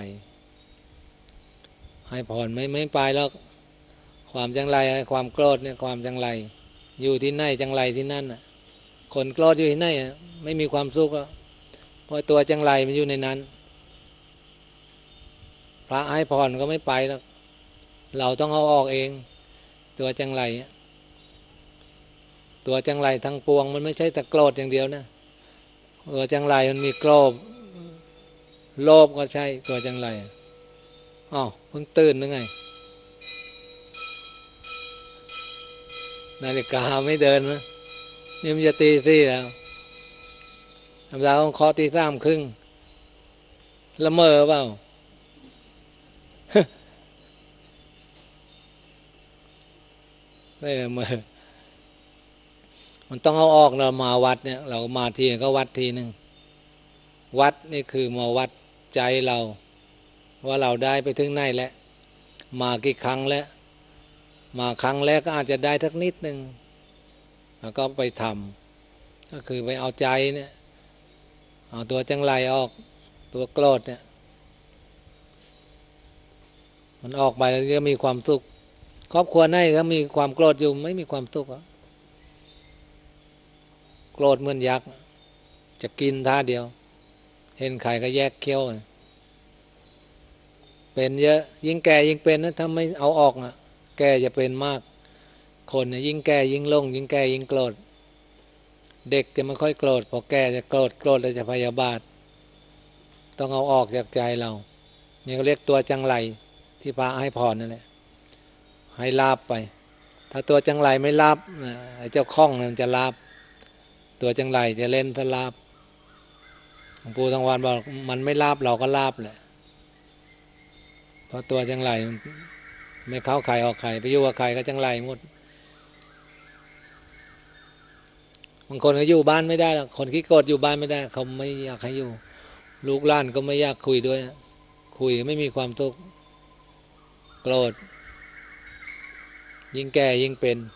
ให้พรไม่ไปแล้วความจังไรความโกรธเนี่ยความจังไรอยู่ที่ไหนจังไรที่นั่นน่ะคนโกรธอยู่ที่ไหนไม่มีความสุขเพราะตัวจังไรมันอยู่ในนั้นพระให้พรก็ไม่ไปแล้วเราต้องเอาออกเองตัวจังไรตัวจังไรทั้งปวงมันไม่ใช่แต่โกรธอย่างเดียวนะตัวจังไรมันมีโกรธโลภก็ใช่ตัวจังไรอ้าวเพิ่งตื่นหรือไงนาฬิกาไม่เดินนะนี่มันจะตีสี่แล้วธรรมดาต้องเคาะตีสามครึ่งละเมอเปล่าไม่ละเมอมันต้องเอาออกเรามาวัดเนี่ยเรามาทีก็วัดทีหนึ่งวัดนี่คือมาวัดใจเราว่าเราได้ไปถึงไหนแล้วมากี่ครั้งแล้วมาครั้งแรกก็อาจจะได้ทักนิดนึงแล้วก็ไปทำก็คือไปเอาใจเนี่ยเอาตัวจังไรออกตัวโกรธเนี่ยมันออกไปแล้วจะมีความสุขครอบครัวไหนถ้ามีความโกรธอยู่ไม่มีความสุขโกรธเหมือนยักษ์จะกินท่าเดียวเห็นใครก็แยกเคี้ยวเป็นเยอะยิ่งแก่ยิ่งเป็นนะถ้าไม่เอาออกอ่ะแก่จะเป็นมากคนเนี่ยยิ่งแก่ยิ่งลงยิ่งแก่ยิ่งโกรธเด็กจะไม่ค่อยโกรธพอแก่จะโกรธแล้วจะพยาบาทต้องเอาออกจากใจเรานี่ก็เรียกตัวจังไรที่พระให้พรนั่นแหละให้ลาบไปถ้าตัวจังไรไม่ลาบเจ้าข้องมันจะลาบตัวจังไรจะเล่นถ้าลาบหลวงปู่ทองวานบอกมันไม่ลาบเราก็ลาบแหละเพราะตัวจังไรไม่เข้าใครออกใครไปอยู่กับใครก็จังไรหมดบางคนก็อยู่บ้านไม่ได้หรอกคนขี้โกรธอยู่บ้านไม่ได้เขาไม่อยากให้อยู่ลูกหลานก็ไม่อยากคุยด้วยคุยไม่มีความทุกข์โกรธยิ่งแก่ยิ่งเป็น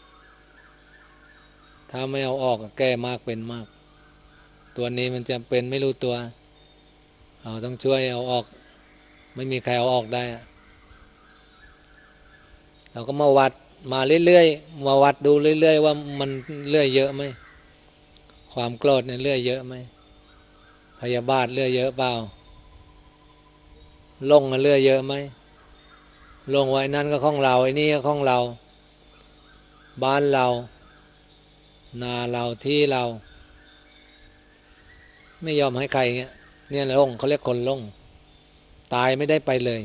ถ้าไม่เอาออกแก่มากเป็นมากตัวนี้มันจะเป็นไม่รู้ตัวเราต้องช่วยเอาออกไม่มีใครเอาออกได้เราก็มาวัดมาเรื่อยๆมาวัดดูเรื่อยๆว่ามันเรื่อยเยอะไหมความโกรธเนี่ยเรื่อยเยอะไหมพยาบาทเรื่อยเยอะเปล่าลงเรื่อยเยอะไหมลงไว้นั่นก็ของเราไอ้นี่ก็ของเราบ้านเรานาเราที่เราไม่ยอมให้ใครเงี้ยเนี่ยลงเขาเรียกคนลงตายไม่ได้ไปเลย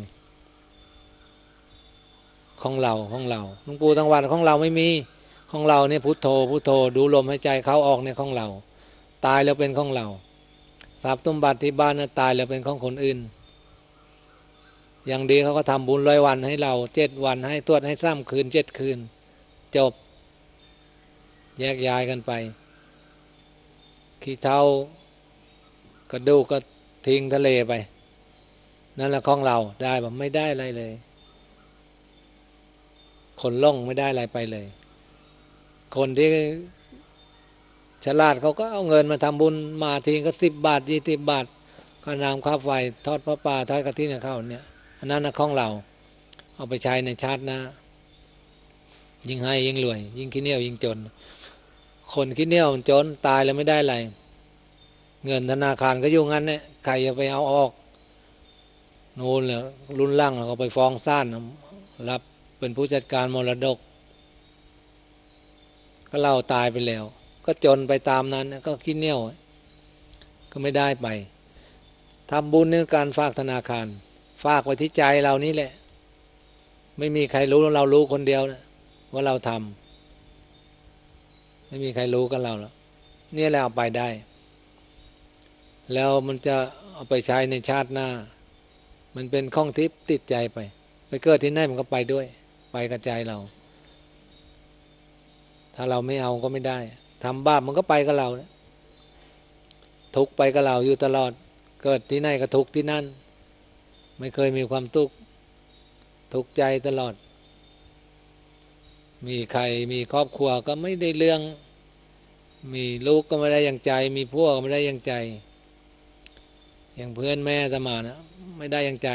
ของเราหลวงปู่ทั้งวันของเราไม่มีของเราเนี่ยพุทโธพุทโธดูลมหายใจเข้าออกเนี่ยของเราตายแล้วเป็นของเราทรัพย์สมบัติที่บ้านน่ะตายแล้วเป็นของคนอื่นอย่างดีเขาก็ทำบุญ100 วันให้เรา7 วันให้ตรวจให้3 คืน7 คืนจบแยกย้ายกันไปขี้เท้ากระดูกก็ทิ้งทะเลไปนั่นแหละของเราได้แบบไม่ได้อะไรเลยคนล่องไม่ได้อะไรไปเลยคนที่ฉลาดเขาก็เอาเงินมาทำบุญมาทิ้งก็10 บาท20 บาทค่าน้ำค่าไฟทอดพระป่าทอดกฐินเข้าเนี่ยอันนั้นนะของเราเอาไปใช้ในชาติหน้ายิ่งให้ยิ่งรวยยิ่งขี้เหนียวยิ่งจนคนขี้เหนียวจนตายแล้วไม่ได้อะไรเงินธนาคารก็อยู่งั้นเนี่ยใครจะไปเอาออกนู่นเลยรุ่นล่างเขาไปฟ้องศาลรับเป็นผู้จัดการมรดกก็เล่าตายไปแล้วก็จนไปตามนั้นก็ขี้เหนียวก็ไม่ได้ไปทำบุญในการฝากธนาคารฝากไว้ที่ใจเรานี่แหละไม่มีใครรู้เรารู้คนเดียวนะว่าเราทำไม่มีใครรู้กันเราแล้วนี่แหละเอาไปได้แล้วมันจะเอาไปใช้ในชาติหน้ามันเป็นข้องทิพย์ติดใจไปเกิดที่ไหนมันก็ไปด้วยไปกระจายเราถ้าเราไม่เอาก็ไม่ได้ทำบาปมันก็ไปกับเราทุกข์ไปกับเราอยู่ตลอดเกิดที่ไหนก็ทุกข์ที่นั่นไม่เคยมีความทุกข์ใจตลอดมีใครมีครอบครัวก็ไม่ได้เรื่องมีลูกก็ไม่ได้อย่างใจมีพวกก็ไม่ได้อย่างใจอย่างเพื่อนแม่อาตมานะไม่ได้อย่างใจ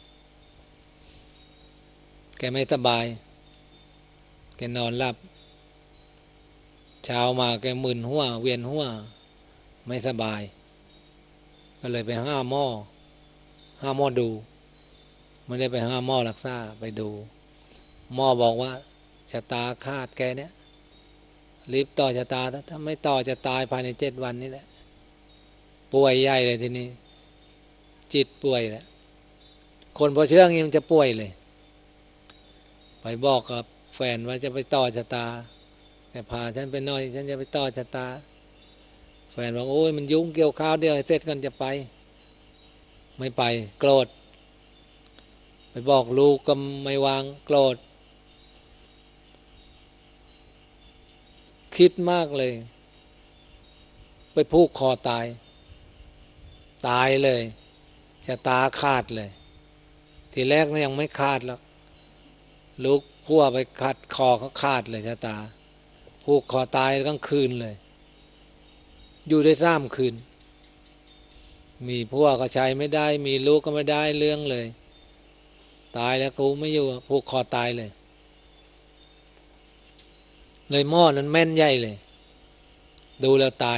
แกไม่สบายแกนอนหลับเช้ามาแกมึนหัวเวียนหัวไม่สบายก็เลยไปหาหมอดูไม่ได้ไปหาหมอรักษาไปดูหมอบอกว่าชะตาขาดแกเนี่ยรีบต่อชะตาถ้าไม่ต่อจะตายภายใน7 วันนี้แหละป่วยใหญ่เลยทีนี้จิตป่วยแหละคนพอเชื่องี้มันจะป่วยเลยไปบอกกับแฟนว่าจะไปต่อชะตาแต่พาฉันไปหน่อยฉันจะไปต่อชะตาแฟนบอกโอ้ยมันยุ่งเกี่ยวข้าวเดียวเสร็จกันจะไปไม่ไปโกรธไปบอกลูกก็ไม่วางโกรธคิดมากเลยไปผูกคอตายเลยชะตาขาดเลยทีแรกยังไม่ขาดหรอกลูกพัวไปขัดคอเขาขาดเลยชะตาผูกคอตายกลางคืนเลยอยู่ได้3 คืนมีพัวก็ใช้ไม่ได้มีลูกก็ไม่ได้เรื่องเลยตายแล้วกูไม่อยู่ผูกคอตายเลยหม้อนั้นแม่นใหญ่เลยดูแล้วตาย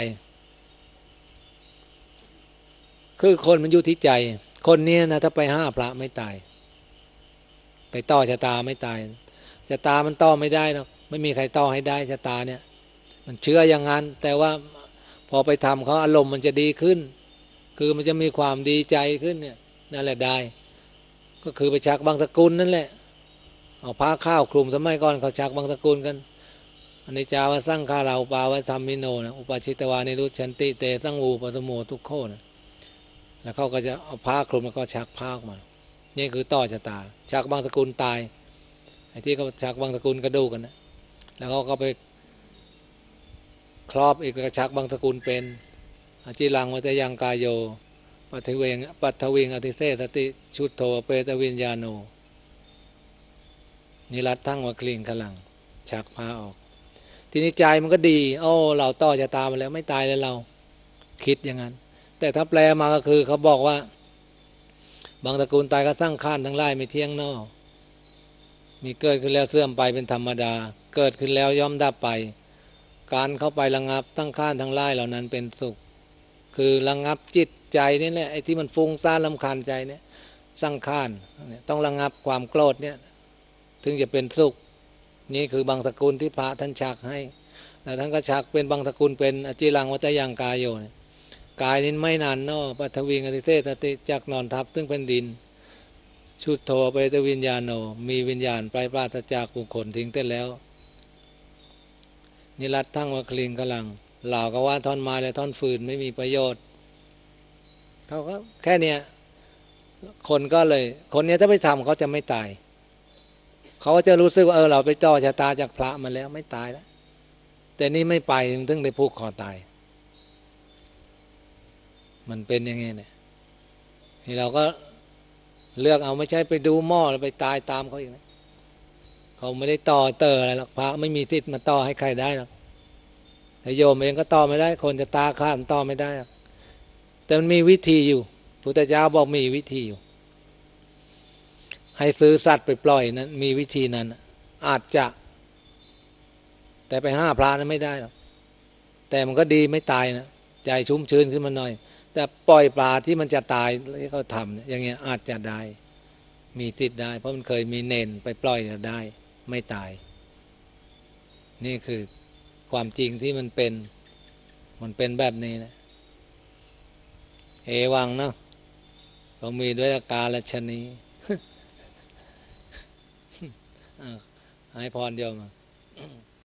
คือคนมันอยู่ที่ใจคนนี้นะถ้าไปห้าพระไม่ตายไปต่อชะตาไม่ตายชะตามันต่อไม่ได้หรอกไม่มีใครต่อให้ได้ชะตาเนี่ยมันเชื่ออย่างนั้นแต่ว่าพอไปทำเขาอารมณ์มันจะดีขึ้นคือมันจะมีความดีใจขึ้นเนี่ยนั่นแหละได้ก็คือไปชักบางสกุลนั่นแหละเอาผ้าข้าวคลุมสมัยก่อนเขาชักบางสกุลกันอนิจจาวสร้างข้าเราปาวะธรรมิโนนะอุปชิตวานิรุชันติเตตั้งอูปสโมทุกโคนะแล้วเขาก็จะเอาผ้าคลุมแล้วก็ชักผ้าออกมานี่คือต่อชะตาชักบางสกุลตายไอ้ที่เขาชักบางสกุลกระดูกกันนะแล้วเขาก็ไปครอบอีกกระชักบางสกุลเป็นอจิรังวัตยังกายโยปัทวิงอติเสสติชุดโทเปตวิญญาโนนิรัตทั้งวะคลิงขลังชักผ้าออกทีนี้ใจมันก็ดีโอ้เราต่อชะตามาแล้วไม่ตายแล้วเราคิดอย่างนั้นแต่ถ้าแปลมาก็คือเขาบอกว่าบางตระกูลตายก็สร้างข้านทั้งหลายไม่เที่ยงนอกมีเกิดขึ้นแล้วเสื่อมไปเป็นธรรมดาเกิดขึ้นแล้วย่อมดับไปการเข้าไประงับตั้งข้านทั้งหลายเหล่านั้นเป็นสุขคือระงับจิตใจนี่แหละไอ้ที่มันฟุ้งซ่านรำคาญใจเนี่ยสร้างข้านต้องระงับความโกรธเนี่ยถึงจะเป็นสุขนี่คือบางตระกูลที่พระท่านชักให้แล้วท่านก็ชักเป็นบางตระกูลเป็นอจิรังวัตยังกายโยกายนี้ไม่นานเนาะปัทวิงอติเทสติจักนอนทับซึ่งเป็นดินชุดโทไปตวิญญาโนมีวิญญาณไปปราศจากบุคคลทิ้งเต้นแล้วนิรัตทั้งวะคลิงกำลังเหล่าก็ว่าท่อนไม้และท่อนฟืนไม่มีประโยชน์เขาก็แค่เนี้ยคนก็เลยคนนี้ถ้าไปทำเขาจะไม่ตายเขาก็จะรู้สึกว่าเราไปต่อชะตาจากพระมาแล้วไม่ตายแล้วแต่นี่ไม่ไปถึงได้ผูกคอตายมันเป็นอย่างงี้เนี่ยนี่เราก็เลือกเอาไม่ใช่ไปดูหม้อแล้วไปตายตามเขาอีกนะเขาไม่ได้ต่อเตออะไรหรอกพระไม่มีสิทธิ์มาต่อให้ใครได้หรอกแต่โยมเองก็ต่อไม่ได้คนจะตาข้ามต่อไม่ได้แต่มันมีวิธีอยู่พุทธเจ้าบอกมีวิธีอยู่ให้ซื้อสัตว์ไปปล่อยนั้นมีวิธีนั้นอาจจะแต่ไปห้าพระนั้นไม่ได้หรอกแต่มันก็ดีไม่ตายนะใจชุ่มชื้นขึ้นมาหน่อยแต่ปล่อยปลาที่มันจะตายที่เขาทำอย่างเงี้ยอาจจะได้มีติดได้เพราะมันเคยมีเนนไปปล่อยแล้วได้ไม่ตายนี่คือความจริงที่มันเป็นแบบนี้นะเอวังเนาะเขามีด้วยอาการและชนีให้พรเดียวมา